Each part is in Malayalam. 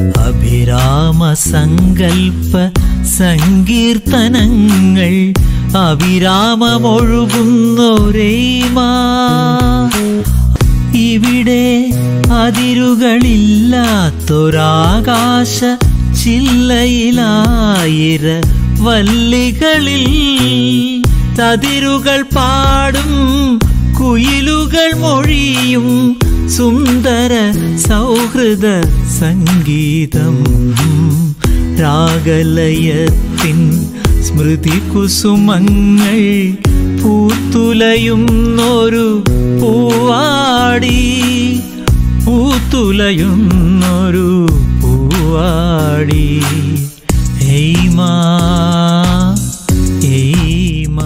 അഭിരാമ സങ്കൽപ്പ സങ്കീർത്തനങ്ങൾ അവിരാമമൊഴുകുന്നൊരേമാ. ഇവിടെ അതിരുകളില്ലാത്തൊരാകാശ ചില്ലയിലായിര വല്ലികളിൽ തതിരുകൾ പാടും കുയിലുകൾ മൊഴിയും സുന്ദര സൗഹൃദ സംഗീതം. രാഗലയത്തിൻ സ്മൃതി കുസുമങ്ങൾ പൂത്തുലയുന്നൊരു പൂവാടി, പൂത്തുലയുന്നൊരു പൂവാടി. AIMA, AIMA.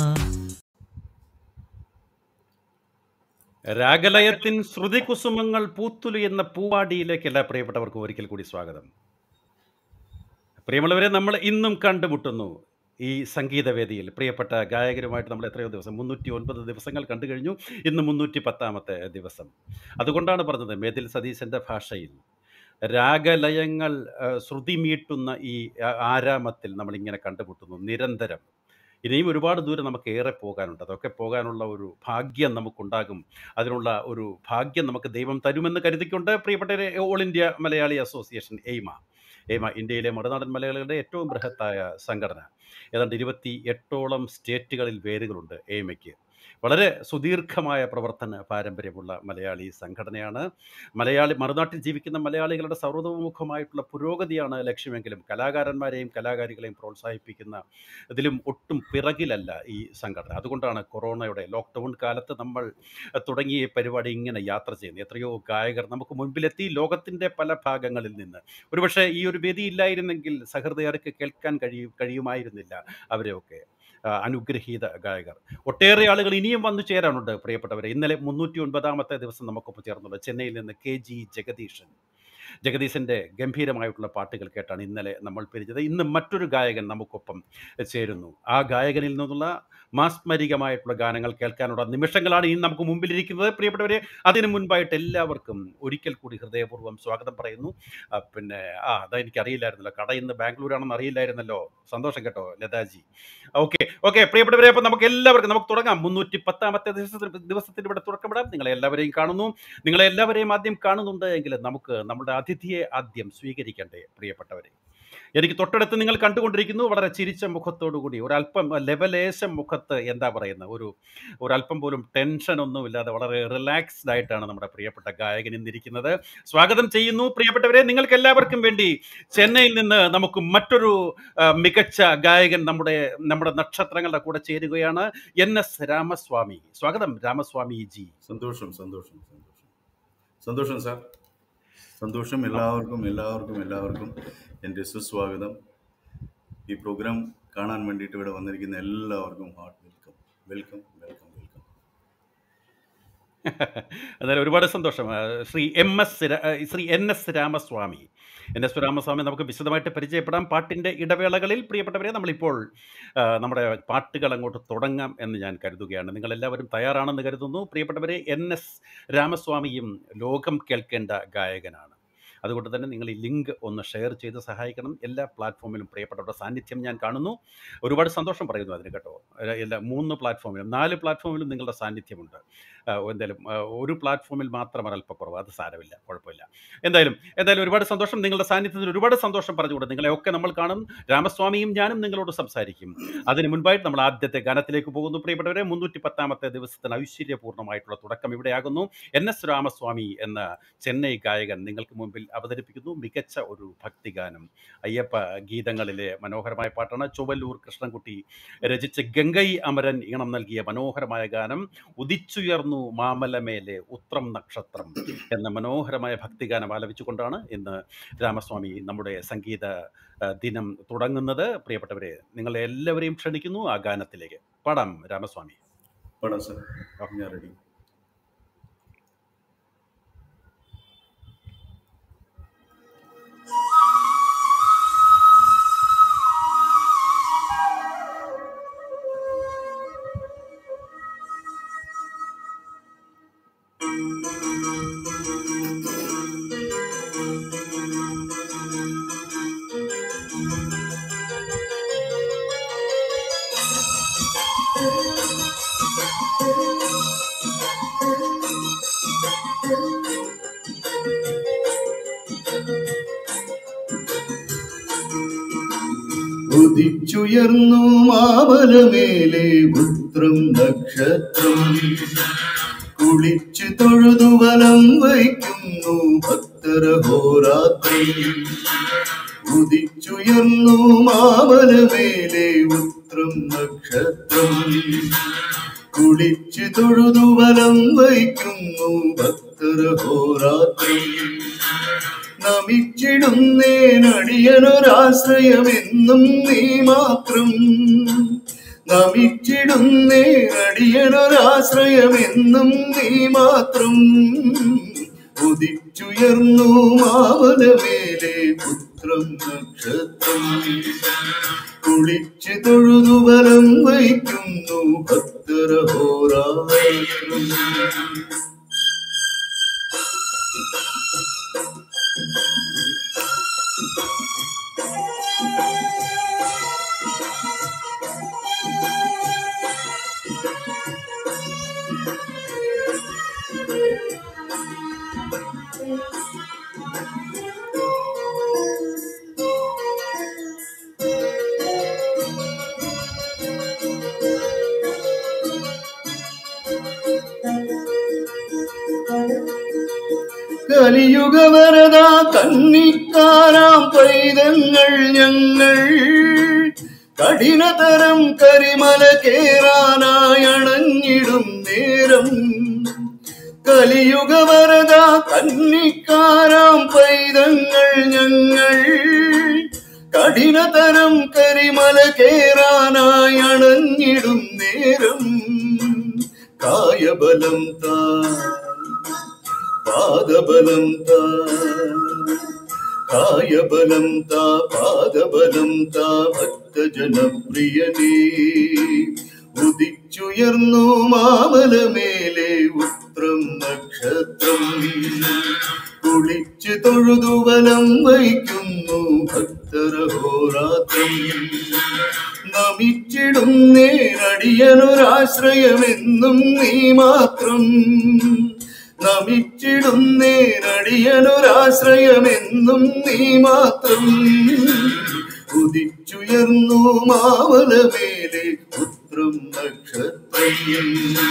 രാഗലയത്തിൻ ശ്രുതി കുസുമങ്ങൾ പൂത്തുലയുന്ന പൂവാടിയിലേക്ക് എല്ലാ പ്രിയപ്പെട്ടവർക്കും ഒരിക്കൽ കൂടി സ്വാഗതം. പ്രിയമുള്ളവരെ, നമ്മൾ ഇന്നും കണ്ടുമുട്ടുന്നു ഈ സംഗീതവേദിയിൽ. പ്രിയപ്പെട്ട ഗായകരുമായിട്ട് നമ്മൾ എത്രയോ ദിവസം, 309 ദിവസങ്ങൾ കണ്ടു കഴിഞ്ഞു. ഇന്ന് 310ാമത്തെ ദിവസം. അതുകൊണ്ടാണ് പറഞ്ഞത്, മേതിൽ സതീശൻ്റെ ഭാഷയിൽ രാഗലയങ്ങൾ ശ്രുതി മീട്ടുന്ന ഈ ആരാമത്തിൽ നമ്മളിങ്ങനെ കണ്ടുമുട്ടുന്നു നിരന്തരം. ഇനിയും ഒരുപാട് ദൂരം നമുക്ക് ഏറെ പോകാനുണ്ട്. അതൊക്കെ പോകാനുള്ള ഒരു ഭാഗ്യം നമുക്കുണ്ടാകും. അതിനുള്ള ഒരു ഭാഗ്യം നമുക്ക് ദൈവം തരുമെന്ന് കരുതിക്കൊണ്ട് പ്രിയപ്പെട്ട all India Malayali association AIMA, ഇന്ത്യയിലെ മറുനാടൻ മലയാളികളുടെ ഏറ്റവും ബൃഹത്തായ സംഘടന. ഏതാണ്ട് 28ഓളം സ്റ്റേറ്റുകളിൽ വേരുകളുണ്ട് AIMAയ്ക്ക്. വളരെ സുദീർഘമായ പ്രവർത്തന പാരമ്പര്യമുള്ള മലയാളി സംഘടനയാണ്. മറുനാട്ടിൽ ജീവിക്കുന്ന മലയാളികളുടെ സർവ്വതോമുഖമായിട്ടുള്ള പുരോഗതിയാണ് ലക്ഷ്യമെങ്കിലും കലാകാരന്മാരെയും കലാകാരികളെയും പ്രോത്സാഹിപ്പിക്കുന്ന ഇതിലും ഒട്ടും പിറകിലല്ല ഈ സംഘടന. അതുകൊണ്ടാണ് കൊറോണയുടെ ലോക്ക്ഡൗൺ കാലത്ത് നമ്മൾ തുടങ്ങിയ പരിപാടി ഇങ്ങനെ യാത്ര ചെയ്യുന്നത്. എത്രയോ ഗായകർ നമുക്ക് മുൻപിലെത്തി, ലോകത്തിൻ്റെ പല ഭാഗങ്ങളിൽ നിന്ന്. ഒരുപക്ഷെ ഈ ഒരു വേദി ഇല്ലായിരുന്നെങ്കിൽ സഹൃദയർക്ക് കേൾക്കാൻ കഴിയുമായിരുന്നില്ല അവരെയൊക്കെ. അനുഗ്രഹീത ഗായകർ. ഒട്ടേറെ ആളുകൾ ഇനിയും വന്നു ചേരാനുണ്ട് പ്രിയപ്പെട്ടവരെ. ഇന്നലെ 309ാമത്തെ ദിവസം നമുക്കൊപ്പം ചേർന്നുള്ളത് ചെന്നൈയിൽ നിന്ന് KG ജഗദീശൻ്റെ ഗംഭീരമായിട്ടുള്ള പാട്ടുകൾ കേട്ടാണ് ഇന്നലെ നമ്മൾ പിരിഞ്ഞത്. ഇന്ന് മറ്റൊരു ഗായകൻ നമുക്കൊപ്പം ചേരുന്നു. ആ ഗായകനിൽ നിന്നുള്ള മാസ്മരികമായിട്ടുള്ള ഗാനങ്ങൾ കേൾക്കാനുള്ള നിമിഷങ്ങളാണ് ഇനി നമുക്ക് മുമ്പിലിരിക്കുന്നത്. പ്രിയപ്പെട്ടവരെ, അതിനു മുൻപായിട്ട് എല്ലാവർക്കും ഒരിക്കൽ കൂടി ഹൃദയപൂർവ്വം സ്വാഗതം പറയുന്നു. അതെനിക്കറിയില്ലായിരുന്നല്ലോ, കട ഇന്ന് ബാംഗ്ലൂരാണെന്ന് അറിയില്ലായിരുന്നല്ലോ. സന്തോഷം കേട്ടോ ലതാജി. ഓക്കെ പ്രിയപ്പെട്ടവരെ, അപ്പോൾ നമുക്ക് തുടങ്ങാം. 310ാമത്തെ ദിവസത്തിന് ഇവിടെ തുടക്കമിടാം. നിങ്ങളെല്ലാവരെയും കാണുന്നു. നിങ്ങളെല്ലാവരെയും ആദ്യം കാണുന്നുണ്ട് എങ്കിൽ നമുക്ക് നമ്മുടെ അതിഥിയെ ആദ്യം സ്വീകരിക്കണ്ടേ പ്രിയപ്പെട്ടവരെ. എനിക്ക് തൊട്ടടുത്ത് നിങ്ങൾ കണ്ടുകൊണ്ടിരിക്കുന്നു വളരെ ചിരിച്ച മുഖത്തോടുകൂടി, ഒരല്പം ലെവലേശം മുഖത്ത് എന്താ പറയുന്നത്, ഒരല്പം പോലും ടെൻഷനൊന്നുമില്ലാതെ വളരെ റിലാക്സ്ഡ് ആയിട്ടാണ് നമ്മുടെ പ്രിയപ്പെട്ട ഗായകൻ ഇന്നിരിക്കുന്നത്. സ്വാഗതം ചെയ്യുന്നു പ്രിയപ്പെട്ടവരെ. നിങ്ങൾക്ക് എല്ലാവർക്കും വേണ്ടി ചെന്നൈയിൽ നിന്ന് നമുക്ക് മറ്റൊരു മികച്ച ഗായകൻ നമ്മുടെ നക്ഷത്രങ്ങളുടെ കൂടെ ചേരുകയാണ്. NS രാമസ്വാമി. സ്വാഗതം രാമസ്വാമി ജി. സന്തോഷം സാർ. സന്തോഷം. എല്ലാവർക്കും എൻ്റെ സുസ്വാഗതം. ഈ പ്രോഗ്രാം കാണാൻ വേണ്ടിയിട്ട് ഇവിടെ വന്നിരിക്കുന്ന എല്ലാവർക്കും ഹാർട്ട് വെൽക്കം. അതായത് ഒരുപാട് സന്തോഷം. ശ്രീ NS രാമസ്വാമി നമുക്ക് വിശദമായിട്ട് പരിചയപ്പെടാം പാട്ടിൻ്റെ ഇടവേളകളിൽ. പ്രിയപ്പെട്ടവരെ, നമ്മളിപ്പോൾ നമ്മുടെ പാട്ടുകൾ അങ്ങോട്ട് തുടങ്ങാം എന്ന് ഞാൻ കരുതുകയാണ്. നിങ്ങളെല്ലാവരും തയ്യാറാണെന്ന് കരുതുന്നു. പ്രിയപ്പെട്ടവരെ, NS രാമസ്വാമിയും ലോകം കേൾക്കേണ്ട ഗായകനാണ്. അതുകൊണ്ട് തന്നെ നിങ്ങൾ ഈ ലിങ്ക് ഒന്ന് ഷെയർ ചെയ്ത് സഹായിക്കണം. എല്ലാ പ്ലാറ്റ്ഫോമിലും പ്രിയപ്പെട്ടവരുടെ സാന്നിധ്യം ഞാൻ കാണുന്നു. ഒരുപാട് സന്തോഷം പറയുന്നു അതിന് കേട്ടോ. 3 പ്ലാറ്റ്ഫോമിലും 4 പ്ലാറ്റ്ഫോമിലും നിങ്ങളുടെ സാന്നിധ്യമുണ്ട്. എന്തായാലും ഒരു പ്ലാറ്റ്ഫോമിൽ മാത്രം അല്പക്കുറവ്, അത് സാരമില്ല, കുഴപ്പമില്ല. എന്തായാലും ഒരുപാട് സന്തോഷം. നിങ്ങളുടെ സാന്നിധ്യത്തിൽ ഒരുപാട് സന്തോഷം പറഞ്ഞുകൊണ്ട് നിങ്ങളെയൊക്കെ നമ്മൾ കാണും. രാമസ്വാമിയും ഞാനും നിങ്ങളോട് സംസാരിക്കും. അതിന് മുൻപായിട്ട് നമ്മൾ ആദ്യത്തെ ഗാനത്തിലേക്ക് പോകുന്നു പ്രിയപ്പെട്ടവരെ. 310ാമത്തെ ദിവസത്തിന് ഐശ്വര്യപൂർണ്ണമായിട്ടുള്ള തുടക്കം ഇവിടെയാകുന്നു. NS രാമസ്വാമി എന്ന ചെന്നൈ ഗായകൻ നിങ്ങൾക്ക് മുമ്പിൽ അവതരിപ്പിക്കുന്നു മികച്ച ഒരു ഭക്തിഗാനം. അയ്യപ്പ ഗീതങ്ങളിലെ മനോഹരമായ പാട്ടാണ്. ചൊവ്വല്ലൂർ കൃഷ്ണൻകുട്ടി രചിച്ച് ഗംഗൈ അമരൻ ഈണം നൽകിയ മനോഹരമായ ഗാനം. ഉദിച്ചുയർന്നു മാമലമേലെ ഉത്രം നക്ഷത്രം എന്ന മനോഹരമായ ഭക്തിഗാനം ആലപിച്ചുകൊണ്ടാണ് ഇന്ന് രാമസ്വാമി നമ്മുടെ സംഗീത ദിനം തുടങ്ങുന്നത്. പ്രിയപ്പെട്ടവരെ, നിങ്ങളെ എല്ലാവരെയും ക്ഷണിക്കുന്നു ആ ഗാനത്തിലേക്ക്. പാടാം രാമസ്വാമി. പാടാം സർ, ഞാൻ റെഡി. ഉദിച്ചുയർന്നു മാമലമേലെ ഉത്രം നക്ഷത്രം, കുളിച്ചു തൊഴുതു വലം വയ്ക്കുന്നു ഭക്തരഹോരാത്രം. ഉദിച്ചുയർന്നു മാമലമേലെ ഉത്രം നക്ഷത്രം, കുളിച്ചു തൊഴുതു വലം വയ്ക്കുന്നു ഭക്തരഹോരാത്രം. നമിച്ചിടുന്നേനടിയനൊരാശ്രയമെന്നും നീ മാത്രം, നമിച്ചിടുന്നേനടിയനൊരാശ്രയമെന്നും നീ മാത്രം. ഉദിച്ചുയർന്നു മാമലമേലെ പുത്രം നക്ഷത്രം, കുളിച്ചു തൊഴുതു വലം വയ്ക്കുന്നു ഭക്തരഹോരാത്രം. കലിയുഗവരദ കന്നിക്കാരാം പൈതങ്ങൾ ഞങ്ങൾ, കഠിനതരം കരിമല കേറാനായണഞ്ഞിടും നേരം. കലിയുഗവരദ കന്നിക്കാരാം പൈതങ്ങൾ ഞങ്ങൾ, കഠിനതരം കരിമല കേറാനായണഞ്ഞിടും നേരം. കായബലം താ പാദബലം താ, കായബലം താ പാദബലം താ ഭക്തജനപ്രിയനേ. ഉദിച്ചുയർന്നു മാമലമേലെ ഉത്രം നക്ഷത്രം, കുളിച്ചു തൊഴുതു വലം വയ്ക്കുന്നു ഭക്തരഹോരാത്രം. നമിച്ചിടുന്നേനടിയനൊരാശ്രയമെന്നും നീ മാത്രം, നമിച്ചിടുന്നേനടിയനൊരാശ്രയമെന്നും നീ മാത്രം. ഉദിച്ചുയർന്നു മാമലമേലെ പുത്രം നക്ഷത്രം.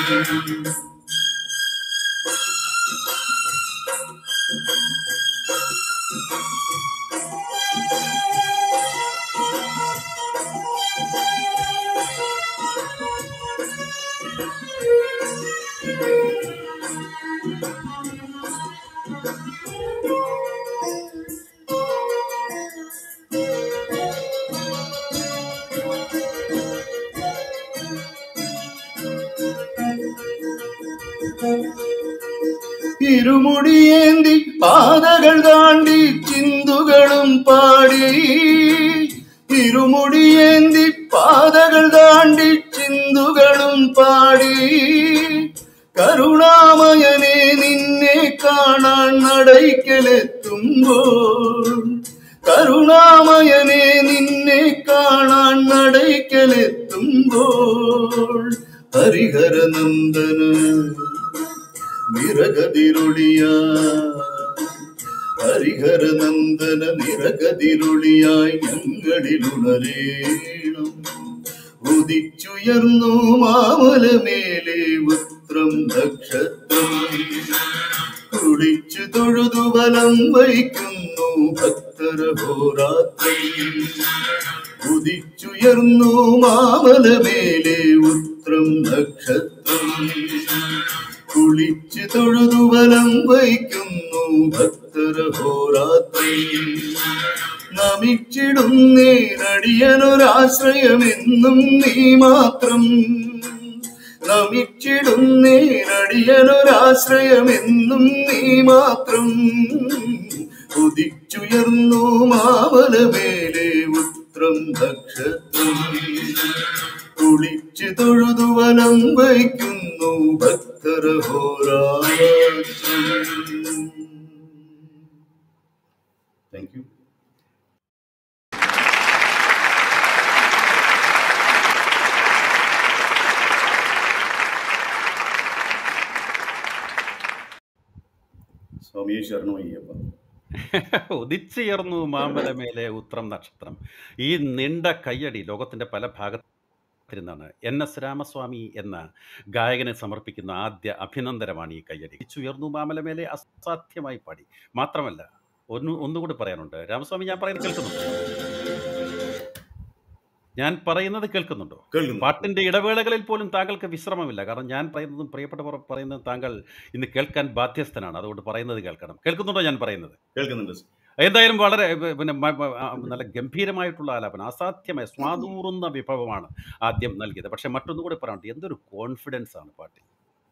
ഇരുമുടിയേന്തി പാതകൾ താണ്ടി ചിന്തുകളും പാടി, ഇരുമുടിയേന്തി പാതകൾ താണ്ടി ചിന്തുകളും പാടി. കരുണാമയനെ നിന്നെ കാണാൻ നടയ്ക്കലെത്തുമ്പോൾ, കരുണാമയനെ നിന്നെ കാണാൻ നടയ്ക്കലെത്തുമ്പോൾ. ഹരിഹരനന്ദന നിറകതിരൊളിയ, ഹരിഹരനന്ദന നിറകതിരൊളിയായി ഞങ്ങളിലുണരേണം. ഉദിച്ചുയർന്നു മാമലമേലെ ഉത്രം നക്ഷത്രം, കുളിച്ചു തൊഴുതു വലം വയ്ക്കുന്നു ഭക്തരഹോരാത്രം. ഉദിച്ചുയർന്നു മാമലമേലെ ഉത്രം നക്ഷത്രം, കുളിച്ചു തൊഴുതു വലം വയ്ക്കുന്നു ഭക്തരഹോരാത്രം. നമിച്ചിടുന്നേനടിയനൊരാശ്രയമെന്നും നീ മാത്രം, നമിച്ചിടുന്നേനടിയനൊരാശ്രയമെന്നും നീ മാത്രം. ഉദിച്ചുയർന്നു മാമലമേലെ ഉത്രം നക്ഷത്രം, കുളിച്ചു തൊഴുതു വലം വയ്ക്കുന്നു ഭക്തരഹോരാത്രം. Thank you. സ്വാമിയെ ശരണമയ്യപ്പ. ഉദിച്ചുയർന്നു മാമലമേലെ ഉത്രം നക്ഷത്രം. ഈ നീണ്ട കയ്യടി ലോകത്തിൻ്റെ പല ഭാഗത്തിരുന്നാണ് NS രാമസ്വാമി എന്ന ഗായകനെ സമർപ്പിക്കുന്ന ആദ്യ അഭിനന്ദനമാണ് ഈ കയ്യടി. ഉദിച്ചുയർന്നു മാമലമേലെ അസാധ്യമായി പാടി. മാത്രമല്ല ഒന്നുകൂടി പറയാനുണ്ട്. രാമസ്വാമി, ഞാൻ പറയുന്നത് കേൾക്കുന്നുണ്ടോ? ഞാൻ പറയുന്നത് കേൾക്കുന്നുണ്ടോ? കേൾക്കുന്നു. പാട്ടിൻ്റെ ഇടവേളകളിൽ പോലും താങ്കൾക്ക് വിശ്രമമില്ല. കാരണം ഞാൻ പറയുന്നതും പ്രിയപ്പെട്ടവർ പറയുന്നതും താങ്കൾ ഇന്ന് കേൾക്കാൻ ബാധ്യസ്ഥനാണ്. അതുകൊണ്ട് പറയുന്നത് കേൾക്കണം. കേൾക്കുന്നുണ്ടോ ഞാൻ പറയുന്നത്? കേൾക്കുന്നുണ്ട് സർ. എന്തായാലും വളരെ പിന്നെ നല്ല ഗംഭീരമായിട്ടുള്ള ആലാപനം, അസാധ്യമായ സ്വാദൂറുന്ന വിഭവമാണ് ആദ്യം നൽകിയത്. പക്ഷെ മറ്റൊന്നുകൂടി പറയാനുണ്ട്. എന്തൊരു കോൺഫിഡൻസ് ആണ് പാട്ടിൽ,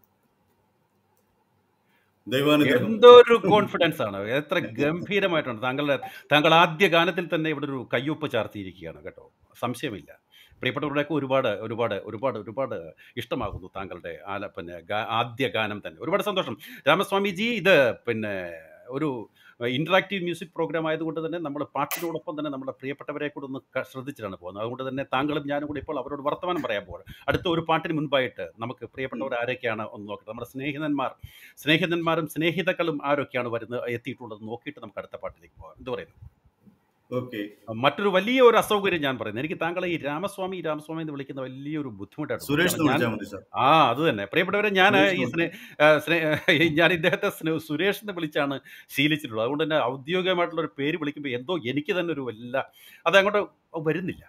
ദൈവാനുഗ്രഹം. എന്തൊരു കോൺഫിഡൻസ് ആണ്, എത്ര ഗംഭീരമായിട്ടുണ്ട്. താങ്കൾ ആദ്യ ഗാനത്തിൽ തന്നെ ഇവിടെ ഒരു കയ്യൊപ്പ് ചാർത്തിയിരിക്കുകയാണ് കേട്ടോ, സംശയമില്ല. പ്രിയപ്പെട്ടവരുടെയൊക്കെ ഒരുപാട് ഒരുപാട് ഒരുപാട് ഒരുപാട് ഇഷ്ടമാകുന്നു താങ്കളുടെ പിന്നെ ആദ്യ ഗാനം തന്നെ. ഒരുപാട് സന്തോഷം രാമസ്വാമിജി. ഇത് പിന്നെ ഒരു ഇൻറ്ററാക്റ്റീവ് മ്യൂസിക് പ്രോഗ്രാം ആയതുകൊണ്ട് തന്നെ നമ്മൾ പാട്ടിനോടൊപ്പം തന്നെ നമ്മുടെ പ്രിയപ്പെട്ടവരെ കൂടെ ഒന്ന് ശ്രദ്ധിച്ചിട്ടാണ് പോകുന്നത്. അതുകൊണ്ട് തന്നെ താങ്കളും ഞാനും കൂടി ഇപ്പോൾ അവരോട് വർത്തമാനം പറയാൻ പോകുന്നത്. അടുത്ത ഒരു പാട്ടിന് മുൻപായിട്ട് നമുക്ക് പ്രിയപ്പെട്ടവർ ആരൊക്കെയാണ് ഒന്ന് നോക്കട്ടെ. നമ്മുടെ സ്നേഹിതന്മാരും സ്നേഹിതക്കളും ആരൊക്കെയാണ് എത്തിയിട്ടുള്ളത് നോക്കിയിട്ട് നമുക്ക് അടുത്ത പാട്ടിലേക്ക് പോകാം. എന്ത് പറയുന്നു? ഓക്കെ. മറ്റൊരു വലിയ ഒരു അസൗകര്യം ഞാൻ പറയുന്നത്, എനിക്ക് താങ്കളെ ഈ രാമസ്വാമി എന്ന് വിളിക്കുന്ന വലിയൊരു ബുദ്ധിമുട്ടാണ്. സുരേഷ് എന്ന് വിളിച്ചാൽ മതി സർ. അത് തന്നെ പ്രിയപ്പെട്ടവരെ, ഞാൻ ഇദ്ദേഹത്തെ സുരേഷ് എന്ന് വിളിച്ചാണ് ശീലിച്ചിട്ടുള്ളത്. അതുകൊണ്ട് തന്നെ ഔദ്യോഗികമായിട്ടുള്ള ഒരു പേര് വിളിക്കുമ്പോൾ എന്തോ എനിക്ക് തന്നെ ഒരു അതങ്ങോട്ട് വരുന്നില്ല.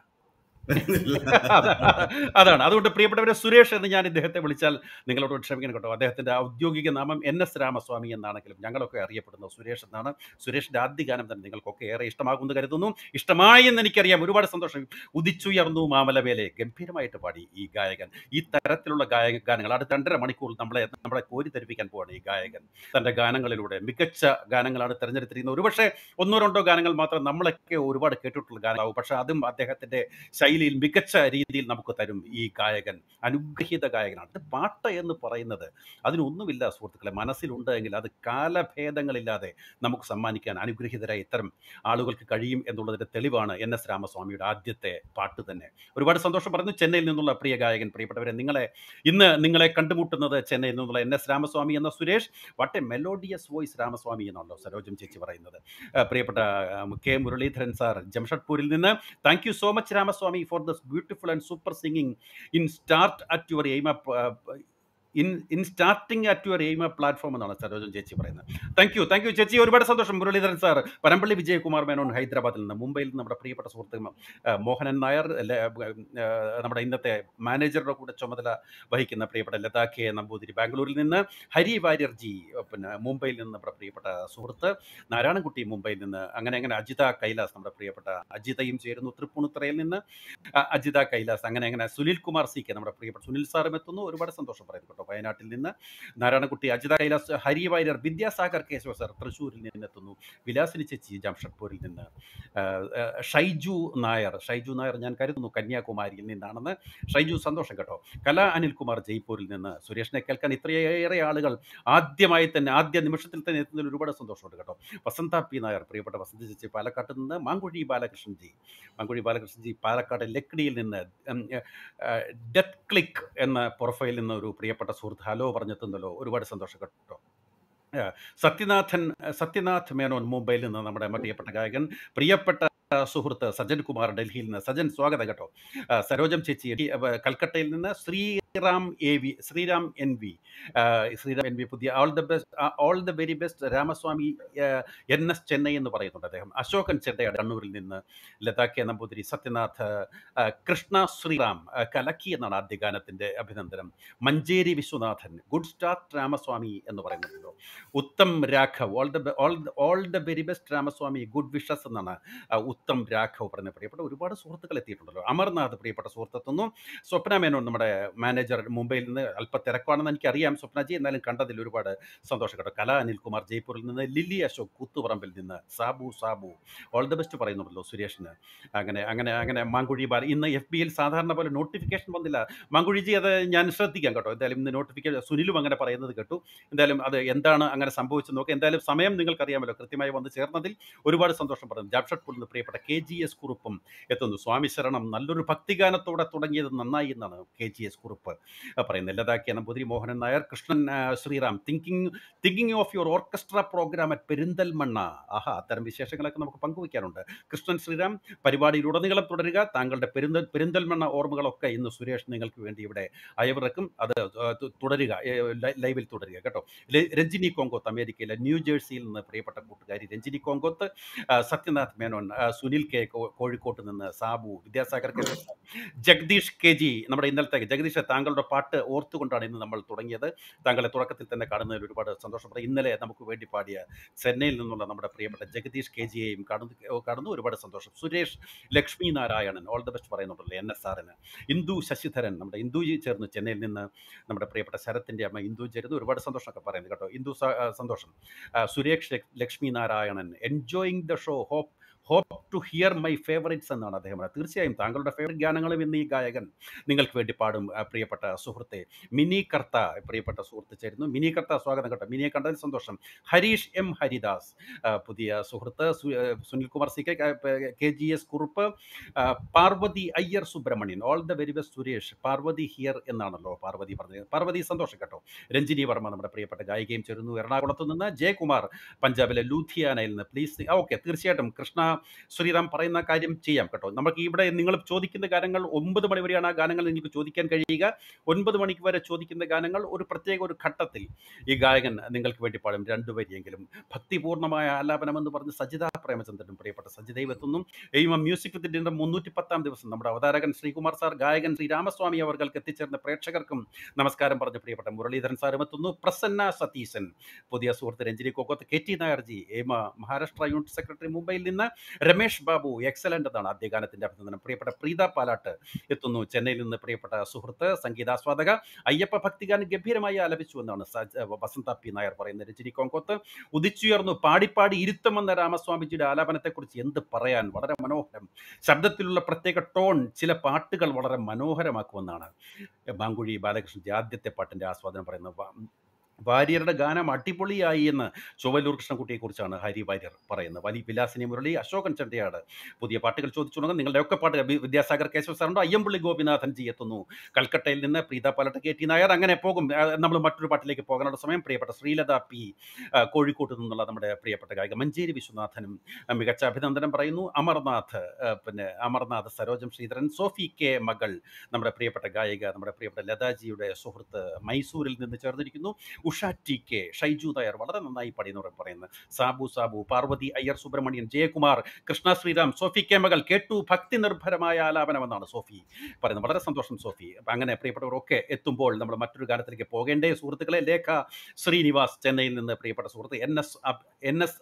അതാണ്. അതുകൊണ്ട് പ്രിയപ്പെട്ടവരെ, സുരേഷ് എന്ന് ഞാൻ ഇദ്ദേഹത്തെ വിളിച്ചാൽ നിങ്ങളോട് ക്ഷമിക്കണം കേട്ടോ. അദ്ദേഹത്തിൻ്റെ ഔദ്യോഗിക നാമം NS രാമസ്വാമി എന്നാണെങ്കിലും ഞങ്ങളൊക്കെ അറിയപ്പെടുന്നത് സുരേഷ് എന്നാണ്. സുരേഷിൻ്റെ ആദ്യ ഗാനം തന്നെ നിങ്ങൾക്കൊക്കെ ഏറെ ഇഷ്ടമാകുമെന്ന് കരുതുന്നു. ഇഷ്ടമായി എന്ന് എനിക്കറിയാം. ഒരുപാട് സന്തോഷം. ഉദിച്ചുയർന്നു മാമലമേലെ ഗംഭീരമായിട്ട് പാടി ഈ ഗായകൻ. ഈ തരത്തിലുള്ള ഗാനങ്ങൾ അടുത്ത 2.5 മണിക്കൂർ നമ്മളെ കോരിത്തരിപ്പിക്കാൻ പോവാണ് ഈ ഗായകൻ. തൻ്റെ ഗാനങ്ങളിലൂടെ മികച്ച ഗാനങ്ങളാണ് തിരഞ്ഞെടുത്തിരിക്കുന്നത്. ഒരുപക്ഷെ 1-2 ഗാനങ്ങൾ മാത്രം നമ്മളൊക്കെ ഒരുപാട് കേട്ടിട്ടുള്ള ഗാനമാവും. പക്ഷേ അതും അദ്ദേഹത്തിൻ്റെ ശൈലിയിൽ മികച്ച രീതിയിൽ നമുക്ക് തരും ഈ ഗായകൻ. അനുഗ്രഹീത ഗായകനാണ്. ഇത് പാട്ട് എന്ന് പറയുന്നത് അതിനൊന്നുമില്ല സുഹൃത്തുക്കളെ, മനസ്സിലുണ്ട് എങ്കിൽ അത് കാലഭേദങ്ങളില്ലാതെ നമുക്ക് സമ്മാനിക്കാൻ അനുഗ്രഹീതരായ ഇത്തരം ആളുകൾക്ക് കഴിയും എന്നുള്ളതിൻ്റെ തെളിവാണ് NS രാമസ്വാമിയുടെ ആദ്യത്തെ പാട്ട് തന്നെ. ഒരുപാട് സന്തോഷം പറയുന്നു. ചെന്നൈയിൽ നിന്നുള്ള പ്രിയ ഗായകൻ, പ്രിയപ്പെട്ടവരെ, നിങ്ങളെ കണ്ടുമുട്ടുന്നത് ചെന്നൈയിൽ നിന്നുള്ള NS രാമസ്വാമി എന്ന Suresh. What a melodious voice Ramaswamy എന്നാണല്ലോ സരോജം ചേച്ചി പറയുന്നത്. പ്രിയപ്പെട്ട K മുരളീധരൻ സാർ ജംഷഡ്പൂരിൽ നിന്ന്, thank you so much Ramaswamy for this beautiful and super singing in starting at your AIMA platform എന്നാണ് സരോജൻ ചേച്ചി പറയുന്നത്. താങ്ക് യു ചേച്ചി, ഒരുപാട് സന്തോഷം. മുരളീധരൻ സാർ പരമ്പള്ളി വിജയകുമാർ മേനോൻ ഹൈദരാബാദിൽ നിന്ന്, മുംബൈയിൽ നിന്ന് നമ്മുടെ പ്രിയപ്പെട്ട സുഹൃത്ത് മോഹനൻ നായർ, നമ്മുടെ ഇന്നത്തെ മാനേജറുടെ കൂടെ ചുമതല വഹിക്കുന്ന പ്രിയപ്പെട്ട ലതാ K നമ്പൂതിരി ബാംഗ്ലൂരിൽ നിന്ന്, ഹരി വാര്യർ ജി പിന്നെ മുംബൈയിൽ നിന്ന് നമ്മുടെ പ്രിയപ്പെട്ട സുഹൃത്ത്, നാരായണൻകുട്ടി മുംബൈയിൽ നിന്ന്, അങ്ങനെ അജിത കൈലാസ്, നമ്മുടെ പ്രിയപ്പെട്ട അജിതയും ചേരുന്നു തൃപ്പൂണിത്തുറയിൽ നിന്ന്, അജിത കൈലാസ്, അങ്ങനെ സുനിൽ കുമാർ CK, നമ്മുടെ പ്രിയപ്പെട്ട സുനിൽ സാറും എത്തുന്നു. ഒരുപാട് സന്തോഷം പറയുന്നു. വയനാട്ടിൽ നിന്ന് നാരായണൻകുട്ടി, അജിത കൈലാസ്, ഹരി വാര്യർ, വിദ്യാസാഗർ കേശവ സർ തൃശ്ശൂരിൽ നിന്നെത്തുന്നു, വിലാസിനി ചേച്ചി ജംഷഡ്പൂരിൽ നിന്ന്, ഷൈജു നായർ ഞാൻ കരുതുന്നു കന്യാകുമാരിയിൽ നിന്നാണെന്ന്. ഷൈജു, സന്തോഷം കേട്ടോ. കലാ അനിൽകുമാർ ജയ്പൂരിൽ നിന്ന്. സുരേഷിനെ കേൾക്കാൻ ഇത്രയേറെ ആളുകൾ ആദ്യ നിമിഷത്തിൽ തന്നെ എത്തുന്നതിൽ ഒരുപാട് സന്തോഷമുണ്ട് കേട്ടോ. വസന്ത P നായർ, പ്രിയപ്പെട്ട വസന്ത ചേച്ചി പാലക്കാട്ട് നിന്ന്, മാങ്കുഴി ബാലകൃഷ്ണൻജി പാലക്കാട് ലക്കിടിയിൽ നിന്ന്, ഡെത്ത് ക്ലിക്ക് എന്ന പ്രൊഫൈലിൽ നിന്ന് ഒരു പ്രിയപ്പെട്ട സുഹൃത്ത് ഹലോ പറഞ്ഞെത്തുന്നല്ലോ. ഒരുപാട് സന്തോഷം കേട്ടോ. സത്യനാഥ് മേനോൻ മുംബൈയിൽ നിന്ന്, നമ്മുടെ പ്രിയപ്പെട്ട ഗായകൻ. പ്രിയപ്പെട്ട സുഹൃത്ത് സജൻ കുമാർ ഡൽഹിയിൽ നിന്ന്. സജൻ, സ്വാഗതം കേട്ടോ. സരോജം ചേച്ചി കൽക്കട്ടയിൽ നിന്ന്. ശ്രീറാം എൻ വി പുതിയ all the very best Ramaswamy NS Chennai എന്ന് പറയുന്നുണ്ട് അദ്ദേഹം. അശോകൻ ചെണ്ടയാട് കണ്ണൂരിൽ നിന്ന്, ലതാ K നമ്പൂതിരി, സത്യനാഥ്, കൃഷ്ണ ശ്രീറാം കലക്കി എന്നാണ് ആദ്യ ഗാനത്തിൻ്റെ അഭിനന്ദനം. മഞ്ചേരി വിശ്വനാഥൻ, ഗുഡ് സ്റ്റാർട്ട് രാമസ്വാമി എന്ന് പറയുന്നുണ്ടല്ലോ. Uttam Raghav, all the very best Ramaswamy, good wishes എന്നാണ് ഉത്തം രാഘവ് പറയുന്നത്. പ്രിയപ്പെട്ട ഒരുപാട് സുഹൃത്തുക്കൾ എത്തിയിട്ടുണ്ടല്ലോ. അമർനാഥ്, പ്രിയപ്പെട്ട സുഹൃത്തെത്തുന്നു. സ്വപ്ന മേനോൻ, നമ്മുടെ മാനേജർ മുംബൈയിൽ നിന്ന്. അല്പം തിരക്കാണെന്ന് എനിക്കറിയാം സ്വപ്നജി, എന്നാലും കണ്ടതിൽ ഒരുപാട് സന്തോഷം കേട്ടോ. കലാ അനിൽകുമാർ ജയ്പൂരിൽ നിന്ന്, ലില്ലി അശോക് കൂത്തുപറമ്പിൽ നിന്ന്, സാബു ഓൾ ദ ബെസ്റ്റ് പറയുന്നുണ്ടല്ലോ സുരേഷിന്. അങ്ങനെ മാങ്കുഴി ഇന്ന് FBയിൽ സാധാരണ പോലെ നോട്ടിഫിക്കേഷൻ വന്നില്ല. മാങ്കുഴിജി, അത് ഞാൻ ശ്രദ്ധിക്കാം കേട്ടോ. എന്തായാലും ഇന്ന് നോട്ടിഫിക്കേഷൻ സുനിലും അങ്ങനെ പറയുന്നത് കേട്ടു. എന്തായാലും അത് എന്താണ് അങ്ങനെ സംഭവിച്ചത് നോക്കാം. എന്തായാലും സമയം നിങ്ങൾക്കറിയാമല്ലോ, കൃത്യമായി വന്ന് ചേർന്നതിൽ ഒരുപാട് സന്തോഷം പറയുന്നു. ജംഷഡ്പൂരിൽ നിന്ന് പ്രിയപ്പെട്ട പ്രിയപ്പെട്ട KGS കുറുപ്പും എത്തുന്നു. സ്വാമി ശരണം നല്ലൊരു ഭക്തിഗാനത്തോടെ തുടങ്ങിയത് നന്നായി എന്നാണ് KGS കുറുപ്പ് പറയുന്നത്. Lathakki Namboothiri, Mohanan Nair, Krishnan Sriram, thinking of your orchestra programme at Perinthalmanna. ആഹാ, അത്തരം വിശേഷങ്ങളൊക്കെ നമുക്ക് പങ്കുവയ്ക്കാനുണ്ട്. കൃഷ്ണൻ ശ്രീറാം, പരിപാടിയിലുടനീളം തുടരുക. താങ്കളുടെ പെരിന്തൽമണ്ണ ഓർമ്മകളൊക്കെ ഇന്ന് സുരേഷ് നിങ്ങൾക്ക് വേണ്ടി ഇവിടെ അയവിറക്കും. അത് തുടരുക, ലൈവിൽ തുടരുക കേട്ടോ. രഞ്ജിനി കോങ്കോത്ത്, അമേരിക്കയിലെ ന്യൂജേഴ്സിയിൽ നിന്ന് പ്രിയപ്പെട്ട കൂട്ടുകാരി രഞ്ജിനി കോങ്കോത്ത്, സത്യനാഥ് മേനോൻ, സുനിൽ കെ കോഴിക്കോട്ട് നിന്ന്, സാബു, വിദ്യാസാഗർ കെ, ജഗദീഷ് KG. നമ്മുടെ ഇന്നലത്തെ ജഗദീഷ്, താങ്കളുടെ പാട്ട് ഓർത്തുകൊണ്ടാണ് ഇന്ന് നമ്മൾ തുടങ്ങിയത്. താങ്കളെ തുടക്കത്തിൽ തന്നെ കാണുന്നതിൽ ഒരുപാട് സന്തോഷപ്പെടും. ഇന്നലെ നമുക്ക് വേണ്ടി പാടിയ ചെന്നൈയിൽ നിന്നുള്ള നമ്മുടെ പ്രിയപ്പെട്ട ജഗദീഷ് KGയെയും കാണുന്നു. ഒരുപാട് സന്തോഷം. Suresh Lakshmi Narayanan all the best പറയുന്നുണ്ടല്ലോ NSRന്. ഇന്ദു ശശിധരൻ, നമ്മുടെ ഇന്ദുജി ചേർന്നു. ചെന്നൈയിൽ നിന്ന് നമ്മുടെ പ്രിയപ്പെട്ട ശരത്തിൻ്റെ അമ്മ ഇന്ദു ചേരുന്നു. ഒരുപാട് സന്തോഷമൊക്കെ പറയുന്നത് കേട്ടോ. ഇന്ദു സന്തോഷം. Suresh Lakshmi Narayanan, enjoying the show, hope to hear my favourites എന്നാണ് അദ്ദേഹം. തീർച്ചയായും താങ്കളുടെ ഫേവറേറ്റ് ഗാനങ്ങളും ഇന്ന് ഈ ഗായകൻ നിങ്ങൾക്ക് വേണ്ടി പാടും. പ്രിയപ്പെട്ട സുഹൃത്തെ മിനി കർത്ത, പ്രിയപ്പെട്ട സുഹൃത്ത് ചേരുന്നു. മിനി കർത്ത, സ്വാഗതം കേട്ടോ. മിനിയെ കണ്ടതിൽ സന്തോഷം. ഹരീഷ് M ഹരിദാസ്, പുതിയ സുഹൃത്ത്. Sunilkumar CK, KGS Kurup, Parvathi Iyer Subramanian, all the very best Suresh. Parvathi here എന്നാണല്ലോ പാർവതി പറഞ്ഞത്. പാർവതി സന്തോഷം കേട്ടോ. രഞ്ജിനി വർമ്മ, നമ്മുടെ പ്രിയപ്പെട്ട ഗായികയും ചേരുന്നു. എറണാകുളത്ത് നിന്ന് ജയകുമാർ, പഞ്ചാബിലെ ലൂധിയാനയിൽ നിന്ന്. പ്ലീസ്, ഓക്കെ, തീർച്ചയായിട്ടും കൃഷ്ണ ശ്രീറാം പറയുന്ന കാര്യം ചെയ്യാം കേട്ടോ. നമുക്ക് ഇവിടെ നിങ്ങൾ ചോദിക്കുന്ന ഗാനങ്ങൾ 9 മണി വരെയാണ് ആ ഗാനങ്ങൾ നിങ്ങൾക്ക് ചോദിക്കാൻ കഴിയുക. 9 മണിക്ക് വരെ ചോദിക്കുന്ന ഗാനങ്ങൾ ഒരു പ്രത്യേക ഒരു ഘട്ടത്തിൽ ഈ ഗായകൻ നിങ്ങൾക്ക് വേണ്ടി പാടും. 2 വരിയെങ്കിലും ഭക്തിപൂർണ്ണമായ ആലാപനം എന്ന് പറഞ്ഞ് സജിത പ്രേമചന്ദ്രനും, പ്രിയപ്പെട്ട സജിതയും എത്തുന്നു. AIMA മ്യൂസിക് വിത്ത് ഡിന്നർ 310-ാം ദിവസം നമ്മുടെ അവതാരകൻ ശ്രീകുമാർ സാർ, ഗായകൻ ശ്രീ രാമസ്വാമി അവർക്ക് എത്തിച്ചേർന്ന പ്രേക്ഷകർക്കും നമസ്കാരം പറഞ്ഞ് പ്രിയപ്പെട്ട മുരളീധരൻ സാറും എത്തുന്നു. പ്രസന്ന സതീശൻ, പുതിയ സുഹൃത്ത് രഞ്ജിനി കോക്കോത്ത്, KT നായർജി, AIMA മഹാരാഷ്ട്ര യൂണിറ്റ് സെക്രട്ടറി, മുംബൈയിൽ നിന്ന്. രമേഷ് ബാബു, എക്സലന്റ് എന്നാണ് അദ്ദേഹം ഗാനത്തിന്റെ അഭിനന്ദനം. പ്രിയപ്പെട്ട പ്രീത പാലാട്ട് എത്തുന്നു. ചെന്നൈയിൽ നിന്ന് പ്രിയപ്പെട്ട സുഹൃത്ത് സംഗീതാസ്വാദക, അയ്യപ്പ ഭക്തിഗാനം ഗംഭീരമായി ആലപിച്ചു എന്നാണ് വസന്ത P നായർ പറയുന്നത്. രഞ്ജിനി കോങ്കോത്ത്, ഉദിച്ചുയർന്നു പാടിപ്പാടി ഇരുത്തം വന്ന രാമസ്വാമിജിയുടെ ആലാപനത്തെക്കുറിച്ച് എന്ത് പറയാൻ, വളരെ മനോഹരം. ശബ്ദത്തിലുള്ള പ്രത്യേക ടോൺ ചില പാട്ടുകൾ വളരെ മനോഹരമാക്കുമെന്നാണ് മാങ്കുഴി ബാലകൃഷ്ണൻ ആദ്യത്തെ പാട്ടിന്റെ ആസ്വാദനം പറയുന്നത്. വാര്യരുടെ ഗാനം അടിപൊളിയായി എന്ന് ചൊവ്വല്ലൂർ കൃഷ്ണൻകുട്ടിയെക്കുറിച്ചാണ് ഹരി വാര്യർ പറയുന്നത്. വലിയ വിലാസിനി മുരളി, അശോകൻ ചണ്ടിയാട്, പുതിയ പാട്ടുകൾ ചോദിച്ചു തുടങ്ങും. നിങ്ങളുടെ ഒക്കെ പാട്ടുകൾ വിദ്യാസാഗർ കേശവ സാറുണ്ട്. അയ്യമ്പള്ളി ഗോപിനാഥൻ ജി എത്തുന്നു. കൽക്കട്ടയിൽ നിന്ന് പ്രീത പാലട്ട്, KT നായർ. അങ്ങനെ പോകും. നമ്മൾ മറ്റൊരു പാട്ടിലേക്ക് പോകാനുള്ള സമയം. പ്രിയപ്പെട്ട ശ്രീലത P, കോഴിക്കോട്ട് നിന്നുള്ള നമ്മുടെ പ്രിയപ്പെട്ട ഗായിക മഞ്ചേരി വിശ്വനാഥനും മികച്ച അഭിനന്ദനം പറയുന്നു. അമർനാഥ്, സരോജം ശ്രീധരൻ, സോഫി K മകൾ, നമ്മുടെ പ്രിയപ്പെട്ട ഗായിക, നമ്മുടെ പ്രിയപ്പെട്ട ലതാജിയുടെ സുഹൃത്ത് മൈസൂരിൽ നിന്ന് ചേർന്നിരിക്കുന്നു. ഉഷ TK, ഷൈജു നായർ വളരെ നന്നായി പാടിയെന്ന് പറയുന്നത്. സാബു, പാർവതി അയ്യർ സുബ്രഹ്മണ്യൻ, ജയകുമാർ, കൃഷ്ണ ശ്രീറാം, സോഫി K മകൾ, കേട്ടു ഭക്തി നിർഭരമായ ആലാപനമെന്നാണ് സോഫി പറയുന്നത്. വളരെ സന്തോഷം സോഫി. അങ്ങനെ പ്രിയപ്പെട്ടവരൊക്കെ എത്തുമ്പോൾ നമ്മൾ മറ്റൊരു ഗാനത്തിലേക്ക് പോകേണ്ടേ സുഹൃത്തുക്കളെ. ലേഖ ശ്രീനിവാസ്, ചെന്നൈയിൽ നിന്ന് പ്രിയപ്പെട്ട സുഹൃത്ത്. NS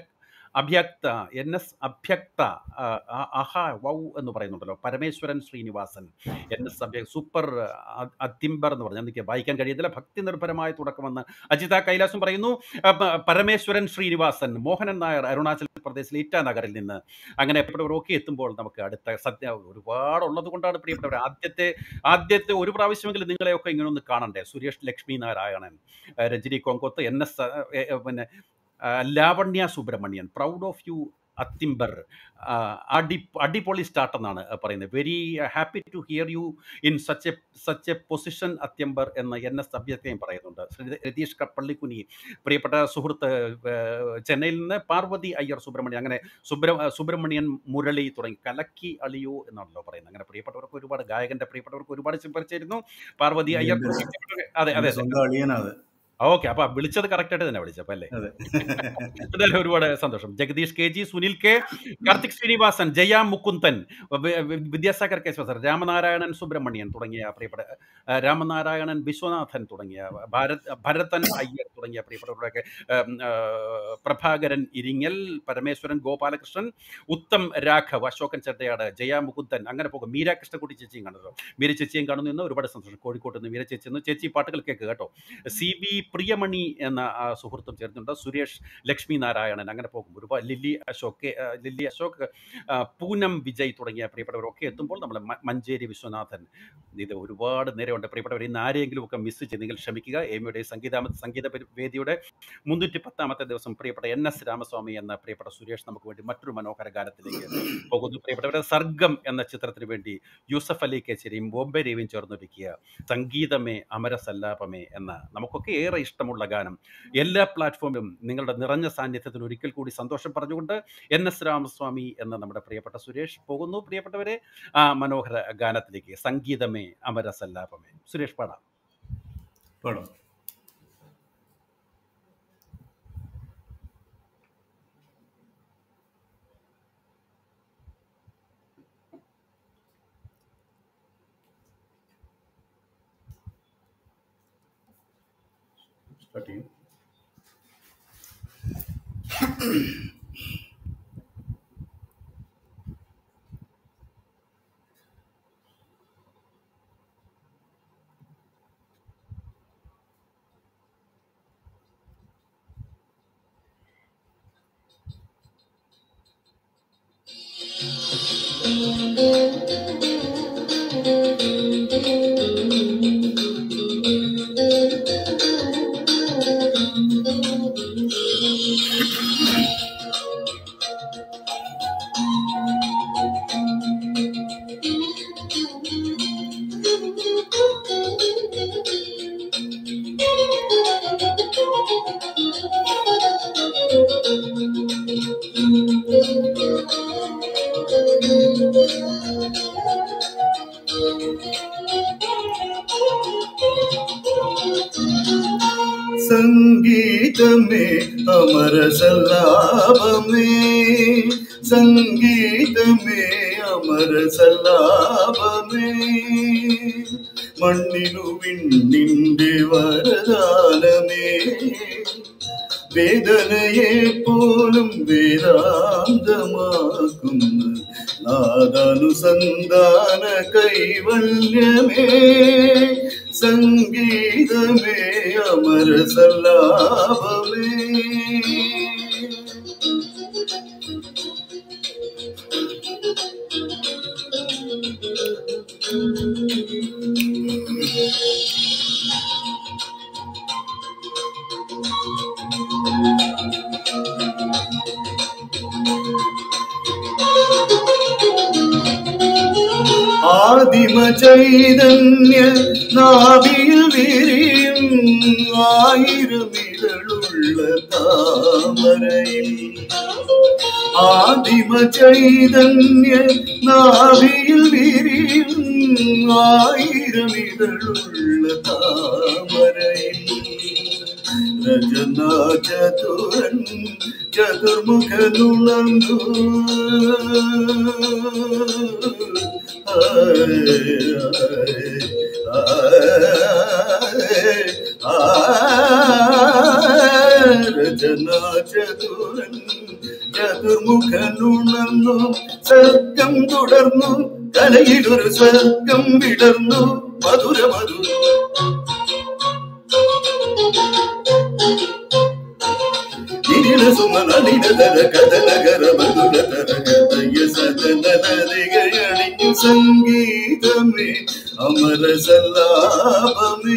അഭ്യക്ത, ആഹാ വൗ എന്ന് പറയുന്നുണ്ടല്ലോ. പരമേശ്വരൻ ശ്രീനിവാസൻ, NS സൂപ്പർ അതിംബർ എന്ന് പറഞ്ഞാൽ എനിക്ക് വായിക്കാൻ കഴിയത്തില്ല. ഭക്തി നിർഭരമായ തുടക്കമെന്ന് അജിത കൈലാസും പറയുന്നു. പരമേശ്വരൻ ശ്രീനിവാസൻ, മോഹനൻ നായർ, അരുണാചൽ പ്രദേശിലെ ഇറ്റാനഗറിൽ നിന്ന്. അങ്ങനെ പ്രിയപ്പെട്ടവരൊക്കെ എത്തുമ്പോൾ നമുക്ക് അടുത്ത സദ്യ ഒരുപാടുള്ളത് കൊണ്ടാണ് പ്രിയപ്പെട്ടവർ ആദ്യത്തെ ഒരു പ്രാവശ്യമെങ്കിലും നിങ്ങളെയൊക്കെ ഇങ്ങനെ ഒന്ന് കാണണ്ടേ. Suresh Lakshmi Narayanan, Ranjini Konkoth, NS Lavanya Subramanian, proud of you അത്തിംബർ, അടിപൊളി സ്റ്റാർട്ട് എന്നാണ് പറയുന്നത്. Very happy to hear you in such a position അത്യംബർ എന്ന് NS അഭ്യർത്ഥനയും പറയുന്നുണ്ട്. രതീഷ് പള്ളിക്കുനി, പ്രിയപ്പെട്ട സുഹൃത്ത് ചെന്നൈയിൽ നിന്ന്. പാർവതി അയ്യർ സുബ്രഹ്മണ്യൻ, അങ്ങനെ സുബ്രഹ്മണ്യൻ മുരളി തുടങ്ങി. കലക്കി അളിയോ എന്നാണല്ലോ പറയുന്നത്. അങ്ങനെ പ്രിയപ്പെട്ടവർക്ക് ഒരുപാട് ഗായകന്റെ പ്രിയപ്പെട്ടവർക്ക് ഒരുപാട് പരിചരിച്ചിരുന്നു. പാർവതി അയ്യർ, അതെ, ഓക്കെ. അപ്പൊ വിളിച്ചത് കറക്റ്റായിട്ട് തന്നെ വിളിച്ചപ്പോ അല്ലേ. എന്തായാലും ഒരുപാട് സന്തോഷം. Jagadish KG, Sunil K, Karthik Srinivasan, Jaya Mukundan, Vidyasagar Keshava sir, Ramanarayanan Subramanian തുടങ്ങിയ പ്രിയപ്പെട്ട രാമനാരായണൻ വിശ്വനാഥൻ തുടങ്ങിയ ഭരതൻ അയ്യർ തുടങ്ങിയ പ്രിയപ്പെട്ടവരുടെയൊക്കെ, പ്രഭാകരൻ ഇരിങ്ങൽ, പരമേശ്വരൻ ഗോപാലകൃഷ്ണൻ, ഉത്തം രാഘവ്, അശോകൻ ചട്ടയാട്, ജയ മുകുന്ദൻ. അങ്ങനെ പോകും. മീര കൃഷ്ണക്കുട്ടി ചേച്ചിയും കാണുന്നു. മീര ചേച്ചിയും കാണുന്നു എന്ന് ഒരുപാട് സന്തോഷം. കോഴിക്കോട്ട് നിന്ന് മീര ചേച്ചി ചേച്ചി പാട്ടുകൾ കേൾക്കുക കേട്ടോ. CB പ്രിയമണി എന്ന സുഹൃത്തും ചേർന്നുണ്ട്, സുരേഷ് ലക്ഷ്മി നാരായണൻ, അങ്ങനെ പോകും ഒരുപാട്, ലില്ലി അശോക്, പൂനം വിജയ് തുടങ്ങിയ പ്രിയപ്പെട്ടവരൊക്കെ എത്തുമ്പോൾ നമ്മൾ മഞ്ചേരി വിശ്വനാഥൻ, ഇത് ഒരുപാട് നേരമുണ്ട് പ്രിയപ്പെട്ടവർ. ഇന്ന് ആരെങ്കിലും ഒക്കെ മിസ് ചെയ്തെങ്കിൽ ക്ഷമിക്കുക. എയ്മയുടെ സംഗീത വേദിയുടെ 310ാമത്തെ ദിവസം പ്രിയപ്പെട്ട NS രാമസ്വാമി എന്ന പ്രിയപ്പെട്ട സുരേഷ് നമുക്ക് വേണ്ടി മറ്റൊരു മനോഹര ഗാനത്തിലേക്ക് പോകുന്നു. പ്രിയപ്പെട്ടവരെ, സർഗം എന്ന ചിത്രത്തിന് വേണ്ടി യൂസഫ് അലി കേച്ചേരിയും ബോംബെ രവിയും ചേർന്നൊരുക്കിയ സംഗീതമേ അമരസല്ലാപമേ എന്ന നമുക്കൊക്കെ ഏറെ ഇഷ്ടമുള്ള ഗാനം എല്ലാ പ്ലാറ്റ്ഫോമിലും നിങ്ങളുടെ നിറഞ്ഞ സാന്നിധ്യത്തിന് ഒരിക്കൽ കൂടി സന്തോഷം പറഞ്ഞുകൊണ്ട് NS രാമസ്വാമി എന്ന നമ്മുടെ പ്രിയപ്പെട്ട സുരേഷ് പോകുന്നു. പ്രിയപ്പെട്ടവരെ, ആ മനോഹര ഗാനത്തിലേക്ക്, സംഗീതമേ അമരസല്ലാപമേ. സുരേഷ് പാടാം. സംഗീതമേ അമരസല്ലാപമേ, സംഗീതമേ അമരസല്ലാപമേ, മണ്ണിനു വിണ്ണിന്റെ വരദാനമേ, വേദനയെ പോലും വേദാന്തമാക്കുന്ന നാദാനുസന്ധാന കൈവല്യമേ, സംഗീതമേ അമരസല്ലാപമേ. ആദിമ ചൈതന്യ നാഭിയിൽ വിരിയും ആയിരമിതളുള്ള താമരയിൽ, ആദിമ ചൈതന്യ നാഭിയിൽ വിരിയും ആയിരമിതളുള്ള താമരയിൽ, രചനാ ചതുരൻ ചതുർമുഖനുണർന്നു രചനാ ചതുരൻ ചതുർമുഖനുണർന്നു, സർഗം തുടർന്നു കലയിലൊരു സർഗം വിടർന്നു മധുരമധു. സുമനലിനതര കഥനകര മധുരതര കഥയ സദനരികയണിഞ്ഞു, സംഗീതമേ അമരസല്ലാപമേ.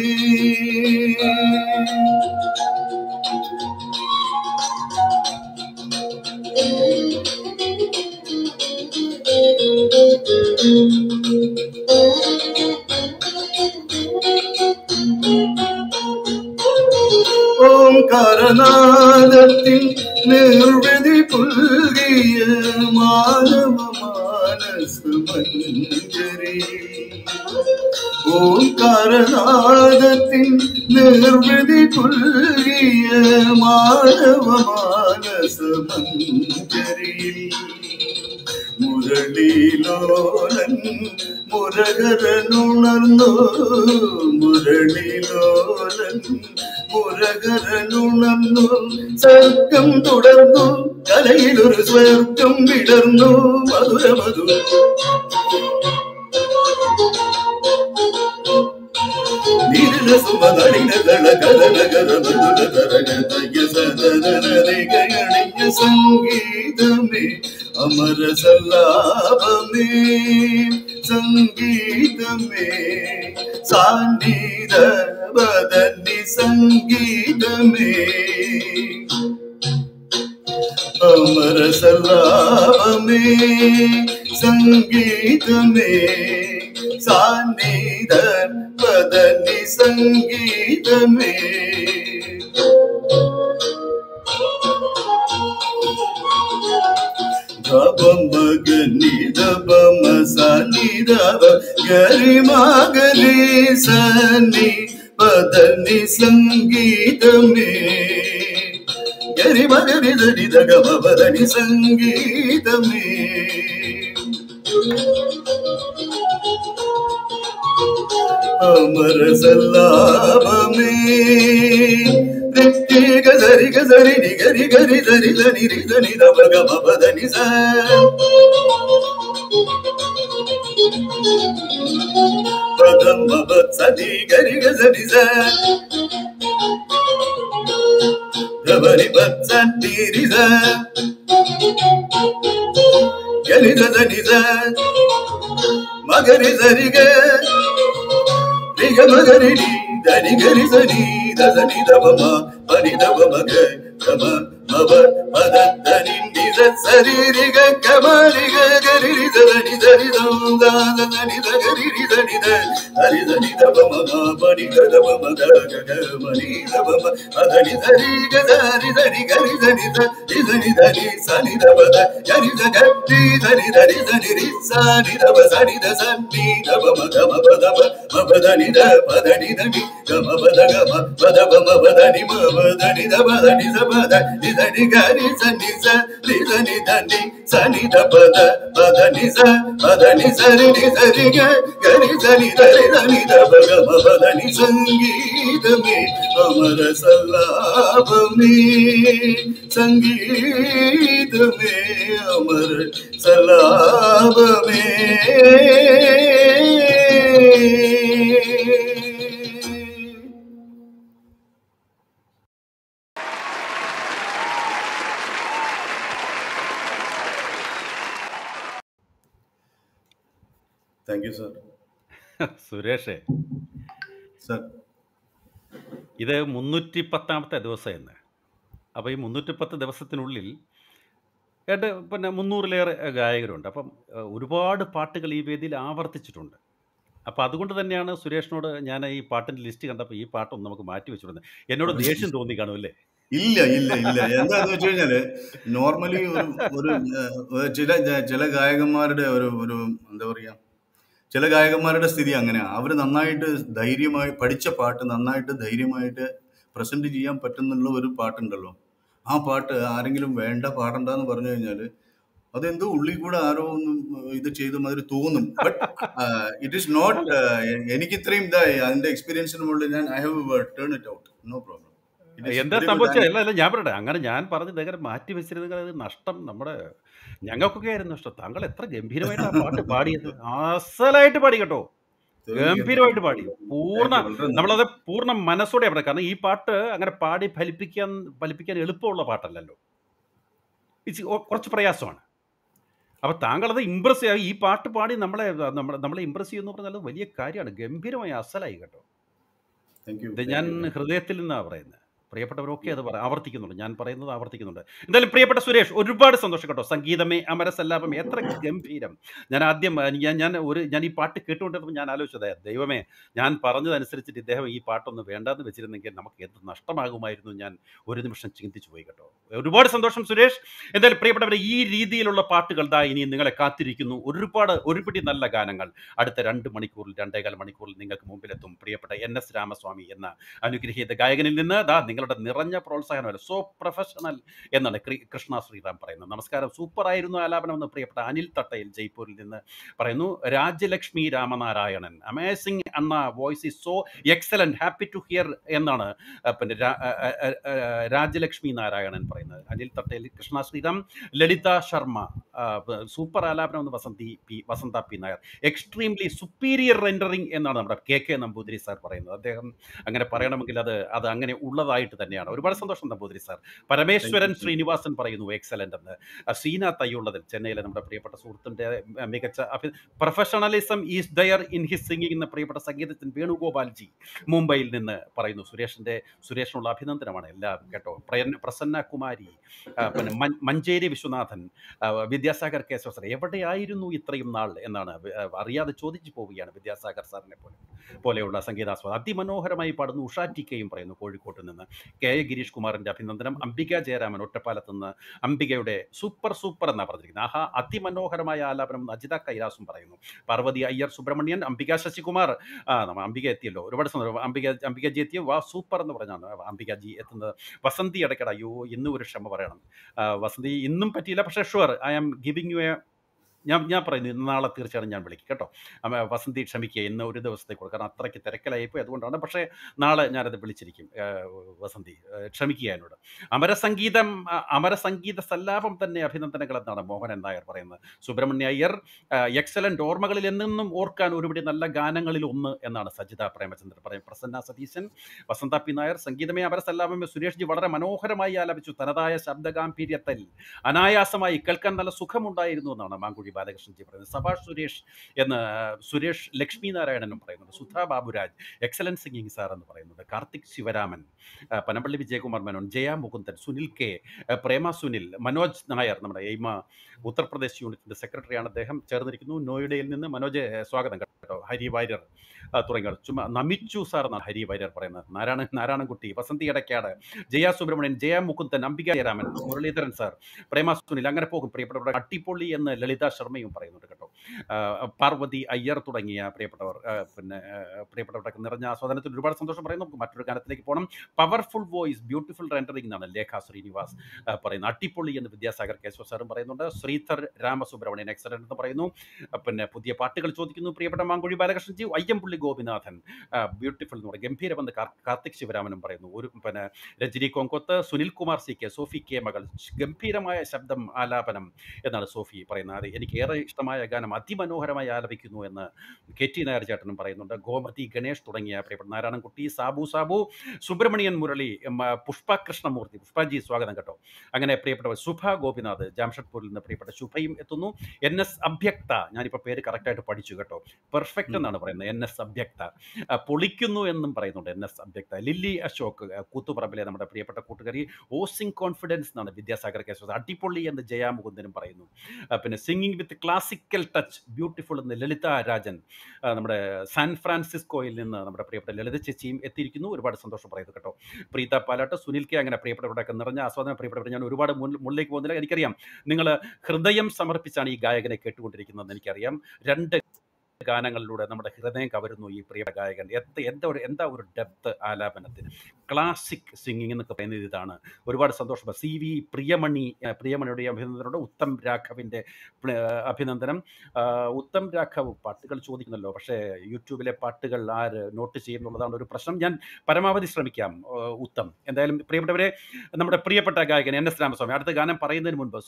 ഓംകാരനാദത്തിൽ നിർവൃതി പുൽകിയ മാനവ മാനസ മഞ്ജരി, ഓംകാരനാദത്തിൽ നിർവൃതി പുൽകിയ മാനവ മാനസ മഞ്ജരി, മുരളീലോലൻ മുരകരനുണർന്നു, മുരളീലോലൻ മുരകരനുണർന്നു, സർഗം തുടർന്നു കലയിലൊരു സ്വർഗം വിടർന്നു മധുരമധു. നിരല സുമതളിന ദള കലന കര മധുര തരകതയ സദനരികയണിഞ്ഞ സംഗീതമേ അമര സല്ലാപമേ സംഗീതമേ സാന്നിധ വദനി സംഗീതമേ अमर सलामे संगीत में सानिधर बदनी संगीत में गबमगनी दबमसानी दब गरिमा गरी सनी बदनी संगीत में गरि मगरि धनि दग मदनि संगीत में अमर सल्लाभ में रिक्ति गजरि गजरि नि गरि गरि धरि धनि रि धनि दब ग मदनि स पदम मद सदि गरि गजनि स Dabari batsan diriza Galiza daniza Magari zariga Riga magari di Dani gari zani Dazani dabama Pani dabama ga Dama Maba Madan dani Niza sari riga Kamariga gari riza dani Dani danda Dani da gari riza ni da Dari dani dabama Pani dabama ga Mani dabama Adani zari gari zari gari zani da Rizani dani sani dabada Gari da gari zani dari zani Rizani daba sani da sani Dabama gama badaba Mabadani da badani dani Gama badagama Badaba mabadani mabadani daba dani zabada Rizani gari zani za Rizani dani sani dabada Badani za badani zari rizani gari zani dari zani daba gama badani संगीत में अमर सल्लाभ में संगीत में अमर सल्लाभ में Thank you, sir. സുരേഷേ, Sir. ഇത് 310ാമത്തെ ദിവസം എന്ന്. അപ്പോൾ ഈ 310 ദിവസത്തിനുള്ളിൽ പിന്നെ 300-ലേറെ ഗായകരുണ്ട്. അപ്പം ഒരുപാട് പാട്ടുകൾ ഈ വേദിയിൽ ആവർത്തിച്ചിട്ടുണ്ട്. അപ്പോൾ അതുകൊണ്ട് തന്നെയാണ് സുരേഷിനോട് ഞാൻ ഈ പാട്ടിൻ്റെ ലിസ്റ്റ് കണ്ടപ്പോൾ ഈ പാട്ടൊന്ന് നമുക്ക് മാറ്റി വെച്ചിരുന്നത്. എന്നോട് ദേഷ്യം തോന്നി കാണുമല്ലേ? ഇല്ല ഇല്ല ഇല്ല എന്താന്ന് വെച്ച് കഴിഞ്ഞാല് നോർമലി ഒരു ചില ഗായകന്മാരുടെ ഒരു എന്താ പറയാ, ചില ഗായകന്മാരുടെ സ്ഥിതി അങ്ങനെയാണ്. അവർ നന്നായിട്ട് ധൈര്യമായി പഠിച്ച പാട്ട് നന്നായിട്ട് ധൈര്യമായിട്ട് പ്രസന്റ് ചെയ്യാൻ പറ്റുന്നുള്ള ഒരു പാട്ടുണ്ടല്ലോ, ആ പാട്ട് ആരെങ്കിലും വേണ്ട പാടണ്ടെന്ന് പറഞ്ഞു കഴിഞ്ഞാൽ അതെന്തോ ഉള്ളിൽ കൂടെ ആരോ ഒന്നും ഇത് ചെയ്ത മാതിരി തോന്നും. But it is not. എനിക്ക് ഇത്രയും ഇതായി അതിന്റെ എക്സ്പീരിയൻസിനുള്ളിൽ ഞാൻ I have turn it out, no problem. എന്താ സംഭവിച്ചത്? അല്ല ഞാൻ പറയട്ടെ, അങ്ങനെ ഞാൻ പറഞ്ഞത് അങ്ങനെ മാറ്റി വെച്ചിരുന്നെങ്കിൽ അത് നഷ്ടം നമ്മുടെ ഞങ്ങൾക്കൊക്കെ ആയിരുന്നു നഷ്ടം. താങ്കൾ എത്ര ഗംഭീരമായിട്ട് ആ പാട്ട് പാടിയത്, അസലായിട്ട് പാടി കേട്ടോ, ഗംഭീരമായിട്ട് പാടി. നമ്മളത് പൂർണ്ണ മനസ്സോടെ പറയാം. കാരണം ഈ പാട്ട് അങ്ങനെ പാടി ഫലിപ്പിക്കാൻ എളുപ്പമുള്ള പാട്ടല്ലല്ലോ, കുറച്ച് പ്രയാസമാണ്. അപ്പോൾ താങ്കളത് ഇമ്പ്രസ് ചെയ്യുക, ഈ പാട്ട് പാടി നമ്മളെ ഇമ്പ്രസ് ചെയ്യുമെന്ന് പറഞ്ഞാൽ വലിയ കാര്യമാണ്. ഗംഭീരമായി അസലായി കേട്ടോ. ഇത് ഞാൻ ഹൃദയത്തിൽ നിന്നാണ് പറയുന്നത്. പ്രിയപ്പെട്ടവരൊക്കെ അത് ആവർത്തിക്കുന്നുണ്ട്, ഞാൻ പറയുന്നത് ആവർത്തിക്കുന്നുണ്ട്. എന്തായാലും പ്രിയപ്പെട്ട സുരേഷ്, ഒരുപാട് സന്തോഷം കേട്ടോ. സംഗീതമേ അമര സല്ലാപമേ, എത്ര ഗംഭീരം. ഞാൻ ആദ്യം ഞാൻ ഈ പാട്ട് കേട്ടുകൊണ്ടിരുന്നപ്പോൾ ഞാൻ ആലോചിച്ചത്, ദൈവമേ, ഞാൻ പറഞ്ഞതനുസരിച്ചിട്ട് ഇദ്ദേഹം ഈ പാട്ടൊന്ന് വേണ്ടാന്ന് വെച്ചിരുന്നെങ്കിൽ നമുക്ക് എന്ത് നഷ്ടമാകുമായിരുന്നു. ഞാൻ ഒരു നിമിഷം ചിന്തിച്ചു പോയി കേട്ടോ. ഒരുപാട് സന്തോഷം സുരേഷ്. എന്തായാലും പ്രിയപ്പെട്ടവരെ, ഈ രീതിയിലുള്ള പാട്ടുകൾ ദാ ഇനി നിങ്ങളെ കാത്തിരിക്കുന്നു. ഒരുപിടി നല്ല ഗാനങ്ങൾ അടുത്ത 2-2.25 മണിക്കൂറിൽ നിങ്ങൾക്ക് മുമ്പിലെത്തും. പ്രിയപ്പെട്ട NS രാമസ്വാമി എന്ന അനുഗ്രഹീത ഗായകനിൽ നിന്ന് ദാ നിങ്ങളുടെ നിങ്ങളുടെ നിറഞ്ഞ പ്രോത്സാഹനമല്ല, സോ പ്രൊഫഷണൽ എന്നാണ് കൃഷ്ണ ശ്രീറാം പറയുന്നത്. നമസ്കാരം, സൂപ്പറായിരുന്നു ആലാപനം എന്ന് പ്രിയപ്പെട്ട അനിൽ തട്ടയിൽ ജയ്പൂരിൽ നിന്ന് പറയുന്നു. രാജലക്ഷ്മി രാമനാരായണൻ, അമേസിംഗ് അണ്ണ, voice is so excellent, happy to hear എന്നാണ് പിന്നെ രാജലക്ഷ്മി നാരായണൻ പറയുന്നത്. അനിൽ തട്ടയിൽ കൃഷ്ണ ശ്രീറാം. ലളിത ശർമ്മ, സൂപ്പർ ആലാപനം എന്ന് Vasantha P Nair. Extremely superior rendering എന്നാണ് നമ്മുടെ കെ നമ്പൂതിരി സാർ പറയുന്നത്. അദ്ദേഹം അങ്ങനെ പറയണമെങ്കിൽ അത് അങ്ങനെ ഉള്ളതായിട്ട് തന്നെയാണ്. ഒരുപാട് സന്തോഷം നമ്പൂതിരി സാർ. പരമേശ്വരൻ ശ്രീനിവാസൻ പറയുന്നു എക്സലന്റ് എന്ന്. സീന തയ്യുള്ളതിൽ, ചെന്നൈയിലെ നമ്മുടെ പ്രിയപ്പെട്ട സുഹൃത്തിൻ്റെ മികച്ച professionalism is there in his singing എന്ന പ്രിയപ്പെട്ട സംഗീതത്തിന് വേണുഗോപാൽജി മുംബൈയിൽ നിന്ന് പറയുന്നു. സുരേഷിനുള്ള അഭിനന്ദനമാണ് എല്ലാം കേട്ടോ. പ്രസന്ന കുമാരി, പിന്നെ മഞ്ചേരി വിശ്വനാഥൻ, വിദ്യാസാഗർ കേശവ സാർ എവിടെയായിരുന്നു ഇത്രയും നാൾ എന്നാണ് അറിയാതെ ചോദിച്ചു പോവുകയാണ്. വിദ്യാസാഗർ സാറിനെ പോലെയുള്ള സംഗീതാസ്വാദം അതിമനോഹരമായി പാടുന്നു. ഉഷാ ടി കെയും പറയുന്നു കോഴിക്കോട്ട് നിന്ന്. കെ എ ഗിരീഷ് കുമാറിൻ്റെ അഭിനന്ദനം. അംബിക ജയരാമൻ ഒറ്റപ്പാലത്ത് നിന്ന് അംബികയുടെ സൂപ്പർ എന്നാണ് പറഞ്ഞിരിക്കുന്നത്. ആഹാ, അതിമനോഹരമായ ആലാപനം എന്ന് അജിത കൈലാസും പറയുന്നു. പാർവതി അയ്യർ സുബ്രഹ്മണ്യൻ, അംബിക ശശികുമാർ, നമ്മൾ അംബിക എത്തിയല്ലോ, ഒരുപാട് സന്തോഷം. അംബിക ജി എത്തിയ വാ സൂപ്പർ എന്ന് പറഞ്ഞാണ് അംബിക ജി എത്തുന്നത്. വസന്തി ഇടയ്ക്കട, അയ്യോ ഇന്നും ഒരു ക്ഷമ പറയണം വസന്തി, ഇന്നും പറ്റിയില്ല, പക്ഷേ sure I am giving you ഞാൻ പറയുന്നു ഇന്ന് നാളെ തീർച്ചയായിട്ടും ഞാൻ വിളിക്കും കേട്ടോ. വസന്തി ക്ഷമിക്കുക, ഇന്ന് ഒരു ദിവസത്തേക്ക് കൊടുക്കും, കാരണം അത്രയ്ക്ക് തിരക്കിലായിപ്പോയി, അതുകൊണ്ടാണ്. പക്ഷേ നാളെ ഞാനത് വിളിച്ചിരിക്കും. വസന്തി ക്ഷമിക്കുക എന്നോട്. അമരസംഗീത സല്ലാപം തന്നെ അഭിനന്ദനങ്ങൾ എന്നാണ് മോഹനൻ നായർ പറയുന്നത്. സുബ്രഹ്മണ്യ അയ്യർ, എക്സലന്റ്, ഓർമ്മകളിൽ എന്നെന്നും ഓർക്കാൻ ഒരുപിടി നല്ല ഗാനങ്ങളിൽ ഒന്ന് എന്നാണ് സജിത പ്രേമചന്ദ്രൻ പറയും. പ്രസന്ന സതീശൻ, വസന്ത പി നായർ, സംഗീതമേ അമരസല്ലാപമേ സുരേഷ് ജി വളരെ മനോഹരമായി ആലപിച്ചു, തനതായ ശബ്ദഗാംഭീര്യത്തിൽ അനായാസമായി കേൾക്കാൻ നല്ല സുഖമുണ്ടായിരുന്നു എന്നാണ് മാങ്കുഴി ബാലകൃഷ്ണൻജി പറയുന്നത്. സഭാഷ് സുരേഷ് എന്ന് സുരേഷ് ലക്ഷ്മി നാരായണനും പറയുന്നുണ്ട്. Sudha Baburaj, excellent singing sir എന്ന് പറയുന്നുണ്ട്. കാർത്തിക് ശിവരാമൻ, പനമ്പള്ളി വിജയകുമാർ മേനോൻ, ജയ മുകുന്ദൻ, സുനിൽ കെ, പ്രേമ സുനിൽ, മനോജ് നായർ, നമ്മുടെ എയ്മ ഉത്തർപ്രദേശ് യൂണിറ്റിൻ്റെ സെക്രട്ടറിയാണ് അദ്ദേഹം, ചേർന്നിരിക്കുന്നു. നോയിഡയിൽ നിന്ന് മനോജ്, സ്വാഗതം കേട്ടോ. ഹരി വാര്യർ തുടങ്ങിയവർ ചുമ്മാ നമിച്ചു സാർ എന്നാണ് ഹരി വാര്യർ പറയുന്നത്. നാരായണൻകുട്ടി, വസന്തി ഇടയ്ക്കാട്, ജയ സുബ്രഹ്മണ്യൻ, ജയ മുകുന്ദൻ, അംബിക ജയരാമൻ, മുരളീധരൻ സാർ, പ്രേമ സുനിൽ, അങ്ങനെ പോകും. പ്രിയപ്പെട്ടവരുടെ അട്ടിപ്പൊള്ളി എന്ന് ലളിത ശർമ്മയും പറയുന്നുണ്ട് കേട്ടോ. പാർവതി അയ്യർ തുടങ്ങിയ പ്രിയപ്പെട്ടവരുടെ നിറഞ്ഞ ആസ്വാദനത്തിൽ ഒരുപാട് സന്തോഷം പറയുന്നു. നമുക്ക് മറ്റൊരു ഗാനത്തിലേക്ക് പോകണം. പവർഫുൾ വോയിസ്, ബ്യൂട്ടിഫുൾ റെൻഡറിംഗ് എന്നാണ് ലേഖ ശ്രീനിവാസ് പറയുന്നത്. അട്ടിപ്പൊള്ളി എന്ന് വിദ്യാസാഗർ കേശവ സാറും പറയുന്നുണ്ട്. ശ്രീധർ രാമസുബ്രഹ്മണ്യൻ എക്സലന്റ് എന്ന് പറയുന്നു. പുതിയ പാട്ടുകൾ ചോദിക്കുന്നു പ്രിയപ്പെട്ട മാങ്കുഴി ബാലകൃഷ്ണൻജി. അയ്യമ്പുള്ളി ഗോപിനാഥൻ, ബ്യൂട്ടിഫുൾ എന്ന് പറയുന്നത്. ഗംഭീരമെന്ന് കാർത്തിക് ശിവരാമനും പറയുന്നു. Rajani Konkoth, Sunil Kumar C K, Sophie K മകൾ, ഗംഭീരമായ ശബ്ദം ആലാപനം എന്നാണ് സോഫി പറയുന്നത്. അത് എനിക്ക് ഏറെ ഇഷ്ടമായ ഗാനം, അതിമനോഹരമായി ആലപിക്കുന്നു എന്ന് കെ ടി നായർ ചേട്ടനും പറയുന്നുണ്ട്. ഗോമതി ഗണേഷ് തുടങ്ങിയ പ്രിയപ്പെട്ട നാരായണൻകുട്ടി, സാബു, സുബ്രഹ്മണ്യൻ മുരളി, പുഷ്പ കൃഷ്ണമൂർത്തി, പുഷ്പജി സ്വാഗതം കേട്ടോ. അങ്ങനെ പ്രിയപ്പെട്ടവർ ശുഭ ഗോപിനാഥ് ജാംഷഡ്പൂരിൽ നിന്ന് പ്രിയപ്പെട്ട ശുഭയും എത്തുന്നു. NS അഭ്യക്ത, ഞാനിപ്പോൾ പേര് കറക്റ്റായിട്ട് പഠിച്ചു കേട്ടോ, പെർഫെക്റ്റ് എന്നാണ് പറയുന്നത്. NS അഭ്യക്ത പൊളിക്കുന്നു എന്നും പറയുന്നുണ്ട്. NS അഭ്യക്ത. ലില്ലി അശോക്, കൂത്തുപറമ്പിലെ നമ്മുടെ പ്രിയപ്പെട്ട കൂട്ടുകാരി. ഓസിംഗ് കോൺഫിഡൻസ് എന്നാണ് വിദ്യാസാഗർ കേശവ. അടിപൊളി എന്ന് ജയ മുകുന്ദനും പറയുന്നു. Singing with classical touch, beautiful എന്ന് ലളിത രാജൻ, നമ്മുടെ സാൻ ഫ്രാൻസിസ്കോയിൽ നിന്ന് നമ്മുടെ പ്രിയപ്പെട്ട ലളിത ചേച്ചിയും എത്തിയിരിക്കുന്നു. ഒരുപാട് സന്തോഷം പറയുന്നു കേട്ടോ. പ്രീത പാലാട്ട്, സുനിൽ കെ, അങ്ങനെ പ്രിയപ്പെട്ടവരുടെയൊക്കെ നിറഞ്ഞ ആസ്വാദനം. പ്രിയപ്പെട്ടവർ, ഞാൻ ഒരുപാട് മുന്നിലേക്ക് പോകുന്നില്ല. എനിക്കറിയാം നിങ്ങൾ ഹൃദയം സമർപ്പിച്ചാണ് ഈ ഗായകനെ കേട്ടുകൊണ്ടിരിക്കുന്നതെന്ന് എനിക്കറിയാം. 2 ഗാനങ്ങളിലൂടെ നമ്മുടെ ഹൃദയം കവരുന്നു ഈ പ്രിയ ഗായകൻ. എന്താ ഒരു ഡെപ്ത് ആലാപനത്തിന്, ക്ലാസിക് സിംഗിങ് എന്നൊക്കെ പറയുന്നത് ഇതാണ്. ഒരുപാട് സന്തോഷം. CV പ്രിയമണിയുടെ അഭിനന്ദനോട് ഉത്തം രാഘവിൻ്റെ അഭിനന്ദനം. ഉത്തം രാഘവ് പാട്ടുകൾ ചോദിക്കുന്നല്ലോ, പക്ഷേ യൂട്യൂബിലെ പാട്ടുകൾ ആര് നോട്ട് ചെയ്യുന്നുള്ളതാണ് ഒരു പ്രശ്നം. ഞാൻ പരമാവധി ശ്രമിക്കാം. ഉത്തം, എന്തായാലും പ്രിയപ്പെട്ടവരെ, നമ്മുടെ പ്രിയപ്പെട്ട ഗായകൻ NS രാമസ്വാമി. അടുത്ത ഗാനം പറയുന്നതിന് മുൻപ്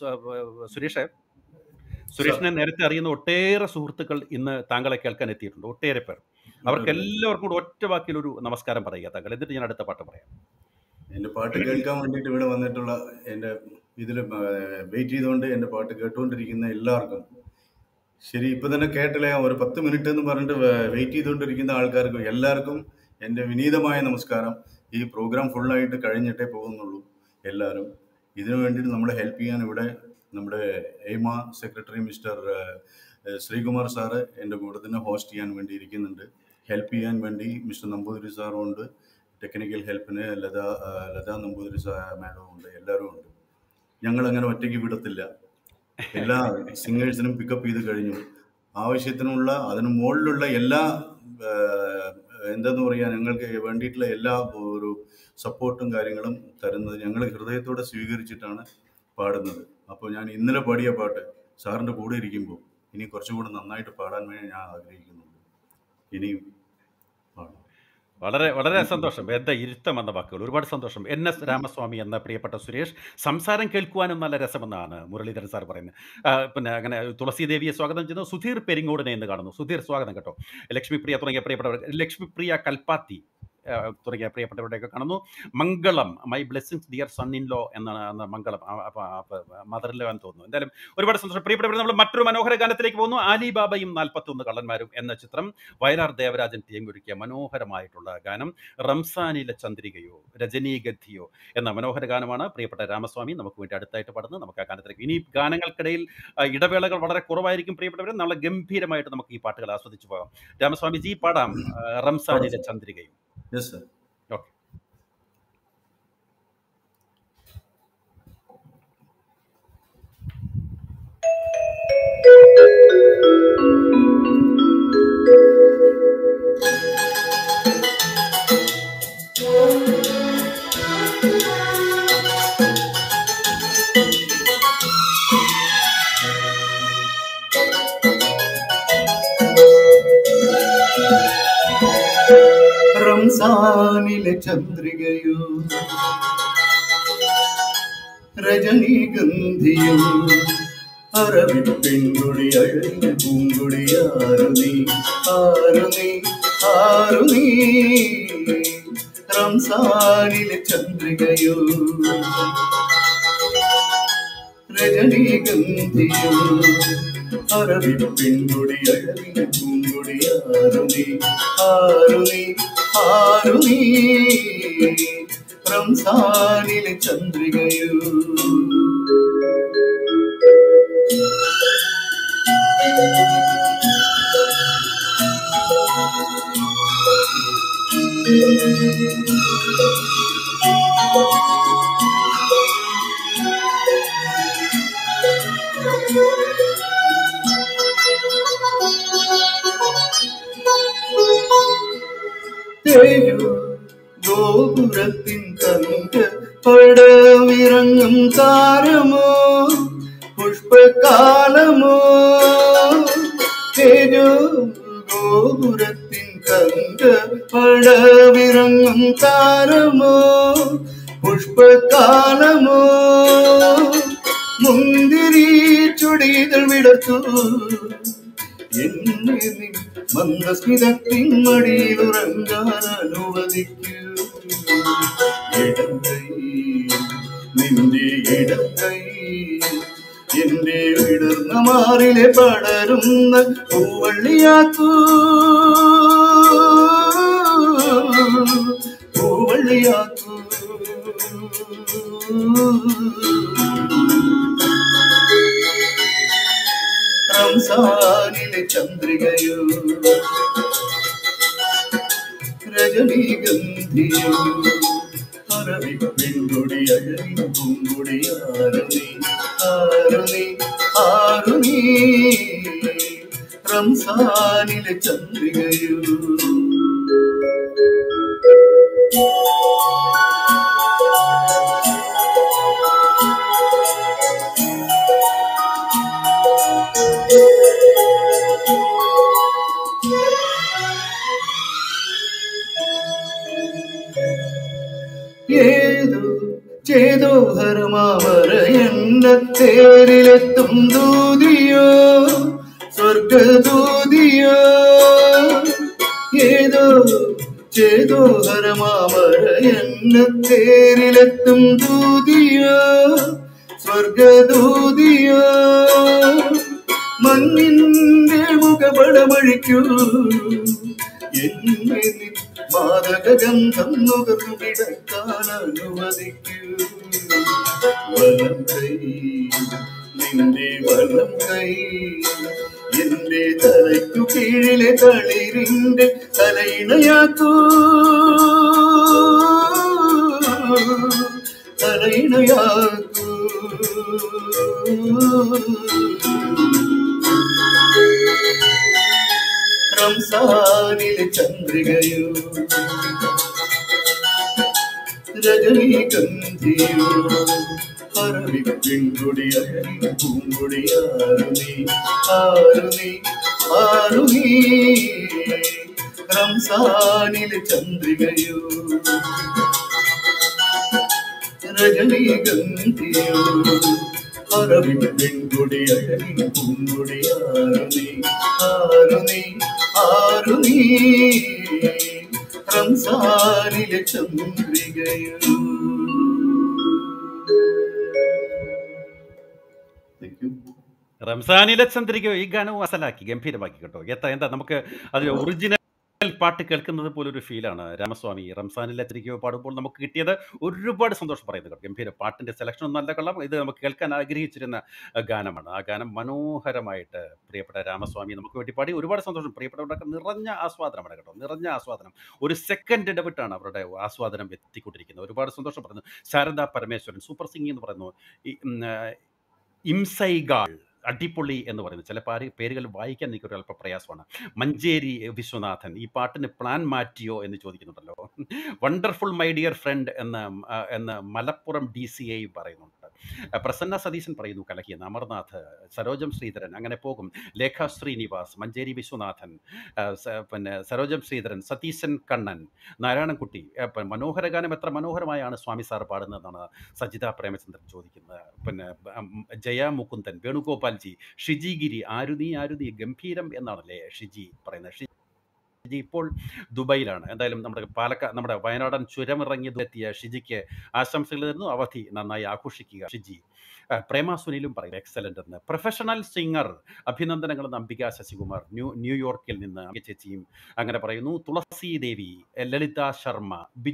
സുരേഷിനെ നേരത്തെ അറിയുന്ന ഒട്ടേറെ സുഹൃത്തുക്കൾ ഇന്ന് താങ്കളെ കേൾക്കാൻ എത്തിയിട്ടുണ്ട്, ഒട്ടേറെ പേർ. അവർക്ക് എല്ലാവർക്കും കൂടെ ഒറ്റ വാക്കിൽ ഒരു നമസ്കാരം പറയുക താങ്കൾ, എന്നിട്ട് ഞാൻ അടുത്ത പാട്ട് പറയാം. എൻ്റെ പാട്ട് കേൾക്കാൻ വേണ്ടിയിട്ട് ഇവിടെ വന്നിട്ടുള്ള എൻ്റെ ഇതിൽ വെയിറ്റ് ചെയ്തുകൊണ്ട് എൻ്റെ പാട്ട് കേട്ടുകൊണ്ടിരിക്കുന്ന എല്ലാവർക്കും, ശരി ഇപ്പം തന്നെ കേട്ടില്ല, ഒരു 10 മിനിറ്റ് എന്ന് പറഞ്ഞിട്ട് വെയിറ്റ് ചെയ്തുകൊണ്ടിരിക്കുന്ന ആൾക്കാർക്കും എല്ലാവർക്കും എൻ്റെ വിനീതമായ നമസ്കാരം. ഈ പ്രോഗ്രാം ഫുള്ളായിട്ട് കഴിഞ്ഞിട്ടേ പോകുന്നുള്ളൂ. എല്ലാവരും ഇതിനു വേണ്ടിയിട്ട് നമ്മളെ ഹെൽപ്പ് ചെയ്യാൻ ഇവിടെ നമ്മുടെ AIMA secretary mister Sreekumar sir എൻ്റെ കൂടെ തന്നെ ഹോസ്റ്റ് ചെയ്യാൻ വേണ്ടി ഇരിക്കുന്നുണ്ട്. ഹെൽപ്പ് ചെയ്യാൻ വേണ്ടി മിസ്റ്റർ നമ്പൂതിരി സാറും ഉണ്ട്. ടെക്നിക്കൽ ഹെൽപ്പിന് ലതാ നമ്പൂതിരി മാഡവും ഉണ്ട്. എല്ലാവരും ഉണ്ട്. ഞങ്ങളങ്ങനെ ഒറ്റയ്ക്ക് വിടത്തില്ല. എല്ലാ സിംഗേഴ്സിനും പിക്കപ്പ് ചെയ്ത് കഴിഞ്ഞു. ആവശ്യത്തിനുള്ള അതിന് മുകളിലുള്ള എല്ലാ എന്തെന്ന് പറയാ, ഞങ്ങൾക്ക് വേണ്ടിയിട്ടുള്ള എല്ലാ ഒരു സപ്പോർട്ടും കാര്യങ്ങളും തരുന്നത് ഞങ്ങൾ ഹൃദയത്തോടെ സ്വീകരിച്ചിട്ടാണ് പാടുന്നത്. അപ്പോൾ ഞാൻ ഇന്നലെ പാടിയ പാട്ട് സാറിൻ്റെ കൂടെ ഇരിക്കുമ്പോൾ ഇനി കുറച്ചുകൂടി നന്നായിട്ട് പാടാൻ വേണ്ടി ഞാൻ ആഗ്രഹിക്കുന്നുണ്ട്. ഇനിയും പാടും. വളരെ വളരെ സന്തോഷം. എന്താ ഇരുത്തം എന്ന വാക്കുകൾ, ഒരുപാട് സന്തോഷം. NS രാമസ്വാമി എന്ന പ്രിയപ്പെട്ട സുരേഷ്, സംസാരം കേൾക്കുവാനും നല്ല രസമെന്നാണ് മുരളീധരൻ സാർ പറയുന്നത്. പിന്നെ അങ്ങനെ തുളസീദേവിയെ സ്വാഗതം ചെയ്യുന്നു. സുധീർ പെരിങ്ങോടിനെ എന്ന് കാണുന്നു. സുധീർ സ്വാഗതം കേട്ടോ. ലക്ഷ്മിപ്രിയ തുടങ്ങിയ പ്രിയപ്പെട്ടവർ, ലക്ഷ്മിപ്രിയ കൽപ്പാത്തി തുടങ്ങിയ പ്രിയപ്പെട്ടവരുടെയൊക്കെ കാണുന്നു. Mangalam, my blessings dear son in law എന്നാണ് മംഗളം, മദർ ലോ എന്ന് തോന്നുന്നു. എന്തായാലും ഒരുപാട് സന്തോഷം. പ്രിയപ്പെട്ടവർ, നമ്മൾ മറ്റൊരു മനോഹര ഗാനത്തിലേക്ക് പോകുന്നു. ആലിബാബയും 41 കള്ളന്മാരും എന്ന ചിത്രം വയലാർ ദേവരാജൻ തീയൊരുക്കിയ മനോഹരമായിട്ടുള്ള ഗാനം. റംസാനിലെ ചന്ദ്രികയോ രജനീഗന്ധിയോ എന്ന മനോഹര ഗാനമാണ് പ്രിയപ്പെട്ട രാമസ്വാമി നമുക്ക് വേണ്ടി അടുത്തായിട്ട് പാടുന്നത്. നമുക്ക് ആ ഗാനത്തിലേക്ക്, ഇനി ഗാനങ്ങൾക്കിടയിൽ ഇടവേളകൾ വളരെ കുറവായിരിക്കും പ്രിയപ്പെട്ടവരെ. നല്ല ഗംഭീരമായിട്ട് നമുക്ക് ഈ പാട്ടുകൾ ആസ്വദിച്ചു പോകാം. രാമസ്വാമിജി പാടാം റംസാനിലെ ചന്ദ്രികയോ. Yes, sir. ഓക്കെ. റംസാനിലെ ചന്ദ്രികയോ രജനീഗന്ധിയോ അറബി പെൺകുടി അഴകിയ പൂങ്കുടി ആരു നീ ആരു നീ ആരു നീ. റംസാനിലെ ചന്ദ്രികയോ രജനീഗന്ധിയോ അറബി പെൺകുടി അഴകിയ പൂങ്കുടി ആരു നീ ആരു നീ ആരു നീ. റംസാനിലെ ചന്ദ്രികയോ ഗോപുരത്തിൻ തങ്ക പടവിറങ്ങും താരമോ പുഷ്പകാലമോ. ഗോപുരത്തിൻ തങ്ക പടവിറങ്ങും താരമോ പുഷ്പകാലമോ. മുന്തിരി ചുടികൾ വിടർത്തു എന്നെ നീ മന്ദസ്മിതത്തിൻ മടിയിലുറങ്ങാൻ അനുവദിക്കൂ. ഇടം കൈ നിന്റെ ഇടം കൈ എന്റെ വിടർന്ന മാറിലെ പടരുന്ന പൂവള്ളിയാക്കൂ പൂവള്ളിയാക്കൂ. റംസാനിലെ ചന്ദ്രികയോ രജനീഗന്ധിയോ അറബി പെൺകുടി അഴകിയ പൂങ്കുടി ആരു നീ ആരു നീ ആരു നീ. റംസാനിലെ ചന്ദ്രികയോ ഏതോ ചേതോ ഹരമാമര എന്ന തേരിലെത്തും ദൂതിയോ സ്വർഗദൂതിയോ. ഏതോ ചേതോ ഹരമാമര എന്ന തേരിലെത്തും ദൂതിയോ സ്വർഗദൂതിയോ. മണ്ണിന്റെ മുഖപടമഴിക്കൂ എന്നെ മാദകഗന്ധം നുകർന്നു കിടക്കാൻ അനുവദിക്കൂ. വലം കൈ നിന്റെ വലം കൈ എന്റെ തലയ്ക്കു കീഴിലെ തളിരിന്റെ തലയിണയാക്കൂ തലയിണയാക്കൂ. റംസാനിലെ റംസാനിലെ ചന്ദ്രികയോ രജനീഗന്ധിയോ അറബി പെൺകുടി അഴകി പൂങ്കുടി ആരു നീ ആരു നീ ആരു നീ റംസാനിലെ ചന്ദ്രികയോ രജനീഗന്ധിയോ അറബി പെൺകുടി അഴകി പൂങ്കുടി ആരു നീ ആരു നീ ആരു നീ റംസാനിലെ ചന്ദ്രികയോ. റംസാനിലെ ചന്ദ്രിക ഈ ഗാനവും അസലാക്കി ഗംഭീരമാക്കി കേട്ടോ. എന്താ നമുക്ക് അതിൽ ഒറിജിനൽ പാട്ട് കേൾക്കുന്നത് പോലൊരു ഫീലാണ്. രാമസ്വാമി റംസാനിലെ ചന്ദ്രികയോ പാടുമ്പോൾ നമുക്ക് കിട്ടിയത് ഒരുപാട് സന്തോഷം പറയുന്നത് കേട്ടോ. ഗംഭീര പാട്ടിൻ്റെ സെലക്ഷൻ ഒന്നും നല്ല കൊള്ളാം. ഇത് നമുക്ക് കേൾക്കാൻ ആഗ്രഹിച്ചിരുന്ന ഗാനമാണ്. ആ ഗാനം മനോഹരമായിട്ട് പ്രിയപ്പെട്ട രാമസ്വാമി നമുക്ക് വേണ്ടി പാടി. ഒരുപാട് സന്തോഷം. പ്രിയപ്പെട്ടവരുടെയൊക്കെ നിറഞ്ഞ ആസ്വാദനമാണ് കേട്ടോ. നിറഞ്ഞ ആസ്വാദനം. ഒരു സെക്കൻഡ് ഇടവിട്ടാണ് അവരുടെ ആസ്വാദനം എത്തിക്കൊണ്ടിരിക്കുന്നത്. ഒരുപാട് സന്തോഷം പറയുന്നു. ശാരദാ പരമേശ്വരൻ സൂപ്പർ സിംഗിങ് എന്ന് പറയുന്നു. ഇംസൈഗാൾ അടിപൊളി എന്ന് പറയുന്നത്. ചില പേരുകൾ വായിക്കാൻ എനിക്കൊരു അല്പം പ്രയാസമാണ്. മഞ്ചേരി വിശ്വനാഥൻ ഈ പാട്ടിന് പ്ലാൻ മാറ്റിയോ എന്ന് ചോദിക്കുന്നുണ്ടല്ലോ. വണ്ടർഫുൾ മൈ ഡിയർ ഫ്രണ്ട് എന്ന് മലപ്പുറം DCA പറയുന്നുണ്ട്. പ്രസന്ന സതീശൻ പറയുന്നു കലക്കിയെന്ന്. അമർനാഥ്, സരോജം ശ്രീധരൻ, അങ്ങനെ പോകും. ലേഖ ശ്രീനിവാസ്, മഞ്ചേരി വിശ്വനാഥൻ, പിന്നെ സരോജം ശ്രീധരൻ, സതീശൻ കണ്ണൻ, നാരായണൻകുട്ടി. മനോഹര ഗാനം എത്ര മനോഹരമായാണ് സ്വാമി സാർ പാടുന്നതെന്നാണ് സജിത പ്രേമചന്ദ്രൻ ചോദിക്കുന്നത്. പിന്നെ ജയ മുകുന്ദൻ, വേണുഗോപാൽജി, ഷിജി ഗിരി, ആരുതി ഗംഭീരം എന്നാണല്ലേ ഷിജി പറയുന്നത്. ഷിജി ഇപ്പോൾ ദുബൈയിലാണ്. എന്തായാലും നമ്മുടെ വയനാടൻ ചുരമിറങ്ങിയെത്തിയ ഷിജിക്ക് ആശംസകൾ തരുന്നു. അവധി നന്നായി ആഘോഷിക്കുക ഷിജി. പ്രേമ സുനിലും പറയും എക്സലൻ്റ് എന്ന്. പ്രൊഫഷണൽ സിംഗർ അഭിനന്ദനങ്ങൾ എന്ന് അംബിക ശശികുമാർ ന്യൂയോർക്കിൽ നിന്ന് ചേച്ചിയും അങ്ങനെ പറയുന്നു. തുളസി ദേവി, ലളിത ശർമ്മ,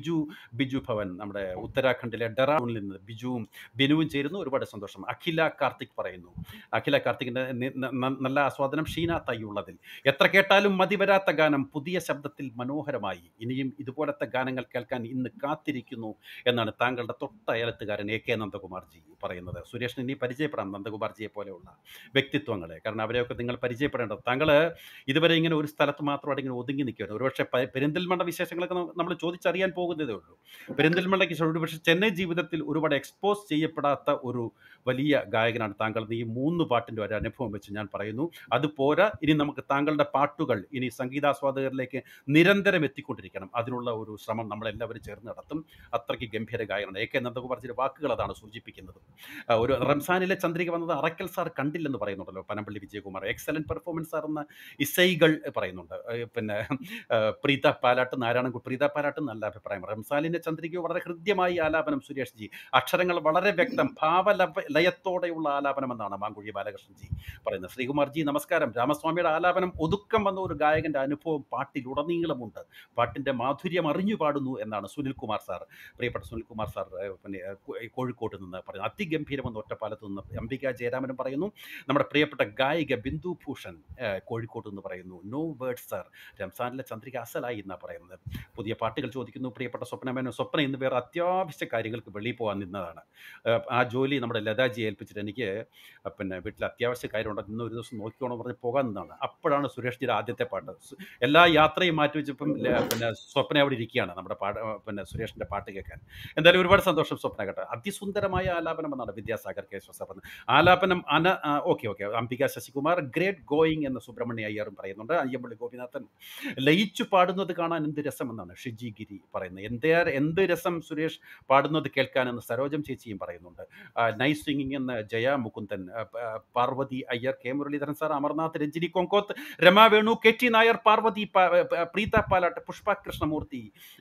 ബിജു ഭവൻ നമ്മുടെ ഉത്തരാഖണ്ഡിലെ ഡെറാഡൂണിൽ നിന്ന് ബിജുവും ബിനുവും ചേരുന്നു. ഒരുപാട് സന്തോഷം. അഖില കാർത്തിക് പറയുന്നു. അഖില കാർത്തികിൻ്റെ നല്ല ആസ്വാദനം. ഷീന തയ്യുള്ളതിൽ എത്ര കേട്ടാലും മതി വരാത്ത ഗാനം പുതിയ ശബ്ദത്തിൽ മനോഹരമായി. ഇനിയും ഇതുപോലത്തെ ഗാനങ്ങൾ കേൾക്കാൻ ഇന്ന് കാത്തിരിക്കുന്നു എന്നാണ് താങ്കളുടെ തൊട്ടയലത്തുകാരൻ AK നന്ദകുമാർജി പറയുന്നത്. സുരേഷിന് ഇനി പരിചയപ്പെടാം നന്ദകുമാർജിയെ പോലെയുള്ള വ്യക്തിത്വങ്ങളെ. കാരണം അവരെയൊക്കെ നിങ്ങൾ പരിചയപ്പെടേണ്ടത്. താങ്കൾ ഇതുവരെ ഇങ്ങനെ ഒരു സ്ഥലത്ത് മാത്രമായിട്ട് ഇങ്ങനെ ഒതുങ്ങി നിൽക്കുകയാണ്. ഒരുപക്ഷെ പെരിന്തൽമണ്ണ വിശേഷങ്ങളൊക്കെ നമ്മൾ ചോദിച്ചറിയാൻ പോകുന്നതേ ഉള്ളൂ. പെരിന്തൽമണ്ണയ്ക്ക് ഒരുപക്ഷെ ചെന്നൈ ജീവിതത്തിൽ ഒരുപാട് എക്സ്പോസ് ചെയ്യപ്പെടാത്ത ഒരു വലിയ ഗായകനാണ് താങ്കൾ. ഈ 3 പാട്ടിൻ്റെ ഒരു അനുഭവം വെച്ച് ഞാൻ പറയുന്നു. അതുപോരാ, ഇനി നമുക്ക് താങ്കളുടെ പാട്ടുകൾ ഇനി സംഗീതാസ്വാദകരിലേക്ക് നിരന്തരം എത്തിക്കൊണ്ടിരിക്കണം. അതിനുള്ള ഒരു ശ്രമം നമ്മളെല്ലാവരും ചേർന്ന് നടത്തും. അത്രയ്ക്ക് ഗംഭീര ഗായകനാണ് AK നന്ദകുമാർജിയുടെ വാക്കുകൾ അതാണ് സൂചിപ്പിക്കുന്നത്. ഒരു റംസാനിലെ ചന്ദ്രിക വന്നത് അറക്കൽ സാർ കണ്ടില്ലെന്ന് പറയുന്നുണ്ടല്ലോ Panampilly Vijayakumar. Excellent performance sir എന്ന ഇസൈകൾ പറയുന്നുണ്ട്. പിന്നെ പ്രീത പാലാട്ട്, നാരായണൻകുട്ടി. പ്രീത പാലാട്ട് നല്ല അഭിപ്രായം. റംസാനിലെ ചന്ദ്രിക വളരെ ഹൃദ്യമായി ആലാപനം സുരേഷ് ജി. അക്ഷരങ്ങൾ വളരെ വ്യക്തം, ഭാവലയത്തോടെയുള്ള ആലാപനം എന്നാണ് മാങ്കുഴി ബാലകൃഷ്ണൻ ജി പറയുന്നത്. ശ്രീകുമാർ ജി നമസ്കാരം. രാമസ്വാമിയുടെ ആലാപനം ഒതുക്കം വന്ന ഒരു ഗായകൻ്റെ അനുഭവം പാട്ടിലുടനീളമുണ്ട്. പാട്ടിൻ്റെ മാധുര്യം അറിഞ്ഞു പാടുന്നു എന്നാണ് സുനിൽകുമാർ സാർ, പ്രിയപ്പെട്ട സുനിൽകുമാർ സാർ പിന്നെ കോഴിക്കോട്ട് നിന്ന് പറയുന്നത്. അതിഗംഭീരമെന്ന് ഒറ്റപ്പാലത്ത് നിന്ന് അംബിക ജയരാമനും പറയുന്നു. നമ്മുടെ പ്രിയപ്പെട്ട ഗായിക ബിന്ദു ഭൂഷൺ കോഴിക്കോട്ട് നിന്ന് പറയുന്നു. നോ വേർഡ്സ് സാർ, റംസാനിലെ ചന്ദ്രിക അസലായി എന്നാണ് പറയുന്നത്. പുതിയ പാട്ടുകൾ ചോദിക്കുന്നു പ്രിയപ്പെട്ട സ്വപ്ന ഇന്ന് വേറെ അത്യാവശ്യ കാര്യങ്ങൾക്ക് വെളിയിൽ പോകാൻ നിന്നതാണ്. ആ ജോലി നമ്മുടെ ലതാജിയെ ഏൽപ്പിച്ചിട്ട് എനിക്ക് പിന്നെ വീട്ടിൽ അത്യാവശ്യ കാര്യമുണ്ട്, ഇന്ന് ഒരു ദിവസം നോക്കിക്കോണം പറഞ്ഞ് പോകാൻ നിന്നതാണ്. അപ്പോഴാണ് സുരേഷ് ജിയുടെ ആദ്യത്തെ പാട്ട്. എല്ലാ യാത്രയും മാറ്റി വെച്ചപ്പം പിന്നെ സ്വപ്ന അവിടെ ഇരിക്കുകയാണ് നമ്മുടെ പിന്നെ സുരേഷിൻ്റെ പാട്ട് കേൾക്കാൻ. എന്തായാലും ഒരുപാട് സന്തോഷം സ്വപ്ന കേട്ടോ. അതിസുന്ദരമായ ആലാപനം എന്നാണ് വിദ്യാസാഗർ കേശവ സാർ പറഞ്ഞത്. ആലാപനം okay Ambika Sasikumar great going എന്ന് സുബ്രഹ്മണ്യ അയ്യറും പറയുന്നുണ്ട്. അയ്യമ്പള്ളി ഗോപിനാഥൻ ലയിച്ചു പാടുന്നത് കാണാൻ എന്ത് രസം എന്നാണ് ഷിജി ഗിരി പറയുന്നത്. എന്ത് രസം സുരേഷ് പാടുന്നത് കേൾക്കാനെന്ന് സരോജം ചേച്ചിയും പറയുന്നുണ്ട്. നൈസ് സിംഗിങ് എന്ന് Jaya Mukundan, Parvathy Iyer, K Muraleedharan sir, Amarnath, Ranjini Kongoth, Rama Venu, KT Nair, Parvathy, Preetha Palat, Pushpa Krishnamurthy,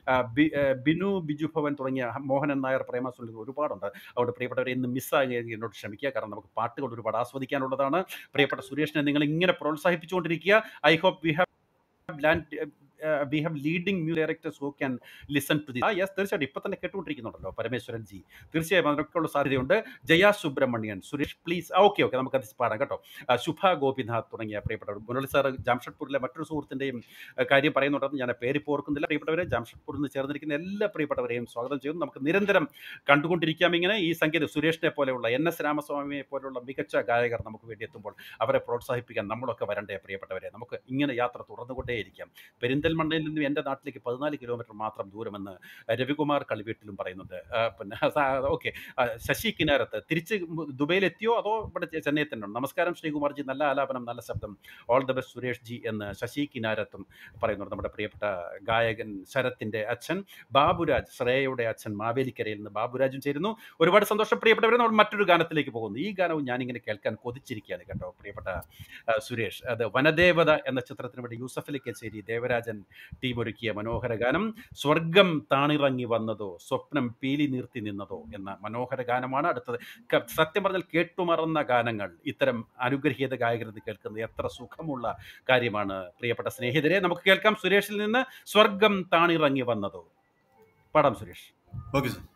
Biju Bhavan തുടങ്ങിയ മോഹനൻ നായർ, പ്രേമ സുനിൽ ഒരുപാടുണ്ട്. അതുകൊണ്ട് പ്രിയപ്പെട്ടവരെ ഇന്ന് മിസ്സായി എന്നോട് ക്ഷമിക്കുക. കാരണം നമുക്ക് പാട്ടുകൾ ഒരുപാട് ആസ്വദിക്കാനുള്ളതാണ്. പ്രിയപ്പെട്ട സുരേഷിനെ നിങ്ങൾ ഇങ്ങനെ പ്രോത്സാഹിപ്പിച്ചുകൊണ്ടിരിക്കുക. I hope we have we have leading music directors who can listen to this. Yes, തീർച്ചയായിട്ടും ഇപ്പം തന്നെ കേട്ടുകൊണ്ടിരിക്കുന്നുണ്ടല്ലോ പരമേശ്വരൻ ജി. തീർച്ചയായും അതിനൊക്കെയുള്ള സാധ്യതയുണ്ട്. ജയ സുബ്രഹ്മണ്യൻ, സുരേഷ് പ്ലീസ്. ഓക്കെ, നമുക്കത് പാടാം കേട്ടോ. ശുഭ ഗോപിനാഥ് തുടങ്ങിയ പ്രിയപ്പെട്ടവർ. മുരളി സാർ ജാംഷഡ്പൂരിലെ മറ്റൊരു സുഹൃത്തിൻ്റെയും കാര്യം പറയുന്നുണ്ടെന്ന് ഞാൻ പേരിപ്പോൾ ഓർക്കുന്നില്ല. പ്രിയപ്പെട്ടവരെ, ജാംഷഡ്പൂരിൽ നിന്ന് ചേർന്നിരിക്കുന്ന എല്ലാ പ്രിയപ്പെട്ടവരെയും സ്വാഗതം ചെയ്യുന്നു. നമുക്ക് നിരന്തരം കണ്ടുകൊണ്ടിരിക്കാം ഇങ്ങനെ ഈ സംഗീതം. സുരേഷിനെ പോലെയുള്ള, NS രാമസ്വാമിയെ പോലെയുള്ള മികച്ച ഗായകർ നമുക്ക് വേണ്ടി എത്തുമ്പോൾ അവരെ പ്രോത്സാഹിപ്പിക്കാൻ നമ്മളൊക്കെ വരണ്ടേ പ്രിയപ്പെട്ടവരെ. നമുക്ക് ഇങ്ങനെ യാത്ര തുറന്നുകൊണ്ടേയിരിക്കാം. പെരിന്തൽമണ്ണയിൽ നിന്നും എൻ്റെ നാട്ടിലേക്ക് 14 കിലോമീറ്റർ മാത്രം ദൂരമെന്ന് രവികുമാർ കളിവീട്ടിലും പറയുന്നുണ്ട്. പിന്നെ ഓക്കെ, ശശി കിനാരത്ത് തിരിച്ച് ദുബൈയിലെത്തിയോ അതോ ഇവിടെ ചെന്നൈയിൽ തന്നെ ഉണ്ട്? നമസ്കാരം ശ്രീകുമാർജി, നല്ല ആലാപനം, നല്ല ശബ്ദം, all the best Suresh ji എന്ന് ശശി കിനാരത്തും പറയുന്നുണ്ട്. നമ്മുടെ പ്രിയപ്പെട്ട ഗായകൻ ശരത്തിൻ്റെ അച്ഛൻ ബാബുരാജ്, ശ്രേയയുടെ അച്ഛൻ മാവേലിക്കരയിൽ നിന്ന് ബാബുരാജും ചേരുന്നു. ഒരുപാട് സന്തോഷം പ്രിയപ്പെട്ടവരെ. നമ്മൾ മറ്റൊരു ഗാനത്തിലേക്ക് പോകുന്നു. ഈ ഗാനവും ഞാനിങ്ങനെ കേൾക്കാൻ കൊതിച്ചിരിക്കുകയാണ് കേട്ടോ പ്രിയപ്പെട്ട സുരേഷ്. അത് വനദേവത എന്ന ചിത്രത്തിന് വേണ്ടി യൂസഫലി കച്ചേരി ദേവരാജൻ ടീം ഒരുക്കിയ മനോഹര ഗാനം. സ്വർഗം താണിറങ്ങി വന്നതോ സ്വപ്നം പീലി നീർത്തി നിന്നതോ എന്ന മനോഹര ഗാനമാണ് അടുത്തത്. സത്യം പറഞ്ഞാൽ കേട്ടുമറന്ന ഗാനങ്ങൾ ഇത്തരം അനുഗ്രഹീത ഗായകരിൽ നിന്ന് കേൾക്കുന്നത് എത്ര സുഖമുള്ള കാര്യമാണ് പ്രിയപ്പെട്ട സ്നേഹിതരെ. നമുക്ക് കേൾക്കാം സുരേഷിൽ നിന്ന് സ്വർഗം താണിറങ്ങി വന്നതോ. പാടാം സുരേഷ്. Okay sir.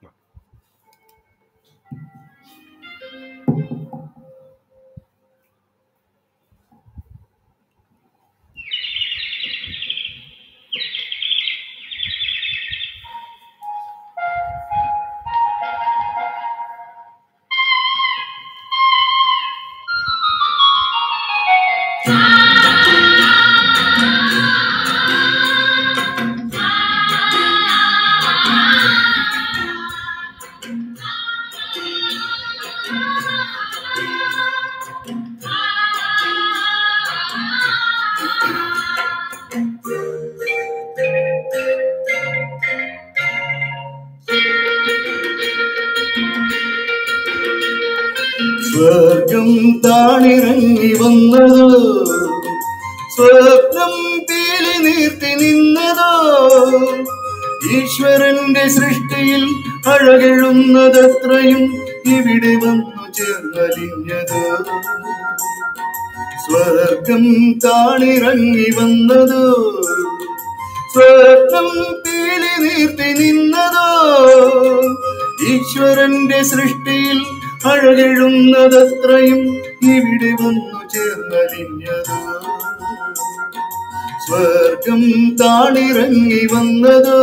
സ്വർഗം താണിറങ്ങി വന്നതോ സ്വപ്നം പീലി നീർത്തി നിന്നതോ ഈശ്വരന്റെ സൃഷ്ടിയിൽ അഴകെഴുന്നതത്രയും ഇവിടെ വന്നു ചേർന്നലിഞ്ഞതോ. സ്വർഗം താണിറങ്ങി വന്നതോ സ്വപ്നം പീലി നീർത്തി നിന്നതോ ഈശ്വരന്റെ സൃഷ്ടിയിൽ അഴകെഴുന്നതത്രയും ഇവിടെ വന്നു ചേർന്നലിഞ്ഞതോ. സ്വർഗം താണിറങ്ങി വന്നതോ.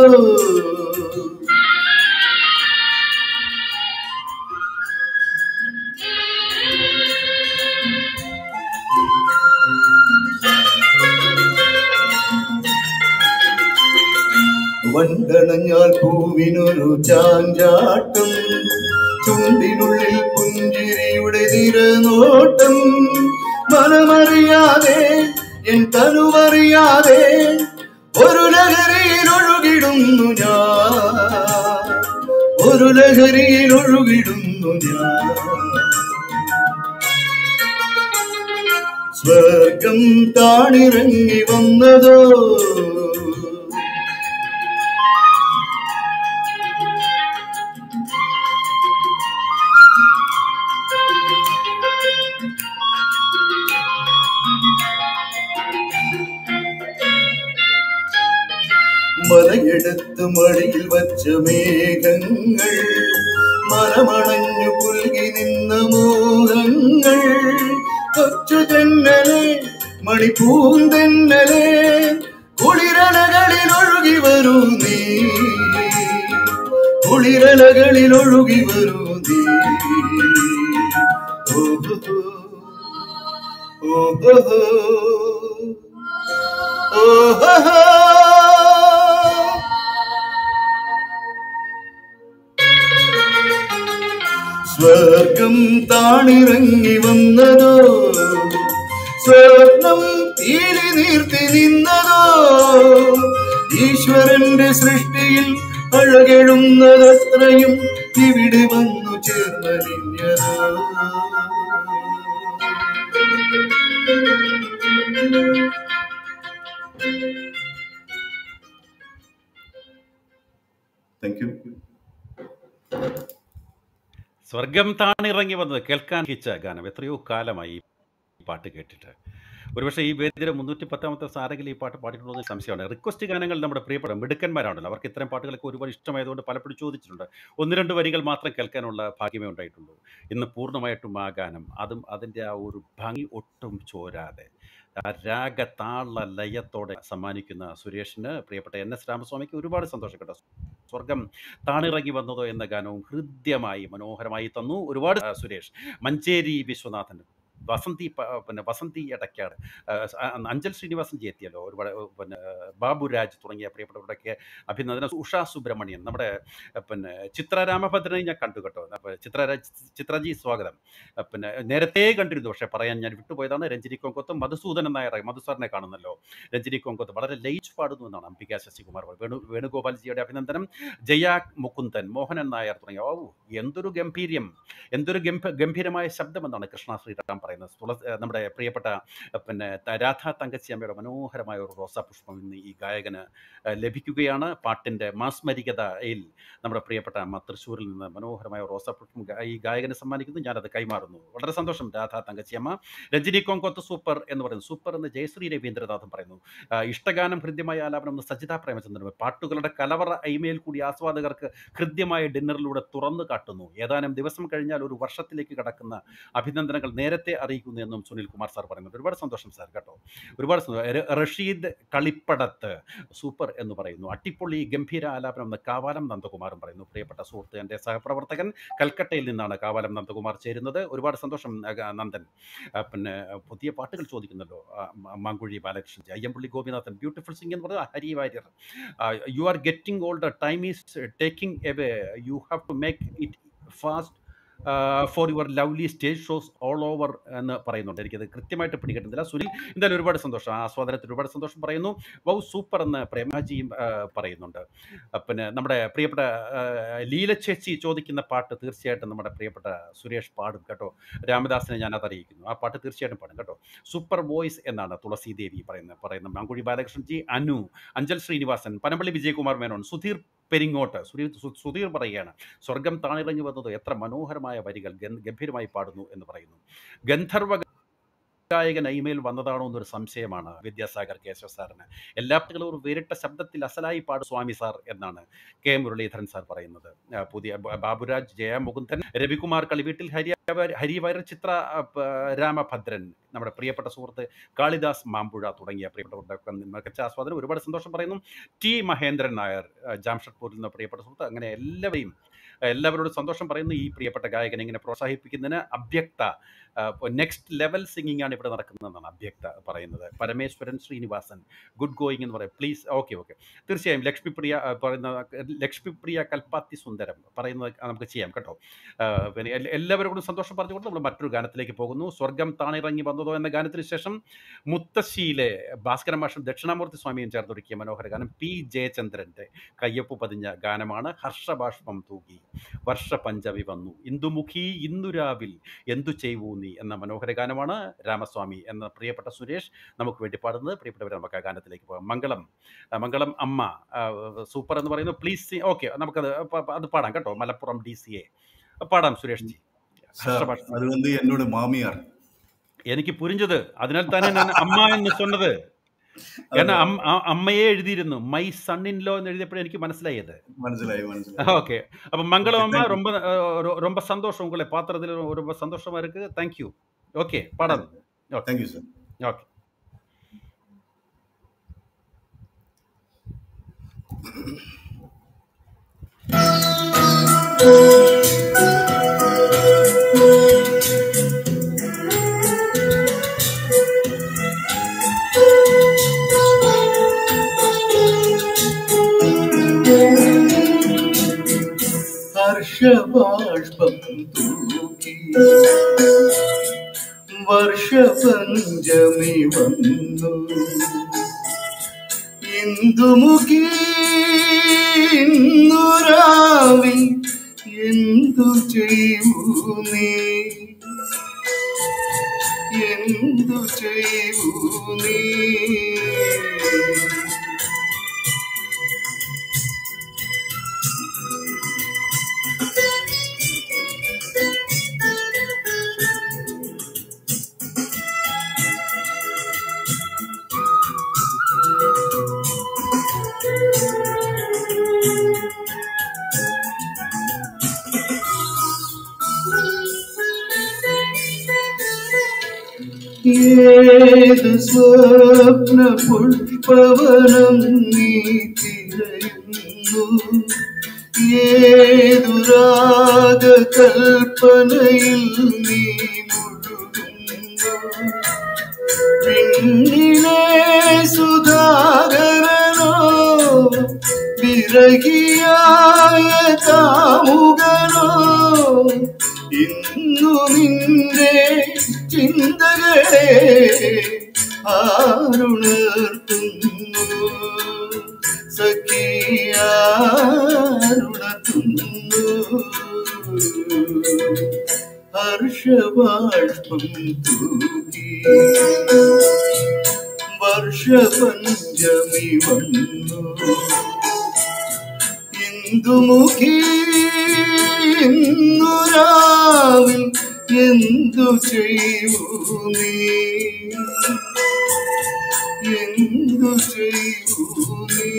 വണ്ടണഞ്ഞാൽ പൂവിനൊരു ചാഞ്ചാട്ടം, ചുണ്ടിനുള്ളിൽ പുഞ്ചിരിയുടെ നിരനോട്ടം, മനമറിയാതെ എൻ തനുവറിയാതെ ഒരു ലഹരിയിൽ ഒഴുകിടുന്നു ഞാൻ, ഒരു ലഹരിയിൽ ഒഴുകിടുന്നു ഞാൻ. സ്വർഗം താണിറങ്ങി വന്നതോ മലയെടുത്ത് മടിയിൽ വച്ച മേഘങ്ങൾ, മനമണഞ്ഞു പുൽകി നിന്ന മോഹങ്ങൾ, കൊച്ചു തെന്നലെ മണിപ്പൂന്തെന്നലെ കുളിരലകളിൽ ഒഴുകി വരൂ നീ, കുളിരലകളിൽ ഒഴുകി വരൂ നീ. ഓഹോ ഓഹോ ഓഹോ. സ്വർഗം താണിറങ്ങി വന്നതോ സ്വപ്നം പീലി നീർത്തി നിന്നതോ ഈശ്വരന്റെ സൃഷ്ടിയിൽ അഴകെഴുന്നതത്രയും ഇവിടെ വന്നു ചേർന്നലിഞ്ഞതോ. Thank you. സ്വർഗം താണിറങ്ങി വന്നത് കേൾക്കാൻ ഹിച്ച ഗാനം. എത്രയോ കാലമായി ഈ പാട്ട് കേട്ടിട്ട്. ഒരുപക്ഷെ ഈ വേദിയുടെ 310ാമത്തെ ആരെങ്കിലും ഈ പാട്ട് പാടിയിട്ടുണ്ടോ എന്ന് സംശയമാണ്. റിക്വസ്റ്റ് ഗാനങ്ങൾ നമ്മുടെ പ്രിയപ്പെട്ട മിടുക്കന്മാരാണല്ലോ, അവർക്ക് ഇത്തരം പാട്ടുകളൊക്കെ ഒരുപാട് ഇഷ്ടമായതുകൊണ്ട് പലപ്പോഴും ചോദിച്ചിട്ടുണ്ട്. 1-2 വരികൾ മാത്രം കേൾക്കാനുള്ള ഭാഗ്യമേ ഉണ്ടായിട്ടുള്ളൂ. ഇന്ന് പൂർണ്ണമായിട്ടും ആ ഗാനം, അതും അതിൻ്റെ ആ ഒരു ഭംഗി ഒട്ടും ചോരാതെ ആ രാഗതാള ലയത്തോടെ സമ്മാനിക്കുന്ന സുരേഷിന്, പ്രിയപ്പെട്ട NS രാമസ്വാമിക്ക് ഒരുപാട് സന്തോഷം കേട്ടോ. സ്വർഗം താണിറങ്ങി വന്നതോ എന്ന ഗാനവും ഹൃദ്യമായി മനോഹരമായി തന്നു ഒരുപാട്. സുരേഷ് മഞ്ചേരി വിശ്വനാഥൻ, വസന്തി എടക്കാട്, അഞ്ചൽ ശ്രീനിവാസൻ ജി എത്തിയല്ലോ, ഒരുപാട് ബാബുരാജ് തുടങ്ങിയ പ്രിയപ്പെട്ടവരുടെയൊക്കെ അഭിനന്ദനം. ഉഷാ സുബ്രഹ്മണ്യൻ, നമ്മുടെ ചിത്ര രാമഭദ്രനെ ഞാൻ കണ്ടു കേട്ടോ. ചിത്രജി സ്വാഗതം. നേരത്തെ കണ്ടിരുന്നു, പക്ഷേ പറയാൻ ഞാൻ വിട്ടുപോയതാണ്. രഞ്ജിനി കൊങ്കത്ത്, മധുസൂദനൻ നായർ, മധുസാറിനെ കാണുന്നല്ലോ. രഞ്ജിനി കൊങ്കത്ത് വളരെ ലയിച്ച് പാടുന്നു എന്നാണ് അംബിക ശശികുമാർ. വേണുഗോപാൽജിയുടെ അഭിനന്ദനം. ജയ മുകുന്ദൻ, മോഹനൻ നായർ തുടങ്ങിയ എന്തൊരു ഗംഭീര്യം, എന്തൊരു ഗംഭീരമായ ശബ്ദം എന്നാണ് കൃഷ്ണ ശ്രീറാം പറയുന്നത്. നമ്മുടെ പ്രിയപ്പെട്ട രാധാ തങ്കച്ചിയമ്മയുടെ മനോഹരമായ ഒരു റോസാപുഷ്പം ഇന്ന് ഈ ഗായകന് ലഭിക്കുകയാണ്. പാട്ടിൻ്റെ മാസ്മരികതയിൽ നമ്മുടെ പ്രിയപ്പെട്ട അമ്മ തൃശ്ശൂരിൽ നിന്ന് മനോഹരമായ റോസാപുഷ്പം ഈ ഗായകന് സമ്മാനിക്കുന്നു. ഞാനത് കൈമാറുന്നു. വളരെ സന്തോഷം രാധാ തങ്കച്ചിയമ്മ. രഞ്ജിനി കൊങ്കത്ത് സൂപ്പർ എന്ന് പറയുന്നു. സൂപ്പർ എന്ന് ജയശ്രീ രവീന്ദ്രനാഥൻ പറയുന്നു. ഇഷ്ടഗാനം ഹൃദ്യമായ ആലാപനം എന്ന് സജിത പ്രേമചന്ദ്രൻ. പാട്ടുകളുടെ കലവറ ഐമയിൽ കൂടി ആസ്വാദകർക്ക് ഹൃദ്യമായ ഡിന്നറിലൂടെ തുറന്നു കാട്ടുന്നു. ഏതാനും ദിവസം കഴിഞ്ഞാൽ ഒരു വർഷത്തിലേക്ക് കടക്കുന്ന അഭിനന്ദനങ്ങൾ നേരത്തെ അറിയിക്കുന്നു എന്നും സുനിൽ കുമാർ സാർ പറയുന്നുണ്ട്. ഒരുപാട് സന്തോഷം സാർ കേട്ടോ, ഒരുപാട് സന്തോഷം. റഷീദ് കളിപ്പടത്ത് സൂപ്പർ എന്ന് പറയുന്നു. അട്ടിപ്പൊളി ഗംഭീര ആലാപനം എന്ന് കാവാലം നന്ദകുമാറും പറയുന്നു. പ്രിയപ്പെട്ട സുഹൃത്ത്, എൻ്റെ സഹപ്രവർത്തകൻ കൽക്കട്ടയിൽ നിന്നാണ് കാവാലം നന്ദകുമാർ ചേരുന്നത്. ഒരുപാട് സന്തോഷം നന്ദൻ. പുതിയ പാട്ടുകൾ ചോദിക്കുന്നല്ലോ. മാങ്കുഴി ബാലകൃഷ്ണൻ, അയ്യമ്പള്ളി ഗോപിനാഥൻ, ബ്യൂട്ടിഫുൾ സിംഗ് എന്ന് പറയുന്നത് Hari Warrier. You are getting older, time is taking away, you have to make it fast for your lovely stage shows all over എന്ന് പറയുന്നുണ്ട്. എനിക്കത് കൃത്യമായിട്ട് പിടികിട്ടുന്നില്ല. സുനിൽ, എന്തായാലും ഒരുപാട് സന്തോഷം, ആസ്വാദനത്തിൽ ഒരുപാട് സന്തോഷം പറയുന്നു. വൗ സൂപ്പർ എന്ന് പ്രേമാജിയും പറയുന്നുണ്ട്. നമ്മുടെ പ്രിയപ്പെട്ട ലീല ചേച്ചി ചോദിക്കുന്ന പാട്ട് തീർച്ചയായിട്ടും നമ്മുടെ പ്രിയപ്പെട്ട സുരേഷ് പാടും കേട്ടോ. രാമദാസിനെ ഞാനത് അറിയിക്കുന്നു. ആ പാട്ട് തീർച്ചയായിട്ടും പാടും കേട്ടോ. സൂപ്പർ വോയിസ് എന്നാണ് തുളസി ദേവി പറയുന്നത്. മാങ്കുഴി ബാലകൃഷ്ണൻ ജി, അനു, അഞ്ചൽ ശ്രീനിവാസൻ, പനമ്പള്ളി വിജയകുമാർ മേനോൻ, സുധീർ പെരിങ്ങോട്ട്. സുധീർ പറയുകയാണ്, സ്വർഗം താണിറങ്ങി വന്നത് എത്ര മനോഹരമായ വരികൾ, ഗംഭീരമായി പാടുന്നു എന്ന് പറയുന്നു. ഗന്ധർവ ഗായകൻ ഐമയിൽ വന്നതാണോ എന്നൊരു സംശയമാണ് വിദ്യാസാഗർ കേശവ സാറിന്. എല്ലാ പാട്ടുകളും ഒരു വേറിട്ട ശബ്ദത്തിൽ അസലായി പാടും സ്വാമി സാർ എന്നാണ് കെ മുരളീധരൻ സാർ പറയുന്നത്. പുതിയ ബാബുരാജ്, ജയ മുകുന്ദൻ, രവികുമാർ കളിവീട്ടിൽ, ഹരിവാര്യർ, ചിത്ര രാമഭദ്രൻ, നമ്മുടെ പ്രിയപ്പെട്ട സുഹൃത്ത് കാളിദാസ് മാമ്പുഴ തുടങ്ങിയ പ്രിയപ്പെട്ടവരുടെ മികച്ച ആസ്വാദനം. ഒരുപാട് സന്തോഷം പറയുന്നു. ടി മഹേന്ദ്രൻ നായർ, ജാംഷഡ്പൂരിൽ നിന്ന് പ്രിയപ്പെട്ട സുഹൃത്ത്. അങ്ങനെ എല്ലാവരോടും സന്തോഷം പറയുന്നു. ഈ പ്രിയപ്പെട്ട ഗായകനെ ഇങ്ങനെ പ്രോത്സാഹിപ്പിക്കുന്നതിന് അഭ്യക്ത, നെക്സ്റ്റ് ലെവൽ സിംഗിങ് ആണ് ഇവിടെ നടക്കുന്നതെന്നാണ് അഭ്യക്ത പറയുന്നത്. പരമേശ്വരൻ ശ്രീനിവാസൻ, ഗുഡ് ഗോയിങ് എന്ന് പറയും. പ്ലീസ്, ഓക്കെ തീർച്ചയായും. ലക്ഷ്മിപ്രിയ കൽപ്പാത്തി സുന്ദരം പറയുന്നത് നമുക്ക് ചെയ്യാം കേട്ടോ. പിന്നെ എല്ലാവരോടും സന്തോഷം പറഞ്ഞുകൊണ്ട് നമ്മൾ മറ്റൊരു ഗാനത്തിലേക്ക് പോകുന്നു. സ്വർഗം താണിറങ്ങി വന്നതോ എന്ന ഗാനത്തിന് ശേഷം മുത്തശ്ശിയിലെ ഭാസ്കര മാഷും ദക്ഷിണാമൂർത്തി സ്വാമിയും ചേർന്നൊരുക്കിയ മനോഹര ഗാനം പി ജയചന്ദ്രൻ്റെ കയ്യൊപ്പ് പതിഞ്ഞ ഗാനമാണ്. ഹർഷബാഷ്പം തൂകി വർഷപഞ്ചമി വന്നു, ഇന്ദുമുഖി ഇന്നു രാവിൽ എന്തു ചെയ്വൂ നീ എന്ന മനോഹര ഗാനമാണ്. രാമസ്വാമി എന്ന പ്രിയപ്പെട്ട സുരേഷ് നമുക്ക് വേണ്ടി പാടുന്നത്. പ്രിയപ്പെട്ടവരെ, നമുക്ക് ആ ഗാനത്തിലേക്ക് പോകാം. മംഗളം അമ്മ സൂപ്പർ എന്ന് പറയുന്നു. പ്ലീസ്, ഓക്കെ, അത് പാടാം കേട്ടോ. മലപ്പുറം DCA പാടാം സുരേഷ് ജി. എന്നോട് മാമിയാർ എനിക്ക് പുരിഞ്ഞത്, അതിനാൽ തന്നെ ഞാൻ അമ്മ എന്ന് சொன்னது. കാരണം അമ്മയെ എഴുതിയിരുന്നു, മൈ സൺ ഇൻ ലോ എന്ന് എഴുതിയപ്പോഴും എനിക്ക് മനസ്സിലായത്. ஓகே, அப்போ மங்களம் அம்மா, ரொம்ப சந்தோஷம் உங்களை பார்த்ததுல, ரொம்ப சந்தோஷமா இருக்கு. தேங்க்யூ. ஓகே, பாடம். Thank you sir. ஓகே. ഹർഷബാഷ്പം തൂക്കി വർഷപഞ്ചമി വന്നു, ഇന്ദുമുഖി ഇന്നു രാവിൽ എന്തു ചെയ്യൂ നീ, എന്തു ചെയ്യൂ നീ. ഏതു സ്വപ്ന പുഷ്പവനം നീ തിരയുന്നു, ഏതു രാഗ കൽപ്പനയിൽ നീ മുഴുകുന്നു. പിന്നിലെ സുധാകരനോ വിരഹിയായ കാമുകനോ ഇന്നു നിന്റെ ചിന്തകളെ ആരുണർത്തുന്നു, സഖിയാരുണർത്തുന്നു. ഹർഷബാഷ്പം തൂകി വർഷപഞ്ചമി വന്നു, ഇന്ദുമുഖി ഇന്നു രാവിൽ എന്തു ചെയ്യൂ നീ, എന്തു ചെയ്യൂ നീ.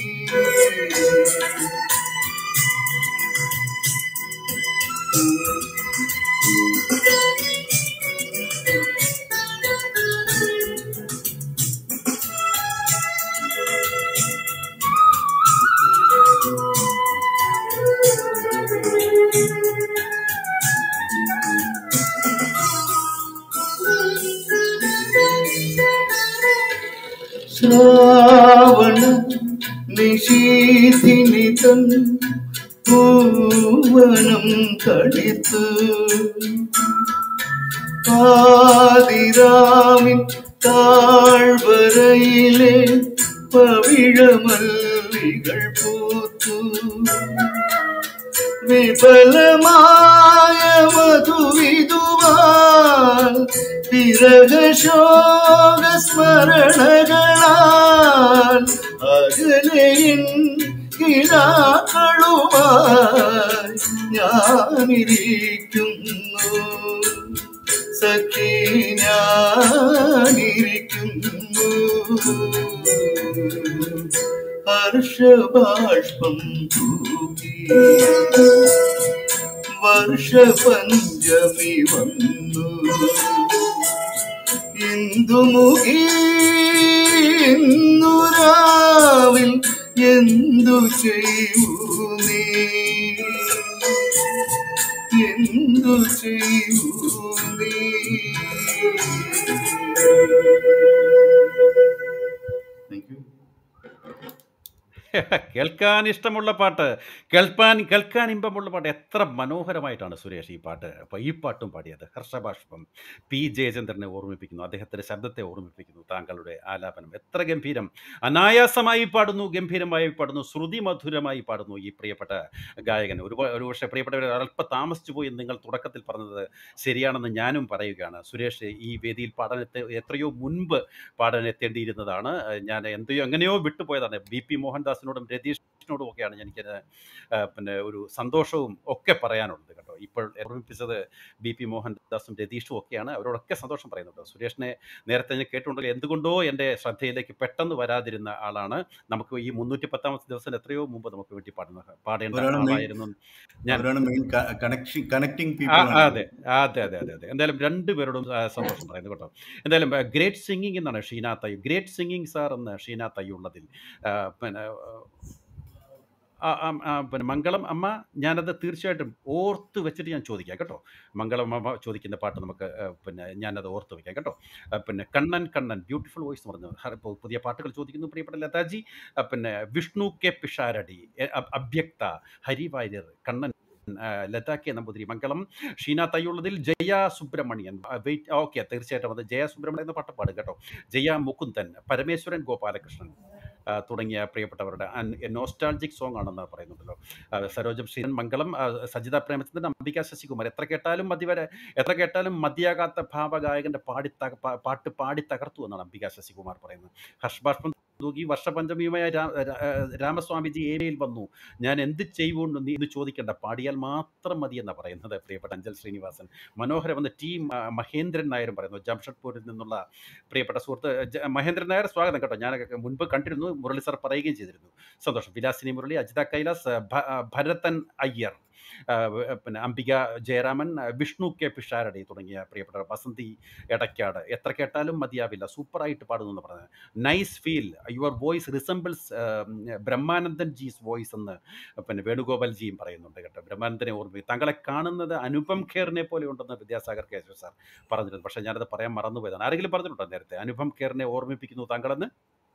ശ്രാവണ നിശീഥിനി തൻ പൂവനം തളിത്ത്, പാതിരാവിൻ താഴ്വരയിലെ പവിഴമല്ലികൾ പൂത്തു, വിഫലമായ മധുവിധുവാൽ വിരഹശോക സ്മരണകളാൽ അകലയിൻ കിനാക്കളുമായി ഞാനിരിക്കുന്നു, സഖി ഞാനിരിക്കുന്നു. ഹർഷബാഷ്പം തൂകി വർഷപഞ്ചമി വന്നു, ഇന്ദുമുഖി ഇന്നു രാവിൽ എന്തു ചെയ്യൂ നീ, എന്തു ചെയ്യൂ നീ. കേൾക്കാൻ ഇഷ്ടമുള്ള പാട്ട്, കേൾക്കാൻ ഇമ്പമുള്ള പാട്ട്. എത്ര മനോഹരമായിട്ടാണ് സുരേഷ് ഈ പാട്ട്, അപ്പോൾ ഈ പാട്ടും പാടിയത്. ഹർഷബാഷ്പം പി ജയചന്ദ്രനെ ഓർമ്മിപ്പിക്കുന്നു, അദ്ദേഹത്തിൻ്റെ ശബ്ദത്തെ ഓർമ്മിപ്പിക്കുന്നു. താങ്കളുടെ ആലാപനം എത്ര ഗംഭീരം, അനായാസമായി പാടുന്നു, ഗംഭീരമായി പാടുന്നു, ശ്രുതി മധുരമായി പാടുന്നു ഈ പ്രിയപ്പെട്ട ഗായകൻ. ഒരുപക്ഷെ പ്രിയപ്പെട്ടവരെ അല്പം താമസിച്ചു പോയി നിങ്ങൾ തുടക്കത്തിൽ പറഞ്ഞത് ശരിയാണെന്ന് ഞാനും പറയുകയാണ്. സുരേഷ് ഈ വേദിയിൽ എത്രയോ മുൻപ് പാടാനെത്തേണ്ടിയിരുന്നതാണ്. ഞാൻ എങ്ങനെയോ വിട്ടുപോയതാണ്. ബി പി മോഹൻദാസിനോടും രതീഷിനോടും ഒക്കെയാണ് എനിക്ക് പിന്നെ ഒരു സന്തോഷവും ഒക്കെ പറയാനുള്ളത് കേട്ടോ. ഇപ്പോൾ ഓർമ്മിപ്പിച്ചത് ബി പി മോഹൻദാസും രതീഷും ഒക്കെയാണ്, അവരോടൊക്കെ സന്തോഷം പറയുന്നുണ്ട്. സുരേഷിനെ നേരത്തെ ഞാൻ കേട്ടുണ്ടെങ്കിൽ എന്തുകൊണ്ടോ എൻ്റെ ശ്രദ്ധയിലേക്ക് പെട്ടെന്ന് വരാതിരുന്ന ആളാണ്. നമുക്ക് ഈ 310ാമത്തെ ദിവസം എത്രയോ മുമ്പ് നമുക്ക് വേണ്ടി പാടേണ്ട ആളായിരുന്നു ഞാൻ. അതെ അതെ അതെ അതെ അതെ. എന്തായാലും രണ്ടുപേരോടും സന്തോഷം പറയുന്നു കേട്ടോ. എന്തായാലും ഗ്രേറ്റ് സിംഗിങ് എന്നാണ് Sheena Thayyu, great singing sir എന്ന് ഷീന തയ്യുള്ളതിൽ. പിന്നെ പിന്നെ മംഗളം അമ്മ, ഞാനത് തീർച്ചയായിട്ടും ഓർത്ത് വെച്ചിട്ട് ഞാൻ ചോദിക്കാം കേട്ടോ. മംഗളം അമ്മ ചോദിക്കുന്ന പാട്ട് നമുക്ക് പിന്നെ ഞാനത് ഓർത്ത് വയ്ക്കാം കേട്ടോ. പിന്നെ കണ്ണൻ ബ്യൂട്ടിഫുൾ വോയിസ് എന്ന് പറഞ്ഞു പുതിയ പാട്ടുകൾ ചോദിക്കുന്നു പ്രിയപ്പെട്ട ലതാജി. പിന്നെ Vishnu K Pisharody, Abhyaktha, Hari Warrier, Kannan, Latha K Namboothiri, Mangalam, Sheena Thayyullathil Jaya Subramanian. Wait, okay, തീർച്ചയായിട്ടും അത് ജയ സുബ്രഹ്മണ്യൻ എന്ന പാട്ട് കേട്ടോ. ജയ മുകുന്ദൻ, പരമേശ്വരൻ ഗോപാലകൃഷ്ണൻ തുടങ്ങിയ പ്രിയപ്പെട്ടവരുടെ നോസ്റ്റാൾജിക് സോങ് ആണെന്ന് പറയുന്നുണ്ടല്ലോ. സരോജം ശ്രീധരൻ, മംഗളം, സജിത പ്രേമചന്ദ്രൻ, അംബിക ശശികുമാർ. എത്ര കേട്ടാലും മതിയാകാത്ത ഭാവഗായകൻ്റെ പാട്ട് പാടി തകർത്തു എന്നാണ് അംബിക ശശികുമാർ പറയുന്നത്. ഹർഷബാഷ്പം തൂകി വർഷപഞ്ചമിയുമായ രാമസ്വാമിജി ഏരിയയിൽ വന്നു, ഞാൻ എന്ത് ചെയ്യുന്നു നീ ഇത് ചോദിക്കേണ്ട, പാടിയാൽ മാത്രം മതി എന്നാണ് പറയുന്നത് പ്രിയപ്പെട്ട അഞ്ചൽ ശ്രീനിവാസൻ. മനോഹരമെന്ന് ടി മഹേന്ദ്രൻ നായരും പറയുന്നു, ജംഷഡ്പൂരിൽ നിന്നുള്ള പ്രിയപ്പെട്ട സുഹൃത്ത് മഹേന്ദ്രൻ നായർ. സ്വാഗതം കേട്ടോ, ഞാൻ മുൻപ് കണ്ടിരുന്നു, മുരളി സാർ പറയുകയും ചെയ്തിരുന്നു. സന്തോഷം. വിലാസിനി മുരളി, അജിത കൈലാസ്, ഭരതൻ അയ്യർ, പിന്നെ അംബിക ജയരാമൻ, വിഷ്ണു കെ പിഷാരടി തുടങ്ങിയ പ്രിയപ്പെട്ട ബസന്തി എടക്കാട്. എത്ര കേട്ടാലും മതിയാവില്ല, സൂപ്പറായിട്ട് പാടുന്നു എന്ന് പറഞ്ഞത്. Nice feel, your voice resembles Brahmanandan ji's voice എന്ന് പിന്നെ വേണുഗോപാൽ ജിയും പറയുന്നുണ്ട് കേട്ടോ. ബ്രഹ്മാനന്ദനെ ഓർമ്മിക്കും, താങ്കളെ കാണുന്നത് അനുപം ഖേറിനെ പോലെ ഉണ്ടെന്ന് വിദ്യാസാഗർ കേശവ സാർ പറഞ്ഞിരുന്നു. പക്ഷേ ഞാനത് പറയാൻ മറന്നുപോയതാണ്. ആരെങ്കിലും പറഞ്ഞിട്ടുണ്ടോ നേരത്തെ അനുപം ഖേറിനെ ഓർമ്മിപ്പിക്കുന്നു താങ്കളെന്ന്?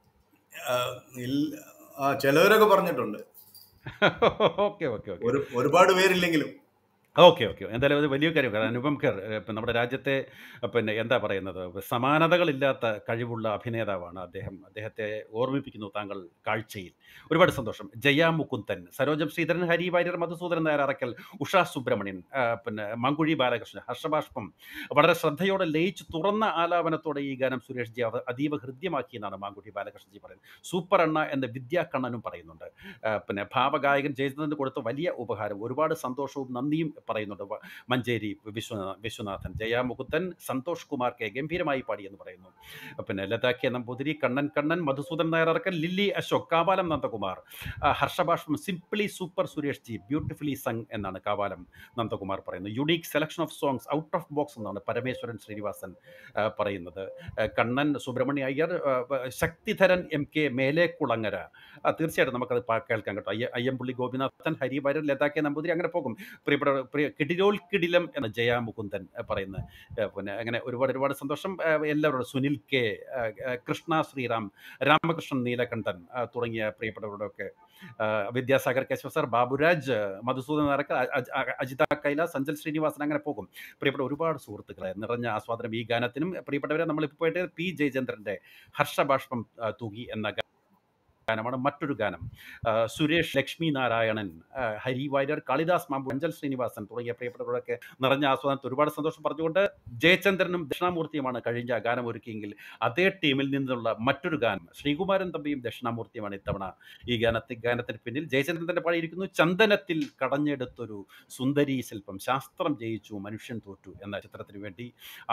ചിലവരൊക്കെ പറഞ്ഞിട്ടുണ്ട്. ഓക്കെ ഓക്കെ ഓക്കെ, ഒരുപാട് പേരില്ലെങ്കിലും. ഓക്കെ ഓക്കെ, എന്തായാലും അത് വലിയ കാര്യം. കാരണം അനുപം ഖേർ ഇപ്പം നമ്മുടെ രാജ്യത്തെ പിന്നെ എന്താ പറയുന്നത്, സമാനതകളില്ലാത്ത കഴിവുള്ള അഭിനേതാവാണ് അദ്ദേഹം. അദ്ദേഹത്തെ ഓർമ്മിപ്പിക്കുന്നു താങ്കൾ കാഴ്ചയിൽ. ഒരുപാട് സന്തോഷം. ജയ മുകുന്ദൻ, സരോജം ശ്രീധരൻ, ഹരി വാര്യർ, മധുസൂദനൻ നായർ അറക്കൽ, ഉഷാ സുബ്രഹ്മണ്യൻ, പിന്നെ മങ്കുഴി ബാലകൃഷ്ണൻ, ഹർഷബാഷ്പം വളരെ ശ്രദ്ധയോടെ ലയിച്ച് തുറന്ന ആലാപനത്തോടെ ഈ ഗാനം സുരേഷ് ജി അതീവ ഹൃദ്യമാക്കിയെന്നാണ് മാങ്കുഴി ബാലകൃഷ്ണൻ ജി പറയുന്നത്. സൂപ്പർ അണ്ണ എന്ന് വിദ്യാകണ്ണനും പറയുന്നുണ്ട്. പിന്നെ ഭാവഗായകൻ ജയചന്ദ്രന് കൊടുത്ത വലിയ ഉപഹാരം, ഒരുപാട് സന്തോഷവും നന്ദിയും പറയുന്നുണ്ട് മഞ്ചേരി വിശ്വനാഥൻ. ജയ മുകുന്ദൻ, സന്തോഷ് കുമാർ കെ ഗംഭീരമായി പാടിയെന്ന് പറയുന്നു. പിന്നെ ലതാ കെ നമ്പൂതിരി, കണ്ണൻ, മധുസൂദൻ നായർ അറക്കൽ, ലില്ലി അശോക്, കാവാലം നന്ദകുമാർ, ഹർഷഭാഷ്പം, simply super Suresh ji, beautifully sung എന്നാണ് കാവാലം നന്ദകുമാർ പറയുന്നത്. Unique selection of songs, out of box എന്നാണ് പരമേശ്വരൻ ശ്രീനിവാസൻ പറയുന്നത്. കണ്ണൻ സുബ്രഹ്മണ്യ അയ്യർ, ശക്തിധരൻ എം കെ മേലേക്കുളങ്ങര, തീർച്ചയായിട്ടും നമുക്കത് കേൾക്കാം കേട്ടോ. അയ്യമ്പുള്ളി ഗോപിനാഥൻ, ഹരി വാര്യർ, ലതാ കെ നമ്പൂതിരി, അങ്ങനെ പോകും. പ്രിയപ്പെട്ട കിടിലോൽ എന്ന ജയ മുകുന്ദൻ പറയുന്നത്. പിന്നെ അങ്ങനെ ഒരുപാട് സന്തോഷം എല്ലാവരോടും. സുനിൽ കെ, കൃഷ്ണ ശ്രീറാം, രാമകൃഷ്ണൻ നീലകണ്ഠൻ തുടങ്ങിയ പ്രിയപ്പെട്ടവരോടൊക്കെ, വിദ്യാസാഗർ കേശവ സാർ, ബാബുരാജ്, മധുസൂദൻ നായർ, അജിത കൈലാസ്, സഞ്ജൽ ശ്രീനിവാസൻ, അങ്ങനെ പോകും. പ്രിയപ്പെട്ട ഒരുപാട് സുഹൃത്തുക്കളെ നിറഞ്ഞ ആസ്വാദനം ഈ ഗാനത്തിനും. പ്രിയപ്പെട്ടവരെ, നമ്മളിപ്പോൾ പോയിട്ട് പി ജയചന്ദ്രൻ്റെ ഹർഷബാഷ്പം തൂകി എന്ന ഗാനമാണ്. മറ്റൊരു ഗാനം സുരേഷ് ലക്ഷ്മി നാരായണൻ, ഹരി വാര്യർ, കാളിദാസ് മാമ്പു, അഞ്ചൽ ശ്രീനിവാസൻ തുടങ്ങിയ പ്രിയപ്പെട്ടവരൊക്കെ നിറഞ്ഞ ആസ്വാദനത്തിൽ ഒരുപാട് സന്തോഷം പറഞ്ഞുകൊണ്ട്, ജയചന്ദ്രനും ദക്ഷിണാമൂർത്തിയുമാണ് കഴിഞ്ഞ ഗാനം ഒരുക്കിയെങ്കിൽ അതേ ടീമിൽ നിന്നുള്ള മറ്റൊരു ഗാനം ശ്രീകുമാരൻ തമ്പിയും ദക്ഷിണാമൂർത്തിയുമാണ് ഇത്തവണ ഈ ഗാനത്തിന് പിന്നിൽ. ജയചന്ദ്രൻ തന്നെ പാടിയിരിക്കുന്നു, ചന്ദനത്തിൽ കടഞ്ഞെടുത്തൊരു സുന്ദരി ശില്പം, ശാസ്ത്രം ജയിച്ചു മനുഷ്യൻ തോറ്റു എന്ന ചിത്രത്തിന് വേണ്ടി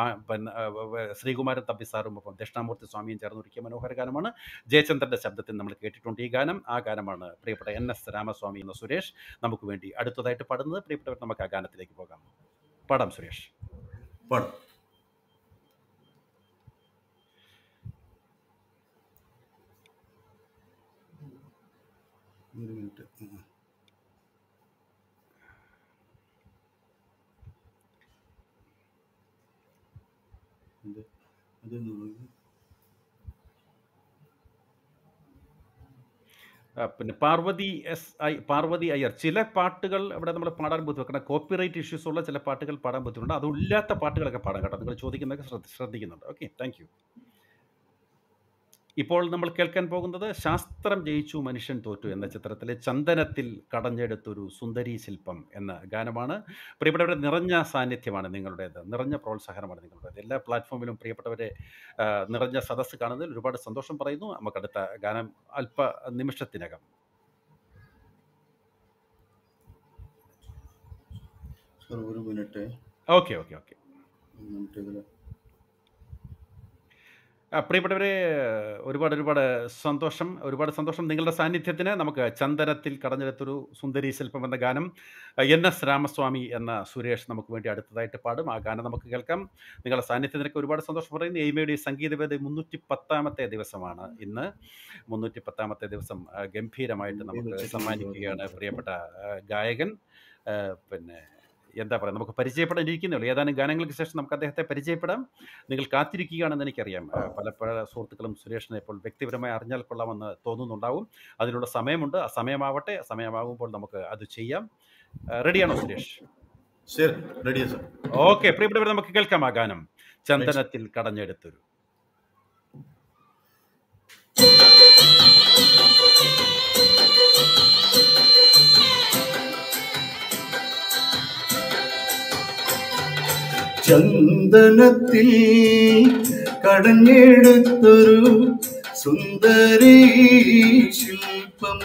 ശ്രീകുമാരൻ തമ്പി സാറും ഒപ്പം ദക്ഷിണാമൂർത്തി സ്വാമിയും ചേർന്നൊരുക്കിയ മനോഹര ഗാനമാണ്. ജയചന്ദ്രൻ്റെ ശബ്ദത്തിൽ നമ്മൾ കേട്ടിട്ടുണ്ട് ഈ ഗാനം. ആ ഗാനമാണ് പ്രിയപ്പെട്ട NS രാമസ്വാമി എന്ന സുരേഷ് നമുക്ക് വേണ്ടി അടുത്തതായിട്ട് പാടുന്നത്. പ്രിയപ്പെട്ടവർ, നമുക്ക് ആ ഗാനത്തിലേക്ക് പോകാം. പാടാം സുരേഷ്, പാടും. ഒരു മിനിറ്റ്. പിന്നെ പാർവതി അയ്യർ, ചില പാട്ടുകൾ ഇവിടെ നമ്മൾ പാടാൻ ബുദ്ധിമുട്ടുണ്ട്, കോപ്പിറൈറ്റ് ഇഷ്യൂസ് ഉള്ള ചില പാട്ടുകൾ പാടാൻ ബുദ്ധിമുട്ടുണ്ട്. അതില്ലാത്ത പാട്ടുകളൊക്കെ പാടാൻ കേട്ടോ. നിങ്ങൾ ചോദിക്കുന്നതൊക്കെ ശ്രദ്ധിക്കുന്നുണ്ട്. Okay, thank you. ഇപ്പോൾ നമ്മൾ കേൾക്കാൻ പോകുന്നത് ശാസ്ത്രം ജയിച്ചു മനുഷ്യൻ തോറ്റു എന്ന ചിത്രത്തിലെ ചന്ദനത്തിൽ കടഞ്ഞെടുത്തൊരു സുന്ദരി ശില്പം എന്ന ഗാനമാണ്. പ്രിയപ്പെട്ടവരെ, നിറഞ്ഞ സാന്നിധ്യമാണ് നിങ്ങളുടേത്, നിറഞ്ഞ പ്രോത്സാഹനമാണ് നിങ്ങളുടേത്. എല്ലാ പ്ലാറ്റ്ഫോമിലും പ്രിയപ്പെട്ടവരെ നിറഞ്ഞ സദസ്സ് കാണുന്നതിൽ ഒരുപാട് സന്തോഷം പറയുന്നു. നമുക്കടുത്ത ഗാനം അല്പ നിമിഷത്തിനകം. ഒരു മിനിറ്റ്. Okay okay okay. പ്രിയപ്പെട്ടവരെ, ഒരുപാട് സന്തോഷം നിങ്ങളുടെ സാന്നിധ്യത്തിന്. നമുക്ക് ചന്ദനത്തിൽ കടഞ്ഞെടുത്തൊരു സുന്ദരി ശില്പം എന്ന ഗാനം NS രാമസ്വാമി എന്ന സുരേഷ് നമുക്ക് വേണ്ടി അടുത്തതായിട്ട് പാടും. ആ ഗാനം നമുക്ക് കേൾക്കാം. നിങ്ങളുടെ സാന്നിധ്യത്തിനൊക്കെ ഒരുപാട് സന്തോഷം പറയുന്നു. AIMA സംഗീതവേദി 310ാമത്തെ ദിവസമാണ് ഇന്ന്. 310ാമത്തെ ദിവസം ഗംഭീരമായിട്ട് നമുക്ക് സമ്മാനിക്കുകയാണ് പ്രിയപ്പെട്ട ഗായകൻ. പിന്നെ എന്താ പറയുക, നമുക്ക് പരിചയപ്പെടാനിരിക്കുന്നുള്ളൂ. ഏതാനും ഗാനങ്ങൾക്ക് ശേഷം നമുക്ക് അദ്ദേഹത്തെ പരിചയപ്പെടാം. നിങ്ങൾ കാത്തിരിക്കുകയാണെന്ന് എനിക്കറിയാം. പല സുഹൃത്തുക്കളും സുരേഷിനെ ഇപ്പോൾ വ്യക്തിപരമായി അറിഞ്ഞാൽ കൊള്ളാമെന്ന് തോന്നുന്നുണ്ടാവും. അതിനുള്ള സമയമുണ്ട്. ആ സമയമാവട്ടെ. സമയമാകുമ്പോൾ നമുക്ക് അത് ചെയ്യാം. റെഡിയാണോ സുരേഷ്? ശരി, റെഡിയാ സർ. ഓക്കെ, പ്രിയപ്പെട്ടവരെ, നമുക്ക് കേൾക്കാം ആ ഗാനം ചന്ദനത്തിൽ കടഞ്ഞെടുത്തൊരു. ചന്ദനത്തിൽ കടഞ്ഞെടുത്തൊരു സുന്ദരി ശില്പം,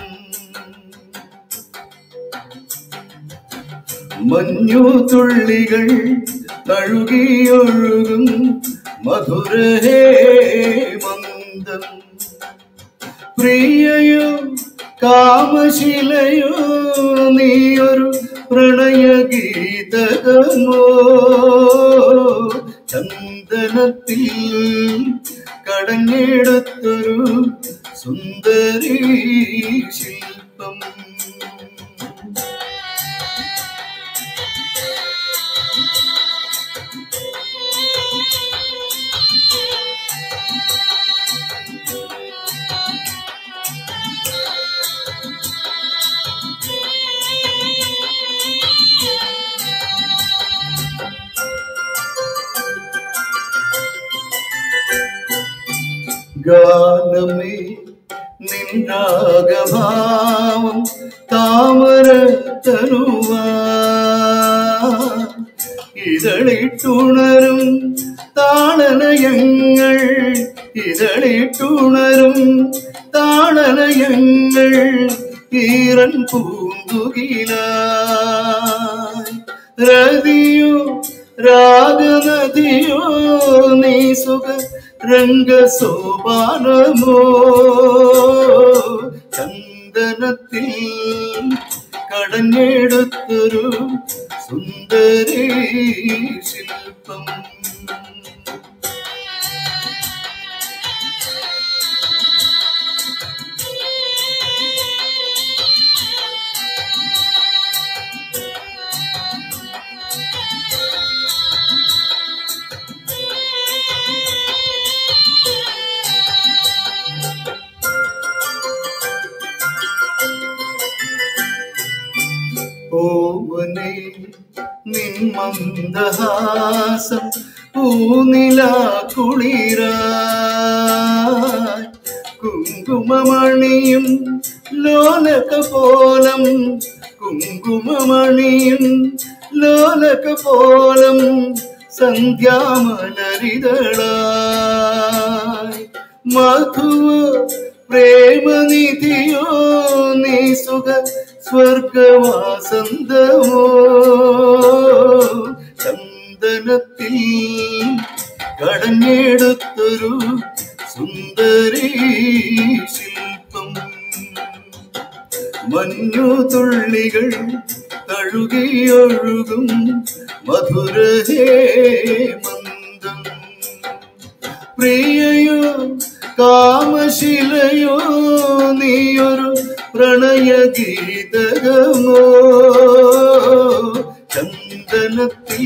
മഞ്ഞു തുള്ളികൾ തഴുകിയൊഴുകും മധുരഹേ മന്ദം, പ്രിയയോ കാമശിലയോ നീയൊരു പ്രണയഗീതകമോ ചന്ദനത്തിൽ കടഞ്ഞെടുത്തൊരു സുന്ദരീ ശില്പം. ഗാനമേ നിൻരാഗഭാവം താമര തനുവാ ഇതളിട്ടുണരും താളലയങ്ങൾ ഇതളിട്ടുണരും താളലയങ്ങൾ ഈറൻ പൂന്തുകിലായി രതിയോ രാഗനദിയോ നീ സുഖ രംഗസോപാനമോ ചന്ദനത്തിൽ കടഞ്ഞെടുത്തൊരു സുന്ദരീ ശില്പം. ഓമനേ നിൻ മന്ദഹാസം പൂനിലാ കുളിരായി കുങ്കുമമണിയും ലോലകപോലം കുങ്കുമമണിയും ലോലകപോലം സന്ധ്യാമലരിതളായി മധുവോ പ്രേമനിധിയോ നീ സുഖ സ്വർഗവാസന്തമോ ചന്ദനത്തിൽ കടഞ്ഞെടുത്തൊരു സുന്ദരീ ശില്പം. മഞ്ഞുതുള്ളികൾ തഴുകിയൊഴുകും മധുരഹേമന്തം പ്രിയയോ കാമശിലയോ നീയൊരു പ്രണയഗീതകമോ ചന്ദനത്തിൽ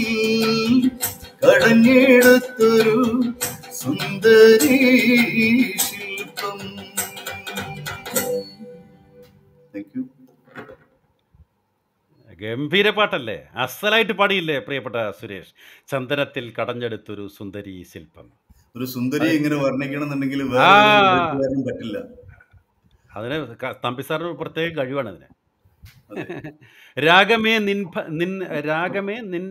കടഞ്ഞെടുത്തൊരു സുന്ദരീ ശില്പം. ഗംഭീര പാട്ടല്ലേ, അസലായിട്ട് പാടിയില്ലേ പ്രിയപ്പെട്ട സുരേഷ്? ചന്ദനത്തിൽ കടഞ്ഞെടുത്തൊരു സുന്ദരി ശില്പം. ഒരു സുന്ദരി ഇങ്ങനെ വർണ്ണിക്കണം എന്നുണ്ടെങ്കിൽ പറ്റില്ല. അതിന് തമ്പി സാറിന് പ്രത്യേക കഴിവാണ് അതിന്. രാഗമേ നിൻ രാഗമേ നിൻ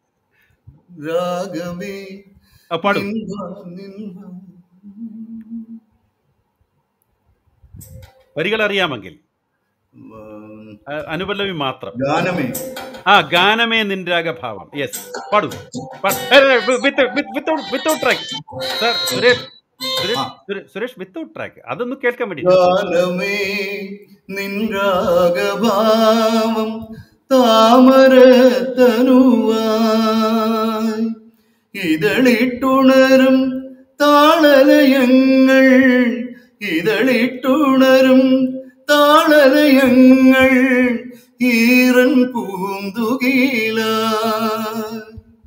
രാഗമേ പാടും. വരികൾ അറിയാമെങ്കിൽ അനുപല്ലവി മാത്രം. ഗാനമേ ഗാനമേ നിൻ രാഗഭാവം. യെസ്, പാടൂ. Without track sir. Suresh without track, അതൊന്ന് കേൾക്കാൻ വേണ്ടി. ഗാനമേ നിൻ രാഗഭാവം താമര തനുവായി ഇതളിട്ടുണരും താളലയങ്ങൾ ഇതളിട്ടുണരും താളലയങ്ങൾ ഈറൻ പൂന്തുകിലായി.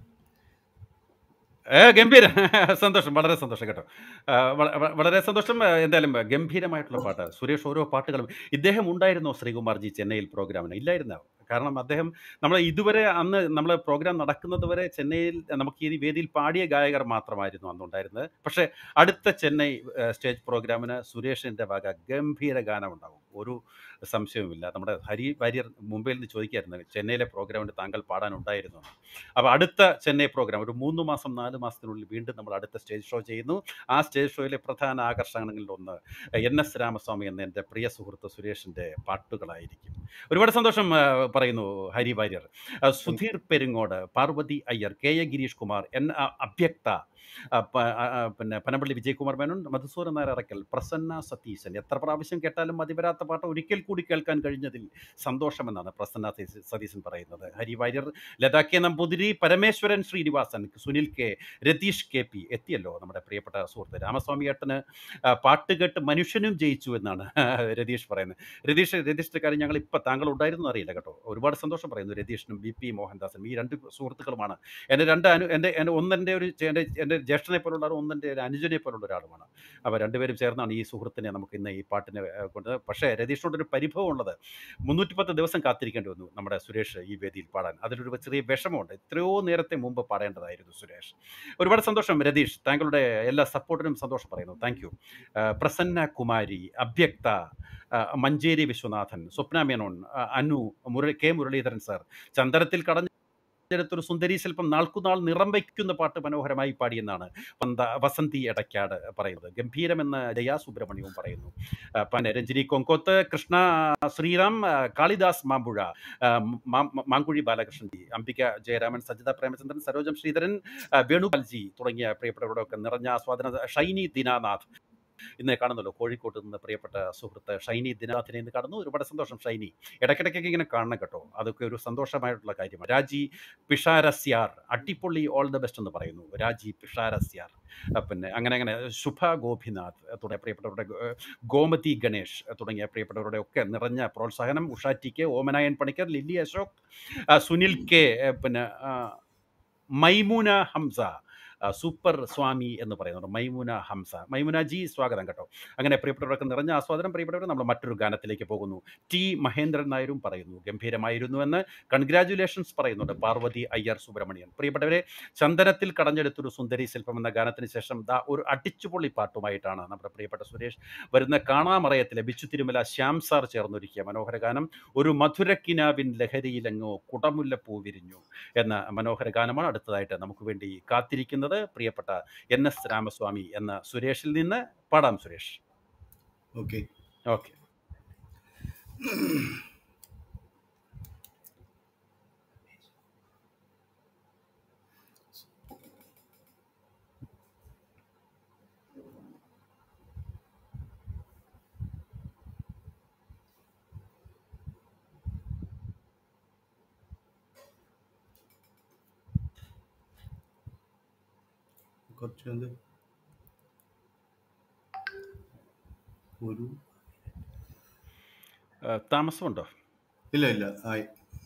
ഗംഭീര സന്തോഷം, വളരെ സന്തോഷം കേട്ടോ, വളരെ സന്തോഷം. എന്തായാലും ഗംഭീരമായിട്ടുള്ള പാട്ട്. സുരേഷ് ഓരോ പാട്ടുകളും. ഇദ്ദേഹം ഉണ്ടായിരുന്നോ ശ്രീകുമാർജി ചെന്നൈയിൽ പ്രോഗ്രാമിന്? ഇല്ലായിരുന്നോ? കാരണം അദ്ദേഹം നമ്മൾ ഇതുവരെ അന്ന് നമ്മൾ പ്രോഗ്രാം നടക്കുന്നത് വരെ ചെന്നൈയിൽ നമുക്ക് ഈ വേദിയിൽ പാടിയ ഗായകർ മാത്രമായിരുന്നു അന്നുണ്ടായിരുന്നത്. പക്ഷേ അടുത്ത ചെന്നൈ സ്റ്റേജ് പ്രോഗ്രാമിന് സുരേഷിൻ്റെ വക ഗംഭീര ഗാനം ഉണ്ടാവും, ഒരു സംശയവുമില്ല. നമ്മുടെ ഹരി വാര്യർ മുംബൈയിൽ നിന്ന് ചോദിക്കായിരുന്നു ചെന്നൈയിലെ പ്രോഗ്രാമിന് താങ്കൾ പാടാനുണ്ടായിരുന്നു. അപ്പോൾ അടുത്ത ചെന്നൈ പ്രോഗ്രാം ഒരു 3 മാസം 4 മാസത്തിനുള്ളിൽ വീണ്ടും നമ്മൾ അടുത്ത സ്റ്റേജ് ഷോ ചെയ്യുന്നു. ആ സ്റ്റേജ് ഷോയിലെ പ്രധാന ആകർഷണങ്ങളിലൊന്ന് NS രാമസ്വാമി എന്ന എൻ്റെ പ്രിയ സുഹൃത്ത് സുരേഷിൻ്റെ പാട്ടുകളായിരിക്കും. ഒരുപാട് സന്തോഷം പറയുന്നു ഹരി വാര്യർ. സുധീർ പെരിങ്ങോട്, പാർവതി അയ്യർ, KA ഗിരീഷ് കുമാർ, N അഭ്യക്ത, പിന്നെ പനമ്പള്ളി വിജയകുമാർ മേനോൻ, മധുസൂദനൻ നായർ അറക്കൽ, പ്രസന്ന സതീശൻ. എത്ര പ്രാവശ്യം കേട്ടാലും മതിവരാത്ത പാട്ട് ഒരിക്കൽ കൂടി കേൾക്കാൻ കഴിഞ്ഞതിൽ സന്തോഷമെന്നാണ് പ്രസന്ന സതീശൻ പറയുന്നത്. Hari Warrier, Latha K Namboothiri, Parameswaran Srinivasan, Sunil K, Ratheesh K P എത്തിയല്ലോ നമ്മുടെ പ്രിയപ്പെട്ട സുഹൃത്ത്. രാമസ്വാമി ഏട്ടന് പാട്ട് കേട്ട് മനുഷ്യനും ജയിച്ചു എന്നാണ് രതീഷ് പറയുന്നത്. രതീഷിൻ്റെ കാര്യം ഞങ്ങൾ ഇപ്പം താങ്കൾ ഉണ്ടായിരുന്നു അറിയില്ല കേട്ടോ. ഒരുപാട് സന്തോഷം പറയുന്നു രതീഷിനും BP മോഹൻദാസനും. ഈ രണ്ട് സുഹൃത്തുക്കളുമാണ് എൻ്റെ ഒന്നെൻ്റെ എൻ്റെ ജ്യേഷ്ഠനെ പോലുള്ള ഒന്നെൻ്റെ ഒരു അനുജനെ പോലുള്ള ഒരാളുമാണ്. അവർ രണ്ടുപേരും ചേർന്നാണ് ഈ സുഹൃത്തിനെ നമുക്ക് ഇന്ന് ഈ പാട്ടിനെ കൊണ്ട്. പക്ഷേ രതീഷിനോടൊരു പരിഭവം ഉള്ളത്, 310 ദിവസം കാത്തിരിക്കേണ്ടി വന്നു നമ്മുടെ സുരേഷ് ഈ വേദിയിൽ പാടാൻ. അതിലൊരു ചെറിയ വിഷമമുണ്ട്. എത്രയോ നേരത്തെ മുമ്പ് പാടേണ്ടതായിരുന്നു സുരേഷ്. ഒരുപാട് സന്തോഷം രതീഷ്, താങ്കളുടെ എല്ലാ സപ്പോർട്ടിനും സന്തോഷം പറയുന്നു. Thank you. Prasanna Kumari, Abhyaktha, Manjeri Viswanathan, Swapna Menon, Anu, K Muraleedharan sir, ചന്ദനത്തിൽ കടഞ്ഞെടുത്തൊരു സുന്ദരി ശില്പം നാൾക്കുനാൾ നിറം വയ്ക്കുന്ന പാട്ട് മനോഹരമായി പാടിയെന്നാണ് വസന്തി എടക്കാട് പറയുന്നത്. ഗംഭീരമെന്ന് ജയാ സുബ്രഹ്മണ്യവും പറയുന്നു. പിന്നെ രഞ്ജിനി കൊങ്കോത്ത്, കൃഷ്ണ ശ്രീറാം, കാളിദാസ് മാമ്പുഴ, മാങ്കുഴി ബാലകൃഷ്ണൻ ജി, അംബിക ജയരാമൻ, സജിത പ്രേമചന്ദ്രൻ, സരോജം ശ്രീധരൻ, വേണുപാൽജി തുടങ്ങിയ പ്രിയപ്പെട്ടവരോടൊക്കെ നിറഞ്ഞ ആസ്വാദന. ഷൈനി ദിനാനാഥ് ഇന്ന് കാണുന്നല്ലോ, കോഴിക്കോട്ട് നിന്ന് പ്രിയപ്പെട്ട സുഹൃത്ത് ഷൈനി ദിനാഥിനെ ഇന്ന് കാണുന്നു. ഒരുപാട് സന്തോഷം ഷൈനി. ഇടയ്ക്കിടയ്ക്കൊക്കെ ഇങ്ങനെ കാണണം കേട്ടോ, അതൊക്കെ ഒരു സന്തോഷമായിട്ടുള്ള കാര്യമാണ്. Raji Pisharasyar, Attippolli, all the best എന്ന് പറയുന്നു രാജി പിഷാരസ്യാർ. പിന്നെ അങ്ങനെ ശുഭ ഗോപിനാഥ് തുടങ്ങിയ പ്രിയപ്പെട്ടവരുടെ, ഗോമതി ഗണേഷ് തുടങ്ങിയ പ്രിയപ്പെട്ടവരുടെ ഒക്കെ നിറഞ്ഞ പ്രോത്സാഹനം. Usha T K, Omanayan Panicker, Lilly Ashok, Sunil K, പിന്നെ മൈമൂന ഹംസ, സൂപ്പർ സ്വാമി എന്ന് പറയുന്നുണ്ട്, മൈമുന ഹംസ. മൈമുന ജി സ്വാഗതം കേട്ടോ. അങ്ങനെ പ്രിയപ്പെട്ടവർക്ക് നിറഞ്ഞ ആസ്വാദനം. പ്രിയപ്പെട്ടവർ, നമ്മൾ മറ്റൊരു ഗാനത്തിലേക്ക് പോകുന്നു. ടി മഹേന്ദ്രൻ നായരും പറയുന്നു ഗംഭീരമായിരുന്നുവെന്ന് കൺഗ്രാജുലേഷൻസ് പറയുന്നുണ്ട് പാർവതി അയ്യർ സുബ്രഹ്മണ്യൻ. പ്രിയപ്പെട്ടവരെ, ചന്ദനത്തിൽ കടഞ്ഞെടുത്തൊരു സുന്ദരി ശില്പം എന്ന ഗാനത്തിന് ശേഷം ഒരു അടിച്ചുപൊള്ളി പാട്ടുമായിട്ടാണ് നമ്മുടെ പ്രിയപ്പെട്ട സുരേഷ് വരുന്ന. കാണാമറയത്തിലെ ബിച്ചു തിരുമല, ശ്യാം സാർ ചേർന്നൊരുക്കിയ മനോഹര ഗാനം ഒരു മധുരക്കിനാവിൻ ലഹരിയിലെങ്ങോ കുടമുല്ലപ്പൂ വിരിഞ്ഞു എന്ന മനോഹര ഗാനമാണ് അടുത്തതായിട്ട് നമുക്ക് വേണ്ടി കാത്തിരിക്കുന്നത്. പ്രിയപ്പെട്ട NS രാമസ്വാമി എന്ന സുരേഷിൽ നിന്ന് പാടാം. സുരേഷ്. ഓക്കെ. കുറച്ച് ഒരു താമസമുണ്ടോ? ഇല്ല ആയി.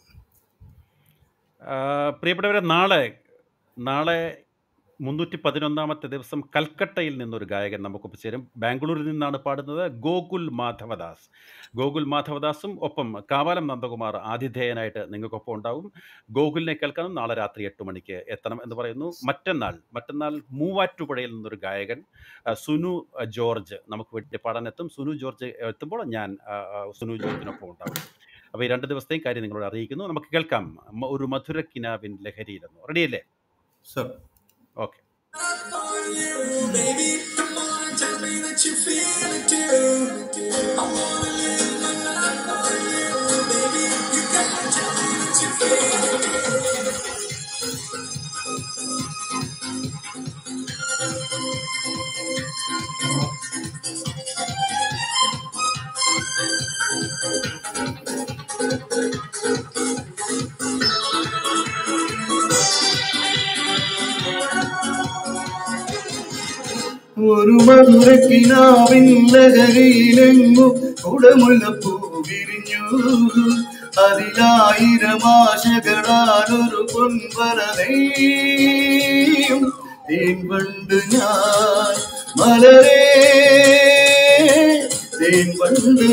പ്രിയപ്പെട്ടവരെ, നാളെ 311ാമത്തെ ദിവസം കൽക്കട്ടയിൽ നിന്നൊരു ഗായകൻ നമുക്കൊപ്പം ചേരും. ബാംഗ്ലൂരിൽ നിന്നാണ് പാടുന്നത്. ഗോകുൽ മാധവദാസും ഒപ്പം കാവാലം നന്ദകുമാർ ആതിഥേയനായിട്ട് നിങ്ങൾക്കൊപ്പം ഉണ്ടാവും. ഗോകുലിനെ കേൾക്കണം. നാളെ രാത്രി 8 മണിക്ക് എത്തണം എന്ന് പറയുന്നു. മറ്റന്നാൾ മൂവാറ്റുപുഴയിൽ നിന്നൊരു ഗായകൻ സുനു ജോർജ് നമുക്ക് വേണ്ടി പാടാനെത്തും. സുനു ജോർജ് എത്തുമ്പോൾ ഞാൻ സുനു ജോർജിനൊപ്പം ഉണ്ടാവും. അപ്പോൾ ഈ 2 ദിവസത്തെയും കാര്യം നിങ്ങളോട് അറിയിക്കുന്നു. നമുക്ക് കേൾക്കാം ഒരു മധുരക്കിനാവിൻ ലഹരിയിലെന്നു. റെഡിയല്ലേ? സർ. ഓക്കെ. ഒരു മധുരക്കിനാവിൻ ലഹരിയിലെങ്ങും കുടമുല്ലപ്പൂ വിരിഞ്ഞു. അതിലായിരം ആശകളാലൊരു പൊൻവരനെയും തേൻവണ്ട് ഞാൻ മലരേ തേൻവണ്ട്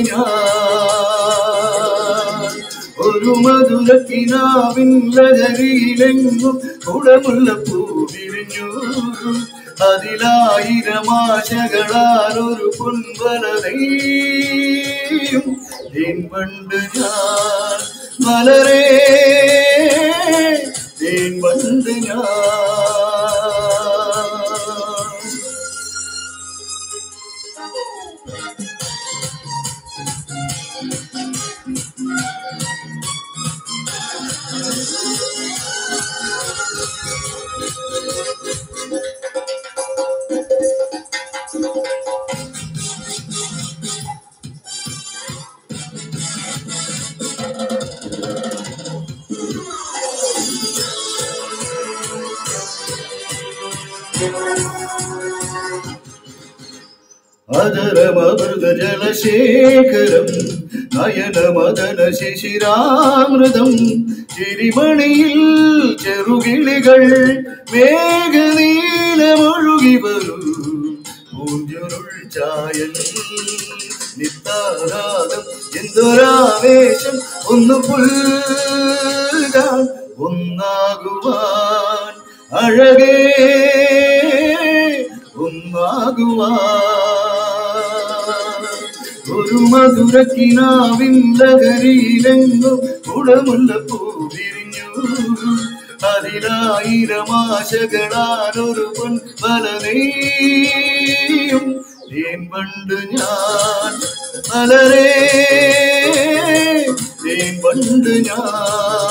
ഞാൻ. ഒരു മധുരക്കിനാവിൻ ലഹരിയിലെങ്ങും കുടമുല്ലപ്പൂ വിരിഞ്ഞു. അതിലായിരം ആശകളാലൊരു പൊൻവരനെയും തേൻവണ്ട് ഞാൻ മലരേ തേൻവണ്ട് ഞാൻ. അധരമൃത ജലശേഖരം നയനമദന ശിശിരാമൃതം ചിരിമണിയിൽ ചെറുകിളികൾ മേഘനീലമൊഴുകി വരൂ പൂഞ്ചുരുൾ ചായൽ നിത്താരാഗം എന്തൊരാവേശം ഒന്ന് പുൽകാൻ ഒന്നാകുവാൻ അഴകേ ഒന്നാകുവാൻ ഒരു മധുരക്കിനാവിൻ ലഹരിയിലെങ്ങും കുടമുള്ള പൂവിരിഞ്ഞു അതിലായിരം ആശകളാലൊരു പൊൻവലനെയും തേൻ പണ്ട് ഞാൻ മലരേ തേൻ പണ്ട് ഞാൻ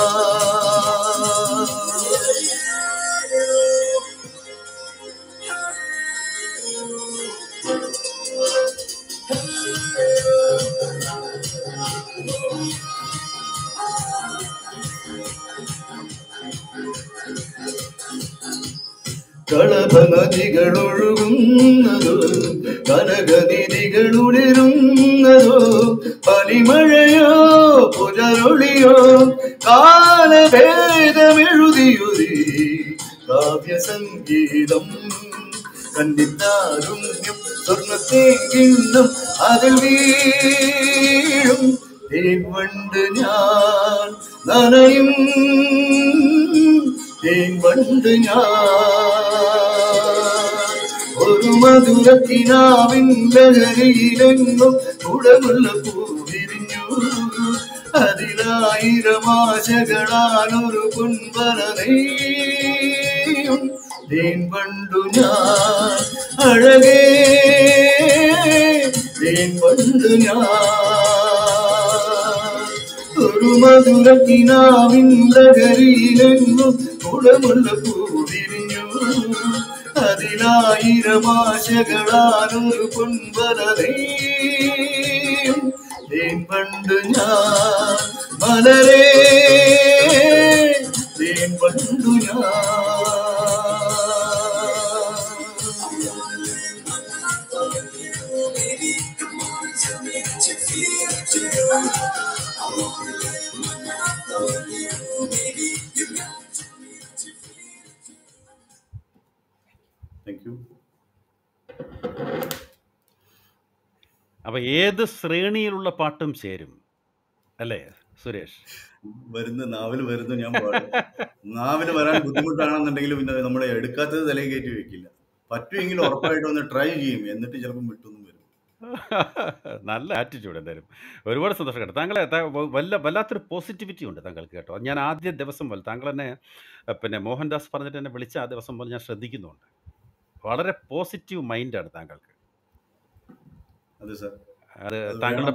കളഭനദികളൊഴുകുന്നതോ കനകനിധികളുണരുന്നതോ പനിമഴയോ പുലരൊളിയോ കാലഭേദമെഴുതിയൊരു കാവ്യസംഗീതം കണ്ടിത്താരുണ്യം സ്വർണ്ണത്തേകിണ്ണം അതിൽ വീഴും തേൻ വണ്ട് ഞാൻ നനയും തേൻ വണ്ട് ഞാൻ ഒരു മധുരക്കിനാവിൻ ലഹരിയിലെങ്ങും കുടമുള്ള പൂവിരിഞ്ഞു അതിലായിരം ആശകളാലൊരു പൊൻവലനെയും തേൻ വണ്ടു ഞാൻ അഴകേ തേൻ വണ്ടു ഞാൻ ഒരു മധുരക്കിനാവിൻ ലഹരിയിലെങ്ങും കുടമുള്ള പൂവിരിഞ്ഞു അതിലായിരം ആശകളാലൊരു പൊൻവലനെയും തേൻ പണ്ട് ഞാൻ മലരേ തേൻ പണ്ടു ഞാൻ താങ്ക് യു. അപ്പോൾ ഏത് ശ്രേണിയിലുള്ള പാട്ടും ചേരും അല്ലേ സുരേഷ്? നാവിൽ വരുന്നു ഞാൻ പാടും. നാവിൽ വരാൻ ബുദ്ധിമുട്ടാണെന്നുണ്ടെങ്കിൽ പിന്നെ നമ്മളെ എടുക്കാത്തത് തലയിൽ കയറ്റി വെക്കില്ല. പറ്റുമെങ്കിൽ ഉറപ്പായിട്ടും ഒന്ന് ട്രൈ ചെയ്യും, എന്നിട്ട് ചിലപ്പം വിട്ടൊന്നും വരും. നല്ല ആറ്റിറ്റ്യൂഡ്. എന്തായാലും ഒരുപാട് സന്തോഷം കേട്ടോ. താങ്കളെ വല്ലാത്തൊരു പോസിറ്റിവിറ്റി ഉണ്ട് താങ്കൾക്ക് കേട്ടോ. ഞാൻ ആദ്യ ദിവസം പോലെ താങ്കൾ തന്നെ പിന്നെ മോഹൻദാസ് പറഞ്ഞിട്ട് എന്നെ വിളിച്ച ആ ദിവസം പോലെ ഞാൻ ശ്രദ്ധിക്കുന്നുണ്ട്. വളരെ പോസിറ്റീവ് മൈൻഡാണ് താങ്കൾക്ക്. അതെ സാർ, അത് താങ്കളുടെ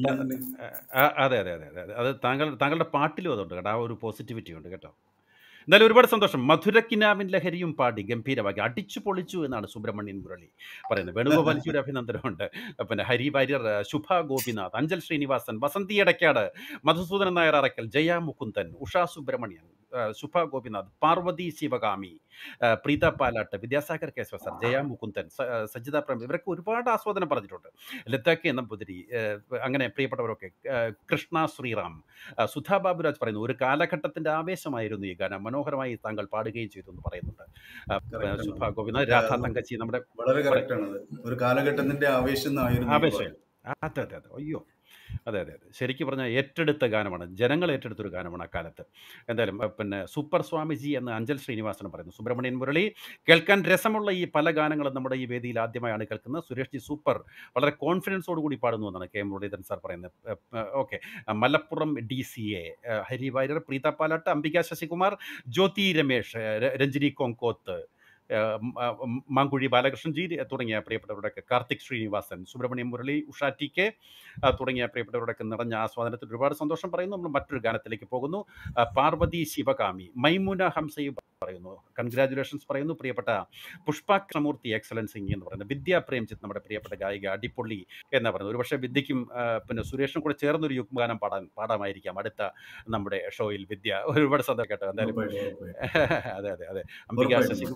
അതെ അതെ അതെ അതെ അത് താങ്കളുടെ പാട്ടിലും അതുണ്ട് കേട്ടോ. ആ ഒരു പോസിറ്റിവിറ്റി ഉണ്ട് കേട്ടോ. എന്തായാലും ഒരുപാട് സന്തോഷം. മധുരക്കിനാവിൻ ലഹരിയും പാടി ഗംഭീരമാക്കി അടിച്ചു പൊളിച്ചു എന്നാണ് സുബ്രഹ്മണ്യൻ മുരളി പറയുന്നത്. വേണുഗോപാലിക്ക് ഒരു അഭിനന്ദനമുണ്ട്. പിന്നെ ഹരി വാര്യർ, ശുഭ ഗോപിനാഥ്, അഞ്ചൽ ശ്രീനിവാസൻ, വസന്തി എടക്കാട്, മധുസൂദനൻ നായർ അറക്കൽ, ജയ മുകുന്ദൻ, ഉഷാ സുബ്രഹ്മണ്യൻ, ശുഭ ഗോപിനാഥ്, പാർവതി ശിവകാമി, പ്രീത പാലാട്ട്, വിദ്യാസാഗർ കേശവ സർ, ജയ മുകുന്ദൻ, സജിത പ്രേം, ഇവരൊക്കെ ഒരുപാട് ആസ്വാദനം പറഞ്ഞിട്ടുണ്ട്. ലത കെ നമ്പൂതിരി, അങ്ങനെ പ്രിയപ്പെട്ടവരൊക്കെ, കൃഷ്ണ ശ്രീറാം, സുധാ ബാബുരാജ് പറയുന്നു ഒരു കാലഘട്ടത്തിൻ്റെ ആവേശമായിരുന്നു ഈ ഗാനം, മനോഹരമായി താങ്കൾ പാടുകയും ചെയ്തു എന്ന് പറയുന്നുണ്ട്. ശുഭ ഗോപിനാഥ്, രാധ തങ്കച്ചി, നമ്മുടെ വളരെ കറക്റ്റാണ്. ഒരു കാലഘട്ടത്തിന്റെ ആവേശം. ആവേശം. അതെ അതെ അതെ അയ്യോ അതെ അതെ അതെ ശരിക്കും പറഞ്ഞാൽ ഏറ്റെടുത്ത ഗാനമാണ്, ജനങ്ങൾ ഏറ്റെടുത്തൊരു ഗാനമാണ് അക്കാലത്ത്. എന്തായാലും പിന്നെ സൂപ്പർ സ്വാമിജി എന്ന് അഞ്ചൽ ശ്രീനിവാസൻ പറയുന്നു. സുബ്രഹ്മണ്യൻ മുരളി, കേൾക്കാൻ രസമുള്ള ഈ പല ഗാനങ്ങളും നമ്മുടെ ഈ വേദിയിൽ ആദ്യമായാണ് കേൾക്കുന്നത്. സുരേഷ് ജി സൂപ്പർ, വളരെ കോൺഫിഡൻസോട് കൂടി പാടുന്നു എന്നാണ് കെ മുരളീധരൻ സാർ പറയുന്നത്. ഓക്കെ. മലപ്പുറം DCA, ഹരി വാര്യർ, പ്രീത പാലാട്ട്, അംബിക ശശികുമാർ, ജ്യോതി രമേഷ്, രഞ്ജിനി കോങ്കോത്ത്, മാങ്കുഴി ബാലകൃഷ്ണൻജി തുടങ്ങിയ പ്രിയപ്പെട്ടവരുടെയൊക്കെ, കാർത്തിക് ശ്രീനിവാസൻ, സുബ്രഹ്മണ്യം മുരളി, ഉഷ TK തുടങ്ങിയ പ്രിയപ്പെട്ടവരുടെയൊക്കെ നിറഞ്ഞ ആസ്വാദനത്തിൽ ഒരുപാട് സന്തോഷം പറയുന്നു. നമ്മൾ മറ്റൊരു ഗാനത്തിലേക്ക് പോകുന്നു. പാർവതി ശിവകാമി, മൈമുന ഹംസയും പറയുന്നു കൺഗ്രാജുലേഷൻസ് പറയുന്നു. പ്രിയപ്പെട്ട പുഷ്പ കൃഷ്ണമൂർത്തി, എക്സലൻസിങ് എന്ന് പറയുന്നത്. വിദ്യ പ്രേംജിത്ത്, നമ്മുടെ പ്രിയപ്പെട്ട ഗായിക, അടിപൊളി എന്ന് പറയുന്നത്. ഒരുപക്ഷെ വിദ്യയ്ക്കും പിന്നെ സുരേഷിനും കൂടെ ചേർന്നൊരു യുഗ്മഗാനം പാടാമായിരിക്കാം അടുത്ത നമ്മുടെ ഷോയിൽ. വിദ്യ ഒരുപാട് സന്തോഷം കേട്ടോ. എന്തായാലും അതെ അതെ അതെ Ambika Sasikumar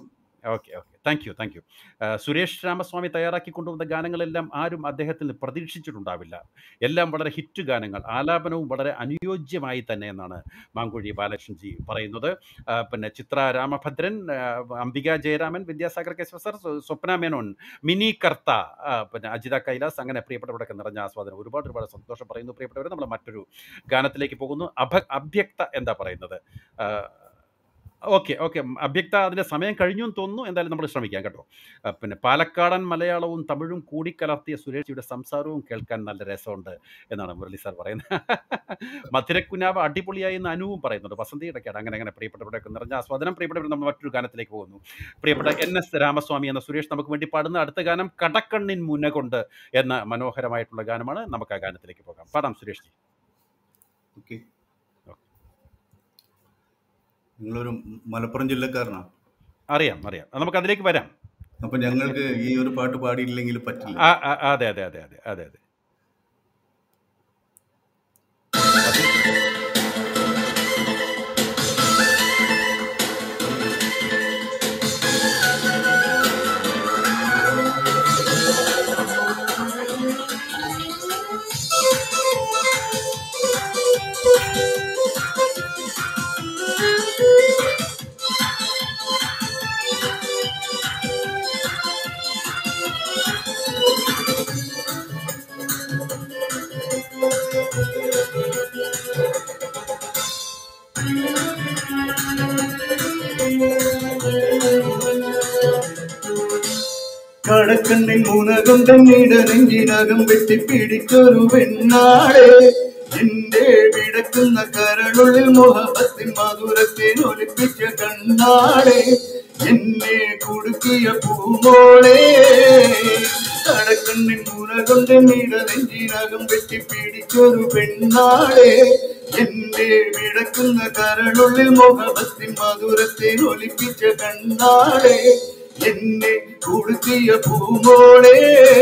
okay okay, thank you. Suresh Ramaswamy തയ്യാറാക്കി കൊണ്ടുവന്ന ഗാനങ്ങളെല്ലാം ആരും അദ്ദേഹത്തിൽ നിന്ന് പ്രതീക്ഷിച്ചിട്ടുണ്ടാവില്ല. എല്ലാം വളരെ ഹിറ്റ് ഗാനങ്ങൾ, ആലാപനവും വളരെ അനുയോജ്യമായി തന്നെ എന്നാണ് മാങ്കുഴി ബാലകൃഷ്ണൻജി പറയുന്നത്. പിന്നെ ചിത്ര രാമഭദ്രൻ, അംബിക ജയരാമൻ, വിദ്യാസാഗർ കേശവസർ, സ്വപ്ന മേനോൻ, മിനി കർത്ത, പിന്നെ അജിത കൈലാസ്, അങ്ങനെ പ്രിയപ്പെട്ടവരൊക്കെ നിറഞ്ഞ ആസ്വാദനം. ഒരുപാട് സന്തോഷം പറയുന്നു പ്രിയപ്പെട്ടവർ. നമ്മൾ മറ്റൊരു ഗാനത്തിലേക്ക് പോകുന്നു. അഭ്യക്ത എന്താ പറയുന്നത്? ഓക്കെ ഓക്കെ, അഭ്യക്ത അതിൻ്റെ സമയം കഴിഞ്ഞു എന്ന് തോന്നുന്നു. എന്തായാലും നമ്മൾ ശ്രമിക്കാം കേട്ടോ. പിന്നെ പാലക്കാടൻ മലയാളവും തമിഴും കൂടിക്കലർത്തിയ സുരേഷിയുടെ സംസാരവും കേൾക്കാൻ നല്ല രസമുണ്ട് എന്നാണ് മുരളി സാർ പറയുന്നത്. മധുരക്കുനാവ് അടിപൊളിയായി എന്ന് അനുവും പറയുന്നുണ്ട്. വസന്തി ഇടയ്ക്കാണ്. അങ്ങനെ പ്രിയപ്പെട്ടവരുടെയൊക്കെ നിറഞ്ഞ ആസ്വാദനം. പ്രിയപ്പെട്ടവർ, നമ്മൾ മറ്റൊരു ഗാനത്തിലേക്ക് പോകുന്നു. പ്രിയപ്പെട്ട NS രാമസ്വാമി എന്ന സുരേഷ് നമുക്ക് വേണ്ടി പാടുന്ന അടുത്ത ഗാനം കടക്കണ്ണിൻ മുന കൊണ്ട് എന്ന മനോഹരമായിട്ടുള്ള ഗാനമാണ്. നമുക്ക് ആ ഗാനത്തിലേക്ക് പോകാം. പാടാം സുരേഷ് ജി. ഓക്കെ, നിങ്ങളൊരു മലപ്പുറം ജില്ലക്കാരനാണ്. അറിയാം. നമുക്ക് അതിലേക്ക് വരാം. അപ്പൊ ഞങ്ങൾക്ക് ഈ ഒരു പാട്ട് പാടിയില്ലെങ്കിൽ പറ്റില്ല. അതെ. കടക്കണ്ണിൻ മൂന കൊണ്ട് നെഞ്ചിനകം വെട്ടിപ്പിടിച്ചൊരു പെണ്ണാളെ, എന്റെ വിടക്കുന്ന കരളുള്ളിൽ മുഹബത്തിൻ മധുരത്തെ ഒലിപ്പിച്ച കണ്ണാളെ, എന്നെ കുടുക്കിയ പൂമോളെ. കടക്കണ്ണിൻ മൂന കൊണ്ട് നെഞ്ചിനകം വെട്ടിപ്പിടിച്ചൊരു പെണ്ണാളെ, എന്റെ വിടക്കുന്ന കരളുള്ളിൽ മുഹബത്തിൻ മധുരത്തെ ഒലിപ്പിച്ച കണ്ണാളെ, എന്നെ കുടുക്കിയ പൂമോളെ.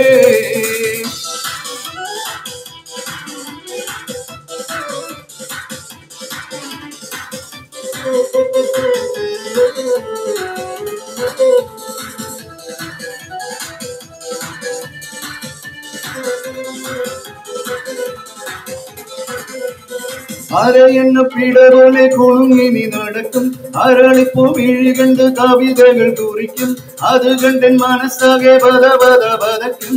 അരയെണ്ണ പിട പോലെ കുളുങ്ങി നീ നടക്കും, അരളിപ്പൂ വിഴി കണ്ട് കവിതകൾ കുറിക്കും, അത് കണ്ടൻ മനസ്സാകെ പതക്കും.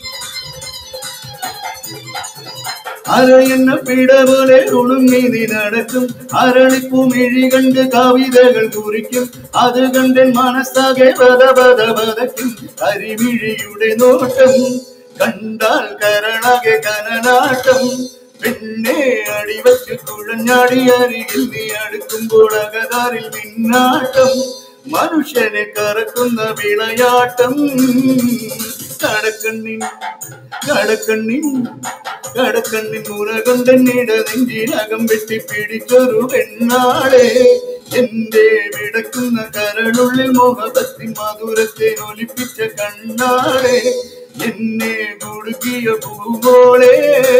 അരയെണ്ണ പിട പോലെ കുളുങ്ങി നീ നടക്കും, അരളിപ്പൂ വിഴി കണ്ട് കവിതകൾ കുറിക്കും, അത് കണ്ടൻ മനസ്സാകെ പതക്കും. കരിമിഴിയുടെ നോട്ടം കണ്ടാൽ കരണകെ കനനാട്ടം, പെണ്ണെ അടിവച്ച് കുഴഞ്ഞാടി അരികിൽ നീ അടുക്കുമ്പോൾ അകതാരിൽ മിന്നാട്ടം, മനുഷ്യനെ കറക്കുന്ന വിളയാട്ടം. കടക്കണ്ണിൻ മുന കൊണ്ടെന്നിട നെഞ്ചിനകം വെട്ടിപ്പിടിച്ചൊരു പെണ്ണാളെ, എന്റെ വിടക്കുന്ന കരളുള്ളിൽ മുഹബത്തിൻ മധുരത്തെ ഒലിപ്പിച്ച കണ്ണാളെ, എന്നെ കുടുക്കിയ പൂമോളെ.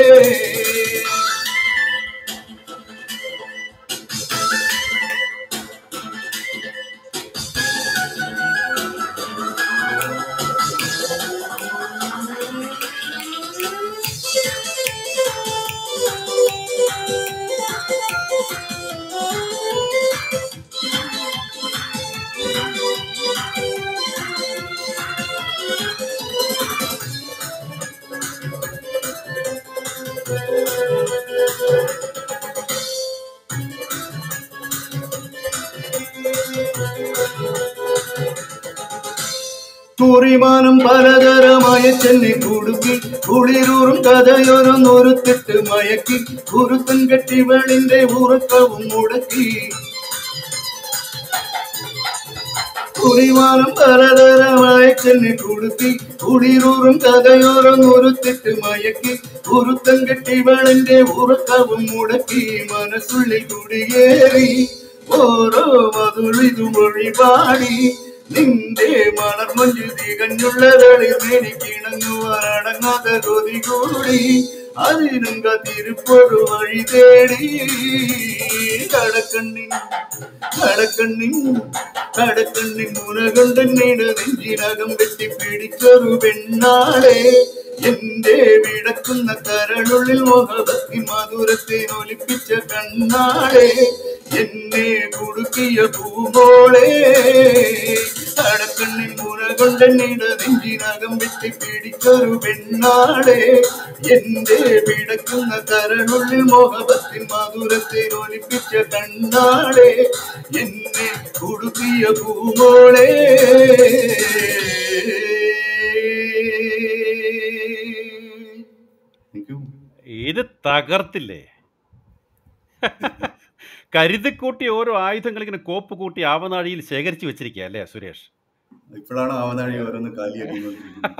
കുറിമാനം പലതരമായ ചെന്നി കുടുക്കി, കുളിരൂറും കഥയൊരൊന്നൊരുത്തിട്ട് മയക്കി, കുരുത്തൻ കെട്ടിവളിന്റെ ഉറക്കവും മുടക്കി. കുറിമാനം പലതരമായ ചെന്നി കുടുക്കി, കുളിരൂറും കഥയോരൊന്നൊരുത്തിട്ട് മയക്കി, കുരുത്തൻ കെട്ടിവളിന്റെ ഉറക്കവും മുടക്കി, മനസ്സുള്ളിൽ കുടിയേറി ഓരോ മധുരിതു മൊഴിപാടി, നിന്റെ മണർമഞ്ചു തികഞ്ഞുള്ള തളിർമേനിക്കിണങ്ങുവാനടങ്ങാത്ത കൊതി കൂടി, അതിനും കാത്തിരിപ്പൊരു വഴി തേടി കടക്കണ്ണിൻ കടക്കണ്ണിൻ കടക്കണ്ണിൻ മുനകൊണ്ടെന്നിട നെഞ്ചിനകം വെട്ടി പിടിച്ചൊരു പെണ്ണാളെ എന്റെ വിടക്കുന്ന കരളുള്ളിൽ മുഹബത്തിൻ മധുരത്തെ ഒലിപ്പിച്ച കണ്ണാളെ എന്നെ കുടുക്കിയ പൂമോളെ കടക്കണ്ണിൻ മുനകൊണ്ടെന്നിട നെഞ്ചിനകം വെട്ടി പിടിച്ചൊരു പെണ്ണാളെ എന്റെ വിടക്കുന്ന കരളുള്ളിൽ മുഹബത്തിൻ മധുരത്തെ ഒലിപ്പിച്ച കണ്ണാളെ എന്നെ കുടുക്കിയ പൂമോളെ. ഇത് തകർത്തില്ലേ? കരുതിക്കൂട്ടി ഓരോ ആയുധങ്ങൾ ഇങ്ങനെ കോപ്പ് കൂട്ടി ആവനാഴിയിൽ ശേഖരിച്ചു വെച്ചിരിക്കുക അല്ലേ സുരേഷ്? ഇപ്പോഴാണ് ആവനാഴി ഓരോന്ന് കാലിയാക്കുന്നത്.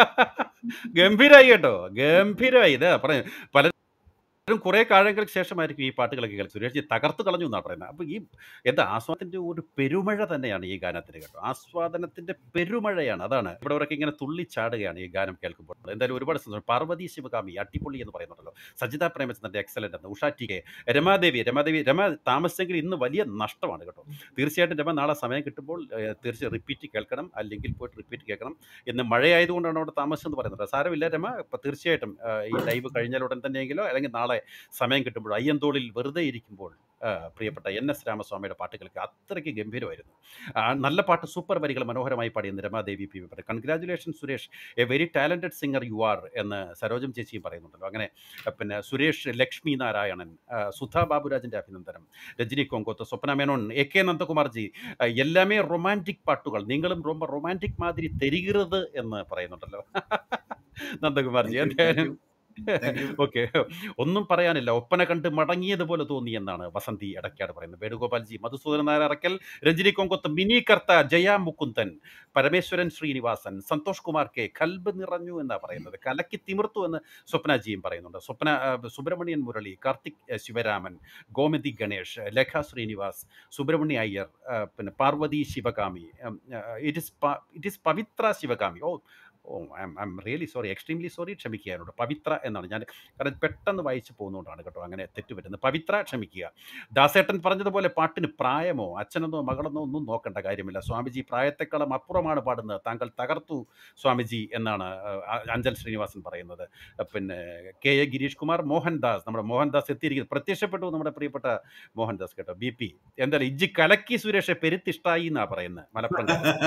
ഗംഭീരമായി കേട്ടോ, ഗംഭീരമായി. ഇത് പറഞ്ഞ പല കുറെ കാലങ്ങൾക്ക് ശേഷമായിരിക്കും ഈ പാട്ടുകളൊക്കെ കേൾക്കും. സുരേഷ് ജി തകർത്ത് കളഞ്ഞു എന്നാണ് പറയുന്നത്. അപ്പോൾ ഈ എന്താ ആസ്വാദനത്തിൻ്റെ ഒരു പെരുമഴ തന്നെയാണ് ഈ ഗാനത്തിന് കേട്ടോ. ആസ്വാദനത്തിൻ്റെ പെരുമഴയാണ്. അതാണ് ഇവിടെ അവരൊക്കെ ഇങ്ങനെ തുള്ളിച്ചാടുകയാണ് ഈ ഗാനം കേൾക്കുമ്പോൾ. എന്തായാലും ഒരുപാട് സന്തോഷം. പാർവതി ശിവകാമി അട്ടിപ്പൊളി എന്ന് പറയുന്നുണ്ടല്ലോ. സജിത പ്രേമചന്ദ്രൻ്റെ എക്സലൻ്റ് എന്ന്, ഉഷാ ടി കെ, രമാദേവി താമസിച്ചെങ്കിൽ ഇന്ന് വലിയ നഷ്ടമാണ് കേട്ടോ. തീർച്ചയായിട്ടും രമ നാളെ സമയം കിട്ടുമ്പോൾ തീർച്ചയായും റിപ്പീറ്റ് കേൾക്കണം, അല്ലെങ്കിൽ പോയിട്ട് റിപ്പീറ്റ് കേൾക്കണം. ഇന്ന് മഴയായതുകൊണ്ടാണ് അവിടെ താമസിച്ചെന്ന് പറയുന്നത്. സാരമില്ല രമ, ഇപ്പം തീർച്ചയായിട്ടും ഈ ലൈവ് കഴിഞ്ഞാൽ ഉടൻ തന്നെയെങ്കിലോ അല്ലെങ്കിൽ നാളെ സമയം കിട്ടുമ്പോൾ അയ്യന്തോളിൽ വെറുതെ ഇരിക്കുമ്പോൾ പ്രിയപ്പെട്ട NS രാമസ്വാമിയുടെ പാട്ടുകൾക്ക് അത്രയ്ക്ക് ഗംഭീരമായിരുന്നു. നല്ല പാട്ട്, സൂപ്പർ വരികൾ മനോഹരമായി പാടിയെന്ന് രമാദേവി പി പറയും. Congratulation Suresh, a very talented singer you are എന്ന് സരോജം ചേച്ചിയും പറയുന്നുണ്ടല്ലോ. അങ്ങനെ പിന്നെ സുരേഷ്, ലക്ഷ്മി നാരായണൻ, സുധാ ബാബുരാജിൻ്റെ അഭിനന്ദനം, രജനി കൊങ്കോത്ത്, സ്വപ്ന മേനോൻ, AK നന്ദകുമാർജി, എല്ലാമേ റൊമാൻറ്റിക് പാട്ടുകൾ, നിങ്ങളും ரொம்ப റൊമാൻറ്റിക് മാതിരി തെരികിറത് എന്ന് പറയുന്നുണ്ടല്ലോ നന്ദകുമാർജി. എന്തായാലും ഓക്കെ, ഒന്നും പറയാനില്ല, ഒപ്പന കണ്ട് മടങ്ങിയതുപോലെ തോന്നി എന്നാണ് വസന്തി ഇടയ്ക്കാട് പറയുന്നത്. വേണുഗോപാൽജി, മധുസൂദൻ നായർ അറക്കൽ, രഞ്ജിനി കൊങ്കോത്ത്, മിനി കർത്ത, ജയ മുകുന്ദൻ, പരമേശ്വരൻ ശ്രീനിവാസൻ, സന്തോഷ് കുമാർ കെ, കൽബ് നിറഞ്ഞു എന്നാണ് പറയുന്നത്. കലക്കി തിമിർത്തു എന്ന് സ്വപ്നജിയും പറയുന്നുണ്ട്. സുബ്രഹ്മണ്യൻ മുരളി, കാർത്തിക് ശിവരാമൻ, ഗോമതി ഗണേഷ്, ലേഖ ശ്രീനിവാസ്, സുബ്രഹ്മണ്യ അയ്യർ, പിന്നെ Parvathy Sivakami, it is Pavithra Sivakami. I'm really sorry, extremely sorry, ക്ഷമിക്കുക. പവിത്ര എന്നാണ് ഞാൻ, കാരണം പെട്ടെന്ന് വായിച്ചു പോകുന്നതുകൊണ്ടാണ് കേട്ടോ അങ്ങനെ തെറ്റുപറ്റുന്നത്. പവിത്ര, ക്ഷമിക്കുക. ദാസേട്ടൻ പറഞ്ഞതുപോലെ പാട്ടിന് പ്രായമോ അച്ഛനെന്നോ മകളെന്നോ ഒന്നും നോക്കേണ്ട കാര്യമില്ല. സ്വാമിജി പ്രായത്തെക്കാളും അപ്പുറമാണ് പാടുന്നത്. താങ്കൾ തകർത്തു സ്വാമിജി എന്നാണ് അഞ്ചൽ ശ്രീനിവാസൻ പറയുന്നത്. പിന്നെ KA ഗിരീഷ് കുമാർ, മോഹൻദാസ്, നമ്മുടെ മോഹൻദാസ് എത്തിയിരിക്കുന്നത്, പ്രത്യക്ഷപ്പെട്ടു നമ്മുടെ പ്രിയപ്പെട്ട മോഹൻദാസ് കേട്ടോ. BP എന്തായാലും ഇജ്ജി കലക്കി സുരേഷ് പെരുത്തിഷ്ടായി എന്നാണ് പറയുന്നത് മലപ്പുറം.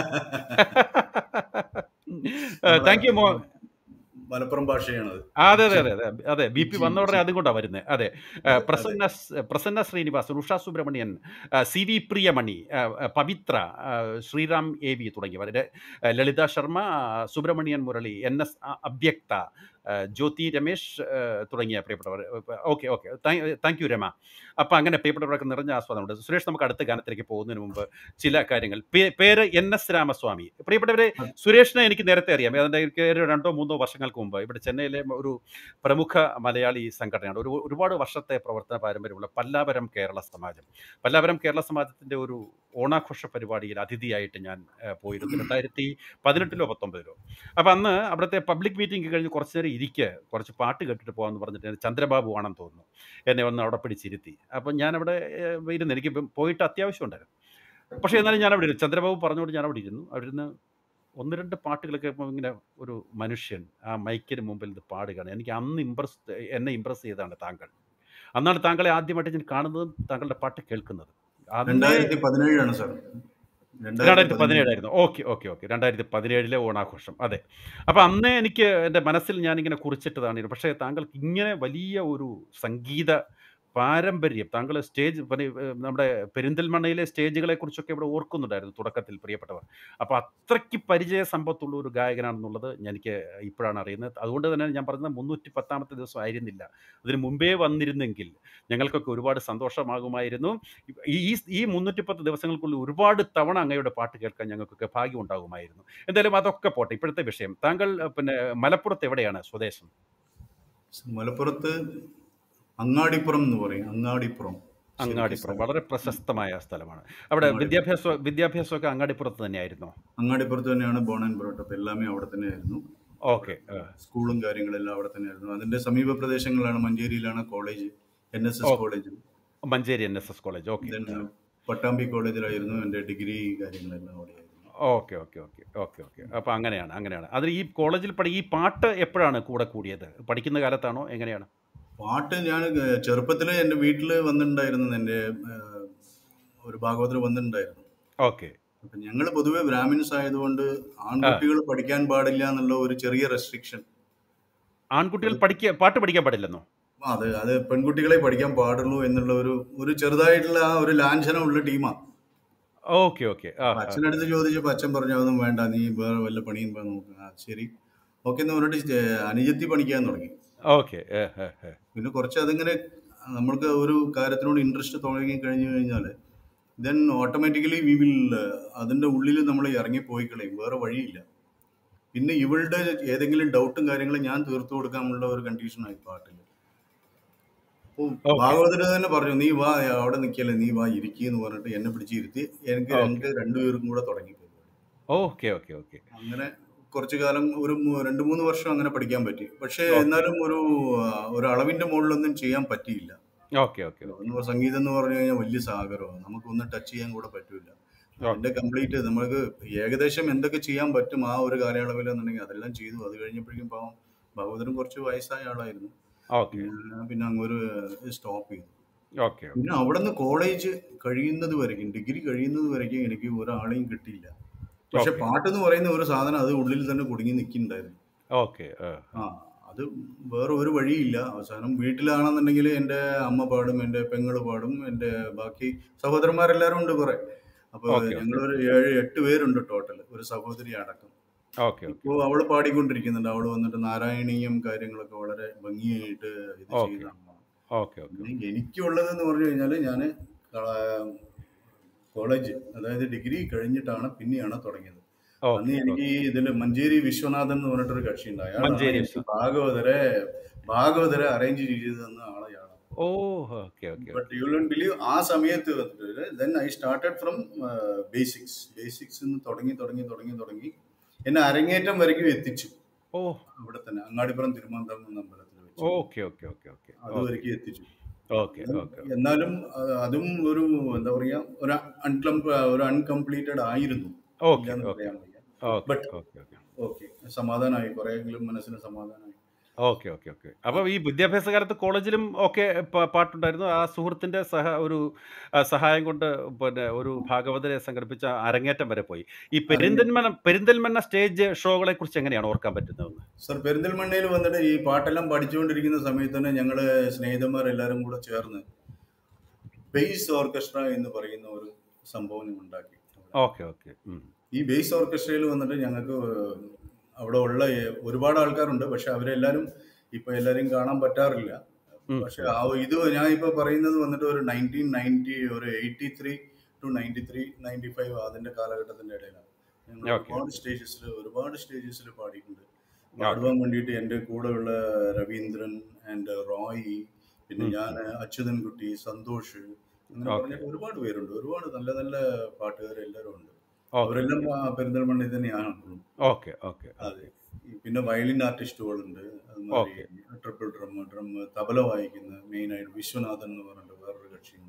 താങ്ക് യു മലപ്പുറം ഭാഷയാണ്. അതെ അതെ അതെ അതെ അതെ. BP വന്ന ഉടനെ അതും കൊണ്ടാണ് വരുന്നത്. അതെ, പ്രസന്ന ശ്രീനിവാസൻ, ഉഷ സുബ്രഹ്മണ്യൻ, CV പ്രിയമണി, പവിത്ര, ശ്രീറാം AV തുടങ്ങിയവർ, ലളിത ശർമ്മ, സുബ്രഹ്മണ്യൻ മുരളി, NS അഭ്യക്ത, ജ്യോതി രമേശ് തുടങ്ങിയ പ്രിയപ്പെട്ടവർ. Okay okay, thank you Rama. അപ്പം അങ്ങനെ പ്രിയപ്പെട്ടവരൊക്കെ നിറഞ്ഞ ആസ്വാദനമുണ്ട്. സുരേഷ്, നമുക്ക് അടുത്ത ഗാനത്തിലേക്ക് പോകുന്നതിന് മുമ്പ് ചില കാര്യങ്ങൾ. പേര് NS രാമസ്വാമി. പ്രിയപ്പെട്ടവരെ, സുരേഷിനെ എനിക്ക് നേരത്തെ അറിയാം. അതിൻ്റെ 2-3 വർഷങ്ങൾക്ക് മുമ്പ് ഇവിടെ ചെന്നൈയിലെ ഒരു പ്രമുഖ മലയാളി സംഘടനയാണ്, ഒരുപാട് വർഷത്തെ പ്രവർത്തന പാരമ്പര്യമുള്ള പല്ലാവരം കേരള സമാജം. പല്ലാവരം കേരള സമാജത്തിൻ്റെ ഒരു ഓണാഘോഷ പരിപാടിയിൽ അതിഥിയായിട്ട് ഞാൻ പോയിരുന്നു 2018-ലോ 2019-ലോ. അപ്പം അന്ന് അവിടുത്തെ പബ്ലിക് മീറ്റിംഗ് കഴിഞ്ഞ് കുറച്ച് നേരം കുറച്ച് പാട്ട് കേട്ടിട്ട് പോകാമെന്ന് പറഞ്ഞിട്ട് ചന്ദ്രബാബു ആണെന്ന് തോന്നുന്നു എന്നെ ഒന്ന് അവിടെ പിടിച്ചിരുത്തി. അപ്പം ഞാനവിടെ ഇരുന്ന്, എനിക്ക് പോയിട്ട് അത്യാവശ്യം ഉണ്ടായിരുന്നു. പക്ഷേ എന്നാലും ഞാനവിടെ ഇരുന്നു. ചന്ദ്രബാബു പറഞ്ഞുകൊണ്ട് ഞാനവിടെ ഇരുന്നു. അവിടെ ഇരുന്ന് 1-2 പാട്ടുകളൊക്കെ ഇങ്ങനെ ഒരു മനുഷ്യൻ ആ മൈക്കിന് മുമ്പിൽ ഇത് പാടുകയാണ്. എനിക്ക് അന്ന് എന്നെ ഇമ്പ്രസ് ചെയ്തതാണ് താങ്കൾ. അന്നാണ് താങ്കളെ ആദ്യമായിട്ട് ഞാൻ കാണുന്നതും താങ്കളുടെ പാട്ട് കേൾക്കുന്നതും. 2017 സാർ. 2017 ഓക്കെ ഓക്കെ ഓക്കെ, 2017 ഓണാഘോഷം. അതെ, അപ്പം അന്നേ എനിക്ക് എൻ്റെ മനസ്സിൽ ഞാനിങ്ങനെ കുറിച്ചിട്ടതാണ്. പക്ഷേ താങ്കൾക്ക് ഇങ്ങനെ വലിയ ഒരു സംഗീത പാരമ്പര്യം, താങ്കൾ നമ്മുടെ പെരിന്തൽമണ്ണയിലെ സ്റ്റേജുകളെ കുറിച്ചൊക്കെ ഇവിടെ ഓർക്കുന്നുണ്ടായിരുന്നു തുടക്കത്തിൽ പ്രിയപ്പെട്ടവർ. അപ്പോൾ അത്രയ്ക്ക് പരിചയ സമ്പത്തുള്ള ഒരു ഗായകനാണെന്നുള്ളത് എനിക്ക് ഇപ്പോഴാണ് അറിയുന്നത്. അതുകൊണ്ട് തന്നെ ഞാൻ പറഞ്ഞത് 310-ാമത്തെ ദിവസം ആയിരുന്നില്ല, അതിന് മുമ്പേ വന്നിരുന്നെങ്കിൽ ഞങ്ങൾക്കൊക്കെ ഒരുപാട് സന്തോഷമാകുമായിരുന്നു. ഈ 310 ദിവസങ്ങൾക്കുള്ളിൽ ഒരുപാട് തവണ അങ്ങയുടെ പാട്ട് കേൾക്കാൻ ഞങ്ങൾക്കൊക്കെ ഭാഗ്യം ഉണ്ടാകുമായിരുന്നു. എന്തായാലും അതൊക്കെ പോട്ടെ, ഇപ്പോഴത്തെ വിഷയം. താങ്കൾ പിന്നെ മലപ്പുറത്ത് എവിടെയാണ് സ്വദേശം? മലപ്പുറത്ത് അങ്ങാടിപ്പുറം എന്ന് പറയും. അങ്ങാടിപ്പുറം വളരെ പ്രശസ്തമായ സ്ഥലമാണ്. അവിടെ വിദ്യാഭ്യാസമൊക്കെ അങ്ങാടിപ്പുറത്ത് തന്നെയായിരുന്നോ? അങ്ങാടിപ്പുറത്ത് തന്നെയാണ് ബോൺ ആൻഡ് ബ്രോട്ട് അപ്പ്, എല്ലാമേ അവിടെ തന്നെയായിരുന്നു. ഓക്കെ. സ്കൂളും കാര്യങ്ങളെല്ലാം അവിടെ തന്നെയായിരുന്നു. അതിന്റെ സമീപ പ്രദേശങ്ങളാണ്. മഞ്ചേരിയിലാണ് college, NSS college. Manjeri NSS college. Okay. Then Pattambi കോളേജിലായിരുന്നു എൻ്റെ ഡിഗ്രി കാര്യങ്ങളെല്ലാം അവിടെയായിരുന്നു. Okay okay okay okay okay. അപ്പോൾ അങ്ങനെയാണ്. അതിൽ ഈ കോളേജിൽ ഈ പാട്ട് എപ്പോഴാണ് കൂടെ കൂടിയത്? പഠിക്കുന്ന കാലത്താണോ, എങ്ങനെയാണ്? പാട്ട് ഞാൻ ചെറുപ്പത്തിൽ എൻ്റെ വീട്ടിൽ വന്നിട്ടുണ്ടായിരുന്നു. എൻ്റെ ഒരു ഭാഗവതർ വന്നിട്ടുണ്ടായിരുന്നു. ഓക്കെ. അപ്പം ഞങ്ങൾ പൊതുവെ ബ്രാഹ്മിൻസ് ആയതുകൊണ്ട് ആൺകുട്ടികൾ പഠിക്കാൻ പാടില്ല എന്നുള്ള ഒരു ചെറിയ റെസ്ട്രിക്ഷൻ. ആൺകുട്ടികൾ പാട്ട് പഠിക്കാൻ പാടില്ലെന്നോ? അത് പെൺകുട്ടികളെ പഠിക്കാൻ പാടുള്ളൂ എന്നുള്ള ഒരു ചെറുതായിട്ടുള്ള ആ ഒരു ലാഞ്ചനമുള്ള ടീമാണ്. Okay okay. അച്ഛനടുത്ത് ചോദിച്ചപ്പോൾ അച്ഛൻ പറഞ്ഞു അതൊന്നും വേണ്ട, നീ വേറെ വല്ല പണിയും നോക്കുക. ശരി ഓക്കെ എന്ന് പറഞ്ഞിട്ട് അനുജത്തി പണിക്കാൻ തുടങ്ങി. ഓക്കെ. പിന്നെ കുറച്ച് അതിങ്ങനെ നമ്മൾക്ക് ഒരു കാര്യത്തിനോട് ഇൻട്രസ്റ്റ് തുടങ്ങി കഴിഞ്ഞു കഴിഞ്ഞാൽ ദെൻ ഓട്ടോമാറ്റിക്കലി വി വിൽ അതിൻ്റെ ഉള്ളിൽ നമ്മൾ ഇറങ്ങിപ്പോയി കളയും, വേറെ വഴിയില്ല. പിന്നെ ഇവളുടെ ഏതെങ്കിലും ഡൗട്ടും കാര്യങ്ങളും ഞാൻ തീർത്തു കൊടുക്കാനുള്ള ഒരു കണ്ടീഷനായി പാട്ടിൽ. ഭാഗവതര് തന്നെ പറഞ്ഞു, നീ വാ, അവിടെ നിൽക്കല്ലേ, നീ വാ ഇരിക്കുന്നു പറഞ്ഞിട്ട് എന്നെ പിടിച്ചിരുത്തി എനിക്ക് രണ്ടുപേർക്കും കൂടെ തുടങ്ങി. Okay okay okay. അങ്ങനെ കുറച്ചു കാലം ഒരു 2-3 വർഷം അങ്ങനെ പഠിക്കാൻ പറ്റി. പക്ഷേ എന്നാലും ഒരു അളവിന്റെ മുകളിലൊന്നും ചെയ്യാൻ പറ്റിയില്ല. Okay okay. സംഗീതം എന്ന് പറഞ്ഞു കഴിഞ്ഞാൽ വലിയ സാഗരമാണ്, നമുക്കൊന്നും ടച്ച് ചെയ്യാൻ കൂടെ പറ്റില്ല. അതിന്റെ കംപ്ലീറ്റ് നമുക്ക് ഏകദേശം എന്തൊക്കെ ചെയ്യാൻ പറ്റും ആ ഒരു കാലയളവിൽ എന്നുണ്ടെങ്കിൽ അതെല്ലാം ചെയ്തു. അത് കഴിഞ്ഞപ്പോഴേക്കും പാവം ഭാഗവതരും കുറച്ച് വയസ്സായ ആളായിരുന്നു. പിന്നെ അങ്ങൊരു സ്റ്റോപ്പ് ചെയ്തു. പിന്നെ അവിടെ നിന്ന് കോളേജ് കഴിയുന്നത് വരയ്ക്കും, ഡിഗ്രി കഴിയുന്നത് വരയ്ക്കും എനിക്ക് ഒരാളെയും കിട്ടിയില്ല. പക്ഷെ പാട്ടെന്ന് പറയുന്ന ഒരു സാധനം അത് ഉള്ളിൽ തന്നെ കുടുങ്ങി നിൽക്കുന്നുണ്ടായിരുന്നു. അത് വേറെ ഒരു വഴിയില്ല. അവസാനം വീട്ടിലാണെന്നുണ്ടെങ്കിൽ എൻ്റെ അമ്മ പാടും, എൻ്റെ പെങ്ങള് പാടും, എൻ്റെ ബാക്കി സഹോദരന്മാരെല്ലാവരും ഉണ്ട് കുറെ. അപ്പോൾ ഞങ്ങളൊരു 7-8 പേരുണ്ട് ടോട്ടൽ, ഒരു സഹോദരി അടക്കം. ഇപ്പോൾ അവള് പാടിക്കൊണ്ടിരിക്കുന്നുണ്ട്. അവള് വന്നിട്ട് നാരായണീയം കാര്യങ്ങളൊക്കെ വളരെ ഭംഗിയായിട്ട് ഇത് ചെയ്താണ്. എനിക്കുള്ളതെന്ന് പറഞ്ഞു കഴിഞ്ഞാൽ ഞാൻ കോളേജ്, അതായത് ഡിഗ്രി കഴിഞ്ഞിട്ടാണ് പിന്നെയാണ് തുടങ്ങിയത്. അന്ന് എനിക്ക് ഇതിൽ മഞ്ചേരി വിശ്വനാഥൻ എന്ന് പറഞ്ഞിട്ടൊരു കക്ഷി ഉണ്ട്. അയാൾ ഭാഗവതരെ അറേഞ്ച് ചെയ്ത് തന്ന ആളെയാണ്. ബട്ട് യു വിൽ ബിലീവ് ആ സമയത്ത് then I started from basics തുടങ്ങി എന്നെ അരങ്ങേറ്റം വരയ്ക്കും എത്തിച്ചു. അവിടെ തന്നെ അങ്ങാടിപ്പുറം തിരുമാന്തം എന്ന അമ്പലത്തിൽ വെച്ച് അതുവരയ്ക്കും എത്തിച്ചു. എന്നാലും അതും ഒരു എന്താ പറയാ, ഒരു അൺകംപ്ലീറ്റഡ് ആയിരുന്നു. ബട്ട് ഓക്കെ, സമാധാനമായി, കുറെയെങ്കിലും മനസ്സിന് സമാധാനമായി. Okay okay okay. അപ്പോൾ ഈ വിദ്യാഭ്യാസ കാലത്ത് കോളേജിലും ഒക്കെ പാട്ടുണ്ടായിരുന്നു. ആ സുഹൃത്തിൻ്റെ സഹായം കൊണ്ട് പിന്നെ ഒരു ഭാഗവതരെ സംഘടിപ്പിച്ച അരങ്ങേറ്റം വരെ പോയി. ഈ പെരിന്തൽമണ്ണ സ്റ്റേജ് ഷോകളെ കുറിച്ച് എങ്ങനെയാണ് ഓർക്കാൻ പറ്റുന്നത്? സർ, പെരിന്തൽമണ്ണയിൽ വന്നിട്ട് ഈ പാട്ടെല്ലാം പഠിച്ചുകൊണ്ടിരിക്കുന്ന സമയത്ത് തന്നെ ഞങ്ങൾ സ്നേഹിതന്മാരെല്ലാവരും കൂടെ ചേർന്ന് ബേസ് ഓർക്കസ്ട്ര എന്ന് പറയുന്ന ഒരു സംഭവം ഉണ്ടാക്കി. ഈ ബേസ് ഓർക്കസ്ട്രയിൽ വന്നിട്ട് ഞങ്ങൾക്ക് അവിടെ ഉള്ള ഒരുപാട് ആൾക്കാരുണ്ട്. പക്ഷെ അവരെല്ലാവരും ഇപ്പൊ എല്ലാവരും കാണാൻ പറ്റാറില്ല. പക്ഷെ ഇത് ഞാൻ ഇപ്പൊ പറയുന്നത് വന്നിട്ട് ഒരു 1990, ഒരു 83 to 93, 95 അതിന്റെ കാലഘട്ടത്തിന്റെ ഇടയിലാണ്. ഞങ്ങൾ ഒരുപാട് സ്റ്റേജസിൽ പാടിയിട്ടുണ്ട്. പാടുവാൻ വേണ്ടിയിട്ട് എൻ്റെ കൂടെയുള്ള രവീന്ദ്രൻ ആൻഡ് റോയ്, പിന്നെ ഞാൻ, അച്യുതൻകുട്ടി, സന്തോഷ്, അങ്ങനെ പറഞ്ഞിട്ട് ഒരുപാട് പേരുണ്ട്. ഒരുപാട് നല്ല നല്ല പാട്ടുകാരെല്ലാവരും ഉണ്ട്. അവരെല്ലാം പെരിന്തൽമണ്ണയിൽ തന്നെയാണ്. അതെ. പിന്നെ വയലിൻ ആർട്ടിസ്റ്റുകളുണ്ട്, ട്രിപ്പിൾ ഡ്രം തബല വായിക്കുന്ന മെയിനായിട്ട് വിശ്വനാഥൻ എന്ന് പറഞ്ഞിട്ട് വേറൊരു കക്ഷിയുണ്ട്.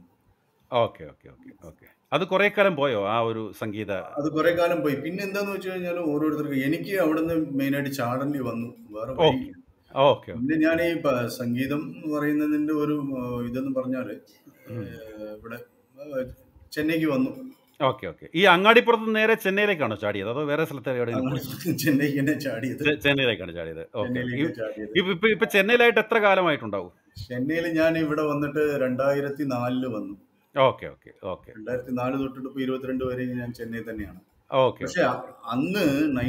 അത് കുറെ കാലം പോയോ ആ ഒരു സംഗീത? അത് കുറെ കാലം പോയി. പിന്നെ എന്താന്ന് വെച്ച് കഴിഞ്ഞാൽ ഓരോരുത്തർക്ക് എനിക്ക് അവിടെ നിന്ന് മെയിനായിട്ട് ചാടേണ്ടി വന്നു, വേറെ വഴിയില്ല. പിന്നെ ഞാൻ ഈ സംഗീതം എന്ന് പറയുന്നതിന്റെ ഒരു ഇതെന്ന് പറഞ്ഞാല് ഇവിടെ ചെന്നൈക്ക് വന്നു. ഈ അങ്ങാടിപ്പുറത്ത് നേരെ ചെന്നൈയിലേക്കാണോ ചാടിയത്, അതോ വേറെ സ്ഥലത്ത്? ചെന്നൈയിലേക്കാണ് ചാടിയത്. ഇപ്പൊ ചെന്നൈയിലായിട്ട് എത്ര കാലമായിട്ടുണ്ടാവും? ചെന്നൈയിൽ ഞാൻ ഇവിടെ വന്നിട്ട് 2004 വന്നു. 2004 തൊട്ടിട്ട് ഇപ്പൊ 22 വരെ ഞാൻ ചെന്നൈ തന്നെയാണ്. പക്ഷെ അന്ന്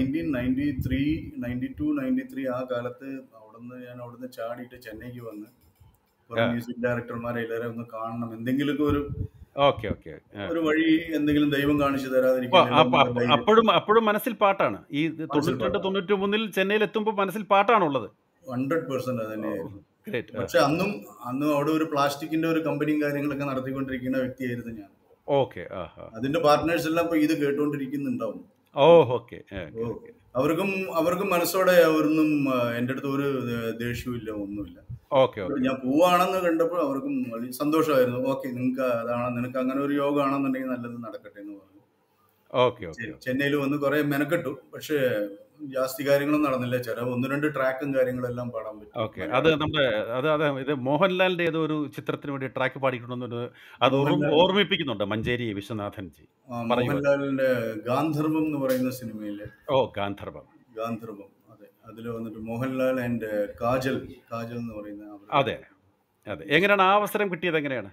1992-93 ആ കാലത്ത് അവിടുന്ന് ചാടിയിട്ട് ചെന്നൈക്ക് വന്ന് മ്യൂസിക് ഡയറക്ടർമാരെ എല്ലാവരും ഒന്ന് കാണണം, എന്തെങ്കിലുമൊക്കെ ഒരു വഴി എന്തെങ്കിലും ദൈവം കാണിച്ചു തരാതിരിക്കും. അപ്പോഴും മനസ്സിൽ പാട്ടാണ്. ഈ 92-93 ചെന്നൈയിൽ എത്തുമ്പോൾ മനസ്സിൽ പാട്ടാണുള്ളത്. 100% അത് തന്നെയായിരുന്നു. പക്ഷെ അന്നും അവിടെ ഒരു പ്ലാസ്റ്റിക്കിന്റെ ഒരു കമ്പനിയും കാര്യങ്ങളൊക്കെ നടത്തിക്കൊണ്ടിരിക്കുന്ന വ്യക്തിയായിരുന്നു ഞാൻ. അതിന്റെ പാർട്ട്നേഴ്സ് എല്ലാം ഇപ്പൊ ഇത് കേട്ടോണ്ടിരിക്കുന്നുണ്ടാവും. അവർക്കും അവർക്കും മനസ്സോടെ അവരൊന്നും എൻ്റെ അടുത്ത് ഒരു ദേഷ്യവും ഇല്ല, ഒന്നുമില്ല. ഓക്കെ ഓക്കെ ഞാൻ പോവാണെന്ന് കണ്ടപ്പോൾ അവർക്കും വലിയ സന്തോഷമായിരുന്നു. ഓക്കെ, നിങ്ങൾക്ക് അതാണ്, നിനക്ക് അങ്ങനെ ഒരു യോഗം ആണെന്നുണ്ടെങ്കിൽ നല്ലത് നടക്കട്ടെ എന്ന് പറഞ്ഞു. ഓക്കെ ഓക്കെ ചെന്നൈയിൽ വന്ന് കുറെ മെനക്കെട്ടു, പക്ഷേ ജാസ്തി കാര്യങ്ങളൊന്നും നടന്നില്ല. ചില 1-2 ട്രാക്കും കാര്യങ്ങളെല്ലാം പാടാൻ പറ്റും. ഓക്കെ. അത് നമ്മുടെ ഇത് മോഹൻലാലിന്റെ ഏതോ ഒരു ചിത്രത്തിന് വേണ്ടി ട്രാക്ക് പാടിയിട്ടുണ്ടെന്നൊരു അത് മോഹൻലാൽ ഓർമ്മിപ്പിക്കുന്നുണ്ട് മഞ്ചേരി വിശ്വനാഥൻ ജി. പറയൂ അത്. മോഹൻലാലിന്റെ ഗാന്ധർവം എന്ന് പറയുന്ന സിനിമയിലെ ഓ, ഗാന്ധർവം. ഗാന്ധർവം, അതെ, അതിൽ വന്നിട്ട് മോഹൻലാൽ ആൻഡ് കാജൽ കാജൽ എന്ന് പറയുന്ന അതെ അതെ. എങ്ങനെയാണ് ആ അവസരം കിട്ടിയത്? എങ്ങനെയാണ്?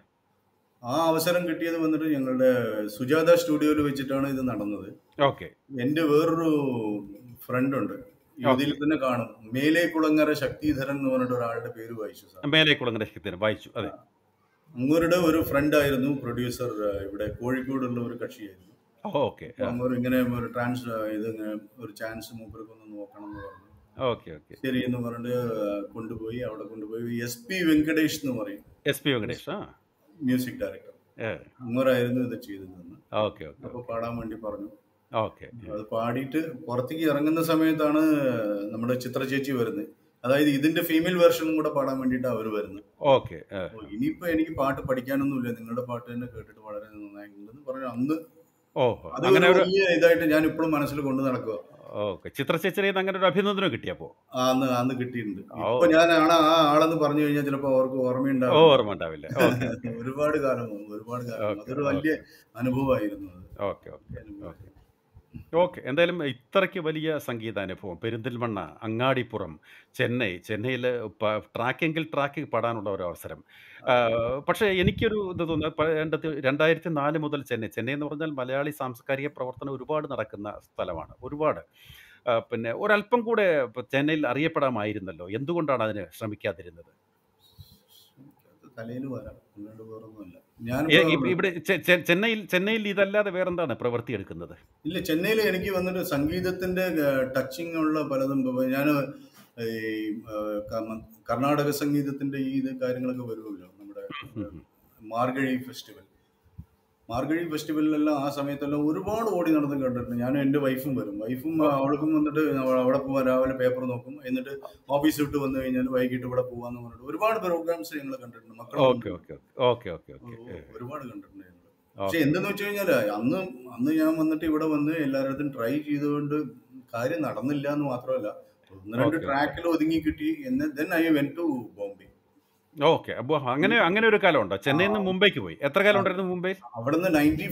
ആ അവസരം കിട്ടിയത് വന്നിട്ട് ഞങ്ങളുടെ സുജാത സ്റ്റുഡിയോയിൽ വെച്ചിട്ടാണ് ഇത് നടന്നത്. ഓക്കെ എൻ്റെ വേറൊരു ഫ്രണ്ട് ഉണ്ട്, ഇതിൽ ഓക്കെ. തന്നെ കാണും, മേലെ കുളങ്ങര ശക്തിധരൻ എന്ന് പറഞ്ഞിട്ട് ഒരാളുടെ പേര് വായിച്ചു സാർ. മേലെ കുളങ്ങര വായിച്ചു. അതെ. അങ്ങൂരുടെ ഒരു ഫ്രണ്ട് ആയിരുന്നു പ്രൊഡ്യൂസർ, ഇവിടെ കോഴിക്കോടുള്ള ഒരു കക്ഷിയായിരുന്നു. ഓക്കെ അങ്ങൂർ ഇങ്ങനെ ഒരു ഇത് ഒരു ചാൻസ് മൂപ്പർക്കൊന്ന് നോക്കണം എന്ന് പറഞ്ഞു. Okay okay. ശരി എന്ന് പറഞ്ഞിട്ട് അവിടെ കൊണ്ടുപോയി SP വെങ്കടേഷ് എന്ന് പറയും, SP വെങ്കടേഷ്. ആ, മ്യൂസിക് ഡയറക്ടർ. അങ്ങോരായിരുന്നു ഇത് ചെയ്തതെന്ന്. ഓക്കെ ഓക്കെ അപ്പോൾ പാടാൻ വേണ്ടി പറഞ്ഞു. ഓക്കെ അത് പാടിയിട്ട് പുറത്തേക്ക് ഇറങ്ങുന്ന സമയത്താണ് നമ്മുടെ ചിത്ര ചേച്ചി വരുന്നത്. അതായത് ഇതിന്റെ ഫീമെയിൽ വെർഷനും കൂടെ പാടാൻ വേണ്ടിയിട്ടാണ് അവർ വരുന്നത്. ഓക്കെ. ഇനിയിപ്പോ എനിക്ക് പാട്ട് പഠിക്കാനൊന്നുമില്ല, നിങ്ങളുടെ പാട്ട് തന്നെ കേട്ടിട്ട് വളരെ നന്നായിട്ടുണ്ടെന്ന് പറഞ്ഞു. അന്ന് ഓഹോ, അത് അങ്ങനെ ഒരു വലിയ ഇതായിട്ട് ഞാൻ ഇപ്പോഴും മനസ്സിൽ കൊണ്ടു നടക്കുക. ഓക്കെ. ചിത്രചേച്ചിയിൽ അങ്ങനെ ഒരു അഭിനന്ദനം കിട്ടിയപ്പോ അന്ന് കിട്ടിയിട്ടുണ്ട്. ഇപ്പൊ ഞാനാണ് ആ ആളെന്ന് പറഞ്ഞു കഴിഞ്ഞാൽ ചിലപ്പോ അവർക്ക് ഓർമ്മയുണ്ടാവും. ഓർമ്മ ഉണ്ടാവില്ല. ഒരുപാട് കാലം അതൊരു വലിയ അനുഭവമായിരുന്നു അത്. Okay okay okay okay. എന്തായാലും ഇത്രയ്ക്ക് വലിയ സംഗീതാനുഭവം, പെരിന്തൽമണ്ണ, അങ്ങാടിപ്പുറം, ചെന്നൈയിൽ ട്രാക്കെങ്കിൽ ട്രാക്ക് പാടാനുള്ള ഒരു അവസരം. പക്ഷേ എനിക്കൊരു ഇത് തോന്നുന്നത് 2004 മുതൽ ചെന്നൈ എന്ന് പറഞ്ഞാൽ മലയാളി സാംസ്കാരിക പ്രവർത്തനം ഒരുപാട് നടക്കുന്ന സ്ഥലമാണ്. ഒരുപാട് പിന്നെ ഒരല്പം കൂടെ ചെന്നൈയിൽ അറിയപ്പെടാമായിരുന്നല്ലോ. എന്തുകൊണ്ടാണ് അതിന് ശ്രമിക്കാതിരുന്നത്? തലയിൽ വരാം, അല്ലാണ്ട് വേറൊന്നുമല്ല. ഞാനിപ്പോ ഇവിടെ ചെന്നൈയിൽ ഇതല്ലാതെ വേറെന്താണ് പ്രവൃത്തി എടുക്കുന്നത്? ഇല്ല, ചെന്നൈയിൽ എനിക്ക് വന്നിട്ട് സംഗീതത്തിന്റെ ടച്ചിങ് ഉള്ള പലതും. ഞാൻ ഈ കർണാടക സംഗീതത്തിന്റെ ഈ കാര്യങ്ങളൊക്കെ വരുമല്ലോ, നമ്മുടെ മാർഗഴി ഫെസ്റ്റിവലിലെല്ലാം ആ സമയത്തെല്ലാം ഒരുപാട് ഓടി നടന്ന് കണ്ടിട്ടുണ്ട്. ഞാനും എൻ്റെ വൈഫും അവൾക്കും വന്നിട്ട് അവിടെ പോവാൻ രാവിലെ പേപ്പർ നോക്കും, എന്നിട്ട് ഓഫീസ് വിട്ട് വന്നു കഴിഞ്ഞാൽ വൈകിട്ട് ഇവിടെ പോവാന്ന് പറഞ്ഞിട്ട് ഒരുപാട് പ്രോഗ്രാംസ് ഞങ്ങൾ കണ്ടിട്ടുണ്ട്. മക്കളും ഒരുപാട് കണ്ടിട്ടുണ്ട് ഞങ്ങൾ. പക്ഷെ എന്തെന്ന് വെച്ച് കഴിഞ്ഞാല് അന്ന് ഞാൻ വന്നിട്ട് ഇവിടെ വന്ന് എല്ലാവരും ട്രൈ ചെയ്തുകൊണ്ട് കാര്യം നടന്നില്ല എന്ന് മാത്രമല്ല, 1-2 ട്രാക്കിൽ ഒതുങ്ങി കിട്ടി. Then I went to Bombay. Okay. അപ്പോൾ അങ്ങനെ ഒരു കാലമുണ്ടോ? ചെന്നൈയിൽ നിന്ന് മുംബൈക്ക് പോയി. എത്ര കാലം ഉണ്ടായിരുന്നു മുംബൈ? അവിടുന്ന്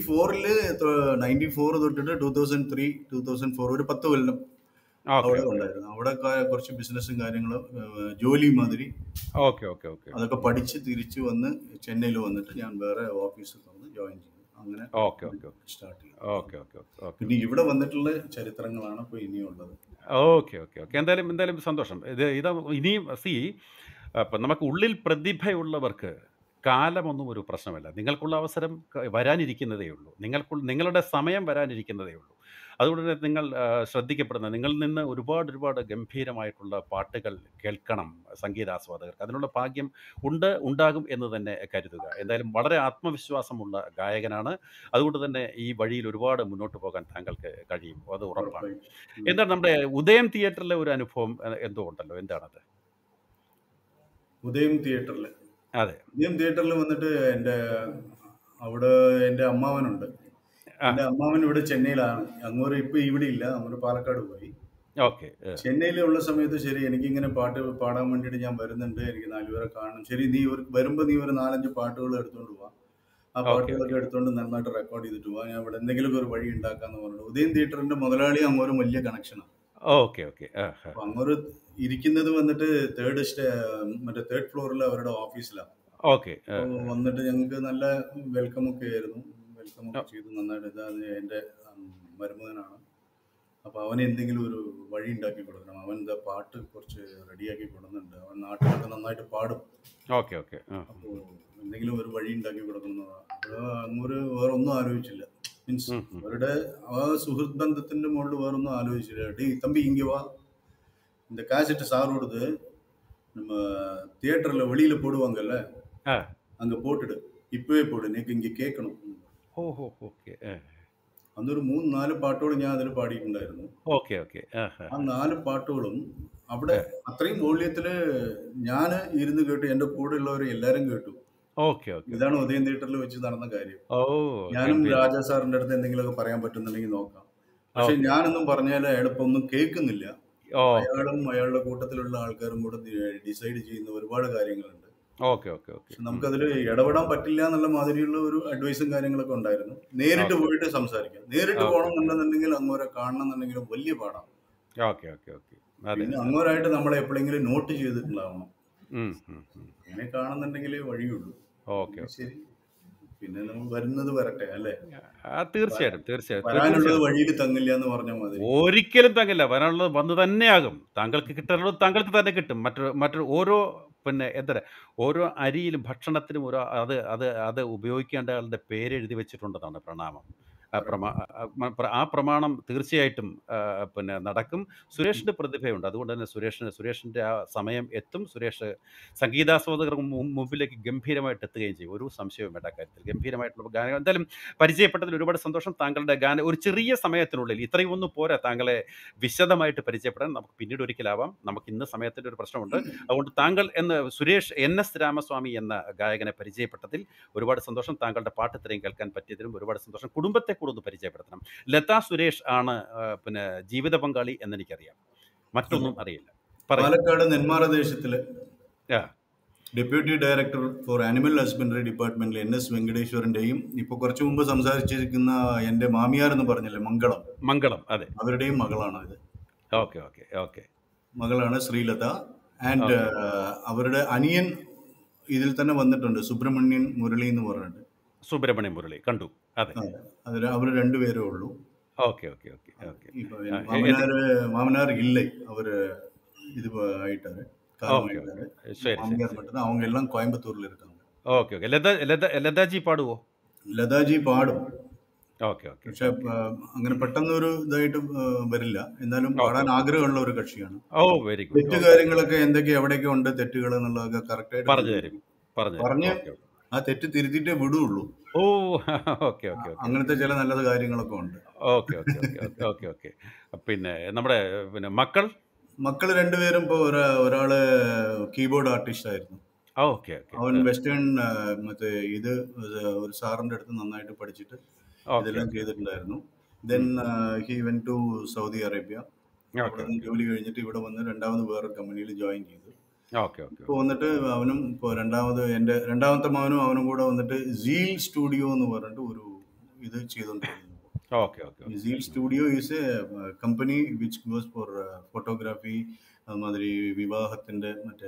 94 തൊട്ടിട്ട് 2003 2004 ഒരു 10 കൊല്ലം അവിടെ ഉണ്ടായിരുന്നു. അവിടെ കുറച്ച് ബിസിനസ്സും കാര്യങ്ങളും ജോലി മാതിരി അതൊക്കെ പഠിച്ച് തിരിച്ചു വന്ന് ചെന്നൈയിൽ വന്നിട്ട് ഞാൻ വേറെ ഓഫീസിൽ വന്ന് ജോയിൻ ചെയ്തു. അങ്ങനെ സ്റ്റാർട്ട് ചെയ്തു. പിന്നെ ഇവിടെ വന്നിട്ടുള്ള ചരിത്രങ്ങളാണ് ഇപ്പോൾ ഇനിയുള്ളത്. ഓക്കെ. എന്തായാലും സന്തോഷം. ഇനിയും അപ്പം നമുക്ക് ഉള്ളിൽ പ്രതിഭയുള്ളവർക്ക് കാലമൊന്നും ഒരു പ്രശ്നമല്ല. നിങ്ങൾക്കുള്ള അവസരം വരാനിരിക്കുന്നതേ ഉള്ളൂ. നിങ്ങളുടെ സമയം വരാനിരിക്കുന്നതേ ഉള്ളൂ. അതുകൊണ്ട് തന്നെ നിങ്ങൾ ശ്രദ്ധിക്കപ്പെടുന്ന, നിങ്ങളിൽ നിന്ന് ഒരുപാട് ഗംഭീരമായിട്ടുള്ള പാട്ടുകൾ കേൾക്കണം സംഗീതാസ്വാദകർക്ക്. അതിനുള്ള ഭാഗ്യം ഉണ്ടാകും എന്ന് തന്നെ കരുതുക. എന്തായാലും വളരെ ആത്മവിശ്വാസമുള്ള ഗായകനാണ്. അതുകൊണ്ട് തന്നെ ഈ വഴിയിൽ ഒരുപാട് മുന്നോട്ട് പോകാൻ താങ്കൾക്ക് കഴിയും, അത് ഉറപ്പാണ്. എന്താണ് നമ്മുടെ ഉദയം തിയേറ്ററിലെ ഒരു അനുഭവം എന്തോ ഉണ്ടല്ലോ, എന്താണത്? ഉദയം തിയേറ്ററിൽ അതെ, ഉദയം തിയേറ്ററിൽ വന്നിട്ട് അവിടെ എൻ്റെ അമ്മാവനുണ്ട്. എൻ്റെ അമ്മാവൻ ഇവിടെ ചെന്നൈയിലാണ്. അങ്ങോട്ട് ഇപ്പൊ ഇവിടെ ഇല്ല, അങ്ങോട്ട് പാലക്കാട് പോയി. ഓക്കെ. ചെന്നൈയിലുള്ള സമയത്ത് ശരി, എനിക്കിങ്ങനെ പാട്ട് പാടാൻ വേണ്ടിയിട്ട് ഞാൻ വരുന്നുണ്ട്, എനിക്ക് 4 പേരെ കാണണം. ശരി, നീ വരുമ്പോൾ നീ ഒരു 4-5 പാട്ടുകൾ എടുത്തുകൊണ്ട് പോവാ, ആ പാട്ടുകളൊക്കെ എടുത്തുകൊണ്ട് നന്നായിട്ട് റെക്കോർഡ് ചെയ്തിട്ട് പോവാ, ഞാൻ ഇവിടെ എന്തെങ്കിലും ഒരു വഴി ഉണ്ടാക്കാന്ന് പറഞ്ഞു. ഉദയം തിയേറ്ററിന്റെ മുതലാളി അങ്ങോട്ട് വലിയ കണക്ഷനാണ്. അപ്പൊ അങ്ങോട്ട് ഇരിക്കുന്നത് വന്നിട്ട് തേർഡ് ഫ്ലോറിൽ അവരുടെ ഓഫീസിലാണ്. വന്നിട്ട് ഞങ്ങൾക്ക് നല്ല വെൽക്കം ഒക്കെ ആയിരുന്നു. വെൽക്കം ഒക്കെ ചെയ്തു നന്നായിട്ട്. എൻ്റെ മരുമകനാണ്, അപ്പൊ അവന് എന്തെങ്കിലും ഒരു വഴി ഉണ്ടാക്കി കൊടുക്കണം. അവൻ പാട്ട് കുറച്ച് റെഡിയാക്കി കൊടുക്കുന്നുണ്ട്. അവൻ നാട്ടിലൊക്കെ നന്നായിട്ട് പാടും. അപ്പോ എന്തെങ്കിലും ഒരു വഴി ഉണ്ടാക്കി കൊടുക്കണം. അങ്ങോട്ട് വേറെ ഒന്നും ആലോചിച്ചില്ല. മീൻസ് അവരുടെ ആ സുഹൃത്ത് ബന്ധത്തിന്റെ മുകളിൽ വേറൊന്നും ആലോചിച്ചില്ല. തമ്പി ഇങ്ങ വാ, இந்த காசெட்டு சாரோடுது நம்ம தியேட்டர்ல வெளியில போடுவாங்கல்ல, அங்க போட்டுடு, இப்பவே போடு, எனக்கு இங்க கேட்கணும். അന്നൊരു 3-4 പാട്ടുകൾ ഞാൻ അതിൽ പാടിയിട്ടുണ്ടായിരുന്നു. Okay okay. ആ ഹാ ആ ഹാ. 4 പാട്ടുകളും അവിടെ അത്രയും വോള്യത്തില് ഞാൻ ഇരുന്ന് കേട്ടു. എൻ്റെ കൂടെയുള്ളവർ എല്ലാവരും കേട്ടു. ഓക്കെ ഓക്കെ ഇതാണ് ഓക്കെ. ഉദയം തിയേറ്ററിൽ വെച്ച് നടന്ന കാര്യം. ഓ, ഞാനും ഗംഭീരം. രാജാ സാറിൻ്റെ അടുത്ത് എന്തെങ്കിലുമൊക്കെ പറയാൻ പറ്റുന്നുണ്ടെങ്കിൽ നോക്കാം. പക്ഷെ ഓക്കെ ഓക്കെ. ഞാനൊന്നും പറഞ്ഞാൽ അയാളിപ്പോൾ ഒന്നും കേൾക്കുന്നില്ല. ഓക്കെ അയാളും ഓക്കെ അയാളുടെ കൂട്ടത്തിലുള്ള ആൾക്കാരും കൂടെ ഡിസൈഡ് ചെയ്യുന്ന ഒരുപാട് കാര്യങ്ങളുണ്ട്. Okay okay okay. പക്ഷെ നമുക്കതിൽ ഇടപെടാൻ പറ്റില്ല എന്നുള്ള മാതിരിയുള്ള ഒരു അഡ്വൈസും കാര്യങ്ങളൊക്കെ ഉണ്ടായിരുന്നു. നേരിട്ട് ഓക്കെ പോയിട്ട് സംസാരിക്കാം. നേരിട്ട് ഓക്കെ ഓക്കെ പോകണമെന്നുണ്ടെന്നുണ്ടെങ്കിൽ അങ്ങോരെ കാണണം എന്നുണ്ടെങ്കിലും വലിയ പാടാണ്. Okay okay okay. അതെ പിന്നെ അതെ. അങ്ങോരായിട്ട് നമ്മളെ എപ്പോഴെങ്കിലും നോട്ട് ചെയ്തിട്ടുണ്ടാവണം. ഉം, ഉം, ഉം. അങ്ങനെ കാണുന്നുണ്ടെങ്കിലേ വഴിയുള്ളൂ. Okay okay. ശരി, പിന്നെ നമ്മൾ വരുന്നത് വരട്ടെ അല്ലേ. തീർച്ചയായിട്ടും തീർച്ചയായിട്ടും വരാനുള്ളത് തീർച്ചയായിട്ടും. വഴിയിൽ തങ്ങില്ല എന്ന് പറഞ്ഞ മാതിരി. ഒരിക്കലും തങ്ങില്ല. വരാനുള്ളത് വന്ന് തന്നെയാകും. താങ്കൾക്ക് കിട്ടാനുള്ളത് താങ്കൾക്ക് തന്നെ കിട്ടും. മറ്റൊരു ഓരോ എന്താ ഓരോ അരിയിലും ഭക്ഷണത്തിനും ഓരോ അത് അത് അത് ഉപയോഗിക്കേണ്ട ആളുടെ പേര് എഴുതി വെച്ചിട്ടുണ്ടെന്നാണ് പ്രണാമം. ആ പ്രമാണം തീർച്ചയായിട്ടും നടക്കും. സുരേഷിൻ്റെ പ്രതിഭയുണ്ട്. അതുകൊണ്ട് തന്നെ സുരേഷിൻ്റെ ആ സമയം എത്തും. സുരേഷ് സംഗീതാസ്വാദകർക്ക് മുമ്പിലേക്ക് ഗംഭീരമായിട്ട് എത്തുകയും ചെയ്യും. ഒരു സംശയവും വേണ്ട കാര്യത്തിൽ. ഗംഭീരമായിട്ടുള്ള ഗാനങ്ങൾ എന്തായാലും പരിചയപ്പെട്ടതിൽ ഒരുപാട് സന്തോഷം. താങ്കളുടെ ഗാനം ഒരു ചെറിയ സമയത്തിനുള്ളിൽ ഇത്രയും ഒന്നും പോരാ താങ്കളെ വിശദമായിട്ട് പരിചയപ്പെടാൻ. നമുക്ക് പിന്നീട് ഒരിക്കലാവാം. നമുക്ക് ഇന്ന് സമയത്തിൻ്റെ ഒരു പ്രശ്നമുണ്ട്. അതുകൊണ്ട് താങ്കൾ സുരേഷ് NS രാമസ്വാമി എന്ന ഗായകനെ പരിചയപ്പെട്ടതിൽ ഒരുപാട് സന്തോഷം. താങ്കളുടെ പാട്ട് ഇത്രയും കേൾക്കാൻ പറ്റിയതിലും ഒരുപാട് സന്തോഷം. കുടുംബത്തെ കൂടെ ഒന്ന് പരിചയപ്പെടുത്തണം. ലതാ സുരേഷ് ആണ് ജീവിത പങ്കാളി എന്നെനിക്കറിയാം. മറ്റൊന്നും അറിയില്ല. പറയൂ. പാലക്കാട് നെന്മാറ ദേശത്തിലെ ആ deputy director for animal husbandry ഡിപ്പാർട്ട്മെന്റിൽ NS വെങ്കടേശ്വരന്റെയും ഇപ്പോൾ കുറച്ചു മുമ്പ് സംസാരിച്ചിരിക്കുന്ന എൻ്റെ മാമിയാർ എന്ന് പറഞ്ഞില്ലേ മംഗളം. അതെ. അവരുടെയും മകളാണ് ഇത്. Okay okay okay. മകളാണ് ശ്രീലത. ആൻഡ് അവരുടെ അനിയൻ ഇതിൽ തന്നെ വന്നിട്ടുണ്ട്, സുബ്രഹ്മണ്യൻ മുരളി എന്ന് പറഞ്ഞിട്ട്. സുബ്രഹ്മണ്യം മുരളി കണ്ടു. അതെ. അതിൽ അവർ രണ്ടുപേരേ ഉള്ളൂ. Okay okay okay okay. ഇപ്പൊ മാമനാർ இல்லை, அவரு இது ஆயிட்டாரு, காலம் ഓക്കെ ஆயிட்டாரு. ഓക്കെ. ശരി மாமியார் ശരി. மட்டும்தான், அவங்க எல்லாம் கோயம்புத்தூர்ல இருக்காங்க. Okay okay. ലതാജി പാടുവോ? ലതാജി പാടും, ഓക്കെ ഓക്കെ. പക്ഷെ അങ്ങനെ പെട്ടെന്നൊരു ഇതായിട്ട് വരില്ല. എന്നാലും പാടാൻ ആഗ്രഹമുള്ള ഒരു കക്ഷിയാണ്. ഓ, വെരി ഗുഡ്. തെറ്റ് കാര്യങ്ങളൊക്കെ എന്തൊക്കെ എവിടെയൊക്കെ ഉണ്ട് തെറ്റുകൾ എന്നുള്ളതൊക്കെ കറക്റ്റായിട്ട് പറഞ്ഞു തരും. പറഞ്ഞ് ഓക്കെ. ആ തെറ്റ് തിരുത്തിയിട്ടേ വിടുള്ളൂ. ഓ, ഓക്കെ ഓക്കെ ഓക്കെ. അങ്ങനത്തെ ചില നല്ല കാര്യങ്ങളൊക്കെ ഉണ്ട്. Okay okay okay okay okay. നമ്മുടെ മക്കള് രണ്ടുപേരും ഇപ്പോൾ ഒരാള് കീബോർഡ് ആർട്ടിസ്റ്റ് ആയിരുന്നു. ഓക്കെ ഓക്കെ അവൻ വെസ്റ്റേൺ മറ്റേ ഇത് ഒരു സാറിൻ്റെ അടുത്ത് നന്നായിട്ട് പഠിച്ചിട്ട് ഇതെല്ലാം ചെയ്തിട്ടുണ്ടായിരുന്നു. Then he went to Saudi Arabia. അവിടെ നിന്ന് ജോലി കഴിഞ്ഞിട്ട് ഇവിടെ വന്ന് രണ്ടാമത് വേറെ കമ്പനിയിൽ ജോയിൻ ചെയ്തു. ഇപ്പോൾ വന്നിട്ട് അവനും ഇപ്പോൾ രണ്ടാമത്തെ മകനും അവനും കൂടെ വന്നിട്ട് സീൽ സ്റ്റുഡിയോ എന്ന് പറഞ്ഞിട്ട് ഒരു ഇത് ചെയ്തുകൊണ്ടിരിക്കുന്നു. Seal studio is a company which goes for photography, അതുമാതിരി വിവാഹത്തിന്റെ മറ്റേ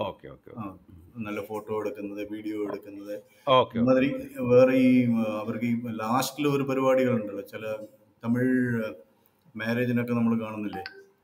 നല്ല ഫോട്ടോ എടുക്കുന്നത്, വീഡിയോ എടുക്കുന്നത്, അതുമാതിരി വേറെ ഈ അവർക്ക് ഈ ലാസ്റ്റിൽ ഒരു പരിപാടികളുണ്ടല്ലോ, ചില തമിഴ് മാരേജിനൊക്കെ നമ്മൾ കാണുന്നില്ലേ,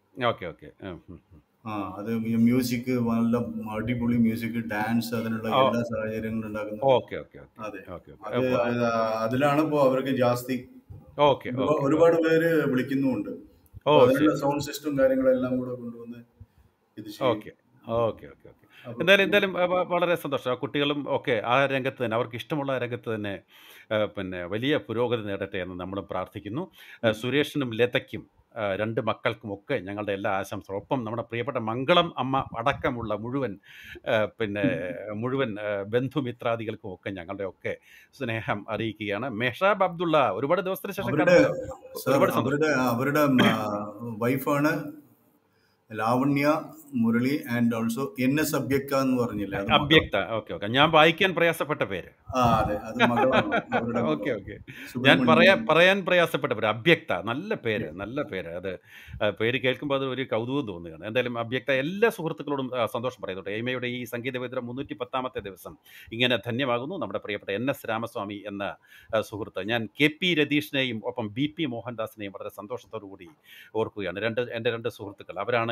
അത് മ്യൂസിക്, നല്ല അടിപൊളി മ്യൂസിക്, ഡാൻസ്, അതിനുള്ള എല്ലാ സാഹചര്യങ്ങളും ഉണ്ടാക്കുന്നത്. അതെ, അതിലാണ് ഇപ്പോൾ അവർക്ക് ജാസ്തി ഒരുപാട് പേര് വിളിക്കുന്നുമുണ്ട്. അതിനുള്ള സൗണ്ട് സിസ്റ്റം കാര്യങ്ങളെല്ലാം കൂടെ കൊണ്ടുവന്ന് ഇത് ചെയ്യും. എന്തായാലും വളരെ സന്തോഷം. കുട്ടികളും ഒക്കെ ആ രംഗത്ത് തന്നെ, അവർക്ക് ഇഷ്ടമുള്ള രംഗത്ത് തന്നെ വലിയ പുരോഗതി നേടട്ടെ എന്ന് നമ്മളും പ്രാർത്ഥിക്കുന്നു. സുരേഷിനും ലതയ്ക്കും രണ്ട് മക്കൾക്കുമൊക്കെ ഞങ്ങളുടെ എല്ലാ ആശംസകളും. ഒപ്പം നമ്മുടെ പ്രിയപ്പെട്ട മംഗളം അമ്മ അടക്കമുള്ള മുഴുവൻ ബന്ധുമിത്രാദികൾക്കും ഒക്കെ ഞങ്ങളുടെ ഒക്കെ സ്നേഹം അറിയിക്കുകയാണ്. മെഹ്റാബ് അബ്ദുള്ള, ഒരുപാട് ദിവസത്തിന് ശേഷം അവരുടെ വൈഫാണ് Lavanya Murali and also NS Abhyakta എന്ന് പറഞ്ഞില്ലേ, അഭ്യക്ത. ഓക്കെ. ഞാൻ വായിക്കാൻ പ്രയാസപ്പെട്ട പേര്. ഞാൻ പറയാൻ പ്രയാസപ്പെട്ട പേര് അഭ്യക്ത. നല്ല പേര്. അത് പേര് കേൾക്കുമ്പോൾ അത് ഒരു കൗതുകം തോന്നുകയാണ്. എന്തായാലും അഭ്യക്ത എല്ലാ സുഹൃത്തുക്കളോടും സന്തോഷം പറയുന്നുണ്ട്. എയ്മയുടെ ഈ സംഗീത വേദിയുടെ 310ാമത്തെ ദിവസം ഇങ്ങനെ ധന്യമാകുന്നു. നമ്മുടെ പ്രിയപ്പെട്ട NS രാമസ്വാമി എന്ന സുഹൃത്ത്, ഞാൻ KP രതീഷിനെയും ഒപ്പം BP മോഹൻദാസിനെയും വളരെ സന്തോഷത്തോടു കൂടി ഓർക്കുകയാണ്. എൻ്റെ രണ്ട് സുഹൃത്തുക്കൾ. അവരാണ്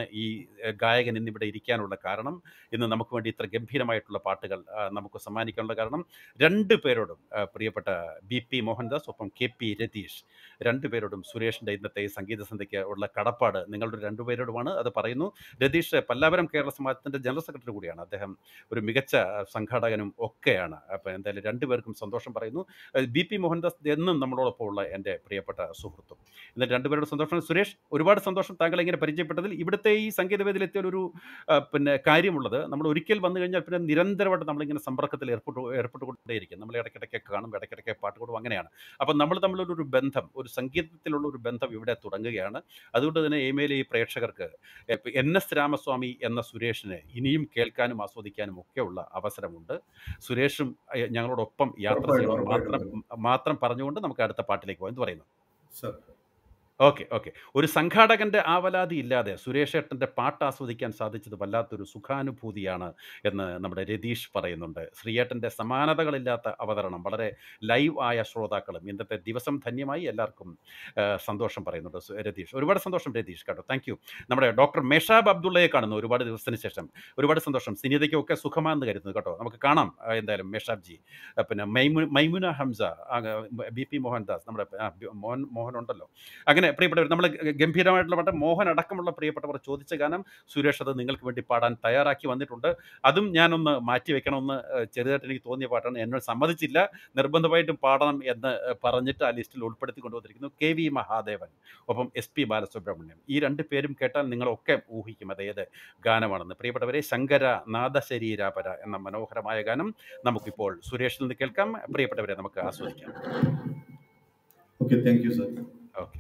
ഈ ഗായകൻ ഇന്നിവിടെ ഇരിക്കാനുള്ള കാരണം, ഇന്ന് നമുക്ക് വേണ്ടി ഇത്ര ഗംഭീരമായിട്ടുള്ള പാട്ടുകൾ നമുക്ക് സമ്മാനിക്കാനുള്ള കാരണം, രണ്ട് പേരോടും പ്രിയപ്പെട്ട BP മോഹൻദാസ് ഒപ്പം KP രതീഷ്, രണ്ടുപേരോടും സുരേഷിൻ്റെ ഇന്നത്തെ ഈ സംഗീത സന്ധ്യയ്ക്ക് ഉള്ള കടപ്പാട് നിങ്ങളുടെ രണ്ടുപേരോടുമാണ്. അത് പറയുന്നു. രതീഷ് പല്ലാവരം കേരള സമാജത്തിൻ്റെ ജനറൽ സെക്രട്ടറി കൂടിയാണ്. അദ്ദേഹം ഒരു മികച്ച സംഘാടകനും ഒക്കെയാണ്. അപ്പോൾ എന്തായാലും രണ്ടുപേർക്കും സന്തോഷം പറയുന്നു. BP മോഹൻദാസ് എന്നും നമ്മളോടൊപ്പം ഉള്ള എൻ്റെ പ്രിയപ്പെട്ട സുഹൃത്തും. എന്നിട്ട് രണ്ടുപേരുടെ സന്തോഷം. സുരേഷ്, ഒരുപാട് സന്തോഷം താങ്കൾ ഇങ്ങനെ പരിചയപ്പെട്ടതിൽ. ഇവിടുത്തെ ഈ സംഗീതവേദിയിൽ എത്തിയ ഒരു കാര്യമുള്ളത്, നമ്മൾ ഒരിക്കൽ വന്നു കഴിഞ്ഞാൽ പിന്നെ നിരന്തരമായിട്ട് നമ്മളിങ്ങനെ സമ്പർക്കത്തിൽ ഏർപ്പെട്ടുകൊണ്ടേയിരിക്കും. നമ്മൾ ഇടയ്ക്കിടയ്ക്ക് കാണും, ഇടയ്ക്കിടയ്ക്ക് പാട്ട് കൂടും, അങ്ങനെയാണ്. അപ്പം നമ്മൾ തമ്മിലൊരു ബന്ധം, ഒരു സംഗീതത്തിലുള്ള ഒരു ബന്ധം ഇവിടെ തുടങ്ങുകയാണ്. അതുകൊണ്ട് തന്നെ AIMAയിലെ ഈ പ്രേക്ഷകർക്ക് NS രാമസ്വാമി എന്ന സുരേഷിനെ ഇനിയും കേൾക്കാനും ആസ്വദിക്കാനും ഒക്കെയുള്ള അവസരമുണ്ട്. സുരേഷും ഞങ്ങളോടൊപ്പം യാത്ര ചെയ്യണം മാത്രം പറഞ്ഞുകൊണ്ട് നമുക്ക് അടുത്ത പാട്ടിലേക്ക് പോകാം. എന്ത് പറയുന്നു? ഓക്കെ. ഒരു സംഘാടകൻ്റെ ആവലാതി ഇല്ലാതെ സുരേഷ് ഏട്ടൻ്റെ പാട്ട് ആസ്വദിക്കാൻ സാധിച്ചത് വല്ലാത്തൊരു സുഖാനുഭൂതിയാണ് എന്ന് നമ്മുടെ രതീഷ് പറയുന്നുണ്ട്. ശ്രീയേട്ടൻ്റെ സമാനതകളില്ലാത്ത അവതരണം, വളരെ ലൈവ് ആയ ശ്രോതാക്കളും ഇന്നത്തെ ദിവസം ധന്യമായി. എല്ലാവർക്കും സന്തോഷം പറയുന്നുണ്ട് രതീഷ്. ഒരുപാട് സന്തോഷം രതീഷ് കേട്ടോ. Thank you. നമ്മുടെ ഡോക്ടർ മെഷാബ് അബ്ദുള്ളയെ കാണുന്നു ഒരുപാട് ദിവസത്തിന് ശേഷം. ഒരുപാട് സന്തോഷം. സിനിതയ്ക്കൊക്കെ സുഖമാണെന്ന് കരുതുന്നു കേട്ടോ. നമുക്ക് കാണാം എന്തായാലും മെഷാബ് ജി. പിന്നെ മൈമുന ഹംസ, BP മോഹൻദാസ്, നമ്മുടെ മോഹൻ ഉണ്ടല്ലോ. അങ്ങനെ പ്രിയപ്പെട്ടവർ, നമ്മൾ ഗംഭീരമായിട്ടുള്ള പാട്ട് മോഹൻ അടക്കമുള്ള പ്രിയപ്പെട്ടവർ ചോദിച്ച ഗാനം സുരേഷ് അത് നിങ്ങൾക്ക് വേണ്ടി പാടാൻ തയ്യാറാക്കി വന്നിട്ടുണ്ട്. അതും ഞാനൊന്ന് മാറ്റി വെക്കണമെന്ന് ചെറുതായിട്ട് എനിക്ക് തോന്നിയ പാട്ടാണ്. എന്നോട് സമ്മതിച്ചില്ല, നിർബന്ധമായിട്ടും പാടണം എന്ന് പറഞ്ഞിട്ട് ആ ലിസ്റ്റിൽ ഉൾപ്പെടുത്തി കൊണ്ടുവന്നിരിക്കുന്നു. KV മഹാദേവൻ ഒപ്പം SP ബാലസുബ്രഹ്മണ്യം. ഈ രണ്ട് പേരും കേട്ടാൽ നിങ്ങളൊക്കെ ഊഹിക്കും അത് ഏത് ഗാനമാണെന്ന്. പ്രിയപ്പെട്ടവരെ, ശങ്കര നാദശരീരാപര എന്ന മനോഹരമായ ഗാനം നമുക്കിപ്പോൾ സുരേഷിൽ നിന്ന് കേൾക്കാം. പ്രിയപ്പെട്ടവരെ, നമുക്ക് ആസ്വദിക്കാം. Okay, thank you sir. Okay.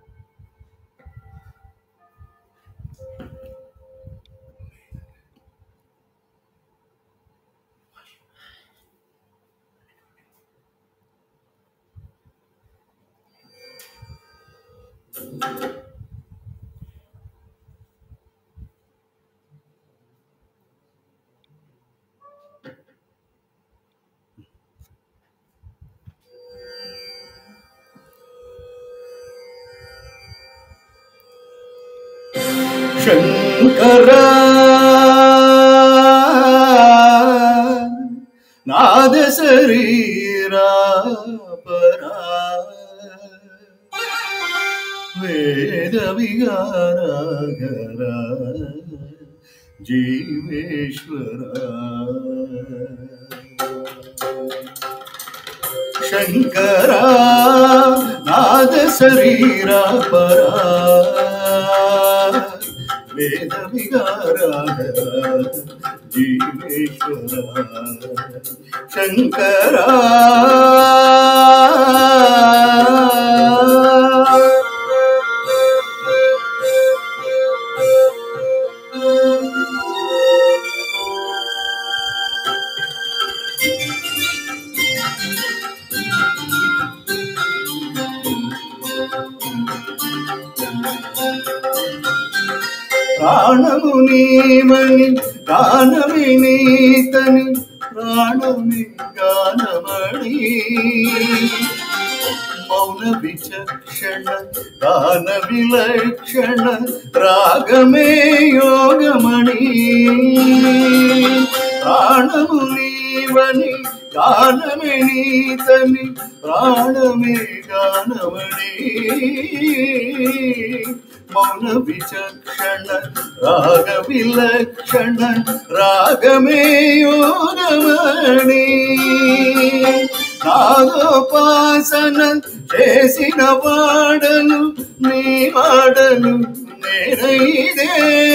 Shankara നാദശരീരാ പരാ വേദവികാരാഗര ജീവേശ്വര ശങ്കര നാദശരീരാ പരാ വേദ വികാരാഗര ജീവേശ്വര ശങ്കര. ప్రాణము నీమని గానమి నీతని ప్రాణమి గానమణి మౌన విచక్షణ గాన విలక్షణ రాగమే యోగమణి ప్రాణము నీవని గానమి నీతని ప్రాణమే గానమణి మౌన విచక్షణ రాగ విలక్షణ రాగమే యోగమణి నాదోపాసన చేసిన వాడను నీ వాడను నేనైదే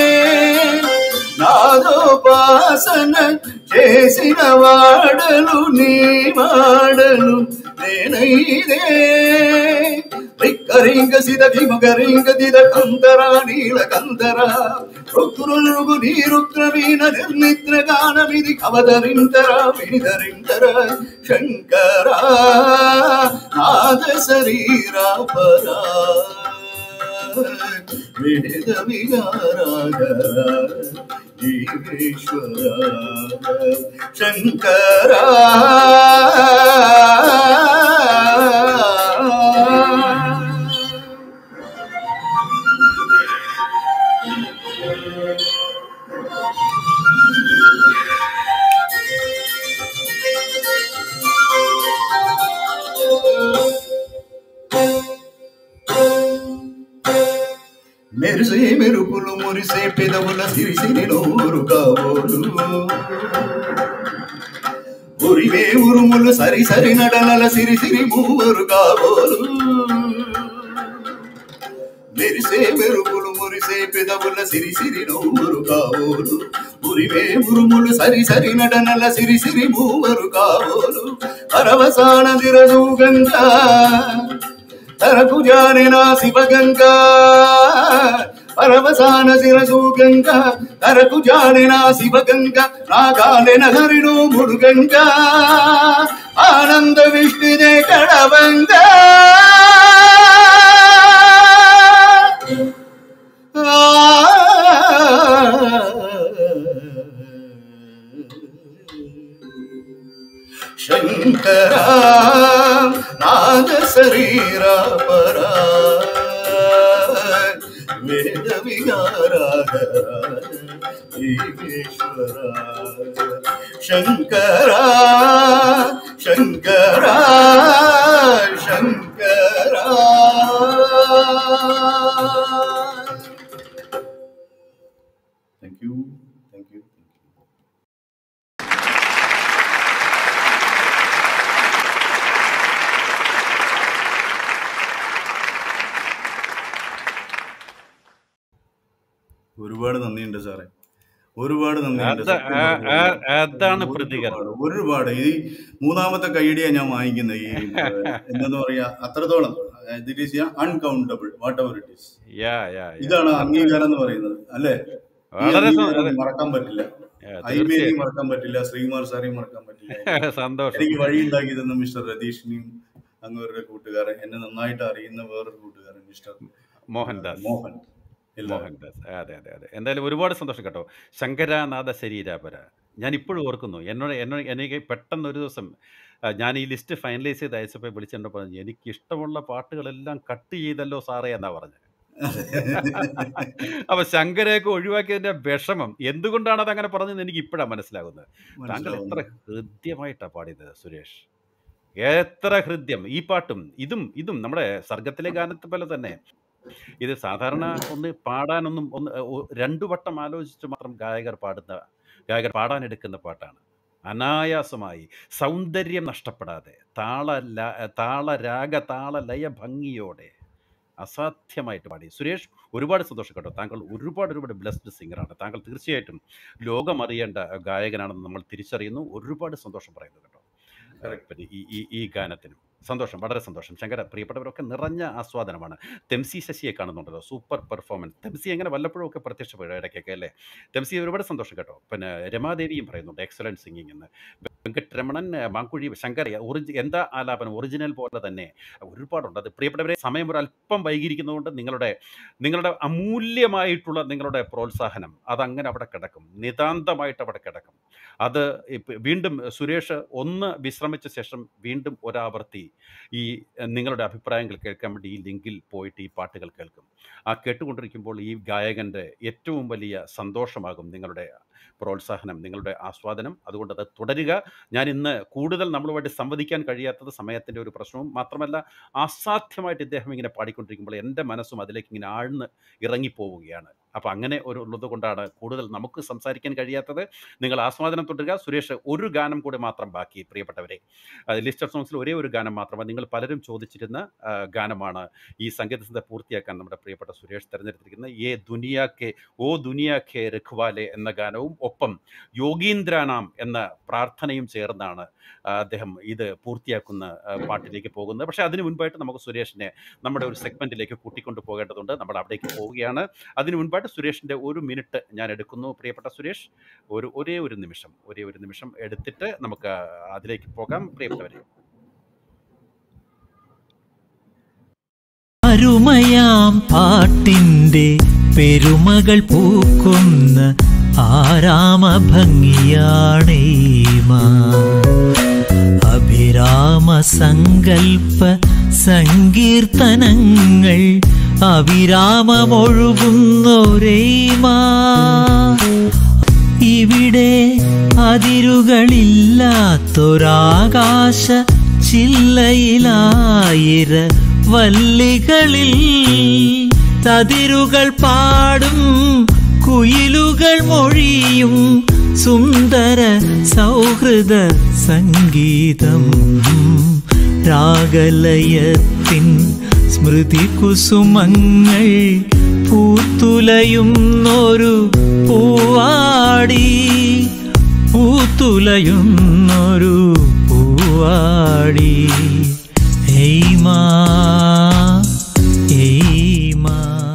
నాదోపాసన చేసిన వాడను నీ వాడను నేనైదే రిక్కరింగ సిద విమగరింగ దిద కందర నీల కందర రుద్రులుగు నీ రుద్రవీణ నిర్నిద్ర గానమిది అవతరింతర వినిధరింతర శంకర నాద శరీరా పరా వేద విగారాగర జీవేశ్వర శంకర. మురిసే పెదవుల సిరిసిరి నోరు కావోలు ఉరివే ఉరుములు సరి సరి నడనల సిరిసిరి మూవరు కావోలు మెరిసే మెరుపులు మురిసే పెదవుల సిరిసిరి నోరు కావోలు ఉరివే ఉరుములు సరి సరి నడనల సిరిసిరి మూవరు కావోలు పరవసాన దిరజూగంగా తరకు జానెనా శివగంగా పరవసాన శిరజూగంగా తరకు జానెనా శివగంగా నాగాలెన హరిణో ముడుగంగా ఆనంద విష్ణుదే కడవంగా శంకరా నాద శరీరా పరా వేద విహారాధరా ఈశ్వరా Shankara Shankara Shankara. Thank you. Thank you. ഒരുപാട് നന്ദിയുണ്ട് സാറേ, ഒരുപാട് നന്ദിയുണ്ട്. അതാണ് പ്രതികരണം. ഒരുപാട് ഈ മൂന്നാമത്തെ കൈയടിയാണ് ഞാൻ വാങ്ങിക്കുന്നത്. ഈ എന്താ പറയാ, അത്രത്തോളം it is uncountable whatever it is. ഇതാണ് അംഗീകാരം എന്ന് പറയുന്നത് അല്ലേ? മറക്കാൻ പറ്റില്ല, ഐമേനെയും മറക്കാൻ പറ്റില്ല, ശ്രീകുമാർ സാറേയും മറക്കാൻ പറ്റില്ല. സന്തോഷം. എനിക്ക് വഴി ഉണ്ടാക്കി തന്ന മിസ്റ്റർ രതീഷിനെയും അങ്ങവരുടെ കൂട്ടുകാരൻ, എന്നെ നന്നായിട്ട് അറിയുന്ന വേറൊരു കൂട്ടുകാരൻ മിസ്റ്റർ മോഹൻദാസ്. മോഹൻദാസ്. അതെ അതെ അതെ. എന്തായാലും ഒരുപാട് സന്തോഷം കേട്ടോ. ശങ്കരാനാഥ ശരീരാപര ഞാൻ ഇപ്പോഴും ഓർക്കുന്നു. എനിക്ക് പെട്ടെന്ന് ഒരു ദിവസം ഞാൻ ഈ ലിസ്റ്റ് ഫൈനലൈസ് ചെയ്ത് അയച്ചപ്പോൾ വിളിച്ചിട്ട് പറഞ്ഞു, എനിക്കിഷ്ടമുള്ള പാട്ടുകളെല്ലാം കട്ട് ചെയ്തല്ലോ സാറേ എന്നാ പറഞ്ഞത്. അപ്പൊ ശങ്കരെയൊക്കെ ഒഴിവാക്കിയതിന്റെ വിഷമം എന്തുകൊണ്ടാണ് അത് അങ്ങനെ പറഞ്ഞതെന്ന് എനിക്ക് ഇപ്പോഴാണ് മനസ്സിലാകുന്നത്. താങ്കൾ എത്ര ഹൃദ്യമായിട്ടാണ് പാടിയത് സുരേഷ്, എത്ര ഹൃദ്യം. ഈ പാട്ടും ഇതും നമ്മുടെ സർഗത്തിലെ ഗാനത്തെ പോലെ തന്നെ. ഇത് സാധാരണ ഒന്ന് പാടാനൊന്നും രണ്ടു വട്ടം ആലോചിച്ച് മാത്രം ഗായകർ പാടാനെടുക്കുന്ന പാട്ടാണ്. അനായാസമായി സൗന്ദര്യം നഷ്ടപ്പെടാതെ താളലയ ഭംഗിയോടെ അസാധ്യമായിട്ട് പാടി. സുരേഷ് ഒരുപാട് സന്തോഷം കേട്ടോ. താങ്കൾ ഒരുപാട് ബ്ലെസ്ഡ് സിംഗറാണ്. താങ്കൾ തീർച്ചയായിട്ടും ലോകമറിയേണ്ട ഗായകനാണെന്ന് നമ്മൾ തിരിച്ചറിയുന്നു. ഒരുപാട് സന്തോഷം പറയുന്നു കേട്ടോ ഈ ഗാനത്തിനും. സന്തോഷം, വളരെ സന്തോഷം. ശങ്കര പ്രിയപ്പെട്ടവരൊക്കെ നിറഞ്ഞ ആസ്വാദനമാണ്. തെംസി ശശിയെ കാണുന്നുണ്ടല്ലോ, സൂപ്പർ പെർഫോമൻസ്. തെംസി അങ്ങനെ വല്ലപ്പോഴും ഒക്കെ പ്രത്യക്ഷപ്പെടും ഇടയ്ക്കൊക്കെ അല്ലേ? തെംസി ഒരുപാട് സന്തോഷം കേട്ടോ. പിന്നെ രമാദേവിയും പറയുന്നുണ്ട് എക്സലൻറ്റ് സിംഗിങ് എന്ന്. വെങ്കട്ടരമണൻ മാങ്കുഴി ശങ്കര എന്താ ആലാപനം, ഒറിജിനൽ പോലെ തന്നെ ഒരുപാടുണ്ട്. അത് പ്രിയപ്പെട്ടവരെ, സമയം ഒരു അല്പം വൈകിയിരിക്കുന്നതുകൊണ്ട് നിങ്ങളുടെ അമൂല്യമായിട്ടുള്ള നിങ്ങളുടെ പ്രോത്സാഹനം അതങ്ങനെ അവിടെ കിടക്കും, നിതാന്തമായിട്ട് അവിടെ കിടക്കും. അത് വീണ്ടും സുരേഷ് ഒന്ന് വിശ്രമിച്ച ശേഷം വീണ്ടും ഒരാവർത്തി ഈ നിങ്ങളുടെ അഭിപ്രായങ്ങൾ കേൾക്കാൻ വേണ്ടി ഈ ലിങ്കിൽ പോയിട്ട് ഈ പാട്ടുകൾ കേൾക്കും. ആ കേട്ടുകൊണ്ടിരിക്കുമ്പോൾ ഈ ഗായകൻ്റെ ഏറ്റവും വലിയ സന്തോഷമാകും നിങ്ങളുടെ പ്രോത്സാഹനം, നിങ്ങളുടെ ആസ്വാദനം. അതുകൊണ്ട് അത് തുടരുക. ഞാൻ ഇന്ന് കൂടുതൽ നമ്മളുമായിട്ട് സംവദിക്കാൻ കഴിയാത്തത് സമയത്തിൻ്റെ ഒരു പ്രശ്നവും മാത്രമല്ല, അസാധ്യമായിട്ട് ഇദ്ദേഹം ഇങ്ങനെ പാടിക്കൊണ്ടിരിക്കുമ്പോൾ എൻ്റെ മനസ്സും അതിലേക്ക് ഇങ്ങനെ ആഴ്ന്ന് ഇറങ്ങിപ്പോവുകയാണ്. അപ്പോൾ അങ്ങനെ ഉള്ളത് കൊണ്ടാണ് കൂടുതൽ നമുക്ക് സംസാരിക്കാൻ കഴിയാത്തത്. നിങ്ങൾ ആസ്വാദനം തുടരുക. സുരേഷ്, ഒരു ഗാനം കൂടെ മാത്രം ബാക്കി പ്രിയപ്പെട്ടവരെ. ലിസ്റ്റ് സോങ്സിൽ ഒരേ ഒരു ഗാനം മാത്രമാണ്. നിങ്ങൾ പലരും ചോദിച്ചിരുന്ന ഗാനമാണ് ഈ സംഗീതത്തെ പൂർത്തിയാക്കാൻ നമ്മുടെ പ്രിയപ്പെട്ട സുരേഷ് തിരഞ്ഞെടുത്തിരിക്കുന്നത്. ഓ ദുനിയാ കെ രഖ്വാലെ എന്ന ഗാനവും ഒപ്പം യോഗീന്ദ്രനാം എന്ന പ്രാർത്ഥനയും ചേർന്നാണ് അദ്ദേഹം ഇത് പൂർത്തിയാക്കുന്ന പാട്ടിലേക്ക് പോകുന്നത്. പക്ഷേ അതിന് മുൻപായിട്ട് നമുക്ക് സുരേഷിനെ നമ്മുടെ ഒരു സെഗ്മെൻറ്റിലേക്ക് കൂട്ടിക്കൊണ്ടു പോകേണ്ടതുണ്ട്. നമ്മൾ അവിടേക്ക് പോവുകയാണ്. അതിന് മുൻപായിട്ട് സുരേഷിൻ്റെ ഒരു മിനിറ്റ് ഞാൻ എടുക്കുന്നു. പ്രിയപ്പെട്ട സുരേഷ്, ഒരേ ഒരു നിമിഷം എടുത്തിട്ട് നമുക്ക് അതിലേക്ക് പോകാം പ്രിയപ്പെട്ടവരെ. അരുമയാം പാട്ടിൻ്റെ പെരുമകൾ പൂക്കുന്ന ആരാമ ഭംഗിയാണീമ. അഭിരാമ സങ്കൽപ്പ സങ്കീർത്തനങ്ങൾ അവിരാമമൊഴുകുന്നൊരേമ. ഇവിടെ അതിരുകളില്ലാത്തൊരാകാശ ചില്ലയിലായിര വല്ലികളിൽ തതിരുകൾ പാടും കുയിലുകൾ മൊഴിയും സുന്ദര സൗഹൃദ സംഗീതം. രാഗലയത്തിൻ സ്മൃതി കുസുമങ്ങൾ പൂത്തുലയുന്നൊരു പൂവാടി, പൂത്തുലയുന്നൊരു പൂവാടി. AIMA, AIMA.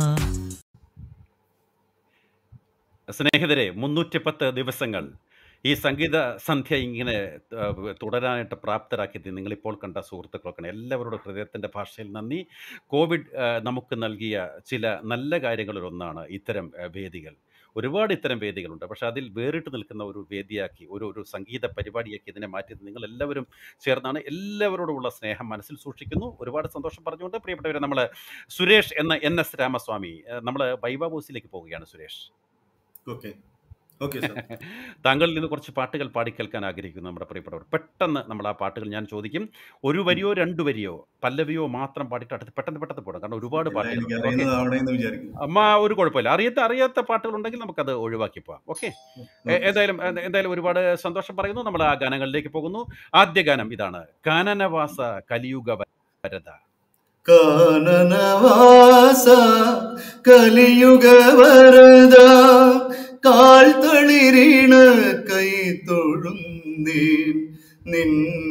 സ്നേഹിതരെ, 310 ദിവസങ്ങൾ ഈ സംഗീത സന്ധ്യ ഇങ്ങനെ തുടരാനായിട്ട് പ്രാപ്തരാക്കിയത് നിങ്ങളിപ്പോൾ കണ്ട സുഹൃത്തുക്കൾക്കാണ്. എല്ലാവരുടെ ഹൃദയത്തിൻ്റെ ഭാഷയിൽ നന്ദി. കോവിഡ് നമുക്ക് നൽകിയ ചില നല്ല കാര്യങ്ങളിലൊന്നാണ് ഇത്തരം വേദികൾ. ഒരുപാട് ഇത്തരം വേദികളുണ്ട്. പക്ഷേ അതിൽ വേറിട്ട് നിൽക്കുന്ന ഒരു വേദിയാക്കി, ഒരു സംഗീത പരിപാടിയാക്കി ഇതിനെ മാറ്റിയത് നിങ്ങളെല്ലാവരും ചേർന്നാണ്. എല്ലാവരോടുമുള്ള സ്നേഹം മനസ്സിൽ സൂക്ഷിക്കുന്നു. ഒരുപാട് സന്തോഷം പറഞ്ഞുകൊണ്ട് പ്രിയപ്പെട്ടവരെ, നമ്മൾ സുരേഷ് എന്ന NS രാമസ്വാമി, നമ്മൾ ബൈബാബോസിലേക്ക് പോവുകയാണ്. സുരേഷ്, താങ്കളിൽ നിന്ന് കുറച്ച് പാട്ടുകൾ പാടിക്കേൾക്കാൻ ആഗ്രഹിക്കുന്നു നമ്മുടെ പ്രിയപ്പെട്ടവർ. പെട്ടെന്ന് നമ്മൾ ആ പാട്ടുകൾ ഞാൻ ചോദിക്കും. ഒരു വരിയോ 2 വരിയോ പല്ലവിയോ മാത്രം പാടിയിട്ട് അടുത്ത് പെട്ടെന്ന് പോകണം. കാരണം ഒരുപാട് പാട്ടുകൾ. അമ്മ ഒരു കുഴപ്പമില്ല. അറിയാത്ത പാട്ടുകളുണ്ടെങ്കിൽ നമുക്കത് ഒഴിവാക്കി പോവാം. ഓക്കെ, എന്തായാലും ഒരുപാട് സന്തോഷം പറയുന്നു. നമ്മൾ ആ ഗാനങ്ങളിലേക്ക് പോകുന്നു. ആദ്യ ഗാനം ഇതാണ്, കാനനവാസ കലിയുഗ വരദ. കാനനവാസ കലിയുഗ വരദ, കാൽ തളിരിണ കൈ തൊഴുന്നേൻ നിൻ,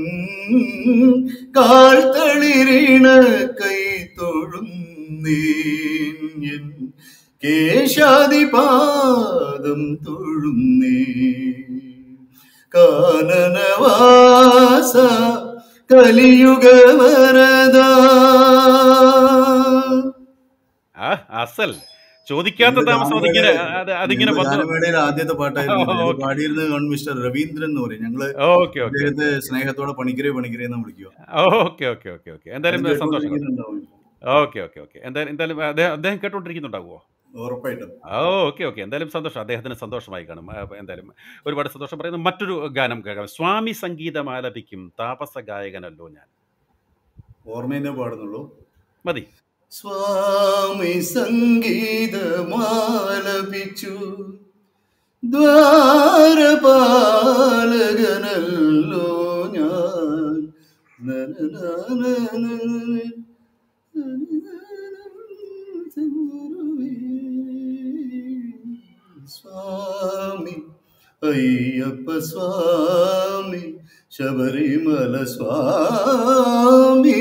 കാൽ തളിരിണ കൈ തൊഴുന്നേൻ, കേശാദിപാദം തൊഴുന്നേൻ. കാനനവാസ കലിയുഗ വരദ. അസൽ ചോദിക്കാത്ത താമസം അതിങ്ങനെ ആദ്യത്തെ പാട്ടായിരുന്നു പാടിയിരുന്നത് മിസ്റ്റർ രവീന്ദ്രൻ എന്ന് പറയും. ഞങ്ങള് സ്നേഹത്തോടെ പണിക്കരെ എന്ന് വിളിക്കുക. എന്തായാലും സന്തോഷം. എന്തായാലും അദ്ദേഹം കേട്ടോണ്ടിരിക്കുന്നുണ്ടാവുമോ? ഉറപ്പായിട്ടും. എന്തായാലും സന്തോഷം, അദ്ദേഹത്തിന് സന്തോഷമായി കാണും. എന്തായാലും ഒരുപാട് സന്തോഷം പറയുന്നു. മറ്റൊരു ഗാനം കേൾക്കാം. സ്വാമി സംഗീതം ആലപിക്കും താപസ ഗായകനല്ലോ ഞാൻ. ഓർമ്മയെ പാടുന്നുള്ളൂ, മതി. സ്വാമി സംഗീതമാലപിച്ചു ദ്വാരപാലകനല്ലോ ഞാൻ. സ്വാമി അയ്യപ്പ സ്വാമി ശബരിമല സ്വാമി.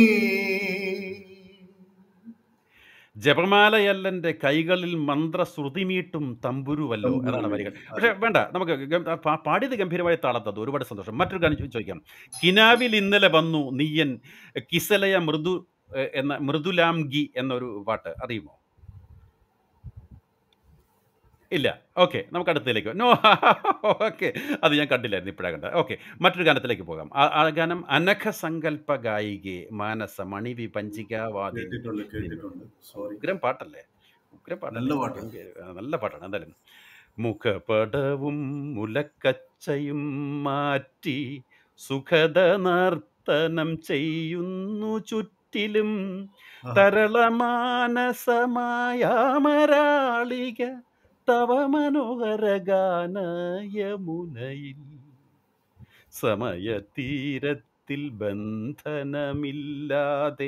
ജപമാലയല്ലൻ്റെ കൈകളിൽ മന്ത്രശ്രുതിമീട്ടും തമ്പുരുവല്ലോ എന്നാണ് വരികൾ. പക്ഷെ വേണ്ട, നമുക്ക് പാടിയത് ഗംഭീരമായി താളത്തത്. ഒരുപാട് സന്തോഷം. മറ്റൊരു കാര്യം ചോദിക്കാം. കിനാവിൽ ഇന്നലെ വന്നു നീയൻ കിസലയ മൃദുലാംഗി എന്നൊരു പാട്ട് അറിയുമോ? ഇല്ല. ഓക്കെ, നമുക്ക് അടുത്തതിലേക്ക്. നോ, ഓക്കെ, അത് ഞാൻ കണ്ടില്ലായിരുന്നു, ഇപ്പോഴാണ് കണ്ടത്. ഓക്കെ, മറ്റൊരു ഗാനത്തിലേക്ക് പോകാം. ആ ഗാനം അനഘ സങ്കല്പ ഗായികെ മാനസ മണിവി പഞ്ചികാവാദി. ഉഗ്രം പാട്ടല്ലേ? നല്ല പാട്ടാണ്. എന്തായാലും മുഖപടവും മുലക്കച്ചയും മാറ്റി സുഖദ നർത്തനം ചെയ്യുന്നു ചുറ്റിലും തരളമാനസമായാമരാളിക തവ മനോഹര ഗാനയമുനയിൽ സമയതീരത്തിൽ ബന്ധനമില്ലാതെ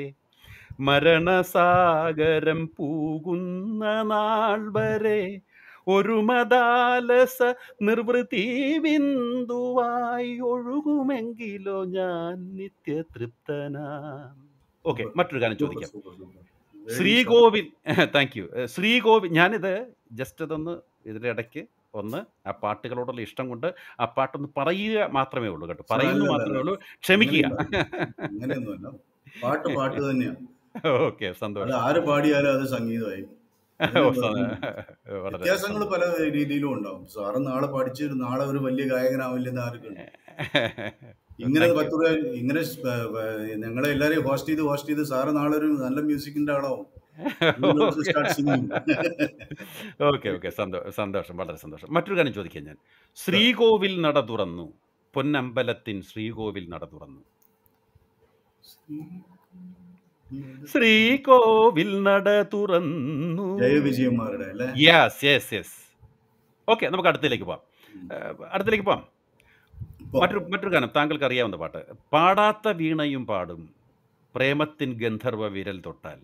മരണസാഗരം പൂകുന്ന നാൾ വരെ ഒരു മദാലസ നിർവൃത്തി ബിന്ദുവായി ഒഴുകുമെങ്കിലോ ഞാൻ നിത്യതൃപ്തനാം. ഓക്കെ, മറ്റൊരു ഗാനം ചോദിക്കാം. ശ്രീകോവിൽ, താങ്ക് യു. ശ്രീകോവിൽ, ഞാനിത് ജസ്റ്റ് അതൊന്ന് ഇതിൻ്റെ ഇടയ്ക്ക് ഒന്ന് ആ പാട്ടുകളോടുള്ള ഇഷ്ടം കൊണ്ട് ആ പാട്ടൊന്ന് പറയുക മാത്രമേ ഉള്ളൂ കേട്ടോ, പറയുന്നു മാത്രമേ ഉള്ളൂ, ക്ഷമിക്കുക. പാട്ട് തന്നെയാണ്. ഓക്കെ, സന്തോഷം. ആര് പാടിയാലും അത് സംഗീതമായി. വ്യത്യാസങ്ങൾ പല രീതിയിലും ഉണ്ടാവും. സാറ് നാളെ പഠിച്ച് നാളെ ഒരു വലിയ ഗായകനാവില്ലെന്ന് ആർക്കുണ്ട്. ഇങ്ങനെ 10 രൂപ ഇങ്ങനെ ഞങ്ങളെ എല്ലാരെയും ഹോസ്റ്റ് ചെയ്ത് സാറ് നാളെ ഒരു നല്ല മ്യൂസിക്കിന്റെ ആളാവും. ഓക്കെ, സന്തോഷം, വളരെ സന്തോഷം. മറ്റൊരു കാര്യം ചോദിക്കാം ഞാൻ. ശ്രീകോവിൽ നട തുറന്നു, പൊന്നമ്പലത്തിൻ ശ്രീകോവിൽ നട തുറന്നു. ശ്രീകോവിൽ നട തുറന്നു. ജയവിജയന്മാരുടെ യെസ്. ഓക്കെ, നമുക്ക് അടുത്തിലേക്ക് പോവാം. അടുത്തിലേക്ക് പോവാം. മറ്റൊരു ഗാനം താങ്കൾക്ക് അറിയാവുന്ന പാട്ട്. പാടാത്ത വീണയും പാടും പ്രേമത്തിൻ ഗന്ധർവ വിരൽ തൊട്ടാൽ.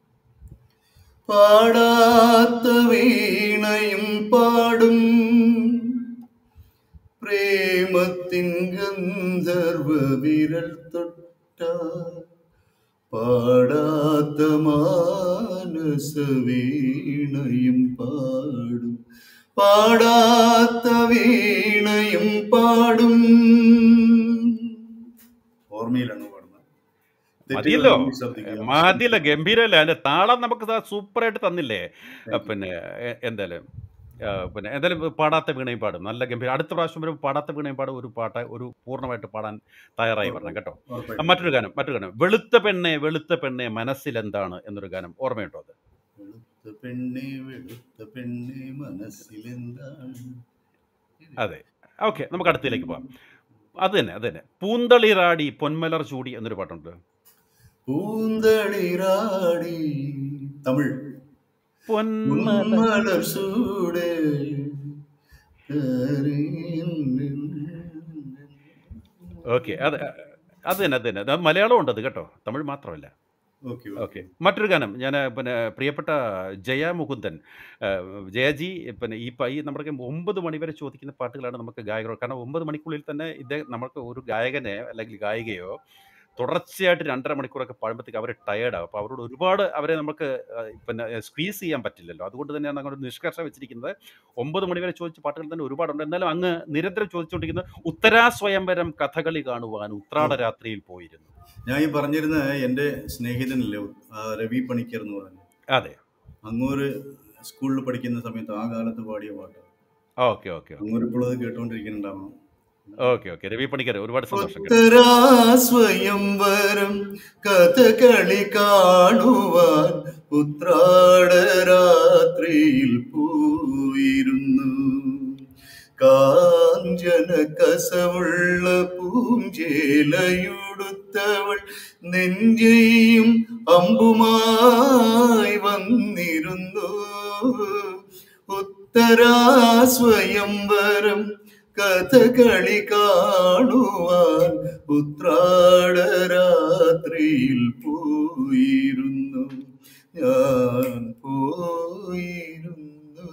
പാടാത്ത വീണയും പാടും പ്രേമത്തിൻ ഗന്ധർവ വിരൽ തൊട്ടാൽ പാടാത്ത മാനസ വീണയും പാടും പാടാത്ത വീണയും പാടും. ഓർമ്മയിലാണ് പാടുന്നത്. മതിയല്ലോ, മതിയല്ല, ഗംഭീരമല്ലേ. അതിന്റെ താളം നമുക്ക് സൂപ്പറായിട്ട് തന്നില്ലേ. പിന്നെ എന്തായാലും പാടാത്ത വീണയും പാടും നല്ല ഗംഭീരം. അടുത്ത പ്രാവശ്യം വരും പാടാത്ത വീണയും പാടും ഒരു പൂർണ്ണമായിട്ട് പാടാൻ തയ്യാറായി വരണം കേട്ടോ. മറ്റൊരു ഗാനം വെളുത്ത പെണ്ണെ മനസ്സിലെന്താണ് എന്നൊരു ഗാനം ഓർമ്മയുണ്ടോ? അത് പെണ്ണെ മനസ്സിലെന്താണ്. അതെ, ഓക്കെ, നമുക്ക് അടുത്തിലേക്ക് പോവാം. അത് തന്നെ പൂന്തളിറാടി പൊന്മലർ ചൂടി എന്നൊരു പാട്ടുണ്ട്. പൂന്തളിറാടി തമിഴ് പൊന്മലർ ചൂട്. ഓക്കെ, അത് തന്നെ മലയാളം ഉണ്ട് അത് കേട്ടോ, തമിഴ് മാത്രമല്ല. ഓക്കെ, മറ്റൊരു ഗാനം ഞാൻ പ്രിയപ്പെട്ട ജയ മുകുന്ദൻ, ജയജി, ഈ നമ്മുടെ 9 മണി വരെ ചോദിക്കുന്ന പാട്ടുകളാണ് നമുക്ക് ഗായകർ. കാരണം 9 മണിക്കുള്ളിൽ തന്നെ നമുക്ക് ഒരു ഗായകനെ അല്ലെങ്കിൽ ഗായികയോ തുടർച്ചയായിട്ട് 2.5 മണിക്കൂറൊക്കെ പാടുമ്പോഴത്തേക്ക് അവർ ടയേർഡാകും. അപ്പോൾ അവരോട് ഒരുപാട് അവരെ നമുക്ക് സ്ക്വീസ് ചെയ്യാൻ പറ്റില്ലല്ലോ. അതുകൊണ്ട് തന്നെയാണ് അങ്ങനെ ഒരു നിഷ്കർഷ വെച്ചിരിക്കുന്നത്. 9 മണി വരെ ചോദിച്ച പാട്ടുകൾ തന്നെ ഒരുപാടുണ്ട്. എന്നാലും അങ്ങ് നിരന്തരം ചോദിച്ചുകൊണ്ടിരിക്കുന്നത് ഉത്തരാ സ്വയംവരം കഥകളി കാണുവാൻ ഉത്രാട രാത്രിയിൽ പോയിരുന്നു. ഞാൻ ഈ പറഞ്ഞിരുന്ന എൻ്റെ സ്നേഹിതനില്ലേ രവി പണിക്കർ എന്ന് പറഞ്ഞു. അതെ, അങ്ങോര് സ്കൂളിൽ പഠിക്കുന്ന സമയത്ത് ആ കാലത്ത് പാടിയ പാട്ട്. ഓക്കെ, അങ്ങോര് ഇപ്പോൾ അത് കേട്ടുകൊണ്ടിരിക്കുന്നുണ്ടാവണം. ഓക്കെ, രവി പണിക്കർ, ഒരുപാട് സന്തോഷം. ഉത്തരാ സ്വയംവരം കഥകളി കാണുവാൻ ഉത്രാട രാത്രിയിൽ പോയിരുന്നു. കാഞ്ചന കസവുള്ള പൂഞ്ചേലയുടുത്തവൾ നെഞ്ചയും അമ്പുമായി വന്നിരുന്നു. ഉത്തരാ സ്വയംവരം കഥകളി കാണുവാൻ ഉത്രാട രാത്രിയിൽ പോയിരുന്നു ഞാൻ പോയിരുന്നു.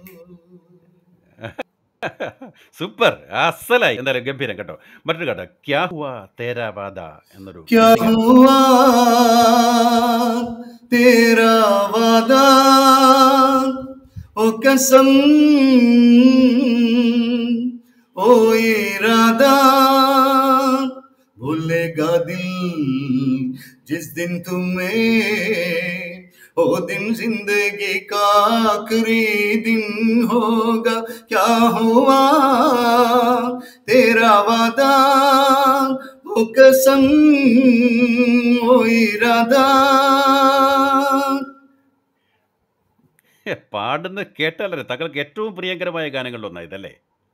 സൂപ്പർ, അസലായി, എന്തായാലും ഗംഭീരം കേട്ടോ. മറ്റൊരു കേട്ടോ, ക്യാ ഹുവാ തേരാ വാദാ എന്നൊരു. ക്യാ ഹുവാ തേരാ വാദാ ഓ കസം ओ इरादा भूलेगा दिल जिस दिन तुम्हें ओ दिन जिंदगी का आखिरी दिन होगा. क्या हुआ तेरा वादा ओ कसम ओ इरादा. പാടുന്ന കേട്ടാലേ തങ്ങൾക്ക് ഏറ്റവും പ്രിയങ്കരമായ ഗാനങ്ങളിലൊന്നാണ് ഇതല്ലേ?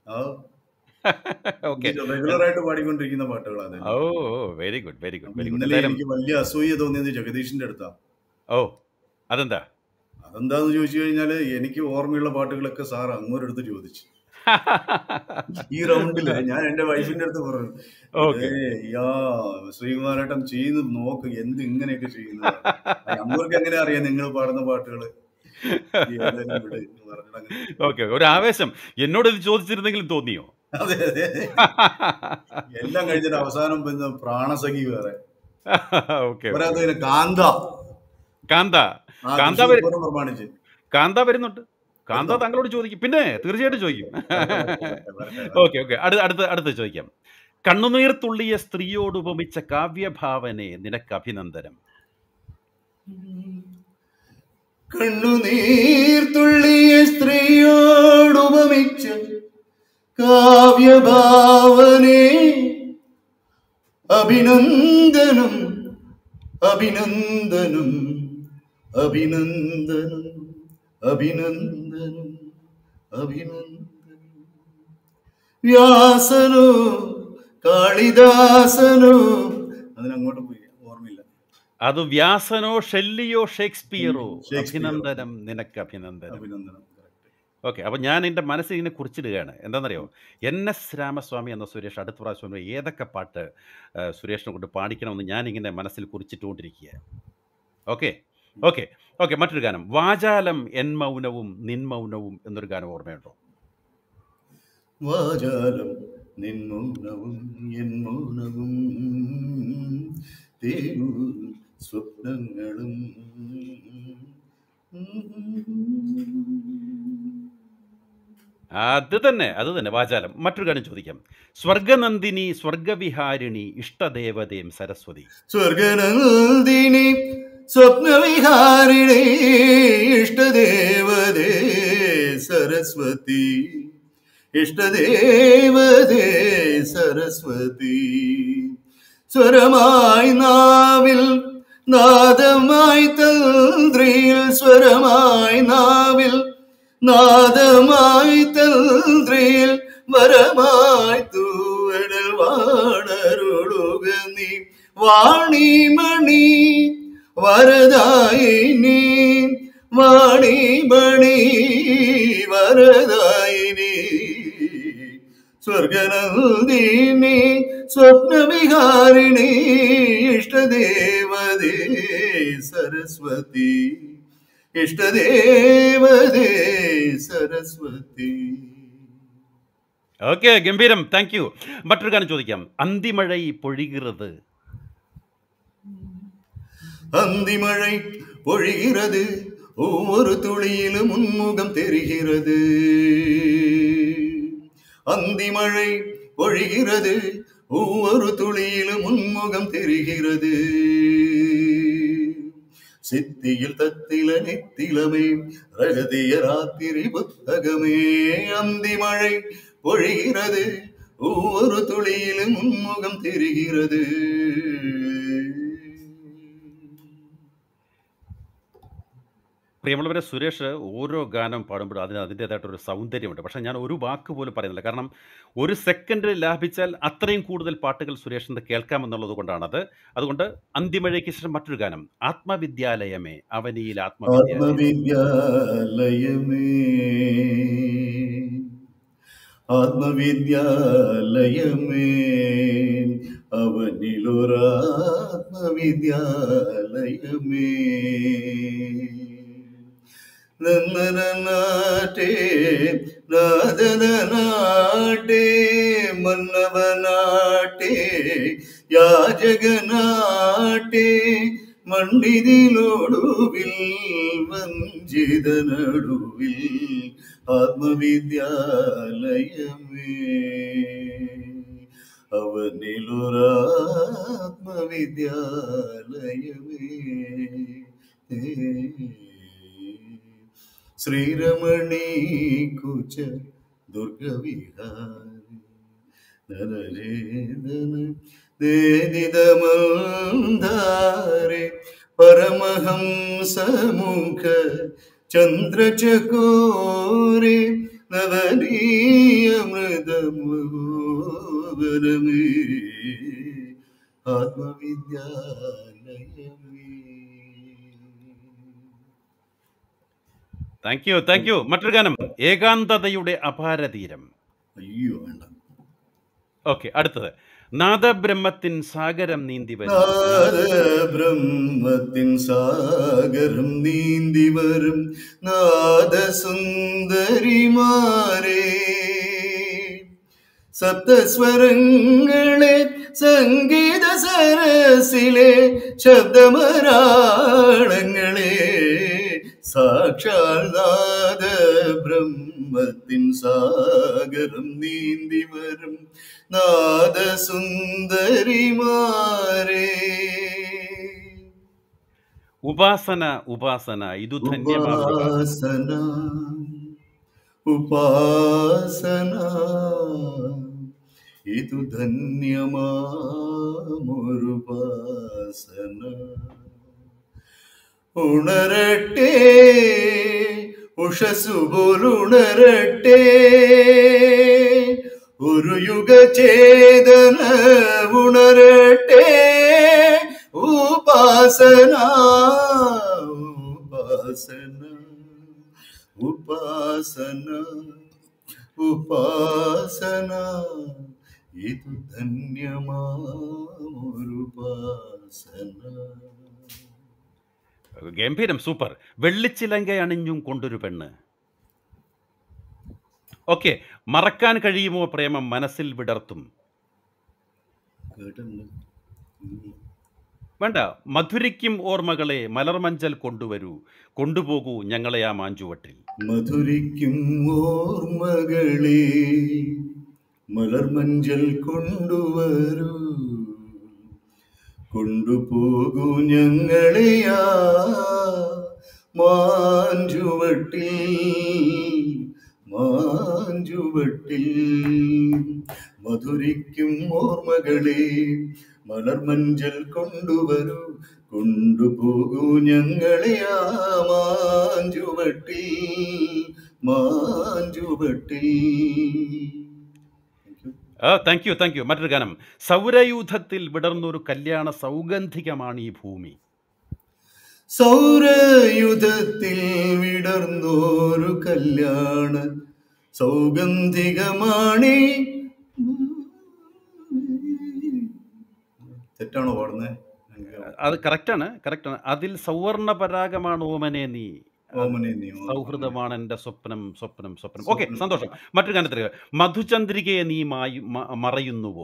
റെഗുലറായിട്ട് പാടിക്കൊണ്ടിരിക്കുന്ന പാട്ടുകളാണ്. ഓ, വെരി ഗുഡ്. എനിക്ക് വലിയ അസൂയ തോന്നിയത് ജഗദീഷിന്റെ അടുത്താ. ഓ, അതെന്താന്ന് ചോദിച്ചു കഴിഞ്ഞാല് എനിക്ക് ഓർമ്മയുള്ള പാട്ടുകളൊക്കെ സാർ അങ്ങോരടുത്ത് ചോദിച്ചു. ഈ റൗണ്ടില് ഞാൻ എന്റെ വൈഫിന്റെ അടുത്ത് പറഞ്ഞു, ശ്രീകുമാരേട്ടൻ ചെയ്യുന്നത് നോക്ക്, എന്ത് ഇങ്ങനെയൊക്കെ ചെയ്യുന്നത്, അങ്ങോർക്ക് എങ്ങനെ അറിയാം നിങ്ങൾ പാടുന്ന പാട്ടുകള്. ഓക്കെ, ഒരു ആവേശം എന്നോട് ഇത് ചോദിച്ചിരുന്നെങ്കിലും തോന്നിയോ? അതെ, എല്ലാം കഴിഞ്ഞിട്ട് അവസാനം പിന്നെ പ്രാണസഖി വേറെ, കാന്ത വരുന്നുണ്ട്. കാന്ത താങ്കളോട് ചോദിക്കും, പിന്നെ തീർച്ചയായിട്ടും ചോദിക്കും. ഓക്കെ, അടുത്ത് ചോദിക്കാം. കണ്ണുനീർ തുള്ളിയ സ്ത്രീയോട് ഉപമിച്ച കാവ്യഭാവനെ നിനക്ക് അഭിനന്ദനം. കണ്ണുനീർ തുള്ളിയ സ്ത്രീയോടുപമിച്ച കാവ്യഭാവനെ അഭിനന്ദനം അഭിനന്ദനം അഭിനന്ദനം അഭിനന്ദനം അഭിനന്ദനം. വ്യാസനോ കാളിദാസനോ, അതിനങ്ങോട്ട് പോയി ഓർമ്മയില്ല. അത് വ്യാസനോ ഷെല്ലിയോ ഷേക്സ്പിയറോ, അഭിനന്ദനം നിനക്ക് അഭിനന്ദനം. ഓക്കെ. അപ്പോൾ ഞാൻ എൻ്റെ മനസ്സിൽ ഇങ്ങനെ കുറിച്ചിടുകയാണ്. എന്താണെന്നറിയോ? NS രാമസ്വാമി എന്ന സുരേഷ് അടുത്ത പ്രാവശ്യം ഏതൊക്കെ പാട്ട് സുരേഷിനെ കൊണ്ട് പാടിക്കണമെന്ന് ഞാനിങ്ങനെ മനസ്സിൽ കുറിച്ചിട്ടുകൊണ്ടിരിക്കുക. Okay okay okay. മറ്റൊരു ഗാനം, വാചാലം എൻ മൗനവും നിൻ മൗനവും എന്നൊരു ഗാനം ഓർമ്മയുണ്ടോ? വാചാലം നിൻ മൗനവും എൻ മൗനവും തേനൂറും സ്വപ്നങ്ങളും. അത് തന്നെ വാചാലം. മറ്റൊരു കാര്യം ചോദിക്കാം, സ്വർഗനന്ദിനി സ്വർഗവിഹാരിണി ഇഷ്ടദേവതയും സരസ്വതി. സ്വർഗനന്ദിനി സ്വപ്നവിഹാരിണി ഇഷ്ടദേവതേ സരസ്വതി. ഇഷ്ടദേവതേ സരസ്വതി. സ്വരമായി നാവിൽ നാദമായി തന്ത്രിയിൽ, സ്വരമായി നാവിൽ നാദമായി തന്ത്രിയിൽ, വരമായി തൂവടൽ വാണരുളുക നീ. വാണിമണി വരദായിനി, വാണിമണി വരദായിനി. സ്വർഗനന്ദിനി സ്വപ്നവിഹാരിണി ഇഷ്ടദേവതേ സരസ്വതി. ഇഷ്ടദേവതേ സരസ്വതി. ഓക്കെ, ഗംഭീരം, താങ്ക് യു. മറ്റൊരു ഗാനം ചോദിക്കാം, അന്തിമഴை പൊഴിகிறது. அந்திமழை பொழிகிறது, ஒவ்வொரு துளியிலும் உன்முகம் தெரிகிறது. அந்திமழை பொழிகிறது, ஒவ்வொரு துளியிலும் உன்முகம் தெரிகிறது. சித்தியில் தத்தில நித்திலமே ரகதிய ராத்திரி புத்தகமே. அந்திமழை பொழிகிறது, ஒவ்வொரு துளியிலும் உன்முகம் தெரிகிறது. പ്രിയമുള്ളവരെ, സുരേഷ് ഓരോ ഗാനം പാടുമ്പോഴും അതിൻ്റേതായിട്ടൊരു സൗന്ദര്യമുണ്ട്. പക്ഷേ ഞാൻ ഒരു വാക്ക് പോലും പറയുന്നില്ല, കാരണം ഒരു സെക്കൻഡ് ലാഭിച്ചാൽ അത്രയും കൂടുതൽ പാട്ടുകൾ സുരേഷിൻ്റെ കേൾക്കാമെന്നുള്ളത് കൊണ്ടാണത്. അതുകൊണ്ട് അന്തിമഴയ്ക്ക് ശേഷം മറ്റൊരു ഗാനം, ആത്മവിദ്യാലയമേ അവനിയിൽ ആത്മവിദ്യാലയമേ. ആത്മവിദ്യാലയമേ അവനിലൊരാത്മവിദ്യാലയമേ. നന്ദനാട്ടേ നാദനാട്ടേ മന്നവനാട്ടേ യാചകനാട്ടേ മണ്ണിതിലൊടുവിൽ വഞ്ചിത നടുവിൽ ആത്മവിദ്യാലയമേ അവനിലൊരാത്മവിദ്യാലയമേ. ശ്രീരമണി കുച ദുർഗവിഹാരി നരേദന ദേദിതമന്ദാരെ പരമഹംസമുഖ ചന്ദ്രചകോരെ നവനീയമൃതമോദരമേ ആത്മവിദ്യാലയമേ. Thank you. മറ്റൊരു ഗാനം, ഏകാന്തതയുടെ അപാരതീരം. അയ്യോ വേണ്ട. ഓക്കെ, അടുത്തത്, നാദബ്രഹ്മത്തിൻ സാഗരം നീന്തി വരും. നാദബ്രഹ്മത്തിൻ സാഗരം നീന്തി വരും നാദസുന്ദരിമാരേ. സപ്തസ്വരങ്ങളെ സംഗീത സരസിലെ ശബ്ദമരാളങ്ങളെ. സാക്ഷാൽ നാദ ബ്രഹ്മത്തിൻ സാഗരം നീന്തി വരും നാദസുന്ദരിമാരേ. ഉപാസന ഇതു ഉപാസന ഉപാസന ഇതു ധന്യമാമൊരുപാസന. ഉണരട്ടെ ഉഷസുപോലുണരട്ടെ ഒരു യുഗചേതന ഉണരട്ടെ. ഉപാസന ഉപാസന ഉപാസന ഇതു ധന്യമാമൊരുപാസന. ഗംഭീരം, സൂപ്പർ. വെള്ളിച്ചിലങ്ക അണിഞ്ഞും കൊണ്ടൊരു പെണ്ണ്. ഓക്കെ. മറക്കാൻ കഴിയുമോ പ്രേമം മനസ്സിൽ വിടർത്തും. കേട്ടിട്ടുണ്ട്. വേണ്ട. മധുരിക്കും ഓർമ്മകളെ മലർമഞ്ചൽ കൊണ്ടുവരൂ, കൊണ്ടുപോകൂ ഞങ്ങളെ ആ മാഞ്ചുവട്ടിൽ. മധുരിക്കും ഓർമ്മകളെ മലർമഞ്ചൽ കൊണ്ടുവരൂ, കൊണ്ടുപോകൂ ഞങ്ങളെയാ മാഞ്ചുവട്ടിൽ മാഞ്ചുവട്ടിൽ. മധുരിക്കും ഓർമ്മകളെ മലർമഞ്ചൽ കൊണ്ടുവരൂ, കൊണ്ടുപോകൂ ഞങ്ങളെയാ മാഞ്ചുവട്ടിൽ മാഞ്ചുവട്ടിൽ. Thank you, thank you. മറ്റൊരു ഗാനം. സൗരയൂഥത്തിൽ വിടർന്നൊരു കല്യാണ സൗഗന്ധികമാണ് ഈ ഭൂമി. സൗരയുധത്തിൽ വിടർന്നോരു കല്യാണ സൗഗന്ധികമാണി. തെറ്റാണോ പാടുന്നത്? അത് കറക്റ്റാണ്, കറക്റ്റാണ്. അതിൽ സൗവർണ പരാഗമാണ് ഓമനെ നീ, ഓമനെ നീ, സൗഹൃദമാണ് എൻ്റെ സ്വപ്നം സ്വപ്നം സ്വപ്നം. ഓക്കെ, സന്തോഷം. മറ്റൊരു ഗാനത്തിൽ മധുചന്ദ്രികയെ നീ മറയുന്നുവോ.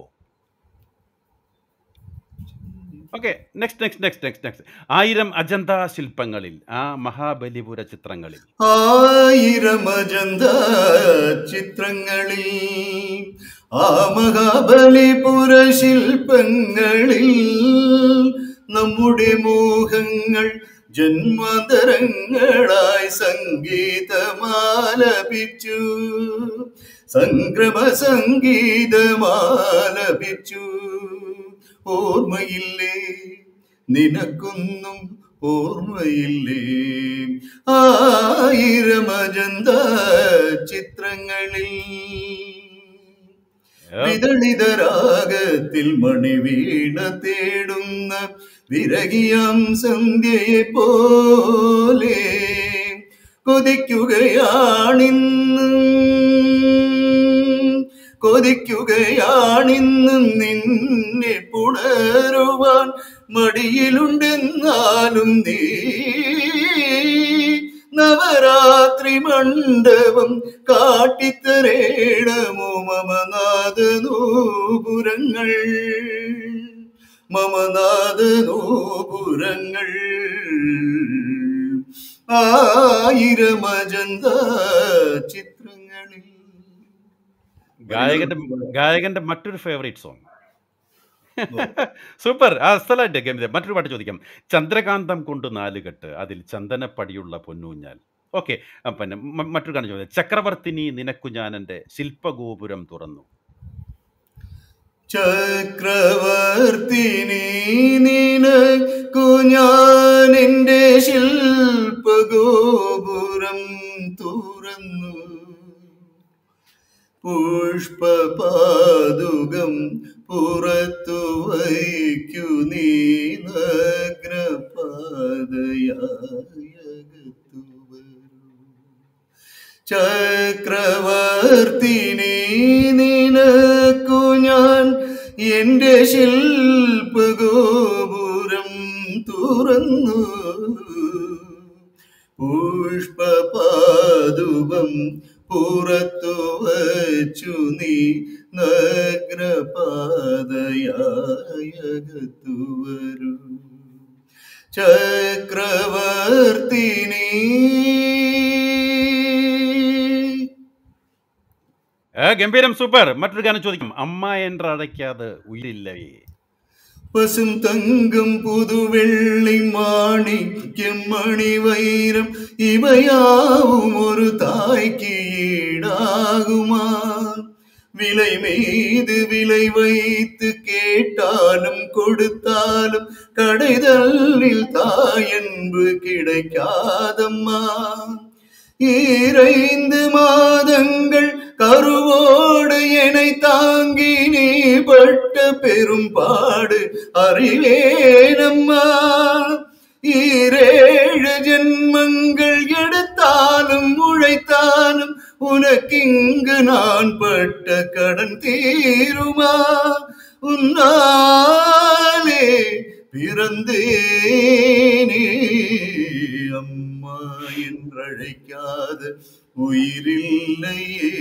Okay, next next next next next. 1000 Ajanta ശില്പങ്ങളിൽ, ആ മഹാബലിപുര ചിത്രങ്ങളിൽ. 1000 അജന്ത ചിത്രങ്ങളിൽ, ആ മഹാബലിപുര ശില്പങ്ങളിൽ നമ്മുടെ മോഹങ്ങൾ ജന്മാന്തരങ്ങളായി സംഗീതമാലപിച്ചു, സംക്രമ സംഗീതമാലപിച്ചു. ഓർമ്മയില്ലേ നിനക്കൊന്നും ഓർമ്മയില്ലേ 1000 അജന്ത ചിത്രങ്ങളിൽ. വിതളിതരാഗത്തിൽ മണിവീണ തേടുന്ന വിരകിയാം സന്ധ്യയെ പോലെ കൊതിക്കുകയാണിന്ന് നിന്നെ പുണരുവാൻ മടിയിലുണ്ടെന്നാലും നീ. നവരാത്രി മണ്ഡപം കാട്ടിത്തരേണമോ മമനാദനൂപുരങ്ങൾ മമനാദനൂപുരങ്ങൾ. 1000 അജന്ത ചിത്രങ്ങളിൽ. ഗായകന്റെ മറ്റൊരു ഫേവറേറ്റ് സോങ്. സൂപ്പർ, അസലായിട്ട് ഗംഭീരം. മറ്റൊരു പാട്ട് ചോദിക്കാം. ചന്ദ്രകാന്തം കൊണ്ട് 4 കെട്ട്, അതിൽ ചന്ദനപ്പടിയുള്ള പൊന്നൂഞ്ഞാൽ. ഓക്കെ, പിന്നെ മറ്റൊരു ഗാനം ചോദിക്കാം. ചക്രവർത്തിനി നിനക്കു ഞാൻ എൻ്റെ ശില്പഗോപുരം തുറന്നു. ചക്രവർത്തിനി നിനക്കു ഞാൻ എൻ്റെ ശില്പഗോപുരം തുറന്നു, പുഷ്പപാദുകം പുറത്തു വയ്ക്കു നീ നഗ്നപാദയായകത്തു വരൂ. ചക്രവർത്തിനി നിനക്കു ഞാൻ എൻ്റെ ശില്പഗോപുരം തുറന്നു, പുഷ്പപാദുകം പുറത്തു വച്ചു നീ നഗ്നപാദയായകത്തു വരൂ. ചക്രവർത്തിനി. ഗംഭീരം, സൂപ്പർ. മറ്റൊരു ഗാനം ചോദിക്കും. അമ്മ என்று അழைക്കാതെ ഉയിരില്ലവേ. പസും തങ്കം പുതുവെള്ളി മാണിക്യം മണിവൈരം ഇവയാവും ഒരു തായ്ക്ക് ഈടാകുമാ. விலை மீது விலை வைத்து கேட்டாலும் கொடுத்தாலும் கடைதலில் தாயன்பு கிடைக்காதம்மா. 2 மாதங்கள் கருவோடு என்னை தாங்கி நீ பட்ட பெரும்பாடு அறிவேனம்மா. 7 ஜென்மங்கள் எடுத்தாலும் உழைத்தாலும் உனக்கிங்கு நான் பட்ட கடன் தீருமா? உன்னாலே பிறந்தேனே, அம்மா என்றழைக்காத உயிரில்லையே,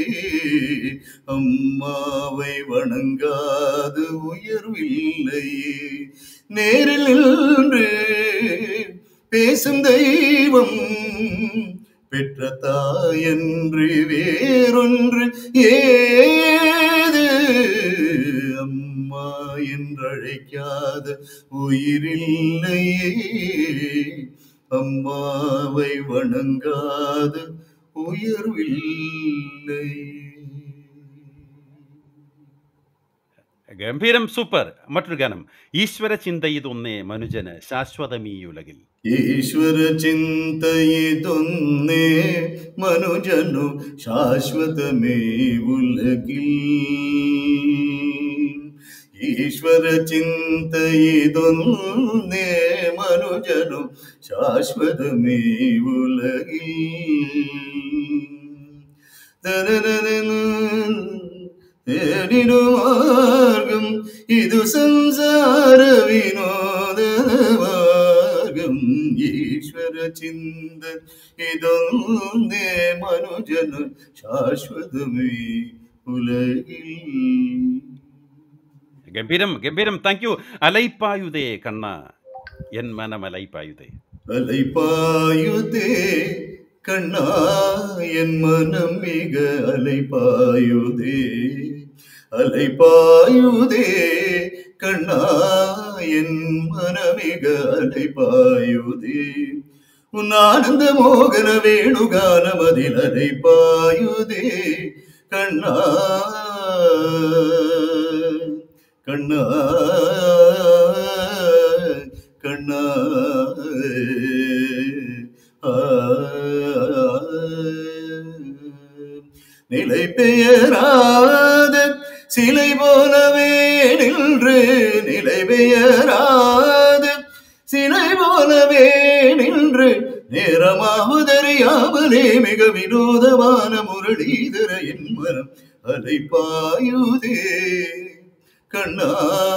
அம்மாவை வணங்காத உயர்வில்லையே. நேரில் நின்று பேசும் தெய்வம் பெற்ற தாயன்று வேறொன்று ஏது? அம்மா என்றழைக்காத உயிரில்லையே, அம்மாவை வணங்காத உயர்வில்லை. ഗംഭീരം, സൂപ്പർ. മറ്റൊരു ഗാനം. ഈശ്വര ചിന്തയിതൊന്നേ മനുജന് ശാശ്വതമീ ഉലകിൽ. ഈശ്വര ചിന്തയിതൊന്നേ മനുജനു ശാശ്വതമേ ഉലകിൽ. ഈശ്വര ചിന്തയിതൊന്നേ മനുജനു ശാശ്വതമേ ഉലകിൽ. മാർഗം ഇതു സംസാര വിനോദ മാർഗം. ഈശ്വര ചിന്ത ഇതൊന്നേ മനുജനു ശാശ്വതമേ ഉലകിൽ. ഗംഭീരം, ഗംഭീരം. Thank you. അലൈപ്പായുതേ കണ്ണ എൻ മനം അലൈപ്പായുതേ. അലൈപ്പായുതേ கண்ணா என் மனம் மிக அலைபாயுதே, அலைபாயுதே கண்ணா என் மனமிக அலைபாயுதே. உன் ஆனந்த மோகன வேணுகானமதில் அலைபாயுதே கண்ணா, கண்ணா, கண்ணா. நிலை பெயராத சிலை போலவே நின்று, நிலை பெயராத சிலை போலவே நின்று, நேரமாவதறியாமலே மிக வினோதமான முரளீதர என் மனம் அலைபாயுதே கண்ணா,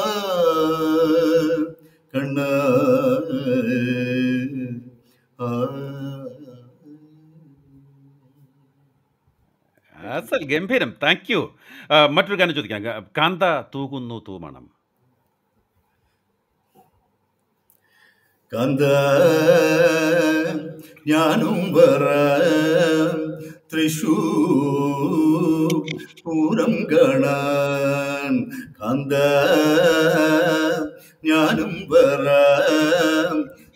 கண்ணா. അസൽ ഗംഭീരം. Thank you. മറ്റൊരു ഗാനം ചോദിക്കാം. കാന്ത തൂകുന്നു തൂമണം. കാന്ത ഞാനും വരാം തൃശൂർ പൂരം കാണാൻ. കാന്ത ഞാനും വരാം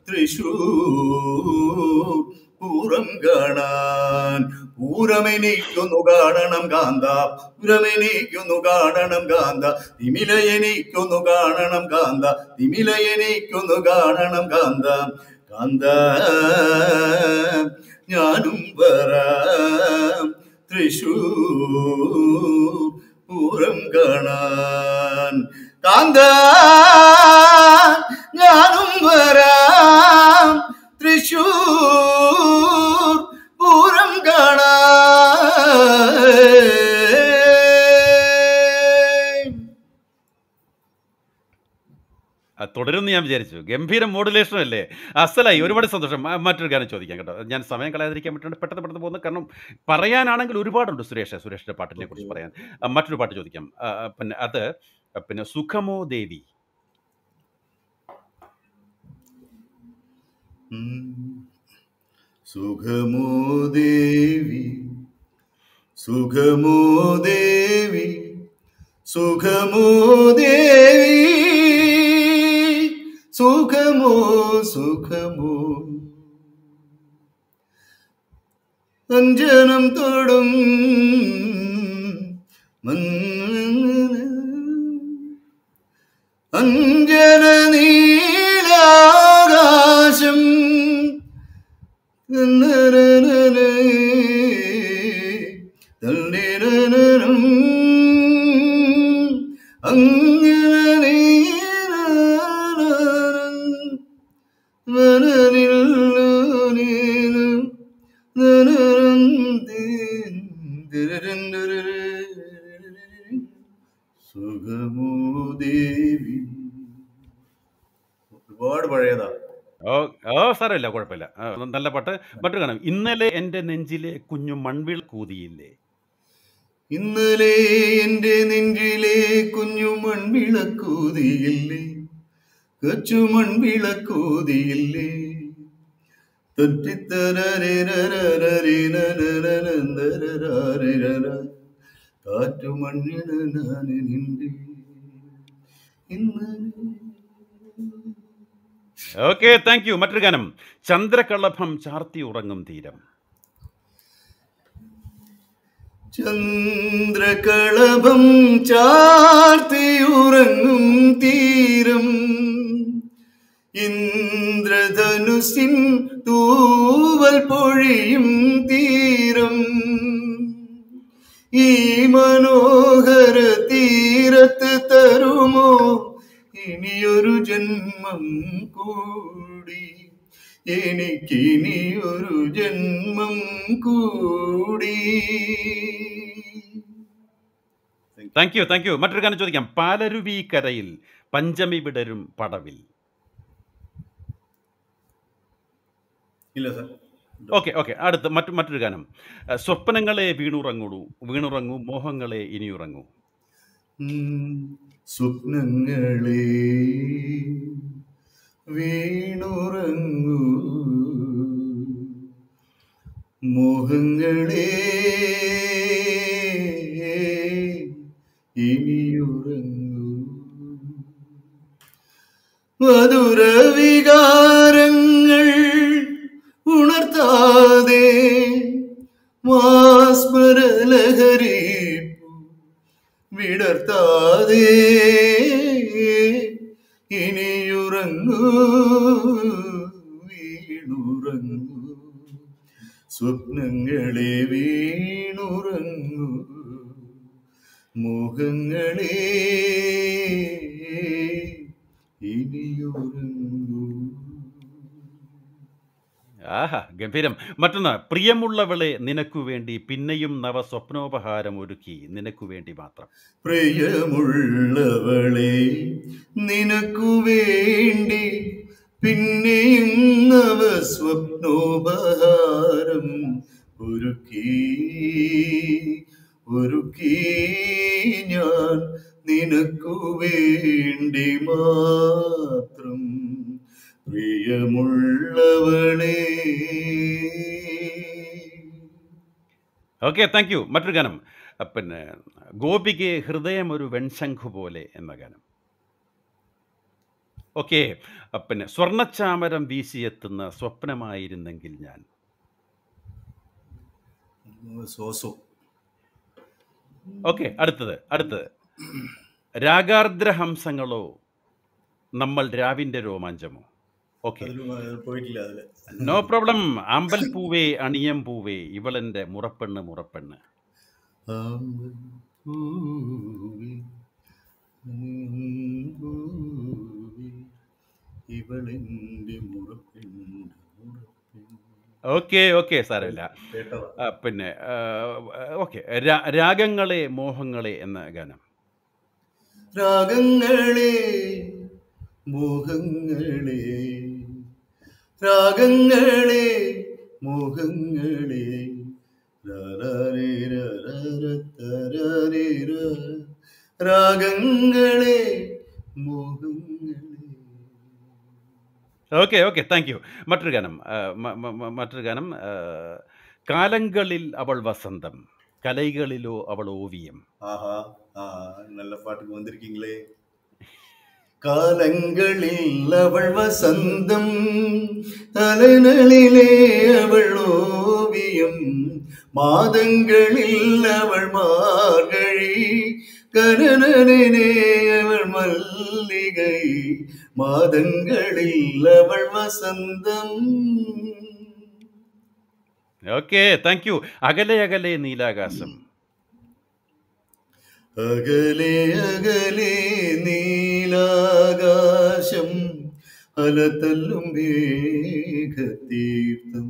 തൃശൂർ പൂരം കാണാൻ. പൂരമെനിക്കൊന്നു കാണണം കാന്ത, പൂരമെനിക്കൊന്നു കാണണം കാന്ത, തിമിലയെനിക്കൊന്നു കാണണം കാന്ത, തിമിലയെനിക്കൊന്നു കാണണം കാന്ത. കാന്ത ഞാനും വരാം തൃശൂർ പൂരം കാണാൻ. കാന്ത ഞാനും വരാം തൃശൂർ പൂരം കാണാൻ. തുടരുമെന്ന് ഞാൻ വിചാരിച്ചു. ഗംഭീരം മോഡുലേഷൻ അല്ലേ? അസലായി. ഒരുപാട് സന്തോഷം. മറ്റൊരു ഗാനം ചോദിക്കാം കേട്ടോ. ഞാൻ സമയം കളയാതിരിക്കാൻ പറ്റുന്നുണ്ട്. പെട്ടെന്ന് പോകുന്നത് കാരണം പറയാനാണെങ്കിൽ ഒരുപാടുണ്ട് സുരേഷിൻ്റെ പാട്ടിനെ കുറിച്ച് പറയാൻ. മറ്റൊരു പാട്ട് ചോദിക്കാം. പിന്നെ സുഖമോ ദേവി. സുഖമോ ദേവി, സുഖമോ ദേവി, സുഖമോ ദേവി, സുഖമോ സുഖമോ. അഞ്ജനം തൊടും അഞ്ജന നീലാകാശം അങ്ങനെ ദേവി. ഒരുപാട് പഴയതാ. ഓ ഓ സാരമില്ല, കുഴപ്പമില്ല. നല്ല പാട്ട്. മറ്റൊരു ഗാനം, ഇന്നലെ എൻ്റെ നെഞ്ചിലെ കുഞ്ഞു മൺവിളക്കൂതിയില്ലേ. ഇന്നലെ എന്റെ നെഞ്ചിലെ കുഞ്ഞു മൺവിളക്കൂതിയില്ലേ, കൊച്ചു മൺവിളക്കൂതിയില്ലേ, കാറ്റു മണ്ണിനാണ് നിന്റെ ഇന്നലെ. Okay, thank you. മറ്റൊരു ഗാനം, ചന്ദ്രകളഭം ചാർത്തി ഉറങ്ങും തീരം. ചന്ദ്രകളഭം ചാർത്തിയുറങ്ങും തീരം, ഇന്ദ്രധനുസിൻ തൂവൽ പൊഴിയും തീരം, ഈ മനോഹര തീരത്ത് തരുമോ ഇനിയൊരു ജന്മം കൂടി, എനിക്കിനിയൊരു ജന്മം കൂടി. Thank you, thank you. മറ്റൊരു ഗാനം ചോദിക്കാം, പാലരുവി കരയിൽ പഞ്ചമി വിടരും പടവിൽ. ഇല്ല സാർ. ഓക്കെ ഓക്കെ, അടുത്ത് മറ്റൊരു ഗാനം, സ്വപ്നങ്ങളെ വീണുറങ്ങൂ മോഹങ്ങളെ ഇനിയുറങ്ങൂ. സ്വപ്നങ്ങളെ വീണുറങ്ങൂ മോഹങ്ങളെ ഇനിയുറങ്ങൂ, മധുര വികാരങ്ങൾ ഉണർത്താതെ മാസ്മരലഹരി വിടർത്താതെ ഇനിയുറങ്ങൂ വീണുറങ്ങൂ, സ്വപ്നങ്ങളെ വീണുറങ്ങൂ മോഹങ്ങളെ ഇനിയുറങ്ങൂ. ആഹാ, ഗംഭീരം. മറ്റൊന്ന്, പ്രിയമുള്ളവളെ നിനക്കു വേണ്ടി പിന്നെയും നവ സ്വപ്നോപഹാരം ഒരുക്കി നിനക്കു വേണ്ടി മാത്രം. പ്രിയമുള്ളവളെ നിനക്കു വേണ്ടി പിന്നെയും നവ സ്വപ്നോപഹാരം ഒരുക്കി ഒരുക്കി ഞാൻ നിനക്കു വേണ്ടി മാത്രം, പ്രിയമുള്ളവളെ. Okay, thank you. മറ്റൊരു ഗാനം, പിന്നെ ഗോപിക്ക് ഹൃദയം ഒരു വെൺശംഖു പോലെ എന്ന ഗാനം. ഓക്കെ, പിന്നെ സ്വർണ്ണച്ചാമരം വീശിയെത്തുന്ന സ്വപ്നമായിരുന്നെങ്കിൽ ഞാൻ. സോസോ. ഓക്കെ, അടുത്തത് രാഗാർദ്രഹംസങ്ങളോ നമ്മൾ രാവിൻ്റെ രോമാഞ്ചമോ. ഓക്കെ, പോയിട്ടില്ല അതില്. No problem. അമ്പൽ പൂവേ അണിയം പൂവേ ഇവളെൻ്റെ മുറപ്പെണ്ണ്. ഓക്കെ ഓക്കെ, സാരമില്ല. പിന്നെ ഓക്കെ, രാഗങ്ങളെ മോഹങ്ങളെ എന്ന ഗാനം. രാഗങ്ങളെ മോഹങ്ങളെ, രാഗങ്ങളെ മോഹങ്ങളെ, രാഗങ്ങളെ മോഹങ്ങളെ. Okay okay, thank you. മറ്റൊരു ഗാനം, കാലങ്ങളിൽ അവൾ വസന്തം കലൈകളിലോ അവൾ ഓവിയം. ആഹാ, നല്ല പാട്ടുക്ക് വന്നിരിക്കீங்களே. കാലങ്ങളിൽ അവൾ വസന്തം അലനളിലെ അവൾ ഓവിയം, മാതങ്ങളിൽ അവൾ മാർഗഴി കനനനെ അവൾ മല്ലികை, മാതങ്ങളിൽ അവൾ വസന്തം. Okay, thank you. അകലെ അകലെ നീലാകാശം. അകലെ അകലെ നീലാകാശം അലതല്ലും മേഘതീർത്ഥം,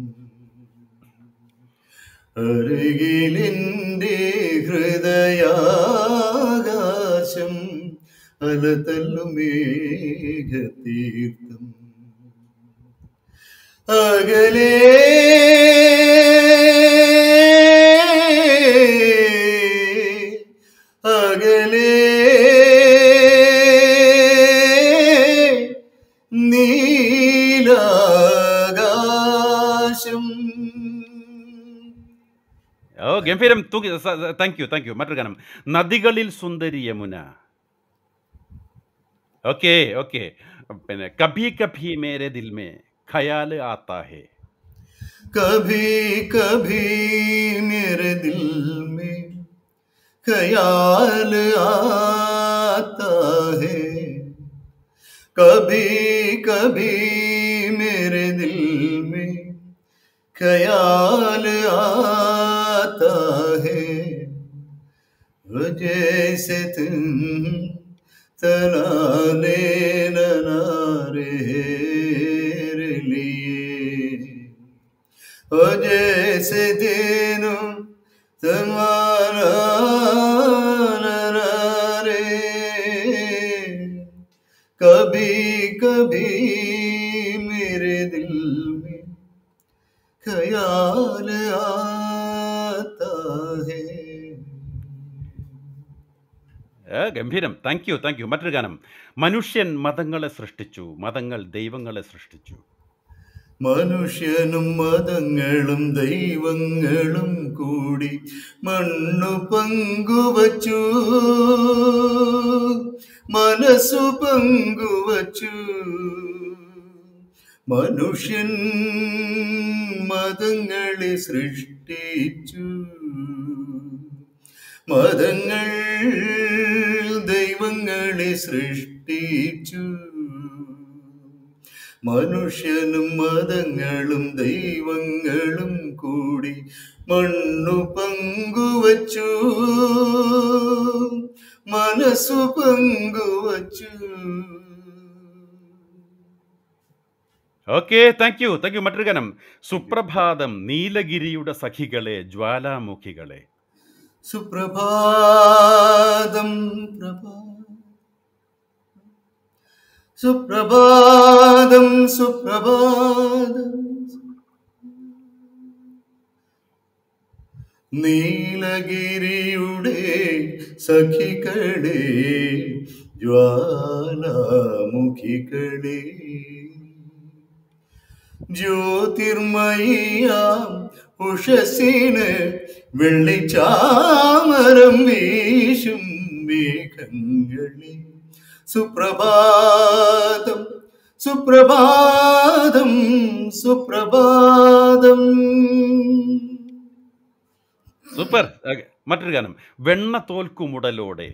അരികിലെന്റെ ഹൃദയാകാശം അലതല്ലു മേഘതീർത്ഥം അകലേ അകലേ നീലാകാശം. ഓ ഗംഭീരം. Thank you. മറ്റൊരു ഗാനം, നദികളിൽ സുന്ദരി യമുന. ഓക്കെ. പിന്നെ കഭി കഭി മേരെ ദിൽ മേ ഖയാൽ ആത്താ ഹേ. കഭി കഭി മേരെ ദിൽ മേ ഖയാൽ ആത്താ ഹേ കഭി കഭി മേരെ ദിൽ മേ ഖയാൽ ആത്താ ഹേ ജൈസെ തും തരാനെ നനാരെ लिए ओ जैसे दिनों तुम्हारा ननारे कभी कभी मेरे दिल में ख्याल आता है. ഗംഭീരം. Thank you. മറ്റൊരു ഗാനം, മനുഷ്യൻ മതങ്ങളെ സൃഷ്ടിച്ചു, മതങ്ങൾ ദൈവങ്ങളെ സൃഷ്ടിച്ചു. മനുഷ്യനും മതങ്ങളും ദൈവങ്ങളും കൂടി മണ്ണു പങ്കുവച്ചു, മനസ്സു പങ്കുവച്ചു. മനുഷ്യൻ മതങ്ങളെ സൃഷ്ടിച്ചു, മതങ്ങൾ ദൈവങ്ങളെ സൃഷ്ടിച്ചു. മനുഷ്യനും മതങ്ങളും ദൈവങ്ങളും കൂടി മണ്ണു പങ്കുവച്ചു, മനസ്സു പങ്കുവച്ചു. ഓക്കെ. Thank you. മറ്റൊരു ഗാനം, സുപ്രഭാതം നീലഗിരിയുടെ സഖികളെ ജ്വാലാമുഖികളെ. സുപ്രഭാതം സുപ്രഭാതം സുപ്രഭാതം നീലഗിരിയുടെ സഖികളെ ജ്വാലാമുഖികളെ ജ്യോതിർമയാം ഉഷസ്സിന് വെള്ളിച്ചാമരം വീശും മേഘങ്ങളെ. സുപ്രഭാതം സുപ്രഭാതം സുപ്രഭാതം. സൂപ്പർ. മറ്റൊരു ഗാനം, വെണ്ണ തോൽക്കുമുടലോടെ.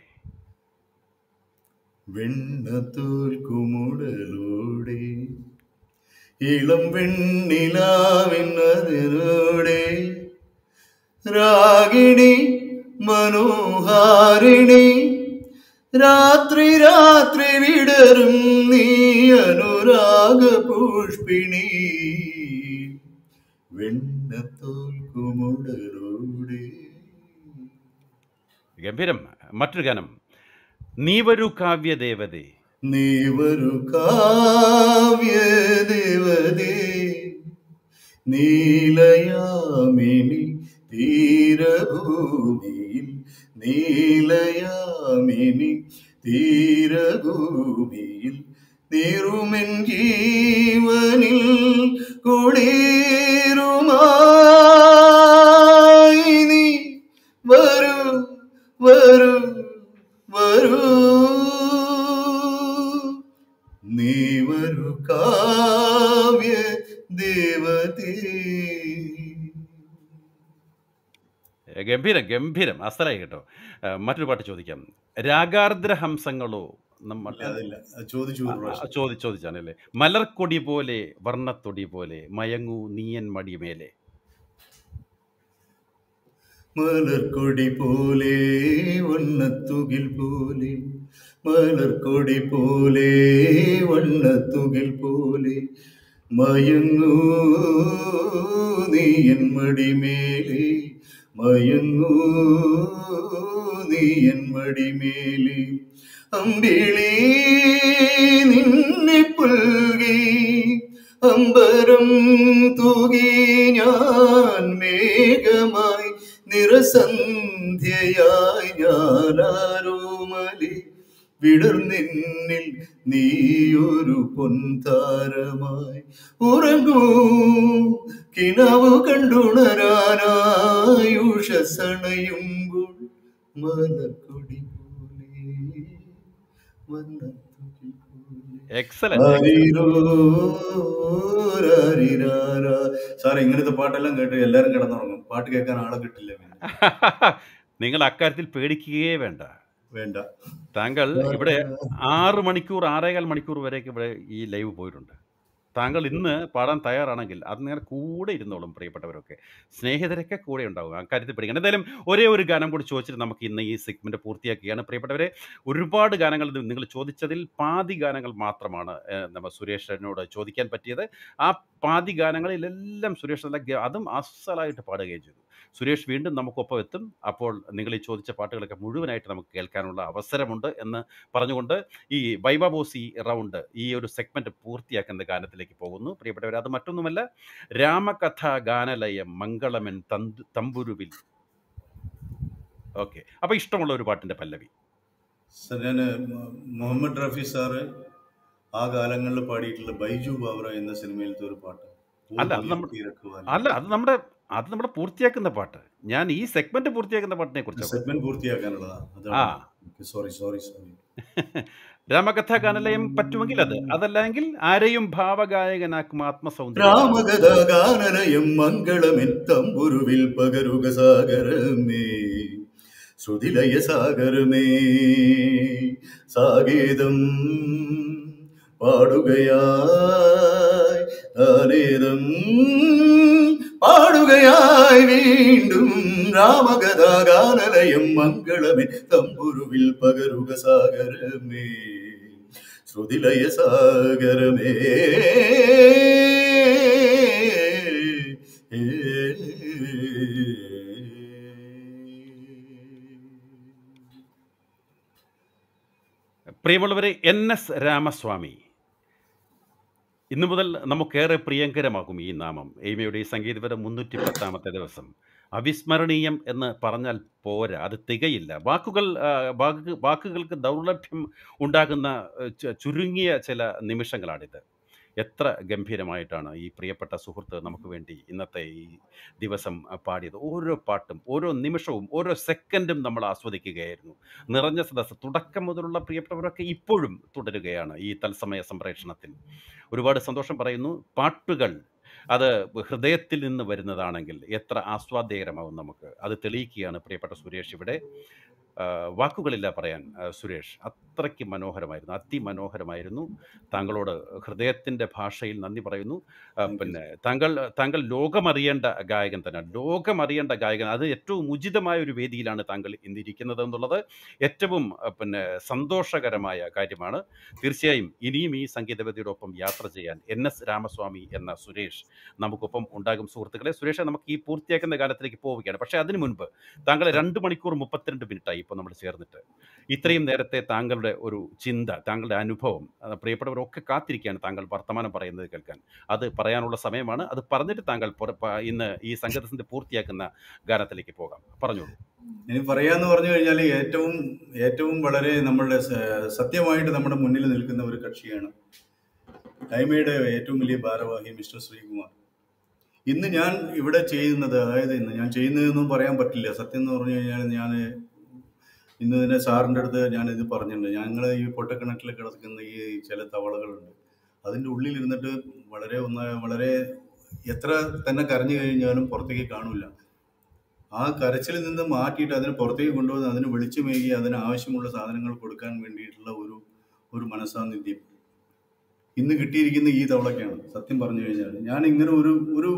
വെണ്ണ തോൽക്കുമുടലോടെ ഇളം വെണ്ണിലാവിനോടെ രാഗിണി മനോഹാരിണി രാത്രി രാത്രി വിടരും നീ അനുരാഗ പുഷ്പിണി. വെണ്ണ തോൽക്കുമുടലോടെ. ഗംഭീരം. മറ്റൊരു ഗാനം, നീ വരൂ കാവ്യദേവതേ. നീ വരൂ കാവ്യദേവതേ നീലയാമിനി തീരഭൂമിയിൽ, നീലയാമിനി തീരഭൂമിയിൽ നീറുമെൻ ജീവനിൽ കുളിരുമായി നീ വരൂ വരൂ വരൂ. നീ വരൂ കാവ്യ ദേവതേ. ഗംഭീരം. അസലായി കേട്ടോ. മറ്റൊരു പാട്ട് ചോദിക്കാം, രാഗാർദ്ര ഹംസങ്ങളോ. നമ്മൾ ചോദിച്ചാണല്ലേ. മലർക്കൊടി പോലെ വർണ്ണത്തൊടി പോലെ മയങ്ങൂ നീയൻ മടിമേലെ. മലർക്കൊടി പോലെ വണ്ണത്തുകിൽ പോലെ, മലർക്കൊടി പോലെ വണ്ണത്തുകിൽ പോലെ മയങ്ങൂ നീയൻ മടിമേലെ, മയങ്ങൂ നീയൻ മടിമേലെ. അമ്പിളി നിന്നെ പുൽകി അമ്പരം തൂകി ഞാൻ മേഘമായി നിറസന്ധ്യയായി ഞാനാരോമലി വിടർന്നിന്നിൽ നീയൊരു പൊൻതാരമായി ഉറങ്ങൂ കിനാവു കണ്ടുണരാനായി ഉഷസണയുമ്പോൾ മലക്കൊടി പോലെ വന്നത്തുടി പോലെ എക്സലന്റ് ആരിരോ രാരിരാരാ. സാറേ ഇങ്ങനത്തെ പാട്ടെല്ലാം കേട്ട് എല്ലാരും കിടന്നുറങ്ങും. പാട്ട് കേൾക്കാൻ ആളെ കിട്ടില്ല പിന്നെ. നിങ്ങൾ അക്കാര്യത്തിൽ പേടിക്കുകയേ വേണ്ട. വേണ്ട. താങ്കൾ ഇവിടെ 6 മണിക്കൂർ 6.25 മണിക്കൂർ വരെയൊക്കെ ഇവിടെ ഈ ലൈവ് പോയിട്ടുണ്ട്. താങ്കൾ ഇന്ന് പാടാൻ തയ്യാറാണെങ്കിൽ അത് നേരെ കൂടെ ഇരുന്നോളും പ്രിയപ്പെട്ടവരൊക്കെ. സ്നേഹിതരൊക്കെ കൂടെ ഉണ്ടാവും. അക്കാര്യത്തിൽ പേടിക്കണം. എന്തായാലും ഒരേ ഒരു ഗാനം കൂടി ചോദിച്ചിട്ട് നമുക്ക് ഇന്ന് ഈ സെഗ്മെൻറ്റ് പൂർത്തിയാക്കുകയാണ്. പ്രിയപ്പെട്ടവരെ, ഒരുപാട് ഗാനങ്ങൾ നിങ്ങൾ ചോദിച്ചതിൽ പാതി ഗാനങ്ങൾ മാത്രമാണ് നമ്മൾ സുരേഷിനോട് ചോദിക്കാൻ പറ്റിയത്. ആ പാതി ഗാനങ്ങളിലെല്ലാം സുരേഷ് നല്ല അതും അസലായിട്ട് പാടുകയും ചെയ്തു. സുരേഷ് വീണ്ടും നമുക്കൊപ്പം എത്തും. അപ്പോൾ നിങ്ങൾ ഈ ചോദിച്ച പാട്ടുകളൊക്കെ മുഴുവനായിട്ട് നമുക്ക് കേൾക്കാനുള്ള അവസരമുണ്ട് എന്ന് പറഞ്ഞുകൊണ്ട് ഈ വൈബാബോസി റൗണ്ട് ഈ ഒരു സെഗ്മെൻറ്റ് പൂർത്തിയാക്കുന്ന ഗാനത്തിലേക്ക് പോകുന്നു. പ്രിയപ്പെട്ടവർ, അത് മറ്റൊന്നുമല്ല, രാമകഥാ ഗാനലയം മംഗളമൻ തമ്പുരുവിൽ. ഓക്കെ, അപ്പോൾ ഇഷ്ടമുള്ള ഒരു പാട്ടിൻ്റെ പല്ലവി. ഞാൻ മുഹമ്മദ് റഫി സാറ് ആ കാലങ്ങളിൽ പാടിയിട്ടുള്ള ബൈജു ബാവറ എന്ന സിനിമയിലത്തെ ഒരു പാട്ട്. അല്ല, അത് നമ്മുടെ പൂർത്തിയാക്കുന്ന പാട്ട്. ഞാൻ ഈ സെഗ്മെന്റ് പൂർത്തിയാക്കുന്ന പാട്ടിനെ കുറിച്ച് സെഗ്മെന്റ് പൂർത്തിയാക്കാനുള്ളതാ. സോറി. രാമകഥാ ഗാനലയം പറ്റുമെങ്കിൽ അതല്ലെങ്കിൽ ആരെയും ഭാവഗായകനാക്കും ആത്മസൗന്ദര്യം. രാമകഥാ ഗാനലയം മംഗളമെൻ തമ്പുരുവിൽ പകരുക സാഗരമേ ശ്രുതിലയ സാഗരമേ സാഗീതം പാടുകയായി ആനേദം പാടുകയായി വീണ്ടും രാമകഥാ ഗാനലയം മംഗളമേ തമ്പുരുവിൽ പകരുക സാഗരമേ ശ്രുതിലയ സാഗരമേ. പ്രിയമുള്ളവരെ, NS രാമസ്വാമി ഇന്നു മുതൽ നമുക്കേറെ പ്രിയങ്കരമാകും ഈ നാമം. എയ്മയുടെ ഈ സംഗീതപരം 310-ാമത്തെ ദിവസം. അവിസ്മരണീയം എന്ന് പറഞ്ഞാൽ പോരാ, അത് തികയില്ല. വാക്കുകൾക്ക് ദൗർലഭ്യം ഉണ്ടാകുന്ന ചുരുങ്ങിയ ചില നിമിഷങ്ങളാണിത്. എത്ര ഗംഭീരമായിട്ടാണ് ഈ പ്രിയപ്പെട്ട സുഹൃത്ത് നമുക്ക് വേണ്ടി ഇന്നത്തെ ഈ ദിവസം പാടിയത്. ഓരോ പാട്ടും, ഓരോ നിമിഷവും, ഓരോ സെക്കൻഡും നമ്മൾ ആസ്വദിക്കുകയായിരുന്നു. നിറഞ്ഞ സദസ്സ് തുടക്കം മുതലുള്ള പ്രിയപ്പെട്ടവരൊക്കെ ഇപ്പോഴും തുടരുകയാണ് ഈ തത്സമയ സംപ്രേഷണത്തിൽ. ഒരുപാട് സന്തോഷം പറയുന്നു. പാട്ടുകൾ അത് ഹൃദയത്തിൽ നിന്ന് വരുന്നതാണെങ്കിൽ എത്ര ആസ്വാദ്യകരമാവും നമുക്ക്. അത് തെളിയിക്കുകയാണ് പ്രിയപ്പെട്ട സുരേഷ് ഇവിടെ. വാക്കുകളില്ല പറയാൻ സുരേഷ്. അത്രയ്ക്ക് മനോഹരമായിരുന്നു, അതിമനോഹരമായിരുന്നു. താങ്കളോട് ഹൃദയത്തിൻ്റെ ഭാഷയിൽ നന്ദി പറയുന്നു. പിന്നെ താങ്കൾ ലോകമറിയേണ്ട ഗായകൻ തന്നെ, ലോകമറിയേണ്ട ഗായകൻ. അത് ഏറ്റവും ഉചിതമായ ഒരു വേദിയിലാണ് താങ്കൾ ഇന്നിരിക്കുന്നത് എന്നുള്ളത് ഏറ്റവും സന്തോഷകരമായ കാര്യമാണ്. തീർച്ചയായും ഇനിയും ഈ സംഗീതവേദിയോടൊപ്പം യാത്ര ചെയ്യാൻ NS രാമസ്വാമി എന്ന സുരേഷ് നമുക്കൊപ്പം ഉണ്ടാകും. സുഹൃത്തുക്കളെ, സുരേഷ്, നമുക്ക് ഈ പൂർത്തിയാക്കുന്ന കാലത്തിലേക്ക് പോവുകയാണ്. പക്ഷേ അതിനു മുൻപ് താങ്കൾ 2 മണിക്കൂർ 32 മിനിറ്റായി ഇപ്പോൾ നമ്മൾ ചേർന്നിട്ട്. ഇത്രയും നേരത്തെ താങ്കളുടെ ഒരു ചിന്ത, താങ്കളുടെ അനുഭവം പ്രിയപ്പെട്ടവരൊക്കെ കാത്തിരിക്കുകയാണ് താങ്കൾ വർത്തമാനം പറയുന്നത് കേൾക്കാൻ. അത് പറയാനുള്ള സമയമാണ്. അത് പറഞ്ഞിട്ട് താങ്കൾ ഇന്ന് ഈ സംഗീതത്തിന്റെ പൂർത്തിയാക്കുന്ന ഗാനത്തിലേക്ക് പോകാം. പറഞ്ഞോളൂ. ഇനി പറയാന്ന് പറഞ്ഞു കഴിഞ്ഞാൽ ഏറ്റവും വളരെ നമ്മളുടെ സത്യമായിട്ട് നമ്മുടെ മുന്നിൽ നിൽക്കുന്ന ഒരു കക്ഷിയാണ് AIMA-യുടെ ഏറ്റവും വലിയ ഭാരവാഹി മിസ്റ്റർ ശ്രീകുമാർ. ഇന്ന് ഞാൻ ഇവിടെ ചെയ്യുന്നത്, അതായത് ഇന്ന് ഞാൻ ചെയ്യുന്നതെന്നും പറയാൻ പറ്റില്ല. സത്യം എന്ന് പറഞ്ഞു കഴിഞ്ഞാൽ ഞാൻ ഇന്ന് തന്നെ സാറിൻ്റെ അടുത്ത് ഞാനിത് പറഞ്ഞിട്ടുണ്ട്. ഞങ്ങൾ ഈ പൊട്ടക്കിണറ്റിൽ കിടക്കുന്ന ഈ ചില തവളകളുണ്ട്, അതിൻ്റെ ഉള്ളിലിരുന്നിട്ട് വളരെ എത്ര തന്നെ കരഞ്ഞു കഴിഞ്ഞാലും പുറത്തേക്ക് കാണില്ല. ആ കരച്ചിൽ നിന്ന് മാറ്റിയിട്ട് അതിനെ പുറത്തേക്ക് കൊണ്ടുവന്ന് അതിന് വെളിച്ചമേകി അതിന് ആവശ്യമുള്ള സാധനങ്ങൾ കൊടുക്കാൻ വേണ്ടിയിട്ടുള്ള ഒരു മനസ്സാന്നിധ്യം ഇന്ന് കിട്ടിയിരിക്കുന്ന ഈ തവളക്കാണ്. സത്യം പറഞ്ഞു കഴിഞ്ഞാൽ ഞാൻ ഇങ്ങനെ ഒരു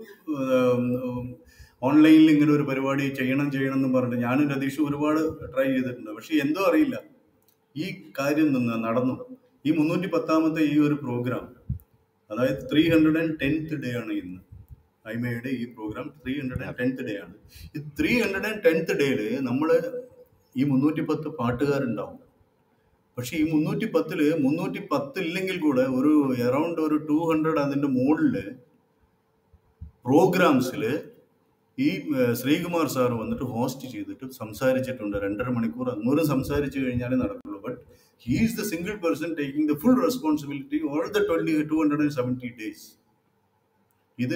ഓൺലൈനിൽ ഇങ്ങനെ ഒരു പരിപാടി ചെയ്യണം എന്ന് പറഞ്ഞിട്ട് ഞാനും രതീഷ് ഒരുപാട് ട്രൈ ചെയ്തിട്ടുണ്ട്. പക്ഷെ എന്തോ അറിയില്ല, ഈ കാര്യം നടന്നു. ഈ 310-ാമത്തെ ഈ ഒരു പ്രോഗ്രാം, അതായത് 310th ഡേ ആണ് ഇന്ന്. AIMA-യുടെ ഈ പ്രോഗ്രാം 310th ഡേ ആണ്. ഈ 310th ഡേയില് നമ്മൾ ഈ 310 പാട്ടുകാരുണ്ടാവും. പക്ഷെ ഈ 310 ഇല്ലെങ്കിൽ കൂടെ ഒരു അറൗണ്ട് ഒരു 200 അതിന്റെ മുകളില് പ്രോഗ്രാംസിൽ ഈ ശ്രീകുമാർ സാർ വന്നിട്ട് ഹോസ്റ്റ് ചെയ്തിട്ട് സംസാരിച്ചിട്ടുണ്ട്. 2.5 മണിക്കൂർ അങ്ങോട്ടും സംസാരിച്ചു കഴിഞ്ഞാലേ നടക്കുള്ളൂ. But he is the single person taking the full responsibility all the 270 days. ഇത്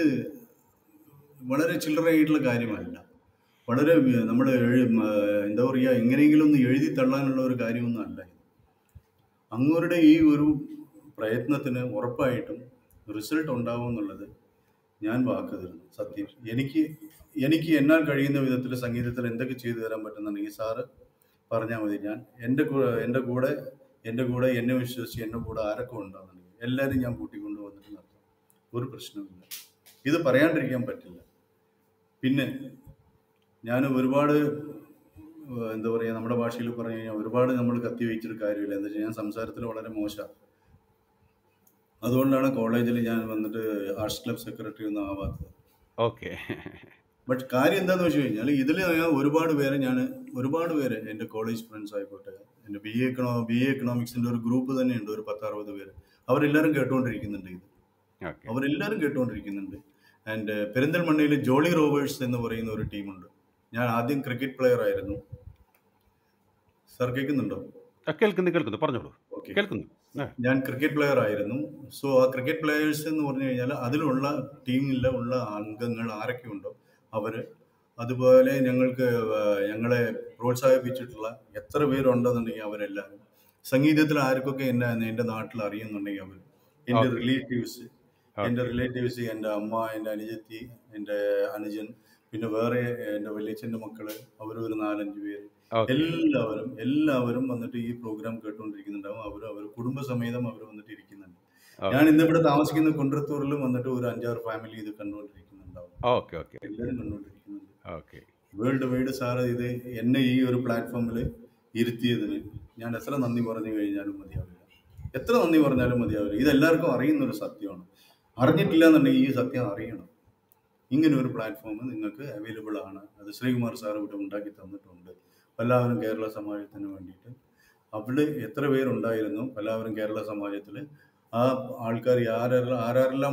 വളരെ ചില്ലറയായിട്ടുള്ള കാര്യമല്ല. വളരെ നമ്മൾ എന്താ പറയുക, എങ്ങനെയെങ്കിലും ഒന്ന് എഴുതി തള്ളാനുള്ള ഒരു കാര്യമൊന്നും അല്ല. അങ്ങവരുടെ ഈ ഒരു പ്രയത്നത്തിന് ഉറപ്പായിട്ടും റിസൾട്ട് ഉണ്ടാവും എന്നുള്ളത് ഞാൻ വാക്ക് തരുന്നു. സത്യം. എനിക്ക് എന്നാൽ കഴിയുന്ന വിധത്തിൽ സംഗീതത്തിൽ എന്തൊക്കെ ചെയ്തു തരാൻ പറ്റുന്നുണ്ടെങ്കിൽ സാറ് പറഞ്ഞാൽ മതി. ഞാൻ എൻ്റെ കൂടെ എന്നെ വിശ്വസിച്ച് എൻ്റെ കൂടെ ആരൊക്കെ ഉണ്ടാകുന്നുണ്ടെങ്കിൽ എല്ലാവരും ഞാൻ കൂട്ടിക്കൊണ്ട് വന്നിട്ട് നടത്താം. ഒരു പ്രശ്നമില്ല. ഇത് പറയാണ്ടിരിക്കാൻ പറ്റില്ല. പിന്നെ ഞാൻ ഒരുപാട് എന്താ പറയുക, നമ്മുടെ ഭാഷയിൽ പറഞ്ഞു കഴിഞ്ഞാൽ ഒരുപാട് നമ്മൾ കത്തി വെച്ചിട്ട് കാര്യമില്ല. എന്താ വെച്ചാൽ ഞാൻ സംസാരത്തിൽ വളരെ മോശമാണ്. അതുകൊണ്ടാണ് കോളേജിൽ ഞാൻ വന്നിട്ട് ആർട്സ് ക്ലബ് സെക്രട്ടറി ഒന്നും ആവാത്തത്. ഓക്കെ. ബട്ട് കാര്യം എന്താന്ന് വെച്ച് കഴിഞ്ഞാൽ ഇതിൽ ഞാൻ ഒരുപാട് പേര് എൻ്റെ കോളേജ് ഫ്രണ്ട്സ് ആയിക്കോട്ടെ, എൻ്റെ ബി എ എക്കണോമിക്സിൻ്റെ ഒരു ഗ്രൂപ്പ് തന്നെയുണ്ട്, ഒരു 10-60 പേര്. അവരെല്ലാവരും കേട്ടുകൊണ്ടിരിക്കുന്നുണ്ട്. അവരെല്ലാവരും കേട്ടുകൊണ്ടിരിക്കുന്നുണ്ട്. ആൻഡ് പെരിന്തൽമണ്ണയിൽ ജോളി റോവേഴ്സ് എന്ന് പറയുന്ന ഒരു ടീമുണ്ട്. ഞാൻ ആദ്യം ക്രിക്കറ്റ് പ്ലെയർ ആയിരുന്നു. സാർ കേൾക്കുന്നുണ്ടോ? കേൾക്കുന്നു, പറഞ്ഞോളൂ. ഓക്കെ. കേൾക്കുന്നു. ഞാൻ ക്രിക്കറ്റ് പ്ലെയർ ആയിരുന്നു. സോ ആ ക്രിക്കറ്റ് പ്ലെയേഴ്സ് എന്ന് പറഞ്ഞു കഴിഞ്ഞാൽ അതിലുള്ള ടീമിലുള്ള അംഗങ്ങൾ ആരൊക്കെ ഉണ്ടോ അവര്, അതുപോലെ ഞങ്ങളെ പ്രോത്സാഹിപ്പിച്ചിട്ടുള്ള എത്ര പേരുണ്ടെന്നുണ്ടെങ്കിൽ അവരെല്ലാവരും, സംഗീതത്തിൽ ആർക്കൊക്കെ എൻ്റെ നാട്ടിൽ അറിയുന്നുണ്ടെങ്കിൽ അവർ, എൻ്റെ റിലേറ്റീവ്സ്, എൻ്റെ അമ്മ, എൻ്റെ അനുജത്തി, എൻ്റെ അനുജൻ, പിന്നെ വേറെ എൻ്റെ വലിയച്ഛൻ്റെ മക്കള്, അവരൊരു 4-5 പേര്, എല്ലാവരും വന്നിട്ട് ഈ പ്രോഗ്രാം കേട്ടുകൊണ്ടിരിക്കുന്നുണ്ടാവും. അവർ കുടുംബസമേതം അവർ വന്നിട്ട് ഇരിക്കുന്നുണ്ട്. ഞാൻ ഇന്നിവിടെ താമസിക്കുന്ന കുണ്ടത്തൂരിലും വന്നിട്ട് ഒരു 5-6 ഫാമിലി ഇത് കണ്ടുകൊണ്ടിരിക്കുന്നുണ്ടാവും. എല്ലാവരും കണ്ടുകൊണ്ടിരിക്കുന്നുണ്ട്. വേൾഡ് വൈഡ് സാറ് ഇത് എന്നെ ഈ ഒരു പ്ലാറ്റ്ഫോമിൽ ഇരുത്തിയതിന് ഞാൻ എത്ര നന്ദി പറഞ്ഞു കഴിഞ്ഞാലും മതിയാവില്ല. ഇതെല്ലാവർക്കും അറിയുന്നൊരു സത്യമാണ്. അറിഞ്ഞിട്ടില്ല എന്നുണ്ടെങ്കിൽ ഈ സത്യം അറിയണം. ഇങ്ങനെ ഒരു പ്ലാറ്റ്ഫോം നിങ്ങൾക്ക് അവൈലബിൾ ആണ്. അത് ശ്രീകുമാർ സാർ ഇവിടെ ഉണ്ടാക്കി തന്നിട്ടുണ്ട്. എല്ലാവരും കേരള സമാജത്തിന് വേണ്ടിയിട്ട്. അവിടെ എത്ര പേരുണ്ടായിരുന്നു എല്ലാവരും കേരള സമാജത്തിൽ, ആ ആൾക്കാർ ആരെല്ലാം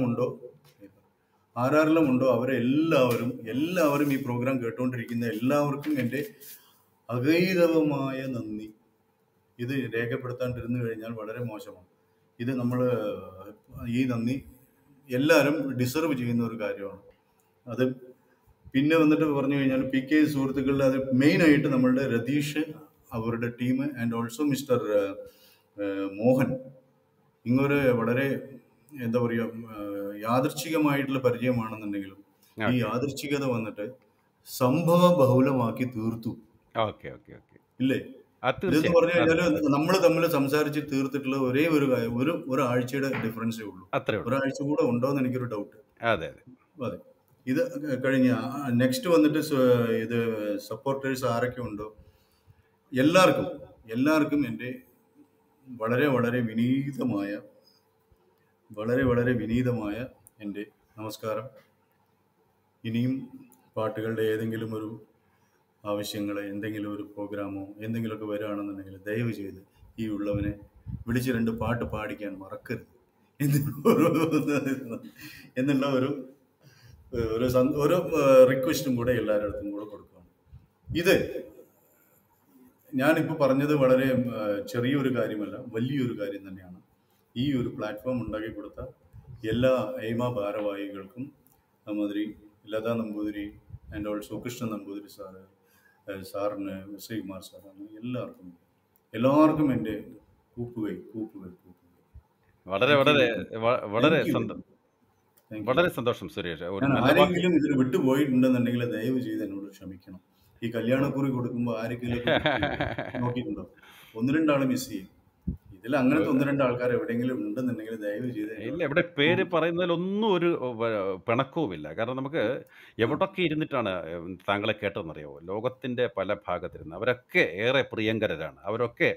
ഉണ്ടോ അവരെല്ലാവരും ഈ പ്രോഗ്രാം കേട്ടുകൊണ്ടിരിക്കുന്ന എല്ലാവർക്കും എൻ്റെ അഗൈതവമായ നന്ദി. ഇത് രേഖപ്പെടുത്താണ്ടിരുന്നു കഴിഞ്ഞാൽ വളരെ മോശമാണ്. ഇത് നമ്മൾ ഈ നന്ദി എല്ലാവരും ഡിസർവ് ചെയ്യുന്ന ഒരു കാര്യമാണ്. അത് പിന്നെ വന്നിട്ട് പറഞ്ഞു കഴിഞ്ഞാൽ PK സുഹൃത്തുക്കളുടെ അത് മെയിനായിട്ട് നമ്മളുടെ രതീഷ്, അവരുടെ team, and also mister Mohan, ഇങ്ങൊരു വളരെ എന്താ പറയുക യാദൃച്ഛികമായിട്ടുള്ള പരിചയമാണെന്നുണ്ടെങ്കിലും ഈ യാദൃച്ഛികത വന്നിട്ട് സംഭവ ബഹുലമാക്കി തീർത്തു. ഇല്ലേ? ഇതെന്ന് പറഞ്ഞു കഴിഞ്ഞാൽ നമ്മൾ തമ്മിൽ സംസാരിച്ച് തീർത്തിട്ടുള്ള ഒരേ ഒരാഴ്ചയുടെ ഡിഫറൻസേ ഉള്ളൂ. ഒരാഴ്ച കൂടെ ഉണ്ടോ എന്ന് എനിക്കൊരു ഡൗട്ട്. അതെ. ഇത് കഴിഞ്ഞ നെക്സ്റ്റ് വന്നിട്ട് ഇത് സപ്പോർട്ടേഴ്സ് ആരൊക്കെ ഉണ്ടോ എല്ലാവർക്കും എൻ്റെ വളരെ വളരെ വിനീതമായ എൻ്റെ നമസ്കാരം. ഇനിയും പാട്ടുകളുടെ ഏതെങ്കിലും ഒരു ആവശ്യങ്ങൾ, എന്തെങ്കിലും ഒരു പ്രോഗ്രാമോ എന്തെങ്കിലുമൊക്കെ വരികയാണെന്നുണ്ടെങ്കിൽ ദയവ് ചെയ്ത് ഈ ഉള്ളവനെ വിളിച്ച് 2 പാട്ട് പാടിക്കാൻ മറക്കരുത് എന്നുള്ള ഒരു റിക്വസ്റ്റും കൂടെ എല്ലാവരുടെ അടുത്തും കൂടെ കൊടുക്കുകയാണ്. ഇത് ഞാനിപ്പോൾ പറഞ്ഞത് വളരെ ചെറിയൊരു കാര്യമല്ല, വലിയൊരു കാര്യം തന്നെയാണ്. ഈ ഒരു പ്ലാറ്റ്ഫോം ഉണ്ടാക്കി കൊടുത്ത എല്ലാ AIMA ഭാരവാഹികൾക്കും, മാതിരി ലതാ നമ്പൂതിരി ആൻഡ് ഓൾസോ കൃഷ്ണൻ നമ്പൂതിരി സാറിന് ശ്രീകുമാർ സാറാണ്, എല്ലാവർക്കും എൻ്റെ കൂപ്പുകൈ. വളരെ വളരെ വളരെ സന്തോഷം സുരേഷ്. ആരെങ്കിലും ഇതിൽ വിട്ടുപോയിട്ടുണ്ടെന്നുണ്ടെങ്കിൽ ദയവ് ചെയ്ത് എന്നോട് ക്ഷമിക്കണം. ഈ കല്യാണക്കുറി കൊടുക്കുമ്പോൾ ആരെങ്കിലും നോക്കിയിട്ടുണ്ടോ? 1-2 ആള് മിസ് ചെയ്യും. ഇതിൽ അങ്ങനത്തെ 1-2 ആൾക്കാർ എവിടെയെങ്കിലും ഉണ്ടെന്നുണ്ടെങ്കിൽ ദയവ് ചെയ്ത് ഇല്ല. ഇവിടെ പേര് പറയുന്നതിലൊന്നും ഒരു പിണക്കവുമില്ല. കാരണം നമുക്ക് എവിടൊക്കെ ഇരുന്നിട്ടാണ് താങ്കളെ കേട്ടതെന്നറിയാമോ? ലോകത്തിൻ്റെ പല ഭാഗത്തിരുന്ന് അവരൊക്കെ ഏറെ പ്രിയങ്കരരാണ്. അവരൊക്കെ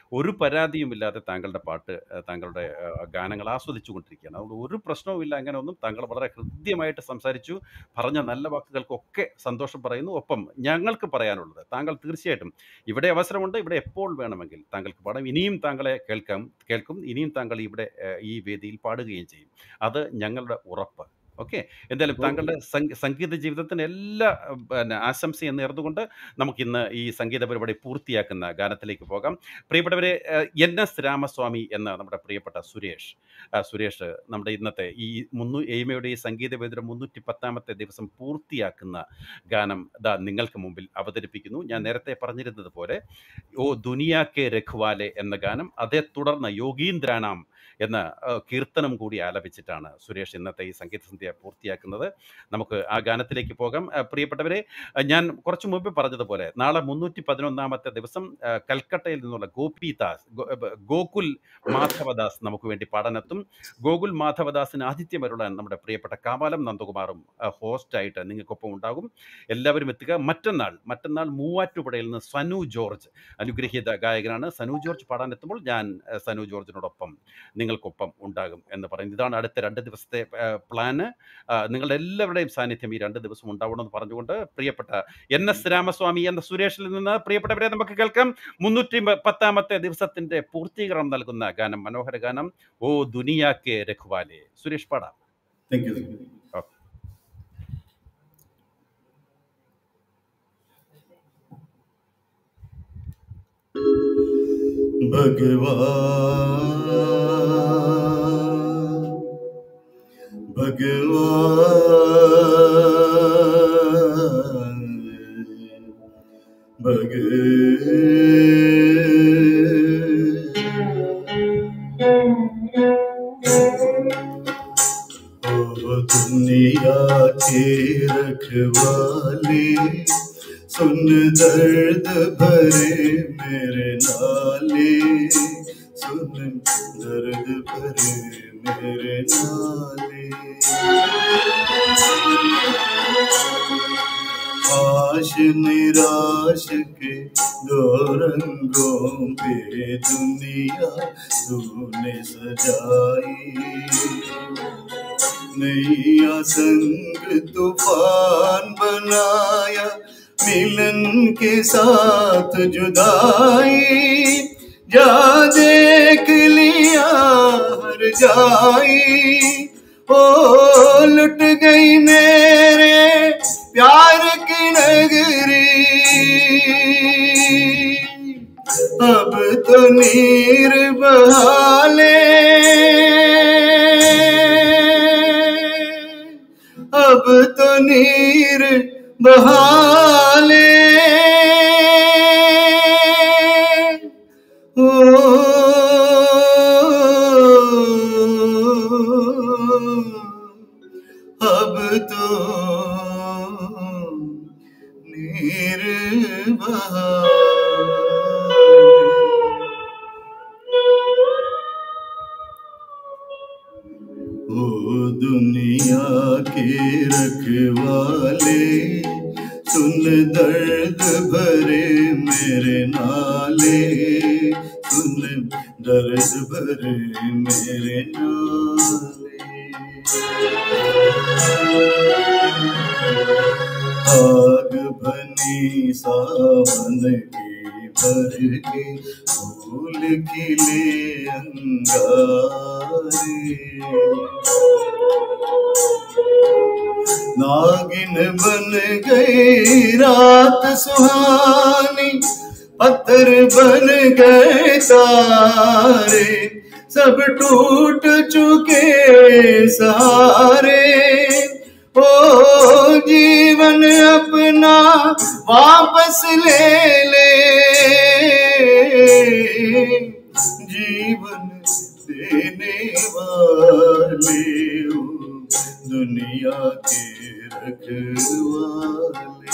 ഒരു പരാതിയുമില്ലാതെ താങ്കളുടെ പാട്ട് താങ്കളുടെ ഗാനങ്ങൾ ആസ്വദിച്ചു കൊണ്ടിരിക്കുകയാണ്. അതുകൊണ്ട് ഒരു പ്രശ്നവുമില്ല. അങ്ങനെ ഒന്നും താങ്കൾ വളരെ ഹൃദ്യമായിട്ട് സംസാരിച്ചു. പറഞ്ഞ നല്ല വാക്കുകൾക്കൊക്കെ സന്തോഷം പറയുന്നു. ഒപ്പം ഞങ്ങൾക്ക് പറയാനുള്ളത്, താങ്കൾ തീർച്ചയായിട്ടും ഇവിടെ അവസരമുണ്ട്, ഇവിടെ എപ്പോൾ വേണമെങ്കിൽ താങ്കൾക്ക് പാടാം. ഇനിയും താങ്കളെ കേൾക്കും. ഇനിയും താങ്കൾ ഇവിടെ ഈ വേദിയിൽ പാടുകയും ചെയ്യും. അത് ഞങ്ങളുടെ ഉറപ്പ്. ഓക്കെ, എന്തായാലും താങ്കളുടെ സംഗീത ജീവിതത്തിന് എല്ലാ ആശംസയും നേർന്നുകൊണ്ട് നമുക്കിന്ന് ഈ സംഗീത പരിപാടി പൂർത്തിയാക്കുന്ന ഗാനത്തിലേക്ക് പോകാം. പ്രിയപ്പെട്ടവരെ, NS രാമസ്വാമി എന്ന നമ്മുടെ പ്രിയപ്പെട്ട സുരേഷ് നമ്മുടെ ഇന്നത്തെ ഈ എയ്മയുടെ ഈ സംഗീത വേദിയുടെ 310ാമത്തെ ദിവസം പൂർത്തിയാക്കുന്ന ഗാനം നിങ്ങൾക്ക് മുമ്പിൽ അവതരിപ്പിക്കുന്നു. ഞാൻ നേരത്തെ പറഞ്ഞിരുന്നത് പോലെ ഓ ദുനിയാ കെ രഖ്വാലെ എന്ന ഗാനം, അതേ തുടർന്ന് യോഗീന്ദ്രാനാം എന്ന കീർത്തനം കൂടി ആലപിച്ചിട്ടാണ് സുരേഷ് ഇന്നത്തെ ഈ സംഗീത സന്ധ്യ പൂർത്തിയാക്കുന്നത്. നമുക്ക് ആ ഗാനത്തിലേക്ക് പോകാം. പ്രിയപ്പെട്ടവരെ, ഞാൻ കുറച്ചു മുമ്പ് പറഞ്ഞതുപോലെ നാളെ 311ാമത്തെ ദിവസം കൽക്കട്ടയിൽ നിന്നുള്ള ഗോകുൽ മാധവദാസ് നമുക്ക് വേണ്ടി പാടാനെത്തും. ഗോകുൽ മാധവദാസിന് ആതിഥ്യമരുളാൻ നമ്മുടെ പ്രിയപ്പെട്ട കാവാലം നന്ദകുമാറും ഹോസ്റ്റായിട്ട് നിങ്ങൾക്കൊപ്പം ഉണ്ടാകും. എല്ലാവരും എത്തുക. മറ്റന്നാൾ മൂവാറ്റുപുഴയിൽ നിന്ന് സനു ജോർജ്, അനുഗ്രഹീത ഗായകനാണ്. സനു ജോർജ് പാടാനെത്തുമ്പോൾ ഞാൻ സനു ജോർജിനോടൊപ്പം നിങ്ങൾക്കൊപ്പം ഉണ്ടാകും എന്ന് പറയുന്നത്. ഇതാണ് അടുത്ത 2 ദിവസത്തെ പ്ലാന്. നിങ്ങളുടെ എല്ലാവരുടെയും സാന്നിധ്യം ഈ 2 ദിവസം ഉണ്ടാവണമെന്ന് പറഞ്ഞുകൊണ്ട് പ്രിയപ്പെട്ട NS രാമസ്വാമി എന്ന സുരേഷിൽ നിന്ന് പ്രിയപ്പെട്ടവരെ നമുക്ക് കേൾക്കാം 310ാമത്തെ ദിവസത്തിന്റെ പൂർത്തീകരണം നൽകുന്ന ഗാനം, മനോഹര ഗാനം ഓ ദുനിയാ കെ രഖ്വാലെ. സുരേഷ് പാടാം. Thank you. दुनिया के रखवाले सुन दर्द भरे मेरे नाले, सुन दर्द भरे मेरे नाले। आश निराश के दो रंगों पे दुनिया तूने सजाई, नैया संग तूफान बनाया, मिलन के साथ जुदाई। जा देख लिया हर जाई, ओ लुट गई मेरे प्यार की नगरी। अब तो नीर बहाले, अब तो नीर बहाले, ओ अब तो नीर बहाले। ओ दुनिया के रखवाले सुन दर्द भरे मेरे नाले, सुन दर्द भरे मेरे नाले। आग बनी सावन की भर के फूल खिले अंगारे, नागिन बन गई रात सुहानी, पत्थर बन गए तारे, सब टूट चुके सहारे। ओ जीवन अपना वापस ले ले, जीवन देने वाले हो दुनिया के रखवाले।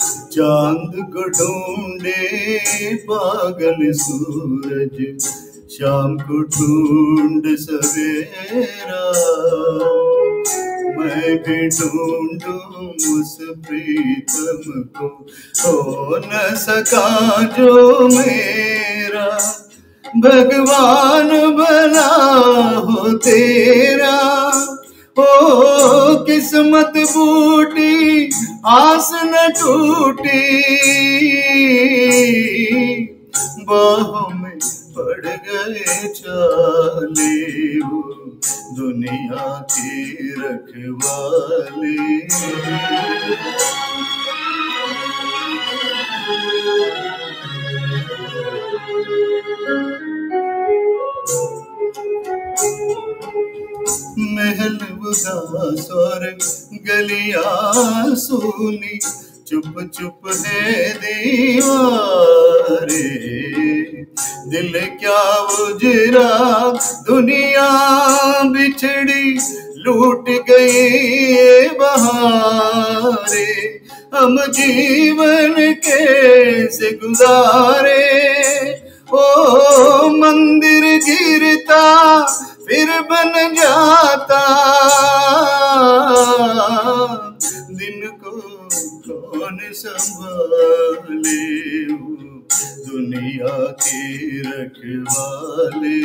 चांद को ढूंढे पागल सूरज, शाम को ढूंढ सवेरा, मैं भी ढूंढूं उस प्रीतम को, हो न सका जो मेरा, भगवान बना हो तेरा। ओ किस्मत बूटी आस न टूटी, बाहों में पड़ गए चाले, वो दुनिया की रखवाले। महल उदास और गलियां सूनी, चुप चुप है दीवारे, दिल क्या उजरा दुनिया बिछड़ी, लूट गई बहारे, हम जीवन कैसे गुजारे। ओ मंदिर गिरता फिर बन जाता, दिन को कौन संभाले, दुनिया के रखवाले।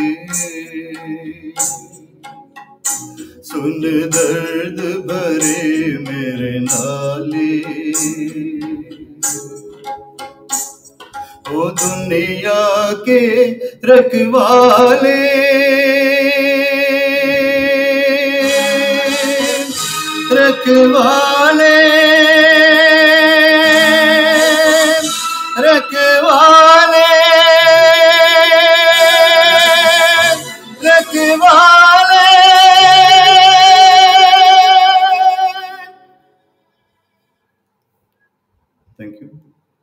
सुन दर्द भरे मेरे नाले, ओ दुनिया के रखवाले, रखवाले, रखवाले, रखवाले। Thank you.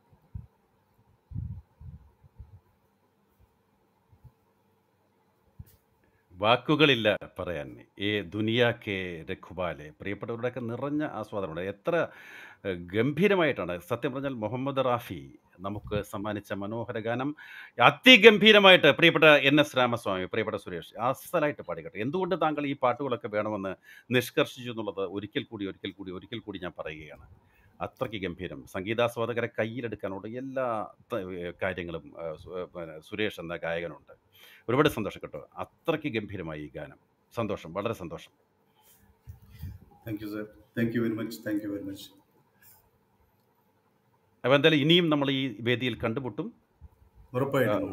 വാക്കുകളില്ല പറയാൻ. ഈ ദുനിയാക്കെ രഘുബാലെ പ്രിയപ്പെട്ടവരുടെയൊക്കെ നിറഞ്ഞ ആസ്വാദനമുണ്ട്. എത്ര ഗംഭീരമായിട്ടാണ് സത്യം പറഞ്ഞാൽ മുഹമ്മദ് റാഫി നമുക്ക് സമ്മാനിച്ച മനോഹര ഗാനം അതിഗംഭീരമായിട്ട് പ്രിയപ്പെട്ട NS രാമസ്വാമി, പ്രിയപ്പെട്ട സുരേഷ് അസലായിട്ട് പാടിക്കട്ടെ. എന്തുകൊണ്ട് താങ്കൾ ഈ പാട്ടുകളൊക്കെ വേണമെന്ന് നിഷ്കർഷിച്ചു എന്നുള്ളത് ഒരിക്കൽ കൂടി ഞാൻ പറയുകയാണ്. അത്രയ്ക്ക് ഗംഭീരം. സംഗീതാസ്വാദകരെ കയ്യിലെടുക്കാനുള്ള എല്ലാ കാര്യങ്ങളും സുരേഷ് എന്ന ഗായകനുണ്ട്. ഒരുപാട് സന്തോഷം കേട്ടോ. അത്രയ്ക്ക് ഗംഭീരമായി ഈ ഗാനം. സന്തോഷം, വളരെ സന്തോഷം. Thank you sir, thank you very much, thank you very much. അപ്പോൾ എന്തായാലും ഇനിയും നമ്മൾ ഈ വേദിയിൽ കണ്ടുമുട്ടും. ഉറപ്പായിട്ടും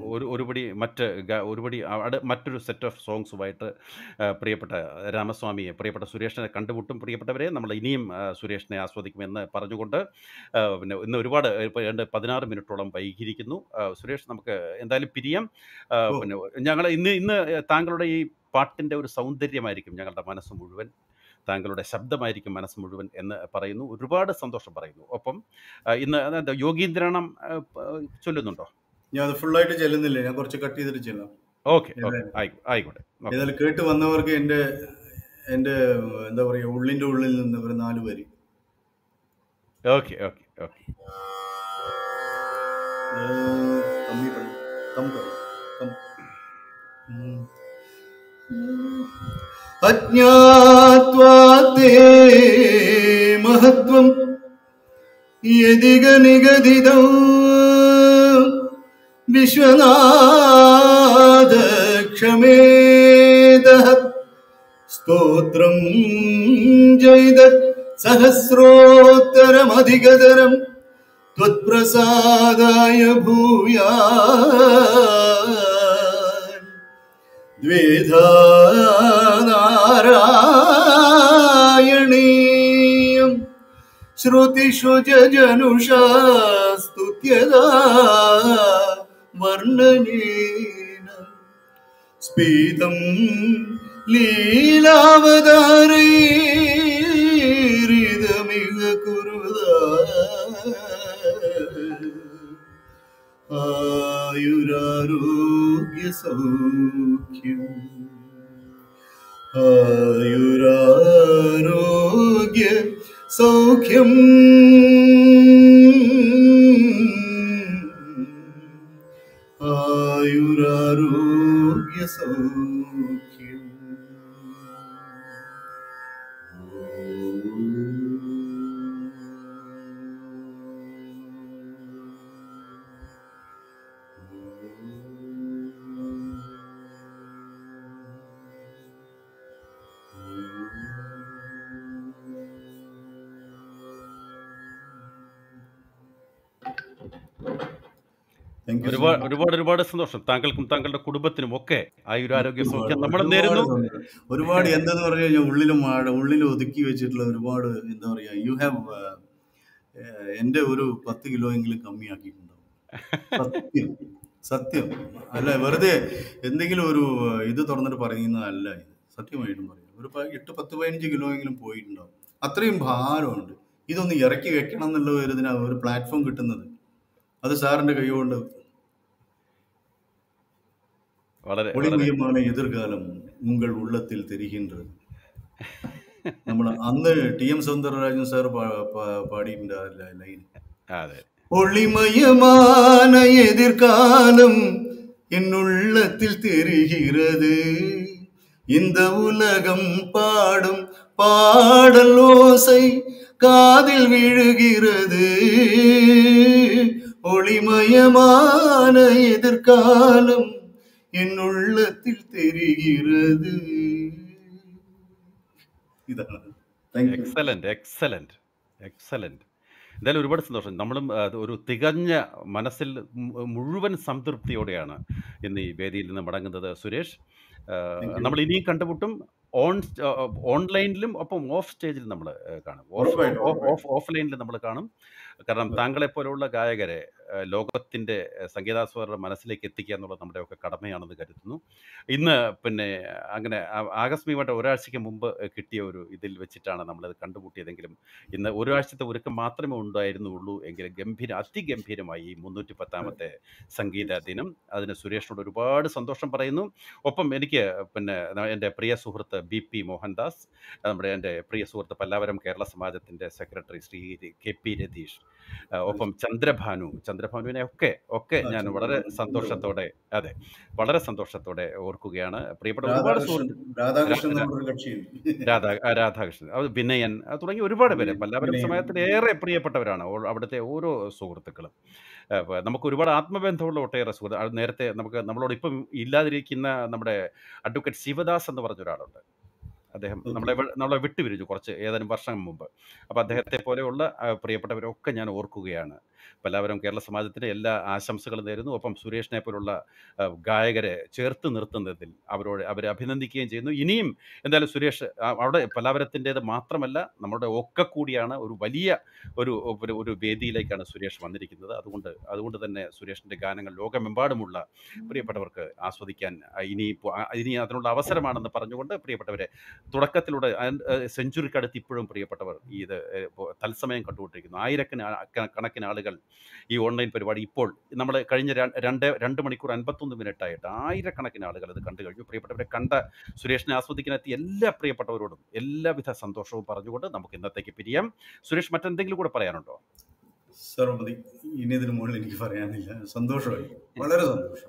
മറ്റൊരു സെറ്റ് ഓഫ് സോങ്സുമായിട്ട് പ്രിയപ്പെട്ട രാമസ്വാമിയെ, പ്രിയപ്പെട്ട സുരേഷിനെ കണ്ടുമുട്ടും. പ്രിയപ്പെട്ടവരെ, നമ്മൾ ഇനിയും സുരേഷിനെ ആസ്വദിക്കുമെന്ന് പറഞ്ഞുകൊണ്ട് പിന്നെ ഇന്ന് ഒരുപാട് 16 മിനിറ്റോളം വൈകിയിരിക്കുന്നു. സുരേഷ്, നമുക്ക് എന്തായാലും പിരിയാം. പിന്നെ ഞങ്ങൾ ഇന്ന് താങ്കളുടെ ഈ പാട്ടിൻ്റെ ഒരു സൗന്ദര്യമായിരിക്കും ഞങ്ങളുടെ മനസ്സ് മുഴുവൻ, താങ്കളുടെ ശബ്ദമായിരിക്കും മനസ്സ് മുഴുവൻ എന്ന് പറയുന്നു. ഒരുപാട് സന്തോഷം പറയുന്നു. ഒപ്പം ഇന്ന് യോഗീന്ദ്രണം ചൊല്ലുന്നുണ്ടോ? ഞാൻ അത് ഫുള്ളായിട്ട് ചെല്ലുന്നില്ല, ഞാൻ കുറച്ച് കട്ട് ചെയ്തിട്ട് ചെല്ലാം. ഓക്കെ, ആയിക്കോട്ടെ. ഏതായാലും കേട്ട് വന്നവർക്ക് എൻ്റെ എന്താ പറയുക, ഉള്ളിൻ്റെ ഉള്ളിൽ നിന്ന് ഒരു 4 വരി. ഓക്കെ. അജ്ഞാത്വാ തേ മഹത്വം യദിഗ നിഗദിതം വിശ്വനാഥ ക്ഷമേദഃ സ്തോത്രം ജൈദത് സഹസ്രോത്തരമധികതരം ത്വത്പ്രസാദായ ഭൂയാൻ ദ്വേധാ നാരായണീയം ശ്രുതിഷു ജനുഷാ സ്തുത്യദാ വർണ്ണനേന സ്പീതം ലീലാവതാരൈരിദമിഹ കുരുദാ ആയുരാരോഗ്യ സൗഖ്യം, ആയുരാരോഗ്യ സൗഖ്യം, ആയുരാരോഗ്യ സൗഖ്യം. Thank you so ഒരുപാട് much. ഒരുപാട് ഒരുപാട് സന്തോഷം. താങ്കൾക്കും താങ്കളുടെ കുടുംബത്തിനും ഒക്കെ ആയുരാരോഗ്യ ഒരുപാട് സൗഖ്യം നമ്മൾ ഒരുപാട് നേരുന്നു. സന്തോഷം. ഒരുപാട് എന്തെന്ന് പറഞ്ഞു കഴിഞ്ഞാൽ ഉള്ളിൽ ഒതുക്കി വെച്ചിട്ടുള്ള ഒരുപാട് എന്താ പറയാ, യു ഹാവ് എൻ്റെ ഒരു 10 കിലോ എങ്കിലും കമ്മിയാക്കിയിട്ടുണ്ടാവും. സത്യം സത്യം. അല്ല, വെറുതെ എന്തെങ്കിലും ഒരു ഇത് തുറന്നിട്ട് പറയുന്നതല്ല ഇത്. സത്യമായിട്ടും പറയാം, ഒരു 8-10-15 കിലോ എങ്കിലും പോയിട്ടുണ്ടാവും. അത്രയും ഭാരമുണ്ട്. ഇതൊന്ന് ഇറക്കി വെക്കണം എന്നുള്ള ഒരു ഇതിനാണ് ഒരു പ്ലാറ്റ്ഫോം കിട്ടുന്നത്. അത് സാറിന്റെ കൈകൊണ്ട് വളരെ വളരെ ഒളിമയமான എതിർകാലം ഉங்கள் உள்ளத்தில் தெரிகின்றது. നമ്മൾ അന്ന് TM സൗന്ദരരാജൻ സാർ പാടിയിട്ടുണ്ട് ആ ലൈൻ. അതെ. ஒளிமயமான எதிர்காலம் என் உள்ளத்தில் தெரிகிறது, இந்த உலகம் பாடும் பாடல் ஓசை காதில் விழுகிறது, ஒளிமயமான எதிர்காலம் என் உள்ளத்தில் தெரிகிறது. ഇതാണ്. Thank you. Excellent excellent excellent. എന്തായാലും ഒരുപാട് സന്തോഷം. നമ്മളും ഒരു തികഞ്ഞ മനസ്സിൽ മുഴുവൻ സംതൃപ്തിയോടെയാണ് ഇന്ന് ഈ വേദിയിൽ നിന്ന് മടങ്ങുന്നത്. Suresh, thank you. നമ്മൾ ഇനിയും കണ്ടുമുട്ടും. ഓൺലൈനിലും ഒപ്പം ഓഫ് സ്റ്റേജിലും നമ്മൾ കാണും. ഉറപ്പായിട്ടും. ഓഫ്ലൈനിൽ നമ്മൾ കാണും. കാരണം താങ്കളെപ്പോലുള്ള ഗായകരെ ലോകത്തിൻ്റെ സംഗീതാസ്വാദകരുടെ മനസ്സിലേക്ക് എത്തിക്കുക എന്നുള്ളത് നമ്മുടെയൊക്കെ കടമയാണെന്ന് കരുതുന്നു. ഇന്ന് പിന്നെ അങ്ങനെ ആകസ്മികമായിട്ട് ഒരാഴ്ചയ്ക്ക് മുമ്പ് കിട്ടിയ ഒരു ഇതിൽ വെച്ചിട്ടാണ് നമ്മളത് കണ്ടുമുട്ടിയതെങ്കിലും ഇന്ന് ഒരാഴ്ചത്തെ ഒരുക്കം മാത്രമേ ഉണ്ടായിരുന്നുള്ളൂ എങ്കിലും അതിഗംഭീരമായി ഈ 310ാമത്തെ സംഗീത ദിനം. അതിന് സുരേഷിനോട് ഒരുപാട് സന്തോഷം പറയുന്നു. ഒപ്പം എനിക്ക് പിന്നെ എൻ്റെ പ്രിയ സുഹൃത്ത് BP മോഹൻദാസ്, എൻ്റെ പ്രിയ സുഹൃത്ത് പല്ലാവരം കേരള സമാജത്തിൻ്റെ സെക്രട്ടറി ശ്രീ KP രതീഷ്, ഒപ്പം ചന്ദ്രഭാനുവിനെ ഒക്കെ ഞാൻ വളരെ സന്തോഷത്തോടെ വളരെ സന്തോഷത്തോടെ ഓർക്കുകയാണ്. പ്രിയപ്പെട്ട ഒരുപാട് രാധാകൃഷ്ണൻ, അത് വിനയൻ തുടങ്ങി ഒരുപാട് പേര് പല്ലാവരം സമാജത്തിൽ ഏറെ പ്രിയപ്പെട്ടവരാണ് അവിടുത്തെ ഓരോ സുഹൃത്തുക്കളും. നമുക്ക് ഒരുപാട് ആത്മബന്ധമുള്ള ഒട്ടേറെ സുഹൃത്ത്. അത് നേരത്തെ നമ്മളോട് ഇപ്പം ഇല്ലാതിരിക്കുന്ന നമ്മുടെ അഡ്വക്കേറ്റ് ശിവദാസ് എന്ന് പറഞ്ഞ ഒരാളുണ്ട്. അദ്ദേഹം നമ്മളെ വിട്ടുപിരിഞ്ഞു ഏതാനും വർഷം മുമ്പ്. അപ്പോൾ അദ്ദേഹത്തെ പോലെയുള്ള പ്രിയപ്പെട്ടവരൊക്കെ ഞാൻ ഓർക്കുകയാണ്. പല്ലാവരം കേരള സമാജത്തിൻ്റെ എല്ലാ ആശംസകളും നേരുന്നു. ഒപ്പം സുരേഷിനെ പോലുള്ള ഗായകരെ ചേർത്ത് നിർത്തുന്നതിൽ അവരെ അഭിനന്ദിക്കുകയും ചെയ്യുന്നു. ഇനിയും എന്തായാലും സുരേഷ് അവിടെ പല്ലാവരത്തിൻ്റേത് മാത്രമല്ല നമ്മുടെ ഒക്കെ കൂടിയാണ്. ഒരു വലിയ ഒരു വേദിയിലേക്കാണ് സുരേഷ് വന്നിരിക്കുന്നത്. അതുകൊണ്ട് തന്നെ സുരേഷിൻ്റെ ഗാനങ്ങൾ ലോകമെമ്പാടുമുള്ള പ്രിയപ്പെട്ടവർക്ക് ആസ്വദിക്കാൻ ഇനി അതിനുള്ള അവസരമാണെന്ന് പറഞ്ഞുകൊണ്ട് പ്രിയപ്പെട്ടവരെ തുടക്കത്തിലൂടെ സെഞ്ചുറിക്കടുത്ത് ഇപ്പോഴും പ്രിയപ്പെട്ടവർ ഇത് തത്സമയം കണ്ടുകൊണ്ടിരിക്കുന്നു. ആയിരക്കണക്കിന് ആളുകൾ ഈ ഓൺലൈൻ പരിപാടി ഇപ്പോൾ നമ്മൾ കഴിഞ്ഞ 2 മണിക്കൂർ 51 മിനിറ്റായിട്ട് ആയിരക്കണക്കിന് ആളുകൾ അത് കണ്ടു കഴിഞ്ഞു. പ്രിയപ്പെട്ടവരെ കണ്ട സുരേഷിനെ ആസ്വദിക്കാനെത്തിയ എല്ലാ പ്രിയപ്പെട്ടവരോടും എല്ലാവിധ സന്തോഷവും പറഞ്ഞുകൊണ്ട് നമുക്ക് ഇന്നത്തേക്ക് പിരിയാം. സുരേഷ്, മറ്റെന്തെങ്കിലും കൂടെ പറയാനുണ്ടോ? സർവമതി, ഇനി ഇതിന് മുകളിൽ എനിക്ക് പറയാനില്ല. സന്തോഷമായി, വളരെ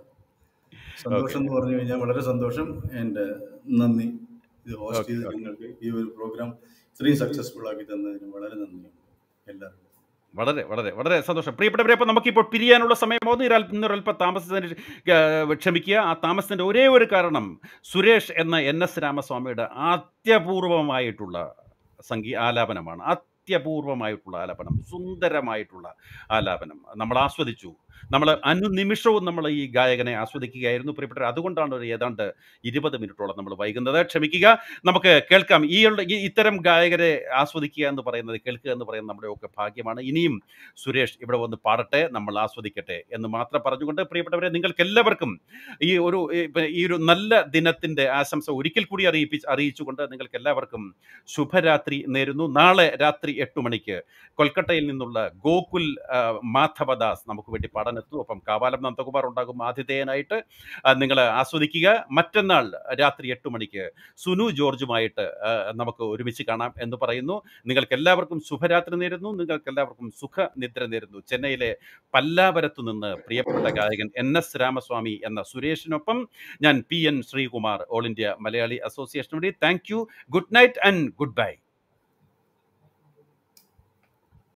സന്തോഷം എന്ന് പറഞ്ഞു കഴിഞ്ഞാൽ വളരെ സന്തോഷം. എൻ്റെ നന്ദി. ഇത് ഹോസ്റ്റ് ചെയ്ത് നിങ്ങൾക്ക് ഈ ഒരു പ്രോഗ്രാം ഇത്രയും സക്സസ്ഫുൾ ആക്കി തന്നതിന് വളരെ നന്ദിയുണ്ട് എല്ലാവർക്കും. വളരെ വളരെ വളരെ സന്തോഷം. പ്രിയപ്പെട്ടവരെ, അപ്പോൾ നമുക്കിപ്പോൾ പിരിയാനുള്ള സമയമാകുന്നു. ഇന്നൊരൽപ്പം താമസത്തിന് ക്ഷമിക്കുക. ആ താമസത്തിൻ്റെ ഒരേ ഒരു കാരണം സുരേഷ് എന്ന NS രാമസ്വാമിയുടെ അത്യപൂർവമായിട്ടുള്ള ആലാപനമാണ്. അത്യപൂർവമായിട്ടുള്ള ആലാപനം, സുന്ദരമായിട്ടുള്ള ആലാപനം നമ്മൾ ആസ്വദിച്ചു. നമ്മൾ അനുനിമിഷവും നമ്മൾ ഈ ഗായകനെ ആസ്വദിക്കുകയായിരുന്നു പ്രിയപ്പെട്ടവർ. അതുകൊണ്ടാണ് ഒരു ഏതാണ്ട് 20 മിനിറ്റോളം നമ്മൾ വൈകുന്നത്. ക്ഷമിക്കുക. നമുക്ക് കേൾക്കാം. ഇത്തരം ഗായകരെ ആസ്വദിക്കുക എന്ന് പറയുന്നത്, കേൾക്കുക എന്ന് പറയുന്നത് നമ്മുടെയൊക്കെ ഭാഗ്യമാണ്. ഇനിയും സുരേഷ് ഇവിടെ വന്ന് പാടട്ടെ, നമ്മൾ ആസ്വദിക്കട്ടെ എന്ന് മാത്രം പറഞ്ഞുകൊണ്ട് പ്രിയപ്പെട്ടവരെ, നിങ്ങൾക്ക് എല്ലാവർക്കും ഈ ഒരു നല്ല ദിനത്തിൻ്റെ ആശംസ ഒരിക്കൽ കൂടി അറിയിച്ചുകൊണ്ട് നിങ്ങൾക്ക് എല്ലാവർക്കും ശുഭരാത്രി നേരുന്നു. നാളെ രാത്രി 8 മണിക്ക് കൊൽക്കട്ടയിൽ നിന്നുള്ള ഗോകുൽ മാധവദാസ് നമുക്ക് വേണ്ടി പാടാനെത്തും. ഒപ്പം കാവാലം നന്ദകുമാർ ഉണ്ടാകും ആതിഥേയനായിട്ട്. നിങ്ങൾ ആസ്വദിക്കുക. മറ്റന്നാൾ രാത്രി 8 മണിക്ക് സുനു ജോർജുമായിട്ട് നമുക്ക് ഒരുമിച്ച് കാണാം എന്ന് പറയുന്നു. നിങ്ങൾക്ക് എല്ലാവർക്കും ശുഭരാത്രി നേരുന്നു. നിങ്ങൾക്ക് എല്ലാവർക്കും സുഖനിദ്ര നേരുന്നു. ചെന്നൈയിലെ പല്ലാവരത്തു നിന്ന് പ്രിയപ്പെട്ട ഗായകൻ NS രാമസ്വാമി എന്ന സുരേഷിനൊപ്പം ഞാൻ PN Sreekumar, all India Malayali association വഴി. Thank you, good night and good bye.